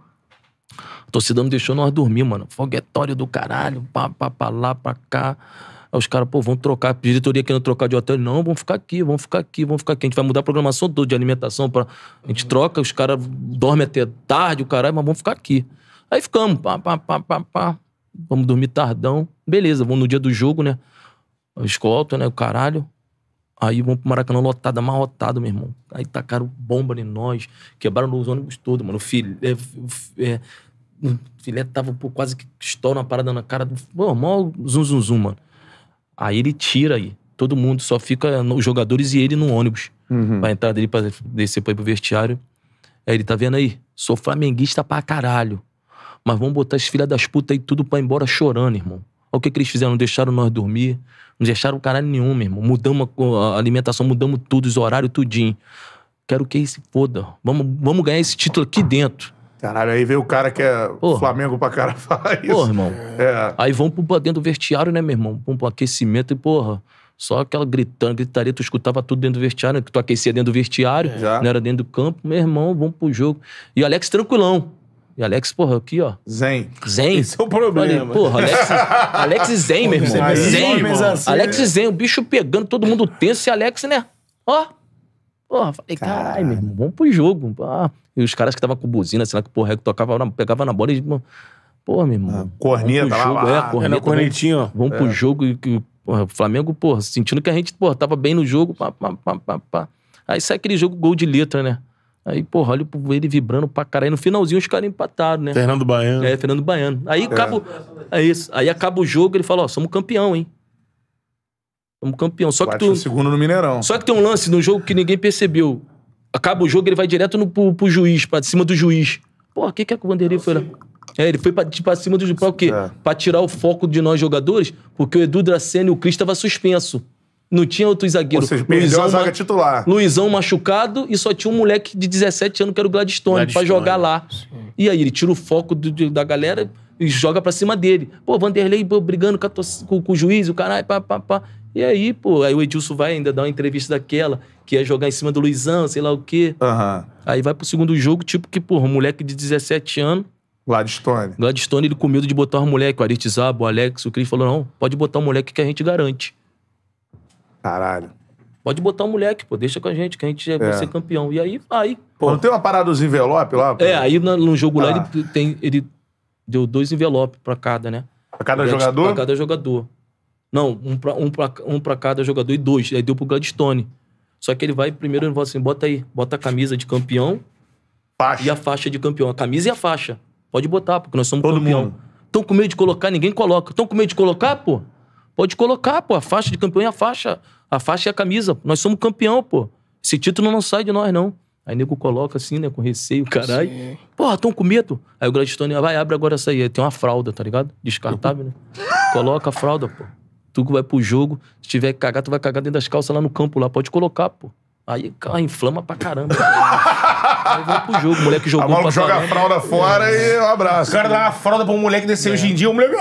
A torcida não deixou nós dormir, mano. Foguetório do caralho, pá, pá, pá, lá, pra cá. Aí os caras, pô, vão trocar. A diretoria querendo trocar de hotel. Não, vamos ficar aqui, vamos ficar aqui, vamos ficar aqui. A gente vai mudar a programação toda de alimentação. Pra... A gente troca, os caras dormem até tarde, o caralho, mas vamos ficar aqui. Aí ficamos, pá, pá, pá, pá, pá. Vamos dormir tardão. Beleza, vamos no dia do jogo, né? Escolta, né? O caralho. Aí vamos pro Maracanã lotado, amarrotado, meu irmão. Aí tacaram bomba em nós, quebraram os ônibus todos, mano. O filé, é, o filé tava pô, quase que estoura uma parada na cara do... Pô, mó zum, zum, zum, mano. Aí ele tira aí. Todo mundo, só fica os jogadores e ele no ônibus. Uhum. Pra entrar dele, pra descer pra ir pro vestiário. Aí ele, tá vendo aí? Sou flamenguista pra caralho. Mas vamos botar as filhas das putas aí tudo pra ir embora chorando, irmão. Olha o que, que eles fizeram, não deixaram nós dormir. Não deixaram caralho nenhum, meu irmão. Mudamos a alimentação, mudamos tudo, os horários, tudinho. Quero que se foda. Vamos, vamos ganhar esse título aqui dentro. Caralho, aí veio o cara que é porra. Flamengo pra cara falar isso. Porra, irmão. É. Aí vamos pra dentro do vestiário, né, meu irmão? Vamos pro aquecimento e, porra, só aquela gritando, gritaria, tu escutava tudo dentro do vestiário, né? Que tu aquecia dentro do vestiário, é. Não era dentro do campo. Meu irmão, vamos pro jogo. E o Alex tranquilão. E Alex, porra, aqui, ó. Zen. Zen. Esse é o problema. Falei, porra, Alex, Alex Zen, meu irmão. Aí, Zen, irmão. Assim, Alex Zen, o bicho pegando, todo mundo tenso e Alex, né? Ó. Porra, falei, caralho, meu irmão, vamos pro jogo. Ah. E os caras que estavam com buzina, sei lá, que porra, que tocava, pegava na bola e... Porra, meu irmão. Ah, corneta lá, jogo, lá. É, corneta. É, cornetinho, ó. Vamos, vamos é. pro jogo e que o Flamengo, porra, sentindo que a gente, porra, tava bem no jogo. Pá, pá, pá, pá, pá. Aí sai aquele jogo gol de letra, né? Aí, porra, olha ele vibrando pra caralho. No finalzinho, os caras empataram, né? Fernando Baiano. É, Fernando Baiano. Aí é. acaba... É isso. Aí acaba o jogo, ele fala, ó, somos campeão, hein? Somos campeão. Só que Bate tu... o segundo no Mineirão. Só que tem um lance no jogo que ninguém percebeu. Acaba o jogo, ele vai direto no, pro, pro juiz, pra cima do juiz. Porra, o que que é que o Vanderlei foi lá? É, ele foi pra, pra cima do juiz. Pra o quê? É. Pra tirar o foco de nós jogadores, porque o Edu Dracena e o Cris estavam suspenso. Não tinha outro zagueiro. Ou seja, perdeu Luizão, a zaga titular. Luizão machucado e só tinha um moleque de dezessete anos que era o Gladstone, Gladstone. Pra jogar lá. Sim. E aí ele tira o foco do, do, da galera e joga pra cima dele. Pô, Vanderlei pô, brigando com, a, com, com o juiz, o caralho, pá, pá, pá. E aí, pô, aí o Edilson vai ainda dar uma entrevista daquela, que ia jogar em cima do Luizão, sei lá o quê. Uhum. Aí vai pro segundo jogo, tipo que, pô, um moleque de dezessete anos. Gladstone. Gladstone, ele com medo de botar um moleque, o Aritzaba, o Alex, o Cris falou, não, pode botar um moleque que a gente garante. Caralho. Pode botar um moleque, pô, deixa com a gente, que a gente vai é. ser campeão. E aí, aí, pô. Não tem uma parada dos envelopes lá? Pô? É, aí no, no jogo ah. lá ele, tem, ele deu dois envelopes pra cada, né? Pra cada jogador? Pra cada jogador. Não, um pra, um, pra, um pra cada jogador e dois. Aí deu pro Gladstone. Só que ele vai primeiro, ele fala assim, bota aí, bota a camisa de campeão faixa. E a faixa de campeão. A camisa e a faixa. Pode botar, porque nós somos Todo campeão. Mundo. Estão com medo de colocar, ninguém coloca. Estão com medo de colocar, pô? Pode colocar, pô, a faixa de campeão e a faixa, A faixa e a camisa. Nós somos campeão, pô. Esse título não sai de nós, não. Aí nego coloca assim, né? Com receio, caralho. Sim. Porra, tão com medo. Aí o Gladstone vai, abre agora essa aí. Tem uma fralda, tá ligado? Descartável, né? Coloca a fralda, pô. Tu que vai pro jogo, se tiver que cagar, tu vai cagar dentro das calças lá no campo lá. Pode colocar, pô. Aí, cara, inflama pra caramba. Aí vai pro jogo, o moleque jogou pra caramba. joga a fralda fora é. e um abraço. O cara dá uma fralda pra um moleque descer é. hoje em dia, o moleque...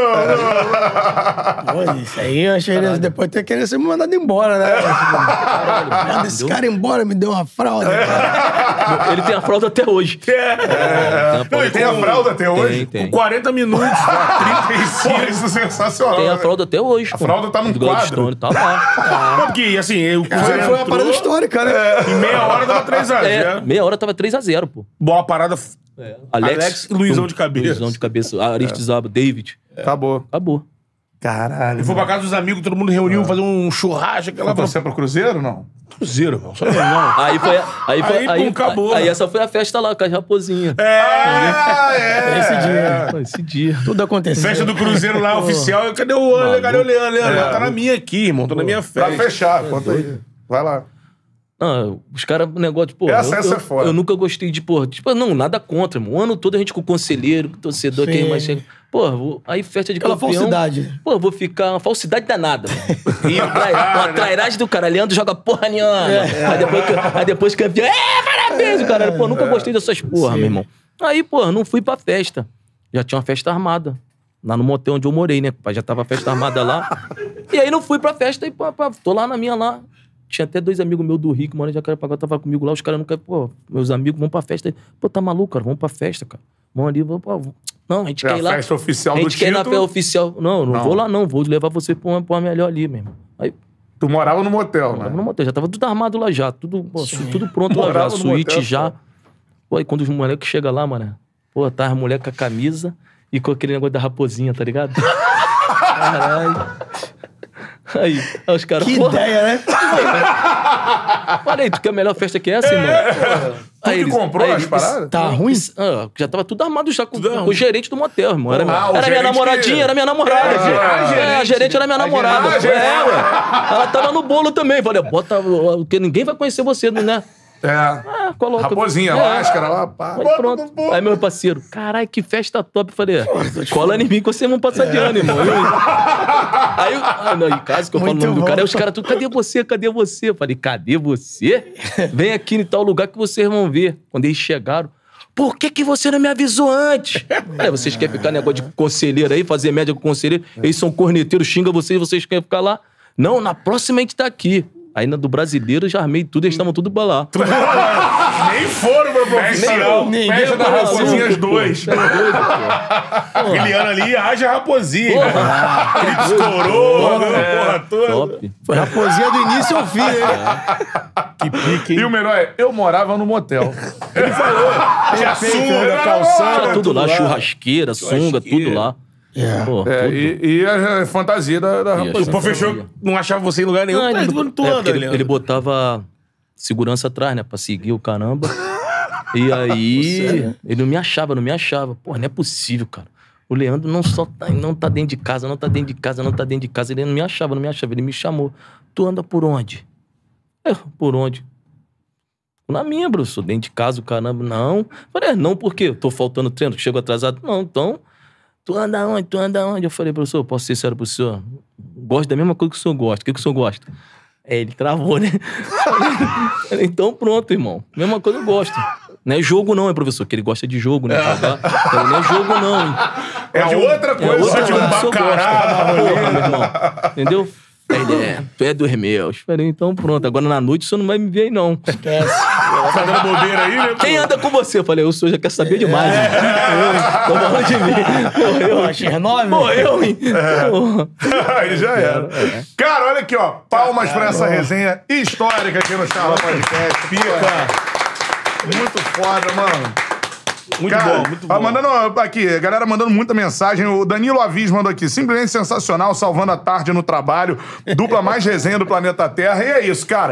Ah, não, não. Pô, isso aí, eu achei que depois ter querendo ser mandado embora, né? Manda esse cara embora, me deu uma fralda. É. Ele tem a fralda até hoje. É. É. Tem, Ele tem a fralda até hoje? Tem, tem. Com quarenta minutos, trinta e cinco. Pô, isso é sensacional. Tem a fralda até hoje. A fralda tá no quadro. Tá lá. É. Porque, assim, o Cruzeiro foi uma parada histórica, né? É. Em meia hora tava três a zero. É, meia hora tava três a zero, pô. Boa parada. É. Alex, Alex e Luizão de cabeça. Luizão de cabeça. Aristizaba, é. David. É. Acabou. Acabou. Caralho. E foi pra casa dos amigos, todo mundo reuniu, é. fazer um churrasco. Aquela você pro Cruzeiro, não? Cruzeiro, velho. Só não. Aí foi. Aí, foi, aí, aí, acabou. Aí, aí essa foi a festa lá, com as raposinhas. É, é. Esse dia. É. Esse dia. Tudo aconteceu. Festa do Cruzeiro lá, oficial. Cadê o Leandro? Cadê o Leandro? Leandro? É. Tá na minha aqui, irmão. Tô Pô. na minha festa. Pra fechar, conta aí. Vai lá. Não, os caras, o negócio de, pô... Essa, eu, essa eu, é foda. Eu nunca gostei de, pô... Tipo, não, nada contra, irmão. O ano todo a gente com o conselheiro, com o torcedor, quem mais chega... Pô, vou, aí festa de Aquela campeão... falsidade. Pô, vou ficar... Uma falsidade danada, mano. E uma trairagem do cara. Leandro joga porra nenhuma. É. Aí, depois, aí depois campeão... É, parabéns, o cara. Pô, nunca gostei dessas porra, Sim. meu irmão. Aí, pô, não fui pra festa. Já tinha uma festa armada. Lá no motel onde eu morei, né? Já tava a festa armada lá. E aí não fui pra festa e, pô, pô, tô lá na minha lá... Tinha até dois amigos meus do Rio que moram em Jacarepaguá, tava comigo lá, os caras nunca... Pô, meus amigos vão pra festa. Pô, tá maluco, cara? Vamos pra festa, cara. Vamos ali, vamos pra... Não, a gente é quer ir lá... a festa oficial do título? A gente quer ir na festa oficial. Não, não, não vou lá não, vou levar você pra uma, pra uma melhor ali, meu irmão. Aí... Tu morava no motel, né? Morava no motel, já tava tudo armado lá já, tudo, pô, tudo pronto lá já, suíte já. Pô, aí quando os moleques chegam lá, mano, pô, tá as mulheres com a camisa e com aquele negócio da raposinha, tá ligado? Caralho... Aí, aí os caras... Que porra, ideia, né? Olha aí, tu quer a melhor festa que essa, irmão? É, tu aí que eles, comprou aí as eles, paradas? Tá ruim? Ah, já tava tudo armado já com, com o gerente do motel, irmão. Era, ah, era minha namoradinha, que... era minha namorada. Ah, é, é, a gerente era minha namorada. Ah, é, ué. Ela tava no bolo também. Falei, bota... Porque ninguém vai conhecer você, né? É. Ah, coloca. Raposinha, é. máscara lá, pá. Aí pronto. Aí meu parceiro, caralho, que festa top. Eu falei, cola em mim que vocês vão passar é. de ano, irmão. Aí, eu, ah, não, em casa que eu Muito falo o nome do cara, aí os caras tudo, cadê você, cadê você? Eu falei, cadê você? Vem aqui em tal lugar que vocês vão ver. Quando eles chegaram, por que que você não me avisou antes? Aí, vocês querem ficar negócio de conselheiro aí, fazer média com conselheiro? Eles são corneteiros, xinga vocês, vocês querem ficar lá? Não, na próxima a gente tá aqui. Aí na do brasileiro já armei tudo, eles estavam tudo pra lá. Nem foram pro profissional. Festa da Raposinha as dois. Aquele ano ali, haja Raposinha. Ele estourou, porra toda. Top. Foi Raposinha do início ao fim, né? Que pique, hein? E o melhor é, eu morava no motel. Ele falou. Tinha sunga, calçada. Tinha tudo lá, churrasqueira, sunga, tudo lá. Yeah. Pô, é, e, e a fantasia da, da Raposinha. O professor não achava você em lugar nenhum. Não, ele, ele, é, ele, ele botava segurança atrás, né? Pra seguir o caramba. E aí, ele não me achava, não me achava. Pô, não é possível, cara. O Leandro não só tá, não tá dentro de casa, não tá dentro de casa, não tá dentro de casa. Ele não me achava, não me achava. Ele me chamou. Tu anda por onde? Eu, por onde? Na minha, professor. Dentro de casa, o caramba. Não. Falei, é, não, por quê? Eu tô faltando treino, chego atrasado. Não, então... Tu anda onde? Tu anda onde? Eu falei, professor, posso ser sério pro senhor? Gosto da mesma coisa que o senhor gosta. O que, que o senhor gosta? É, ele travou, né? Então pronto, irmão. Mesma coisa eu gosto. Não é jogo não, é professor, que ele gosta de jogo, né? É. Não é jogo não. Hein? É de outra coisa. É outra de um bacará. Porra, meu irmão. Entendeu? Ele é, tu é dos meus. Falei, então pronto, agora na noite você não vai me ver aí não. Esquece. Tá dando bobeira aí, né? Quem anda com você? Eu falei, o senhor já quer saber demais. É. Tô falando de mim. Morreu, Chernobyl. Morreu, hein? É. Aí já era. É. Cara, olha aqui, ó. Palmas pra essa resenha histórica aqui no Charla Podcast. Fica muito foda, mano. Muito Cara, bom, muito bom. Mandando aqui, a galera mandando muita mensagem. O Danilo Avis mandou aqui. Simplesmente sensacional, salvando a tarde no trabalho. Dupla mais resenha do planeta Terra. E é isso, cara.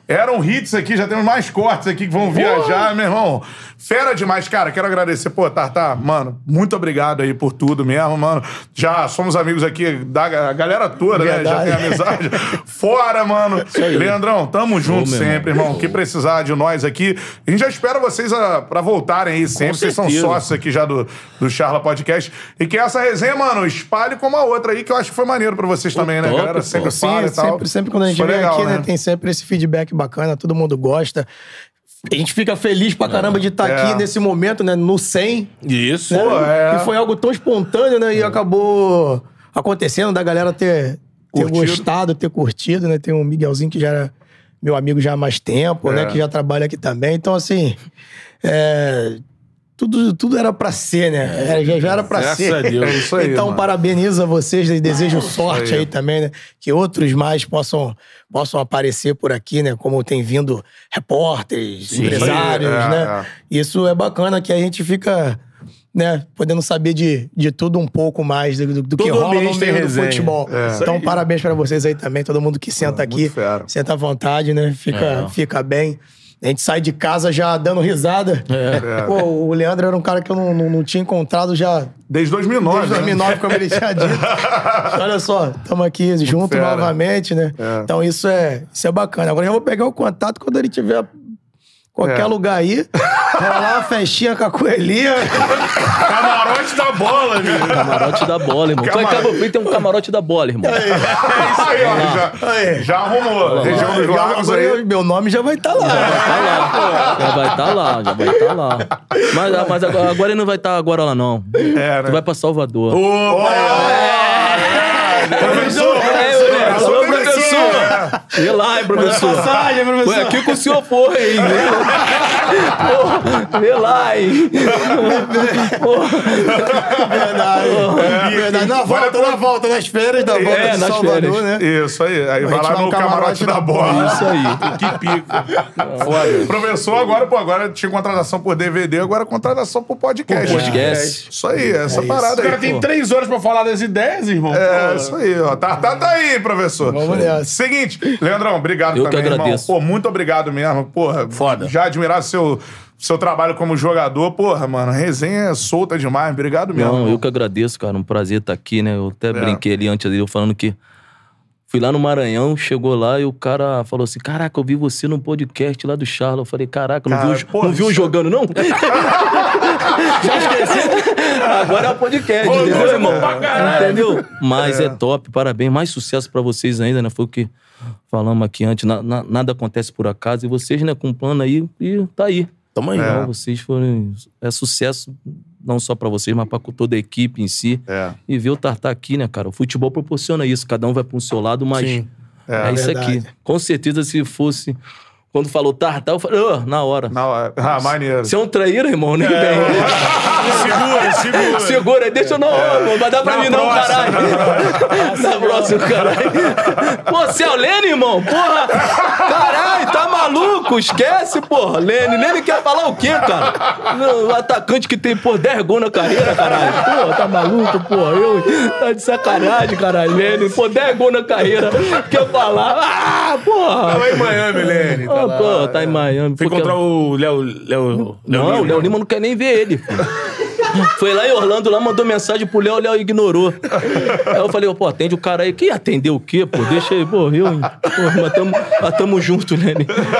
Eram hits aqui, já temos mais cortes aqui que vão viajar, meu irmão. Fera demais, cara. Quero agradecer. Pô, Tartar, mano, muito obrigado aí por tudo mesmo, mano. Já somos amigos aqui da galera toda, né? Já tem amizade. Fora, mano. Leandrão, tamo junto sempre, irmão. O que precisar de nós aqui. A gente já espera vocês a, pra voltarem aí sempre. Vocês são sócios aqui já do, do Charla Podcast. E que essa resenha, mano, espalhe como a outra aí, que eu acho que foi maneiro pra vocês também, né? Top, A galera sempre Sim, fala e tal. sempre, sempre quando a gente Foi vem legal, aqui, né? né, tem sempre esse feedback bacana, todo mundo gosta. A gente fica feliz pra caramba de estar É. aqui nesse momento, né, no cem. Isso. Né? Pô, é. E foi algo tão espontâneo, né, e acabou acontecendo da galera ter, ter Curtido. gostado, ter curtido, né. Tem o Miguelzinho que já era meu amigo já há mais tempo, É. né, que já trabalha aqui também. Então, assim, é... Tudo, tudo era pra ser, né? É, já, já era pra Graças ser. a Deus. É isso aí, Então, mano. parabenizo a vocês e desejo sorte aí. aí também, né? Que outros mais possam, possam aparecer por aqui, né? Como tem vindo repórteres, empresários, É, né? é. Isso é bacana que a gente fica, né? Podendo saber de, de tudo um pouco mais do, do, do que Todo rola no ambiente tem meio do resenha. futebol. É. Então, parabéns pra vocês aí também, todo mundo que senta muito aqui. fera. Senta à vontade, né? Fica, fica bem. A gente sai de casa já dando risada. É. Pô, o Leandro era um cara que eu não, não, não tinha encontrado já Desde dois mil e nove, desde dois mil e nove, como ele tinha dito. Olha só, estamos aqui juntos fera. novamente, né? É. Então isso é, isso é bacana. Agora eu vou pegar o contato quando ele tiver qualquer É. lugar aí. Rolar uma festinha com a coelhinha. Camarote da bola, meu. Camarote da bola, irmão. Só em Camarote. Cabo Frio tem um camarote da bola, irmão. Aí, ó, já, Aí. já arrumou. Região dos Já- Lagos agora aí. eu- meu nome já vai estar lá. Tá lá. Já vai estar lá, já vai estar lá. Mas, mas agora, agora ele não vai estar agora lá, não. É, né? Tu vai pra Salvador. Professor, É, professor, Alô, professor. professor! Vê lá, hein, professor. Passagem, professor. Foi aqui que o senhor foi, hein? Pô, vê lá, hein? Verdade. Verdade. Na volta, na volta, nas férias da volta É, de nas Salvador, férias. né? Isso aí. Aí A vai gente lá vai no no camarote camarote da da bola. Isso aí. Que pica. Foda. Professor, agora, pô, agora tinha contratação por D V D, agora contratação por podcast. Por podcast. Isso aí, essa É parada O cara aí. tem pô. três horas pra falar das ideias, irmão. É, Pô. isso aí, ó. Tá, tá, tá aí, professor. Vamos nessa. Seguinte, Leandrão, obrigado Eu que também, irmão. agradeço. Pô, muito obrigado mesmo. Porra, Foda. Já admirar seu, seu trabalho como jogador. Porra, mano, resenha é solta demais. Obrigado mesmo. Não, irmão. eu que agradeço, cara. Um prazer estar aqui, né? Eu até brinquei ali antes dele, eu falando que fui lá no Maranhão, chegou lá e o cara falou assim: caraca, eu vi você no podcast lá do Charla. Eu falei: caraca, não Cara, viu, porra, não viu isso- jogando, não? Já esqueci? Agora é o podcast, Pô, entendeu, nossa, irmão? pra caralho. Entendeu? Mas é. top, parabéns. Mais sucesso pra vocês ainda, né? Foi o que falamos aqui antes. Na- na- nada acontece por acaso. E vocês, né, com um plano aí, e tá aí. Tamo aí. Então, vocês foram... É sucesso, não só pra vocês, mas pra toda a equipe em si. É. E ver o Tartar aqui, né, cara? O futebol proporciona isso. Cada um vai pro seu lado, mas Sim. é, isso verdade. aqui. Com certeza, se fosse... Quando falou Tartar, eu falei, oh, na hora. Na hora. Ah, maneiro. Você é um traíra, irmão, nem bem. Segura, segura. Segura aí, deixa eu não, irmão. Vai dar pra Na mim não, próxima, caralho. Na próxima, caralho. Pô, você é o Lene, irmão? Porra. Caralho, tá maluco? Esquece, porra. Lene. Lene quer falar o quê, cara? O atacante que tem, pô, dez gols na carreira, caralho. Pô, tá maluco, porra. Eu, tá de sacanagem, caralho. Lene, pô, dez gols na carreira. Quer falar? Ah, porra. Tava em Miami, Lene. Ah, pô, tá em Miami. Fui Pô, encontrar que- o Léo... Léo... Não, o Léo Lima não quer nem ver ele. filho. Foi lá em Orlando, lá mandou mensagem pro Léo, o Léo ignorou. Aí eu falei, pô, atende o cara aí. Que atendeu o quê, pô? Deixa aí, pô, eu, hein? Pô, mas tamo, mas tamo junto, né?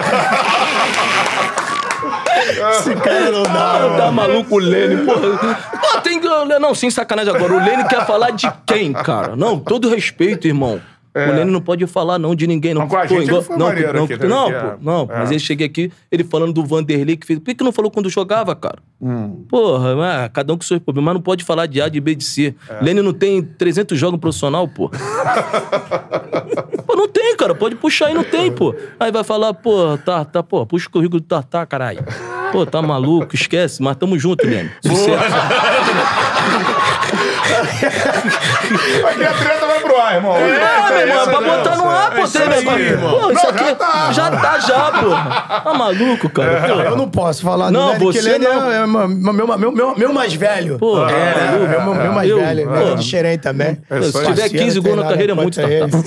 Esse cara não dá. Ah, tá maluco o Lene, porra. Pô, tem que... Não, sem sacanagem agora. O Lene quer falar de quem, cara? Não, todo respeito, irmão. O Lene não pode falar não de ninguém, não. Não, com a Pô, gente igual- ele foi não, maneiro não, aqui, né? não, Que é- pô, não. é. Mas ele cheguei aqui, ele falando do Vanderlei que fez. Por que, que não falou quando jogava, cara? Hum. Porra, ah, cada um com seus problemas. Mas não pode falar de A, de B, de C. É. Lene não tem trezentos jogos profissional, pô. Pô, não tem, cara. Pode puxar aí, não tem, pô. Aí vai falar, pô, tá, tá, pô, puxa o currículo do Tartar, caralho. Pô, tá maluco, esquece. Mas tamo junto, Lene. Sucesso. Aqui a treta vai pro ar, irmão. É, meu irmão, pra botar no ar, pô. Tem negócio. Pô, isso aqui já tá, já, pô. Tá maluco, cara? Não, eu não posso falar Não, do Lene, você que Lene não. é, é meu, meu, meu, meu, meu mais velho. Pô, é, é, meu, meu, meu mais eu- velho. pô. Velho de Xerém também. É Se só tiver Parceiro, quinze não gols tem na carreira, é nada muito contra ele.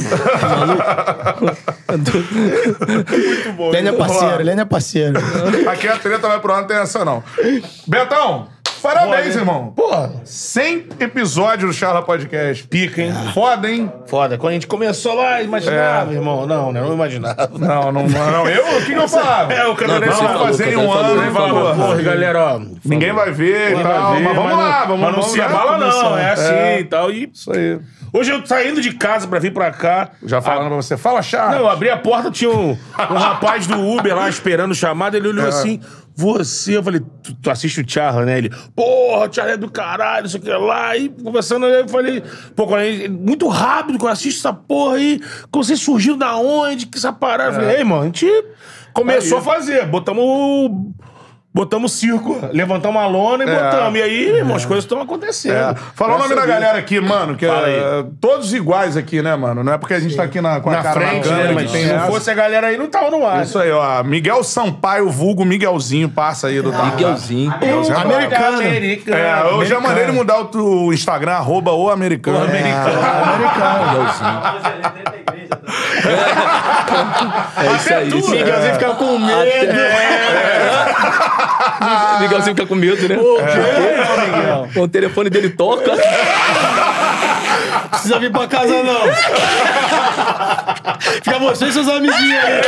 Muito bom. Lene é parceiro, Lene é parceiro. Aqui a treta vai pro ar, não tem essa não. Betão, parabéns, irmão. Porra, cem episódios do Charla Podcast. pica, hein? Foda, hein? Foda. Quando a gente começou lá, imaginava, É. irmão. Não, né? Não imaginava. Não, não, não. Eu? O que, que eu falava? É, o cara Não, deve você Vamos falou, fazer em cara, um falou, ano, ele hein, falou. falou. Porra, galera, ó. Ninguém vai ver e Vai tal. ver, Mas vamos lá, vamos Mas não vamos se já abala, não. começar. É assim É. e tal. E Isso aí. hoje eu saindo de casa pra vir pra cá. Já falando pra você. Fala, Charla. Não, eu abri a porta, tinha um, um rapaz do Uber lá esperando o chamado, ele olhou É. assim, você, eu falei, tu, tu assiste o Charla, né? Ele, porra, o Charla é do caralho, isso aqui lá, e conversando, eu falei, pô, quando ele, muito rápido que eu assisto essa porra aí, que você surgiu da onde, que essa parada, eu falei, ei, mano, a gente começou a fazer, botamos o... Botamos circo, levantamos a lona e É. botamos. E aí, irmão, as coisas estão acontecendo. É. Fala o nome da galera aqui, mano, que Fala é aí. todos iguais aqui, né, mano? Não é porque a gente tá aqui na, com a Na cara frente, na câmera né? que Mas tem se não essa. fosse a galera aí, não tava no ar. Isso aí, ó. Miguel Sampaio, vulgo Miguelzinho, passa aí do Tartar. Miguelzinho. Miguelzinho. Americano. Americano. É, eu já mandei ele mudar o tu- o Instagram, arroba o americano. O americano. É isso aí. isso aí. Miguelzinho fica com medo. Miguelzinho fica com medo, né? É. O telefone dele toca. Precisa vir pra casa, não. Fica você e seus amiguinhos aí.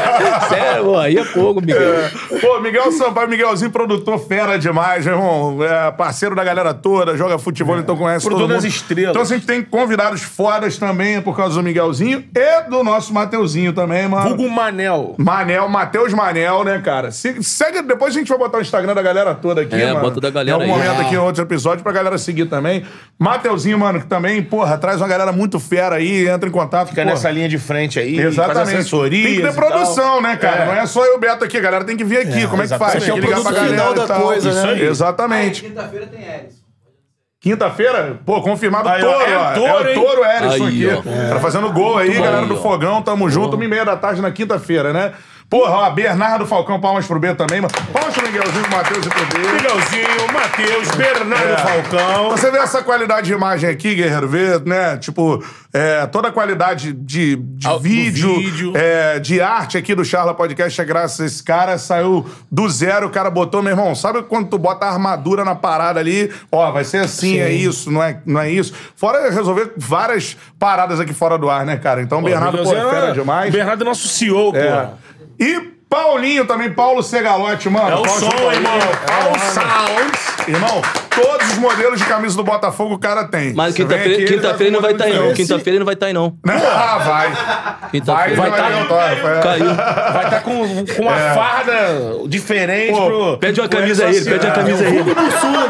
Sério, aí é fogo, Miguel. Pô, Miguel Sampaio, Miguelzinho, produtor fera demais, meu irmão. É parceiro da galera toda, joga futebol, então conhece Produtor todo mundo. das estrelas. Então a gente tem convidados fodas também por causa do Miguelzinho e do nosso Mateuzinho também, mano. Vulgo Manel. Manel, Matheus Manel, né, cara? Se- segue, depois a gente vai botar o Instagram da galera toda aqui, É, mano. bota da galera Em algum aí. momento Ah. aqui em outro episódio pra galera seguir também. Mateuzinho, mano, que também, porra, traz uma galera muito fera aí, entra em contato. Fica porra. nessa linha de frente aí. Faz Exatamente. assessoria. Tem que ter produção, né, cara? Não é só eu, Beto, aqui. A galera tem que vir aqui. Como é que faz? exatamente. Tem que ligar É o pra produto galera final e da tal. coisa, né? Isso aí. Exatamente. Quinta-feira tem Eris. Quinta-feira, pô, confirmado o Aí, ó, Toro, é ó. Toro, É o hein? Toro Erisson Aí, aqui. ó. Tá fazendo gol aí, galera do ó. Fogão. Tamo junto, uma e meia da tarde na quinta-feira, né? Porra, ó, Bernardo Falcão, palmas pro B também, mano. Palmas pro Miguelzinho, pro Matheus e pro B. Miguelzinho, Matheus, Bernardo É. Falcão. Você vê essa qualidade de imagem aqui, Guerreiro, vê, né? Tipo, é, toda a qualidade de, de Ah, do vídeo, vídeo. é, de arte aqui do Charla Podcast é graças a esse cara. Saiu do zero, o cara botou, meu irmão, sabe quando tu bota a armadura na parada ali? Ó, vai ser assim, é isso, não é, não é isso. Fora resolver várias paradas aqui fora do ar, né, cara? Então, Bernardo, pô, é fera demais. Bernardo é nosso C E O, É. pô. E Paulinho também, Paulo Segalote, mano. É o Paulo som, Paulinho. irmão. É, Paulo mano. Sounds. Irmão, todos os modelos de camisa do Botafogo o cara tem. Mas Você vem quinta-feira aqui, quinta-feira ele não vai estar aí, não. diferente. Quinta-feira ele não vai estar aí, não. Ah, vai. Vai, Quinta-feira. vai tá- estar. Caiu. Vai estar com, com uma farda diferente Pô, pro... Pede uma pro camisa a ele, social. pede uma camisa a ele.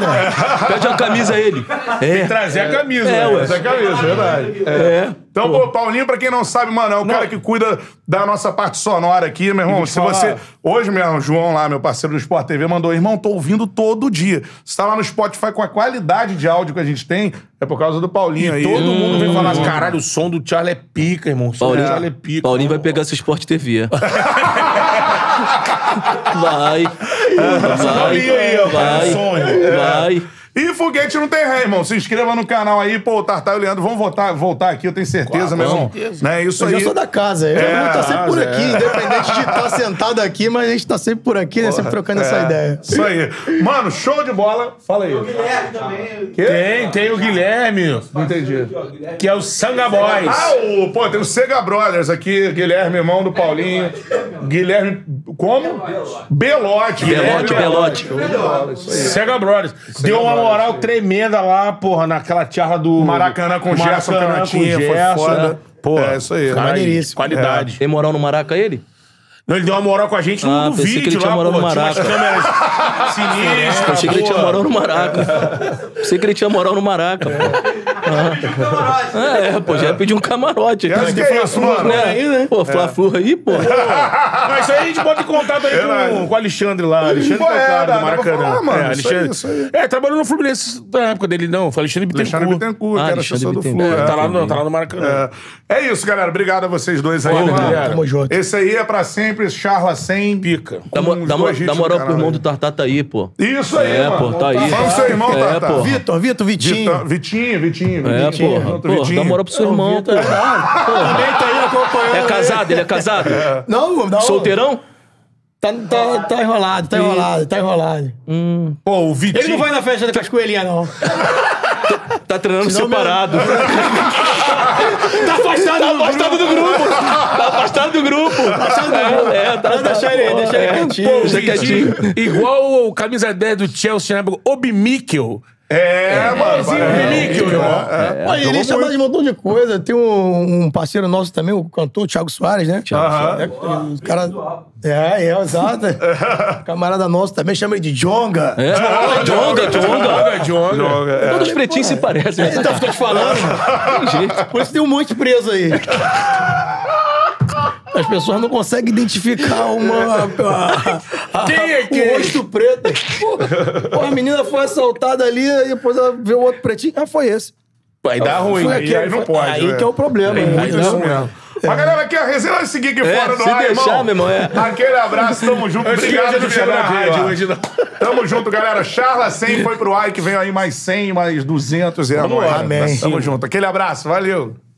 Pede uma camisa a ele. É. Trazer a camisa, É, né? ué. Essa é a camisa, verdade. É. Então, pô, Paulinho, pra quem não sabe, mano, é o cara que cuida da nossa parte sonora aqui, meu irmão. vou Se falar. você. Hoje mesmo, o João lá, meu parceiro do Sport T V, mandou, irmão, tô ouvindo todo dia. Você tá lá no Spotify com a qualidade de áudio que a gente tem, é por causa do Paulinho aí. Todo mundo vem falar, caralho, o som do Charlie é pica, irmão. O som Paulinho, do Charlie é pica. Paulinho vai pegar esse Sport T V. Vai. Vai. Paulinho aí, ó, Vai. o som, irmão. Vai. E foguete não tem ré, irmão. Se inscreva no canal aí, pô, o Tartar e o Leandro vão voltar, voltar aqui, eu tenho certeza, meu irmão. Né, isso Eu aí. já sou da casa. Eu É, vou estar sempre por é. aqui, independente de estar sentado aqui, mas a gente tá sempre por aqui, né? Sempre trocando essa É, ideia. Isso aí. Mano, show de bola. Fala aí. Guilherme também. Tem, tem o Guilherme, Não entendi. que é o Sanga Boys. Ah, o, pô, tem o Sega Brothers aqui, Guilherme, irmão do Paulinho. Guilherme, como? Belote. Belote, Belote. Sega Brothers. Deu uma moral tremenda lá, porra, naquela charla do... Maracanã com o Gerson Maracanã Canatinha, com o foi Gerson, foda. né? Pô, É, isso aí. caralho, Maneiríssimo. Qualidade. Tem moral no Maraca ele? Não, ele deu uma moral com a gente no, Ah, no pensei que vídeo ele tinha lá, moral pô. no Tinha umas Maraca. câmeras sinistras. Achei que ele tinha pô. moral no Maraca. Pensei que ele tinha moral no Maraca. Pô. Camarote. É, pô, já pedi um camarote. Eu acho que é isso, mano. Né? aí, né? Pô, Fla-Flu aí, pô. Mas isso aí a gente bota em contato aí com, com o Alexandre lá. Alexandre Pô, é, Tocado, dá- do dá pra Maracanã. falar, mano. É, Isso aí, Alexandre. isso aí. É, trabalhou no Fluminense na época dele, não. Foi Alexandre Bittencourt. Alexandre Bittencourt, Ah, que era Alexandre assessor do Flu. Bittencourt. é. Tá lá, no, tá lá no Maracanã. É. É isso, galera. Obrigado a vocês dois aí, Pô, mano. galera. Tamo junto. Esse aí é pra sempre, Charla cem. Pica. Dá, mo- uns dá, mo- dois hits dá do moral pro caralho. irmão do Tartar tá aí, pô. Isso aí, É, mano. pô, tá aí. Vamos seu irmão, É, Tata. pô. Vitor, Vitor, Vitinho. Vitor- Vitinho, Vitinho. É, Vitinho, pô. junto, Pô, Vitinho. dá moral pro seu irmão, pô. Também tá aí acompanhando. É casado? Ele é casado? Não, não. Solteirão? Tá, tá, tá enrolado, tá enrolado, tá enrolado. Pô, o Vitinho. Ele não vai na festa da Cascoelhinha, não. Tá treinando Senão separado. Tá afastado, Tá afastado do grupo. Tá afastado do grupo. É, é, tá, Não, deixa ele, deixa ele quietinho. Pô, o Deixa Vitinho, igual o camisa dez do Chelsea na época, Obi Mikkel. É, mano. sim, parece. o Mikkel, É, irmão. é. Olha, ele chama de um montão de coisa. Tem um, um parceiro nosso também, o cantor Thiago Soares, né? Aham. É, o cara. É, é, exato. Camarada nosso também chama ele de Jonga. É, Jonga, Jonga. Jonga, Jonga. Joga, é. Todos os pretinhos se parecem. né? Então, tô te falando. Tem jeito. Por isso tem um monte preso aí. As pessoas não conseguem identificar uma. a- a- Quem é o quem? rosto preto. Pô, a menina foi assaltada ali, e depois ela vê o outro pretinho. Ah, foi esse. Aí dá ruim. Foi Aí, aquele, aí não foi- pode. Aí né? que é o problema. Tem né? muito Não, isso mesmo. Mas galera, aqui a resenha vai seguir aqui É, fora do se ar, deixar, irmão. meu irmão, é. Aquele abraço, tamo junto. Acho que Obrigado hoje é por do chegar na Xará rádio. Day, hoje não. Tamo junto, galera. Charla cem foi pro ar, que vem aí mais cem, mais duzentos. E é Vamos nóis. lá. Amém. Tamo junto. Aquele abraço, valeu.